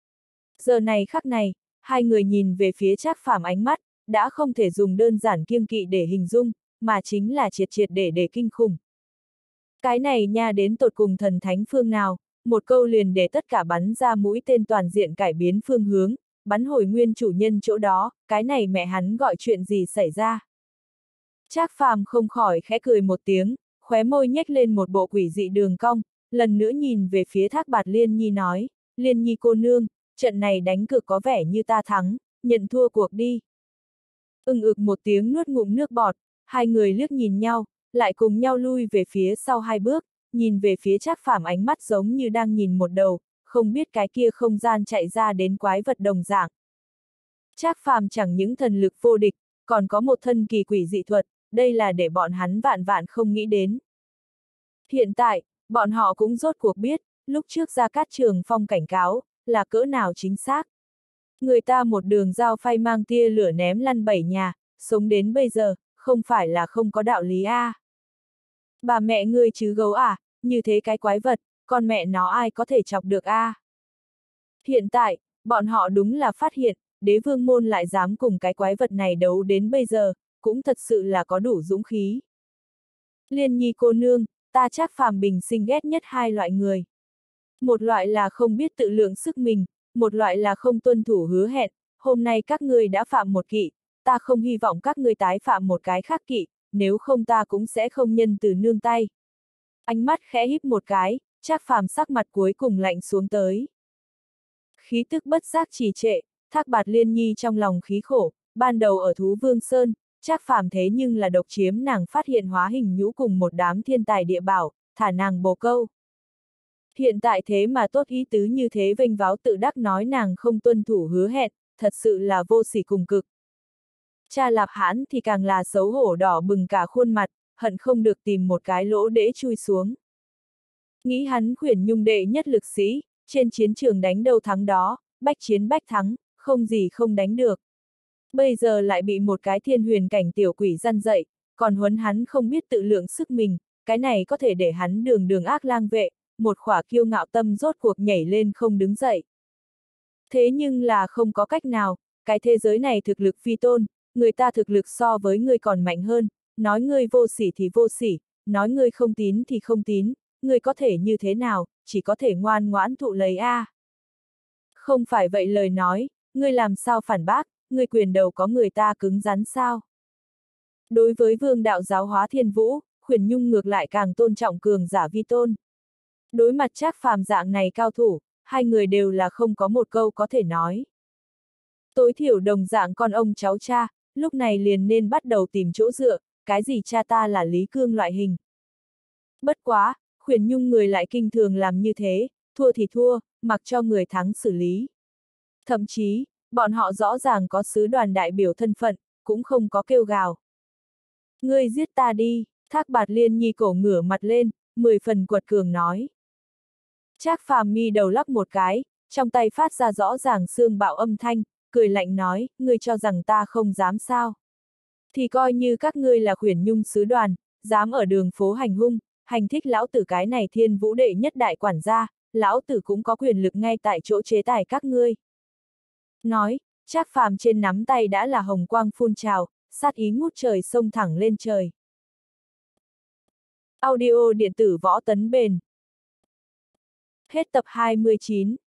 Giờ này khắc này, hai người nhìn về phía Trác Phàm ánh mắt, đã không thể dùng đơn giản kiêng kỵ để hình dung, mà chính là triệt triệt để để kinh khủng. Cái này nha đến tột cùng thần thánh phương nào, một câu liền để tất cả bắn ra mũi tên toàn diện cải biến phương hướng, bắn hồi nguyên chủ nhân chỗ đó, cái này mẹ hắn gọi chuyện gì xảy ra. Trác Phàm không khỏi khẽ cười một tiếng, khóe môi nhếch lên một bộ quỷ dị đường cong, lần nữa nhìn về phía Thác Bạt Liên Nhi nói, Liên Nhi cô nương, trận này đánh cược có vẻ như ta thắng, nhận thua cuộc đi. Ưng ực một tiếng nuốt ngụm nước bọt, hai người liếc nhìn nhau, lại cùng nhau lui về phía sau hai bước, nhìn về phía Trác Phàm ánh mắt giống như đang nhìn một đầu, không biết cái kia không gian chạy ra đến quái vật đồng dạng. Trác Phàm chẳng những thần lực vô địch, còn có một thân kỳ quỷ dị thuật, đây là để bọn hắn vạn vạn không nghĩ đến. Hiện tại, bọn họ cũng rốt cuộc biết, lúc trước Gia Cát Trường Phong cảnh cáo, là cỡ nào chính xác. Người ta một đường dao phay mang tia lửa ném lăn bảy nhà, sống đến bây giờ, không phải là không có đạo lý a. À. Bà mẹ ngươi chứ gấu à, như thế cái quái vật, con mẹ nó ai có thể chọc được a? À. Hiện tại, bọn họ đúng là phát hiện, đế vương môn lại dám cùng cái quái vật này đấu đến bây giờ, cũng thật sự là có đủ dũng khí. Liên Nhi cô nương, ta Trác Phàm bình sinh ghét nhất hai loại người. Một loại là không biết tự lượng sức mình, một loại là không tuân thủ hứa hẹn, hôm nay các ngươi đã phạm một kỵ, ta không hy vọng các ngươi tái phạm một cái khác kỵ, nếu không ta cũng sẽ không nhân từ nương tay. Ánh mắt khẽ híp một cái, Trác Phàm sắc mặt cuối cùng lạnh xuống tới. Khí tức bất giác trì trệ, Thác Bạt Liên Nhi trong lòng khí khổ, ban đầu ở Thú Vương Sơn, Trác Phàm thế nhưng là độc chiếm nàng phát hiện hóa hình nhũ cùng một đám thiên tài địa bảo, thả nàng bồ câu. Hiện tại thế mà tốt ý tứ như thế vênh váo tự đắc nói nàng không tuân thủ hứa hẹn, thật sự là vô sỉ cùng cực. Cha Lạp Hãn thì càng là xấu hổ đỏ bừng cả khuôn mặt, hận không được tìm một cái lỗ để chui xuống. Nghĩ hắn khuyển nhung đệ nhất lực sĩ, trên chiến trường đánh đâu thắng đó, bách chiến bách thắng, không gì không đánh được. Bây giờ lại bị một cái thiên huyền cảnh tiểu quỷ răn dậy, còn huấn hắn không biết tự lượng sức mình, cái này có thể để hắn đường đường ác lang vệ, một khỏa kiêu ngạo tâm rốt cuộc nhảy lên không đứng dậy. Thế nhưng là không có cách nào, cái thế giới này thực lực phi tôn, người ta thực lực so với ngươi còn mạnh hơn, nói ngươi vô sỉ thì vô sỉ, nói ngươi không tín thì không tín, ngươi có thể như thế nào, chỉ có thể ngoan ngoãn thụ lấy a. À. Không phải vậy lời nói, ngươi làm sao phản bác, ngươi quyền đầu có người ta cứng rắn sao? Đối với vương đạo giáo hóa thiên vũ, Khuyển Nhung ngược lại càng tôn trọng cường giả vi tôn. Đối mặt Trác Phàm dạng này cao thủ, hai người đều là không có một câu có thể nói. Tối thiểu đồng dạng con ông cháu cha, lúc này liền nên bắt đầu tìm chỗ dựa, cái gì cha ta là Lý Cương loại hình. Bất quá, Khuyển Nhung người lại kinh thường làm như thế, thua thì thua, mặc cho người thắng xử lý. Thậm chí, bọn họ rõ ràng có sứ đoàn đại biểu thân phận, cũng không có kêu gào. Ngươi giết ta đi, Thác Bạt Liên Nhi cổ ngửa mặt lên, mười phần quật cường nói. Trác Phàm mi đầu lắc một cái, trong tay phát ra rõ ràng xương bạo âm thanh, cười lạnh nói, ngươi cho rằng ta không dám sao. Thì coi như các ngươi là Khuyển Nhung sứ đoàn, dám ở đường phố hành hung, hành thích lão tử cái này thiên vũ đệ nhất đại quản gia, lão tử cũng có quyền lực ngay tại chỗ chế tài các ngươi. Nói, Trác Phàm trên nắm tay đã là hồng quang phun trào, sát ý ngút trời xông thẳng lên trời. Audio điện tử võ tấn bền. Hết tập hai mươi chín.